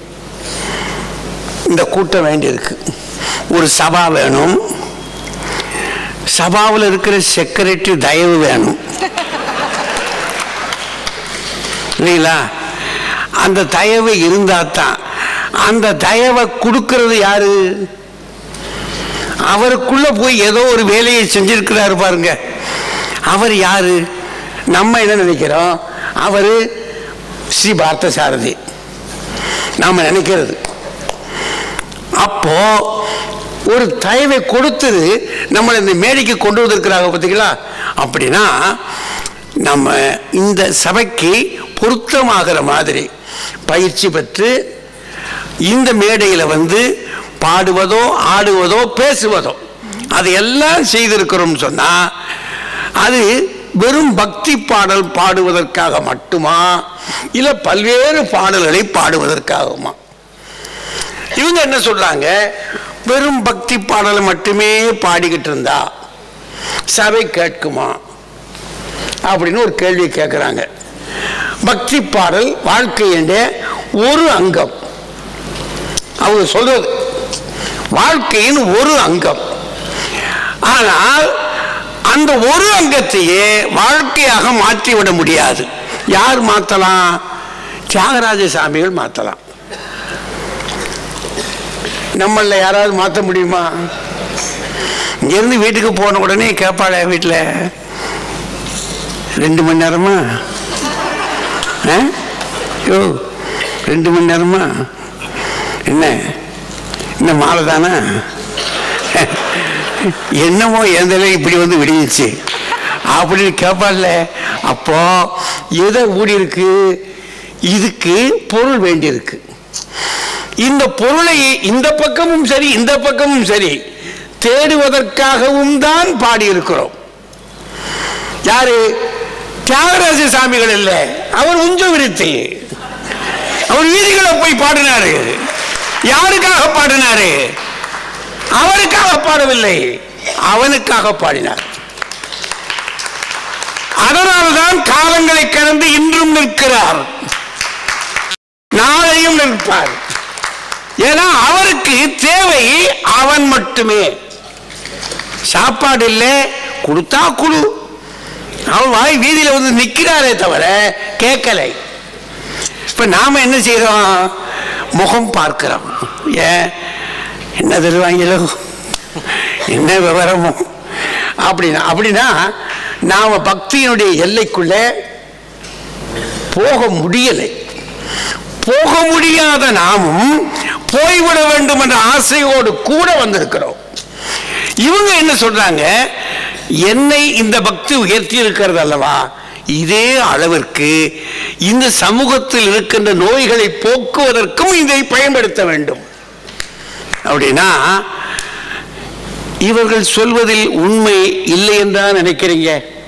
இந்த கூட்டம் வேண்டி இருக்கு. ஒரு சபா வேணும், சபாவில் இருக்கிற செக்ரட்டரி தயவு வேணும் இல்லைங்களா? அந்த தயவு இருந்தா தான். அந்த தயவை கொடுக்கிறது யாரு? அவருக்குள்ள போய் ஏதோ ஒரு வேலையை செஞ்சிருக்கிறாரு பாருங்க, அவர் யாரு? நம்ம என்ன நினைக்கிறோம்? அவரு ஸ்ரீ பார்த்த சாரதி நாம நினைக்கிறது. அப்போ ஒரு தயவை கொடுத்தது நம்மளை இந்த மேடைக்கு கொண்டு வந்திருக்கிறாங்க பார்த்தீங்களா? அப்படின்னா நம்ம இந்த சபைக்கு பொருத்தமாகிற மாதிரி பயிற்சி பெற்று இந்த மேடையில் வந்து பாடுவதோ ஆடுவதோ பேசுவதோ அதையெல்லாம் செய்திருக்கிறோம் சொன்னா அது வெறும் பக்தி பாடல் பாடுவதற்காக மட்டுமா, இல்ல பல்வேறு பாடல்களை பாடுவதற்காகுமா? இவங்க என்ன சொல்றாங்க? வெறும் பக்தி பாடலை மட்டுமே பாடிக்கிட்டு இருந்தா சபை கேட்குமா அப்படின்னு ஒரு கேள்வி கேட்கிறாங்க. பக்தி பாடல் வாழ்க்கையின் ஒரு அங்கம். அவங்க சொல்றது வாழ்க்கையின் ஒரு அங்கம். ஆனால் அந்த ஒரு அங்கத்தையே வாழ்க்கையாக மாற்றிவிட முடியாது. யார் மாற்றலாம்? தியாகராஜ சாமிகள் மாற்றலாம். நம்மள யாராவது மாற்ற முடியுமா? இங்கிருந்து வீட்டுக்கு போன உடனே கேட்பாளே வீட்டில் 2 மணி நேரமா 2 மணி நேரமா என்ன இந்த மாலை தானே என்னமோ எந்தல இப்படி வந்து விடிஞ்சிச்சு அப்படின்னு கேட்பாள்ல. அப்போ எதை ஊடி இருக்கு? இதுக்கு பொருள் வேண்டி இருக்கு. இந்த பொருளை இந்த பக்கமும் சரி இந்த பக்கமும் சரி தேடுவதற்காகவும் தான் பாடியிருக்கிறோம். யாரு? தியாகராஜ சாமிகள் இல்லை, அவர் உஞ்ச விருத்தி. அவர் வீதிகளை போய் பாடினாரு. யாருக்காக பாடினாரு? அவருக்காக பாடவில்லை, அவனுக்காக பாடினார். அதனால்தான் காலங்களை கடந்து இன்றும் நிற்கிறார், நாளையும் நிற்பார். ஏன்னா அவருக்கு தேவை அவன் மட்டுமே. சாப்பாடு இல்லை, கொடுத்தா குழு. அவன் வாய் வீதியில வந்து நிற்கிறாரே தவிர கேட்கலை. இப்ப நாம என்ன செய்யறோம்? முகம் பார்க்கிறோம். ஏன் என்ன தருவாங்களோ, என்ன விவரமோ அப்படின்னா நாம பக்தியினுடைய எல்லைக்குள்ள போக முடியலை. போக முடியாத நாமும் போய்விட வேண்டும் என்ற ஆசையோடு கூட வந்திருக்கிறோம். இவங்க என்ன சொல்றாங்க? என்னை இந்த பக்தி உயர்த்தி இருக்கிறது அல்லவா, இதே அளவிற்கு இந்த சமூகத்தில் இருக்கின்ற நோய்களை போக்குவதற்கும் இதை பயன்படுத்த வேண்டும் அப்படின்னா இவர்கள் சொல்வதில் உண்மை இல்லை என்றா நினைக்கிறீங்க?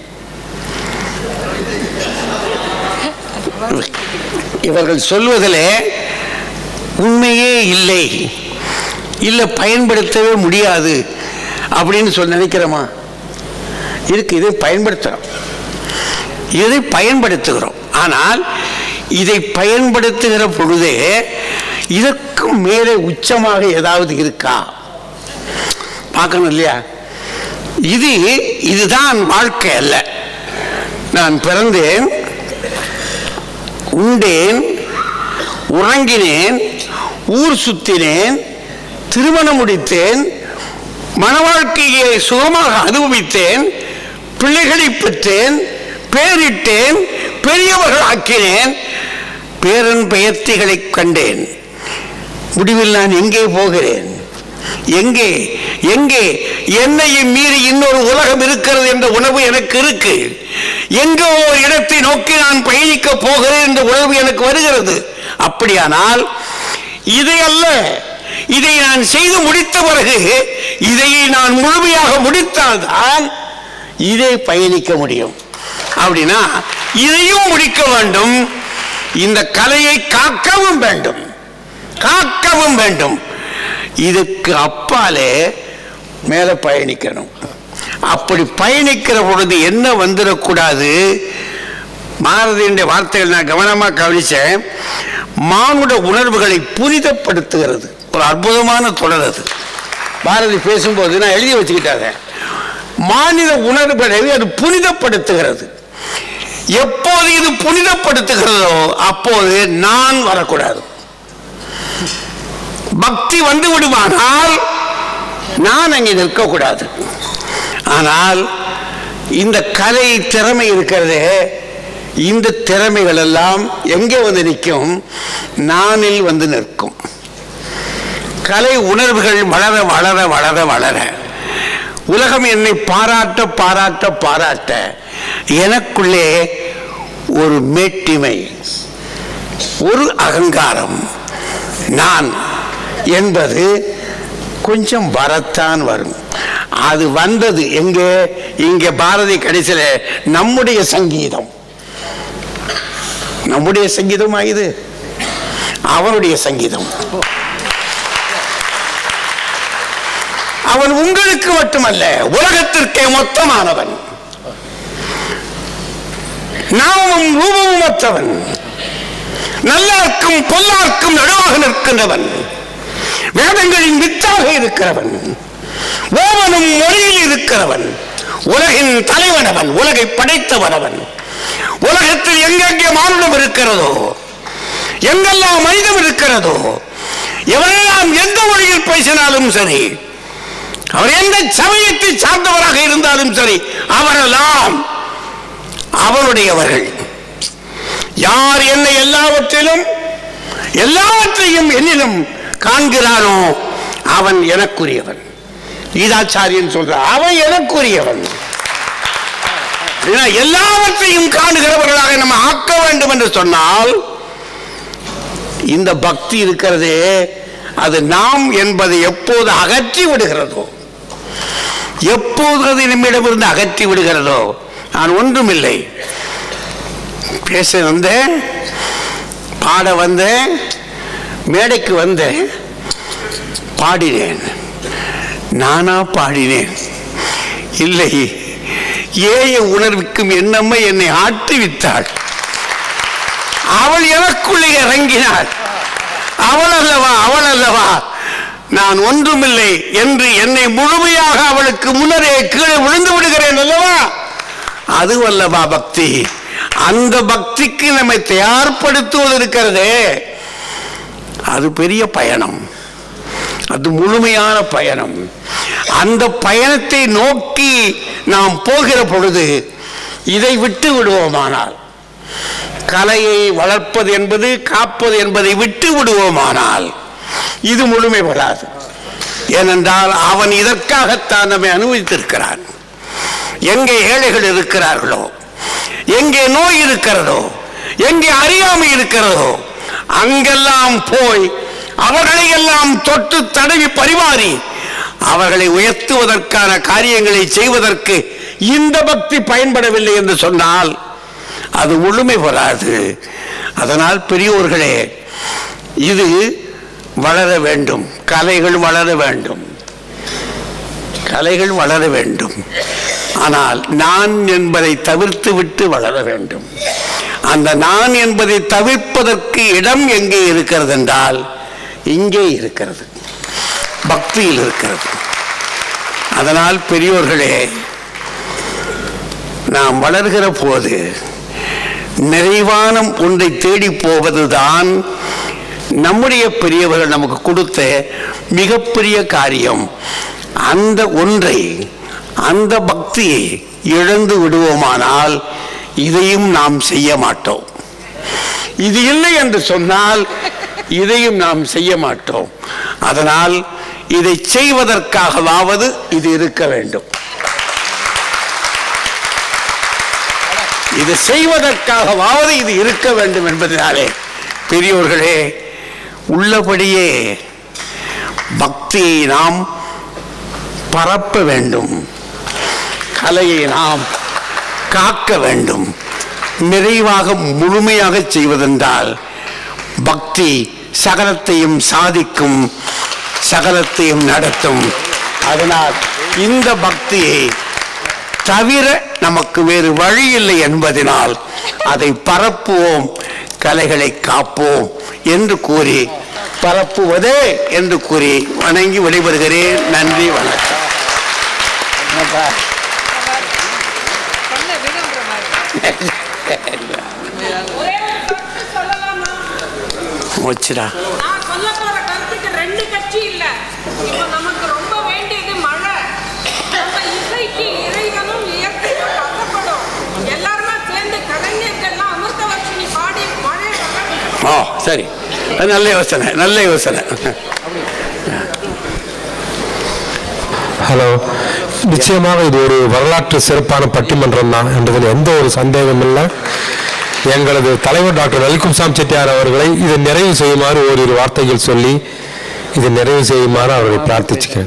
இவர்கள் சொல்வதிலே உண்மையே இல்லை, இல்ல பயன்படுத்தவே முடியாது அப்படின்னு சொல்லி நினைக்கிறோமா? இருக்கு, இதை பயன்படுத்துறோம், இதை பயன்படுத்துகிறோம். ஆனால் இதை பயன்படுத்துகிற பொழுதே இதற்கும் மேலே உச்சமாக ஏதாவது இருக்கா பார்க்கணும் இல்லையா? இதுதான் வாழ்க்கை அல்ல. நான் பிறந்தேன், உண்டேன், உறங்கினேன், ஊர் சுத்தினேன், திருமணம் முடித்தேன், மன வாழ்க்கையை சுகமாக அனுபவித்தேன், பிள்ளைகளை பெற்றேன், பேரிட்டேன், பெரியவர்கள் ஆக்கினேன், பேரன் பெயர்த்திகளை கண்டேன். முடிவில் நான் எங்கே போகிறேன்? எங்கே எங்கே என்னையும் மீறி இன்னொரு உலகம் இருக்கிறது என்ற உணர்வு எனக்கு இருக்கு. எங்கோ ஒரு இடத்தை நோக்கி நான் பயணிக்க போகிறேன் என்ற உணர்வு எனக்கு வருகிறது. அப்படியானால் இதை அல்ல, இதை நான் செய்து முடித்த பிறகு இதை நான் முழுமையாக முடித்தால்தான் இதை பயணிக்க முடியும். அப்படின்னா இதையும் முடிக்க வேண்டும், இந்த கலையை காக்கவும் வேண்டும், காக்கவும் வேண்டும். இதுக்கு அப்பாலே மேல பயணிக்கணும். அப்படி பயணிக்கிற பொழுது என்ன வந்துடக்கூடாது? பாரதியுடைய வார்த்தைகள் நான் கவனமாக கவனிச்சேன். மானுட உணர்வுகளை புனிதப்படுத்துகிறது. ஒரு அற்புதமான தொடர் அது. பாரதி பேசும்போது நான் எழுதி வச்சுக்கிட்டாங்க, மாநில உணர்வுகளை அது புனிதப்படுத்துகிறது. எப்போது இது புனிதப்படுத்துகிறதோ அப்போது நான் வரக்கூடாது. பக்தி வந்து விடுமானால் நான் அங்கே நிற்கக்கூடாது. ஆனால் இந்த கலை திறமை இருக்கிறதே, இந்த திறமைகள் எல்லாம் எங்கே வந்து நிற்கும்? நானில் வந்து நிற்கும். கலை உணர்வுகள் வளர வளர வளர வளர உலகம் என்னை பாராட்ட பாராட்ட பாராட்ட எனக்குள்ளே ஒரு மேட்டிமை, ஒரு அகங்காரம், நான் என்பது கொஞ்சம் வரத்தான் வரும். அது வந்தது எங்கே? இங்கே பாரதி கடைசியில் நம்முடைய சங்கீதம், நம்முடைய சங்கீதம் ஆயுது அவனுடைய சங்கீதம். அவன் உங்களுக்கு மட்டுமல்ல, உலகத்திற்கே மொத்தமானவன், நாமும் ரூபமும் மற்றவன், நல்லார்க்கும் பொல்லார்க்கும் நடுவாக நிற்கின்றவன், வேதங்களின் வித்தாக இருக்கிறவன், ஓவனும் மொழியில் இருக்கிறவன், உலகின் தலைவனவன், உலகை படைத்தவனவன். உலகத்தில் எங்கெங்கே மானுடம் இருக்கிறதோ, எங்கெல்லாம் மனிதம் இருக்கிறதோ, எவரெல்லாம் எந்த மொழியில் பேசினாலும் சரி, அவர் எந்த சமயத்தை சார்ந்தவராக இருந்தாலும் சரி, அவரெல்லாம் அவருடையவர்கள். யார் என்னை எல்லாவற்றிலும் எல்லாவற்றையும் என்னிலும் காண்கிறானோ அவன் எனக்குரியவன். கீதாச்சாரியன் சொல்றார், அவன் எனக்குரியவன். எல்லாவற்றையும் காணுகிறவர்களாக நம்ம ஆக்க வேண்டும் என்று சொன்னால், இந்த பக்தி இருக்கிறதே அது நாம் என்பதை எப்போது அகற்றி விடுகிறதோ, எப்போது அது நம்மிடமிருந்து அகற்றி விடுகிறதோ, நான் ஒன்றுமில்லை, பேச வந்தேன், பாட வந்தேன், மேடைக்கு வந்தேன், பாடினேன், நானா பாடினேன்? இல்லை, ஏய உணர்வுக்கும் என்னம்மை என்னை ஆட்டுவித்தாள். அவள் எனக்குள்ளே இறங்கினாள். அவள் அல்லவா, அவள் அல்லவா நான் ஒன்றுமில்லை என்று என்னை முழுமையாக அவளுக்கு முன்னரே கீழே விழுந்து விடுகிறேன் அல்லவா? அது அல்லவா பக்தி. அந்த பக்திக்கு நம்மை தயார்படுத்துவது இருக்கிறதே, அது பெரிய பயணம், அது முழுமையான பயணம். அந்த பயணத்தை நோக்கி நாம் போகிற பொழுது இதை விட்டு விடுவோமானால், கலையை வளர்ப்பது என்பது காப்பது என்பதை விட்டு விடுவோமானால் இது முழுமை பெறாது. ஏனென்றால் அவன் இதற்காகத்தான் நம்மை அனுமதித்திருக்கிறான். எங்கே ஏழைகள் இருக்கிறார்களோ, எங்கே நோய் இருக்கிறதோ, எங்கே அறியாமை இருக்கிறதோ, அங்கெல்லாம் போய் அவர்களை எல்லாம் தொட்டு தடவி பரிமாறி அவர்களை உயர்த்துவதற்கான காரியங்களை செய்வதற்கு இந்த பக்தி பயன்படவில்லை என்று சொன்னால் அது முழுமை பெறாது. அதனால் பெரியோர்களே, இது வளர வேண்டும், கலைகள் வளர வேண்டும், கலைகள் வளர வேண்டும். ஆனால் நான் என்பதை தவிர்த்து விட்டு வளர வேண்டும். அந்த நான் என்பதை தவிர்ப்பதற்கு இடம் எங்கே இருக்கிறது என்றால் இங்கே இருக்கிறது, பக்தியில் இருக்கிறது. அதனால் பெரியோர்களே, நாம் வளர்கிற போது நிறைவான ஒன்றை தேடி போவதுதான் நம்முடைய பெரியவர்கள் நமக்கு கொடுத்த மிகப்பெரிய காரியம். அந்த ஒன்றை, அந்த பக்தியை இழந்து விடுவோமானால் இதையும் நாம் செய்ய மாட்டோம். இது இல்லை என்று சொன்னால் இதையும் நாம் செய்ய மாட்டோம். அதனால் இதை செய்வதற்காகவாவது இது இருக்க வேண்டும். இது செய்வதற்காகவாவது இது இருக்க வேண்டும் என்பதனாலே பெரியோர்களே, உள்ளபடியே பக்தியை நாம் பரப்ப வேண்டும், கலையை நாம் காக்க வேண்டும். நிறைவாக முழுமையாக செய்வதென்றால் பக்தி சகலத்தையும் சாதிக்கும், சகலத்தையும் நடத்தும். அதனால் இந்த பக்தியை தவிர நமக்கு வேறு வழி இல்லை என்பதனால் அதை பரப்புவோம், கலைகளை காப்போம் என்று கூறி, பரப்புவதே என்று கூறி வணங்கி விடைபெறுகிறேன். நன்றி, வணக்கம். வச்சுடா சரி, நல்ல யோசனை, நல்ல யோசனை. ஹலோ, நிச்சயமாக இது ஒரு வரலாற்று சிறப்பான பட்டிமன்றம் தான் என்பதில் எந்த ஒரு சந்தேகமும் இல்லை. எங்களது தலைவர் டாக்டர் லலிகும்சாமி செட்டியார் அவர்களை இதை நிறைவு செய்யுமாறு ஓரிரு வார்த்தைகள் சொல்லி இதை நிறைவு செய்யுமாறு அவர்களை பிரார்த்திச்சுக்கிறேன்.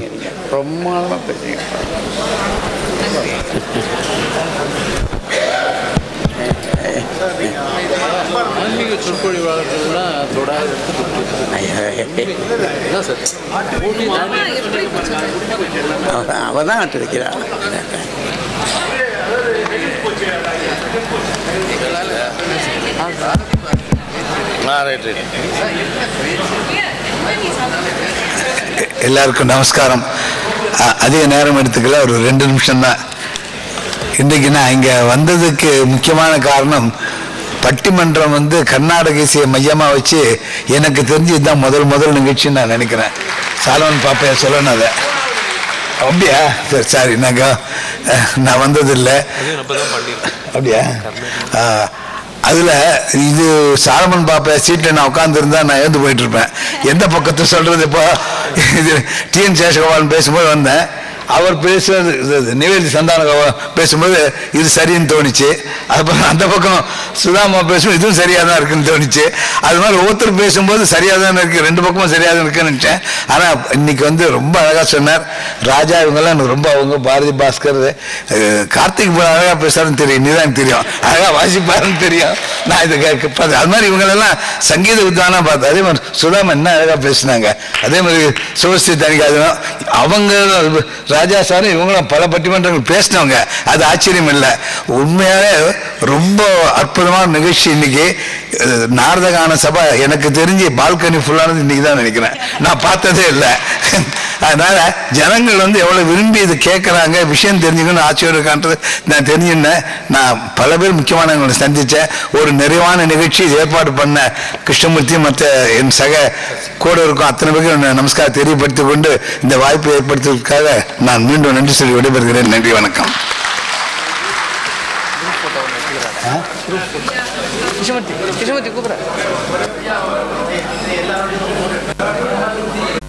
அவதான் ஆட்டு வைக்கிறா. எல்லாருக்கும் நமஸ்காரம். அதிக நேரம் எடுத்துக்கல, ஒரு 2 நிமிஷம் தான். இன்றைக்கு நான் இங்கே வந்ததுக்கு முக்கியமான காரணம், பட்டிமன்றம் வந்து கர்நாடக இசையை மையமாக வச்சு எனக்கு தெரிஞ்சு இதுதான் முதல் நிகழ்ச்சின்னு நான் நினைக்கிறேன். சாலமன் பாப்பையா சொல்லணும் அதை. அப்படியா? சரி, சாரி, நான் வந்ததில்லை. அப்படியா? அதில் இது சாலமன் பாப்பையா சீட்டில் நான் உட்காந்துருந்தா நான் எழுந்து போயிட்டுருப்பேன். எந்த பக்கத்தை சொல்கிறது? இப்போ இது டிஎன் சேஷகோபாலன் பேசும்போது வந்தேன். அவர் பேசுறது நிவேதி சந்தான பேசும்போது இது சரின்னு தோணுச்சு. அதுக்கப்புறம் அந்த பக்கம் சுதாமா பேசும்போது இதுவும் சரியாக தான் இருக்குன்னு தோணுச்சு. அது மாதிரி ஒவ்வொருத்தர் பேசும்போது சரியாக தான் இருக்குது, 2 பக்கமும் சரியாக தான் இருக்குன்னு நினச்சேன். ஆனால் இன்னைக்கு வந்து ரொம்ப அழகாக சொன்னார் ராஜா. இவங்கெல்லாம் எனக்கு ரொம்ப, அவங்க பாரதி பாஸ்கர், கார்த்திக் அழகாக பேசுறாருன்னு தெரியும், நீதான் தெரியும், அழகாக வாசிப்பாருன்னு தெரியும். நான் இதை பார்த்தேன். அது மாதிரி இவங்களெல்லாம் சங்கீத வித்வானா பார்த்தேன். அதே மாதிரி சுதாமா என்ன அழகாக பேசினாங்க. அதே மாதிரி சுவஸ்தி தனிக்காதனும் அவங்க ராஜா சாரும் இவங்களும் பல பட்டிமன்றங்கள் பேசினவங்க. அது ஆச்சரியம் இல்லை. உண்மையாலே ரொம்ப அற்புதமான நிகழ்ச்சி இன்னைக்கு. நாரதகான சபை எனக்கு தெரிஞ்சு பால்கனி ஃபுல்லானது இன்னைக்கு தான் நினைக்கிறேன். நான் பார்த்ததே இல்லை. அதனால ஜனங்கள் வந்து எவ்வளவு விரும்பி இது கேட்கறாங்க, விஷயம் தெரிஞ்சுக்கணும்னு ஆச்சரியம் இருக்கான்றது நான் தெரிஞ்சுன்னேன். நான் பல பேர் முக்கியமானவங்களை சந்திச்சேன். ஒரு நிறைவான நிகழ்ச்சி ஏற்பாடு பண்ண கிருஷ்ணமூர்த்தி மற்ற என் சக கூட இருக்கும் அத்தனை பேருக்கு நமஸ்காரம் தெரியப்படுத்திக் கொண்டு இந்த வாய்ப்பை ஏற்படுத்துவதற்காக நான் மீண்டும் நன்றி சொல்லி விடைபெறுகிறேன். நன்றி, வணக்கம். கிருஷ்ணமூர்த்தி கூப்பிடுறேன்.